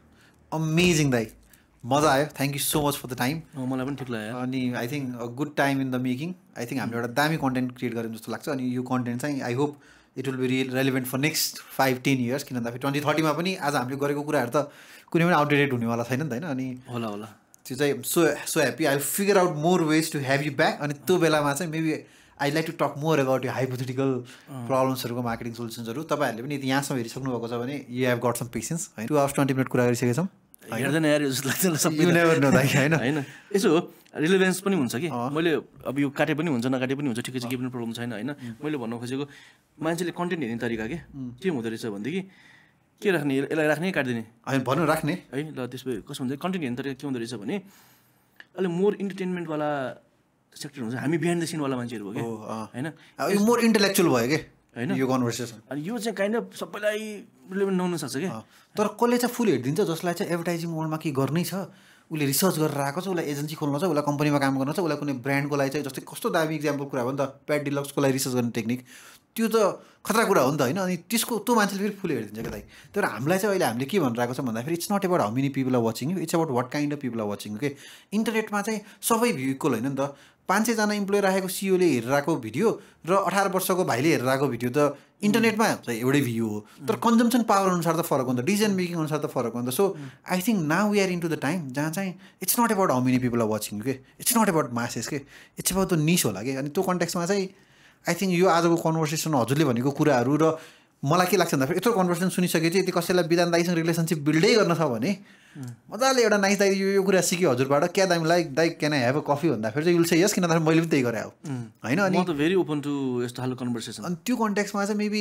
अमेजिङ दाइ मजा आयो thank you so much for the time मलाई पनि ठिक लाग्यो अनि I think a good time in the making I think हामीले एउटा दामी कन्टेन्ट क्रिएट गऱ्यौँ जस्तो लाग्छ अनि यो कन्टेन्ट चाहिँ I hope it will be real relevant for next five ten years किन भन्दाखेरि ट्वेन्टी थर्टीमा पनि आज हामीले गरेको कुराहरू त कुनै पनि आउटडेटेड हुनेवाला छैन नि त होइन अनि होला होला त्यो चाहिँ so so happy I figure out more ways to have you back अनि त्यो बेलामा चाहिँ maybe I like to talk more about यो हाइपोथेटिकल प्रब्लम्सहरूको मार्केटिङ सोल्युसन्सहरू तपाईँहरूले पनि यदि यहाँसम्म हेरिसक्नु भएको छ भने you have got some patience होइन टु आवर्स ट्वेन्टी मिनट कुरा गरिसकेको छौँ हेर्दैन यार जस्तो लाग्छ होइन होइन यसो हो रिलेभेन्स पनि हुन्छ कि मैले अब यो काटे पनि हुन्छ नकाटे पनि हुन्छ ठिकै छ केही पनि प्रब्लम छैन होइन मैले भन्नु खोजेको मान्छेले कन्टेन्ट हेर्ने तरिका के के हुँदो रहेछ भनेदेखि के राख्ने यसलाई राख्ने काटिदिने होइन भन्नु राख्ने है ल त्यसो कसो हुन्छ कन्टेन्ट हेर्ने तरिका के हुँदो रहेछ भने अहिले मोर इन्टरटेनमेन्टवाला सेक्टर हुन्छ हामी बिहाइन्ड द सिनवाला मान्छेहरू हो कि होइन यो मोर इन्टेलेक्चुअल भयो कि होइन यो कन्भर्सेसन अनि यो चाहिँ काइन्ड अफ सबैलाई रिलेभेन्ट नहुन सक्छ क्या तर कसले चाहिँ फुल हेरिदिन्छ जसलाई चाहिँ एडभर्टाइजिङ वर्ल्डमा के गर्नै छ उसले रिसर्च गरेर आएको छ, उसलाई एजेन्सी खोल्नु छ, उसलाई कम्पनीमा काम गर्नु छ, उसलाई कुनै ब्रान्डको लागि चाहिँ जस्तै कस्तो दामी इक्जाम्पल कुरा हो नि त प्याडिलक्सको लागि रिसर्च गर्ने टेक्निक, त्यो त खतरा कुरा हो नि त होइन। अनि त्यसको त्यो मान्छेले फेरि फुल हेरिदिन्छ क्या दाइ। तर हामीलाई चाहिँ अहिले हामीले के भनिरहेको छ भन्दाखेरि it's not about how many people are watching you, it's about what kind of people are watching you के। इन्टरनेटमा चाहिँ सबै भ्यू इक्वल होइन नि त। पाँच सयजना इम्प्लोइ राखेको सिओले हेरिरहेको भिडियो र अठार वर्षको भाइले हेरिरहेको भिडियो त इन्टरनेटमा चाहिँ एउटै भ्यू हो, तर कन्जम्सन पावर अनुसार त फरक हुन्छ, डिसिजन मेकिङ अनुसार त फरक हुन्छ। So I think now we are in to the time जहाँ चाहिँ it's not about how many people are watching के, इट्स नट एबाउट मासेस के, इट्स एबाउट द निस होला कि। अनि त्यो कन्टेक्समा चाहिँ आई थिङ्क यो आजको कन्भर्सेसन हजुरले भनेको कुराहरू र मलाई के लाग्छ भन्दाखेरि यत्रो कन्भर्सेसन सुनिसकेपछि यदि कसैलाई बिधान दाइसँग रिलेसनसिप बिल्डै गर्न छ भने मजाले एउटा नाइस दाइ यो यो कुरा सिक्यो हजुरबाट, क्या दाइ लाइक दाइ can I have a coffee भन्दाखेरि चाहिँ विल से यस, किनभने मैले पनि त्यही गरेँ हो होइन। अनि म त भेरी ओपन टु यस्तो खालको कन्भर्सेसन। अनि त्यो कन्टेक्समा चाहिँ मेबी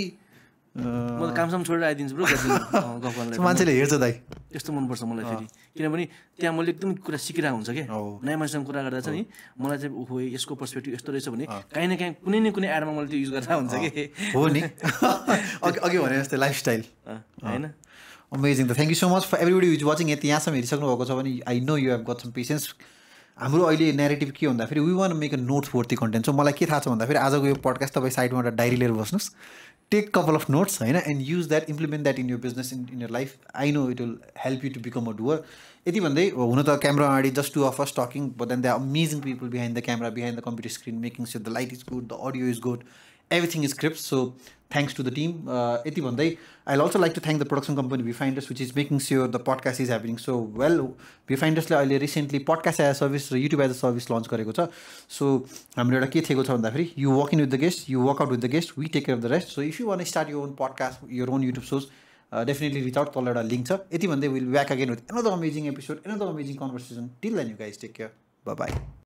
म त कामसाम छोडेर आइदिन्छु ब्रो गफ गर्नलाई। मान्छेले हेर्छ दाइ, यस्तो मनपर्छ मलाई फेरि, किनभने त्यहाँ मैले एकदम कुरा सिकिरहेको हुन्छ क्या। नयाँ मान्छेसँग कुरा गर्दा चाहिँ नि मलाई चाहिँ ओहो यसको पर्सपेक्टिभ यस्तो रहेछ भने काहीँ न काहीँ कुनै न कुनै एडमा मैले त्यो युज गरेर हुन्छ कि हो नि। अघि अघि भने जस्तै लाइफस्टाइल होइन। Amazing the thank you so much for everybody who's watching. यति यहाँसम्म हेरिसक्नु भएको छ भने I know you have got some patience. हाम्रो अहिले नेरेटिभ के भन्दाखेरि we want make a notes forty content. So मलाई के थाहा छ भन्दाखेरि आजको यो पडकास्ट तपाईँ साइडमा एउटा डायरी लिएर बस्नुहोस्, टेक कपल अफ नोट्स होइन, and use that, implement that in your business in in your life. I know it will help you to become a doer. यति भन्दै हुन त क्यामेरा अगाडि just two of us talking, but then the amazing people behind the camera, behind the computer screen, making sure the light is good, the audio is good, everything is scripts. So thanks to the team. Yeti bandai, I'll also like to thank the production company Viefinders, which is making sure the podcast is happening so well. Viefinders le अहिले recently podcast as a service र YouTube as a service launch गरेको छ. So हाम्रो एउटा के थिएको छ भन्दाखेरि you walk in with the guest, you walk out with the guest, we take care of the rest. So if you want to start your own podcast, your own YouTube shows, uh, definitely reach out. तल एउटा link छ. यति भन्दै we'll be back again with another amazing episode, another amazing conversation. Till then you guys take care. Bye bye.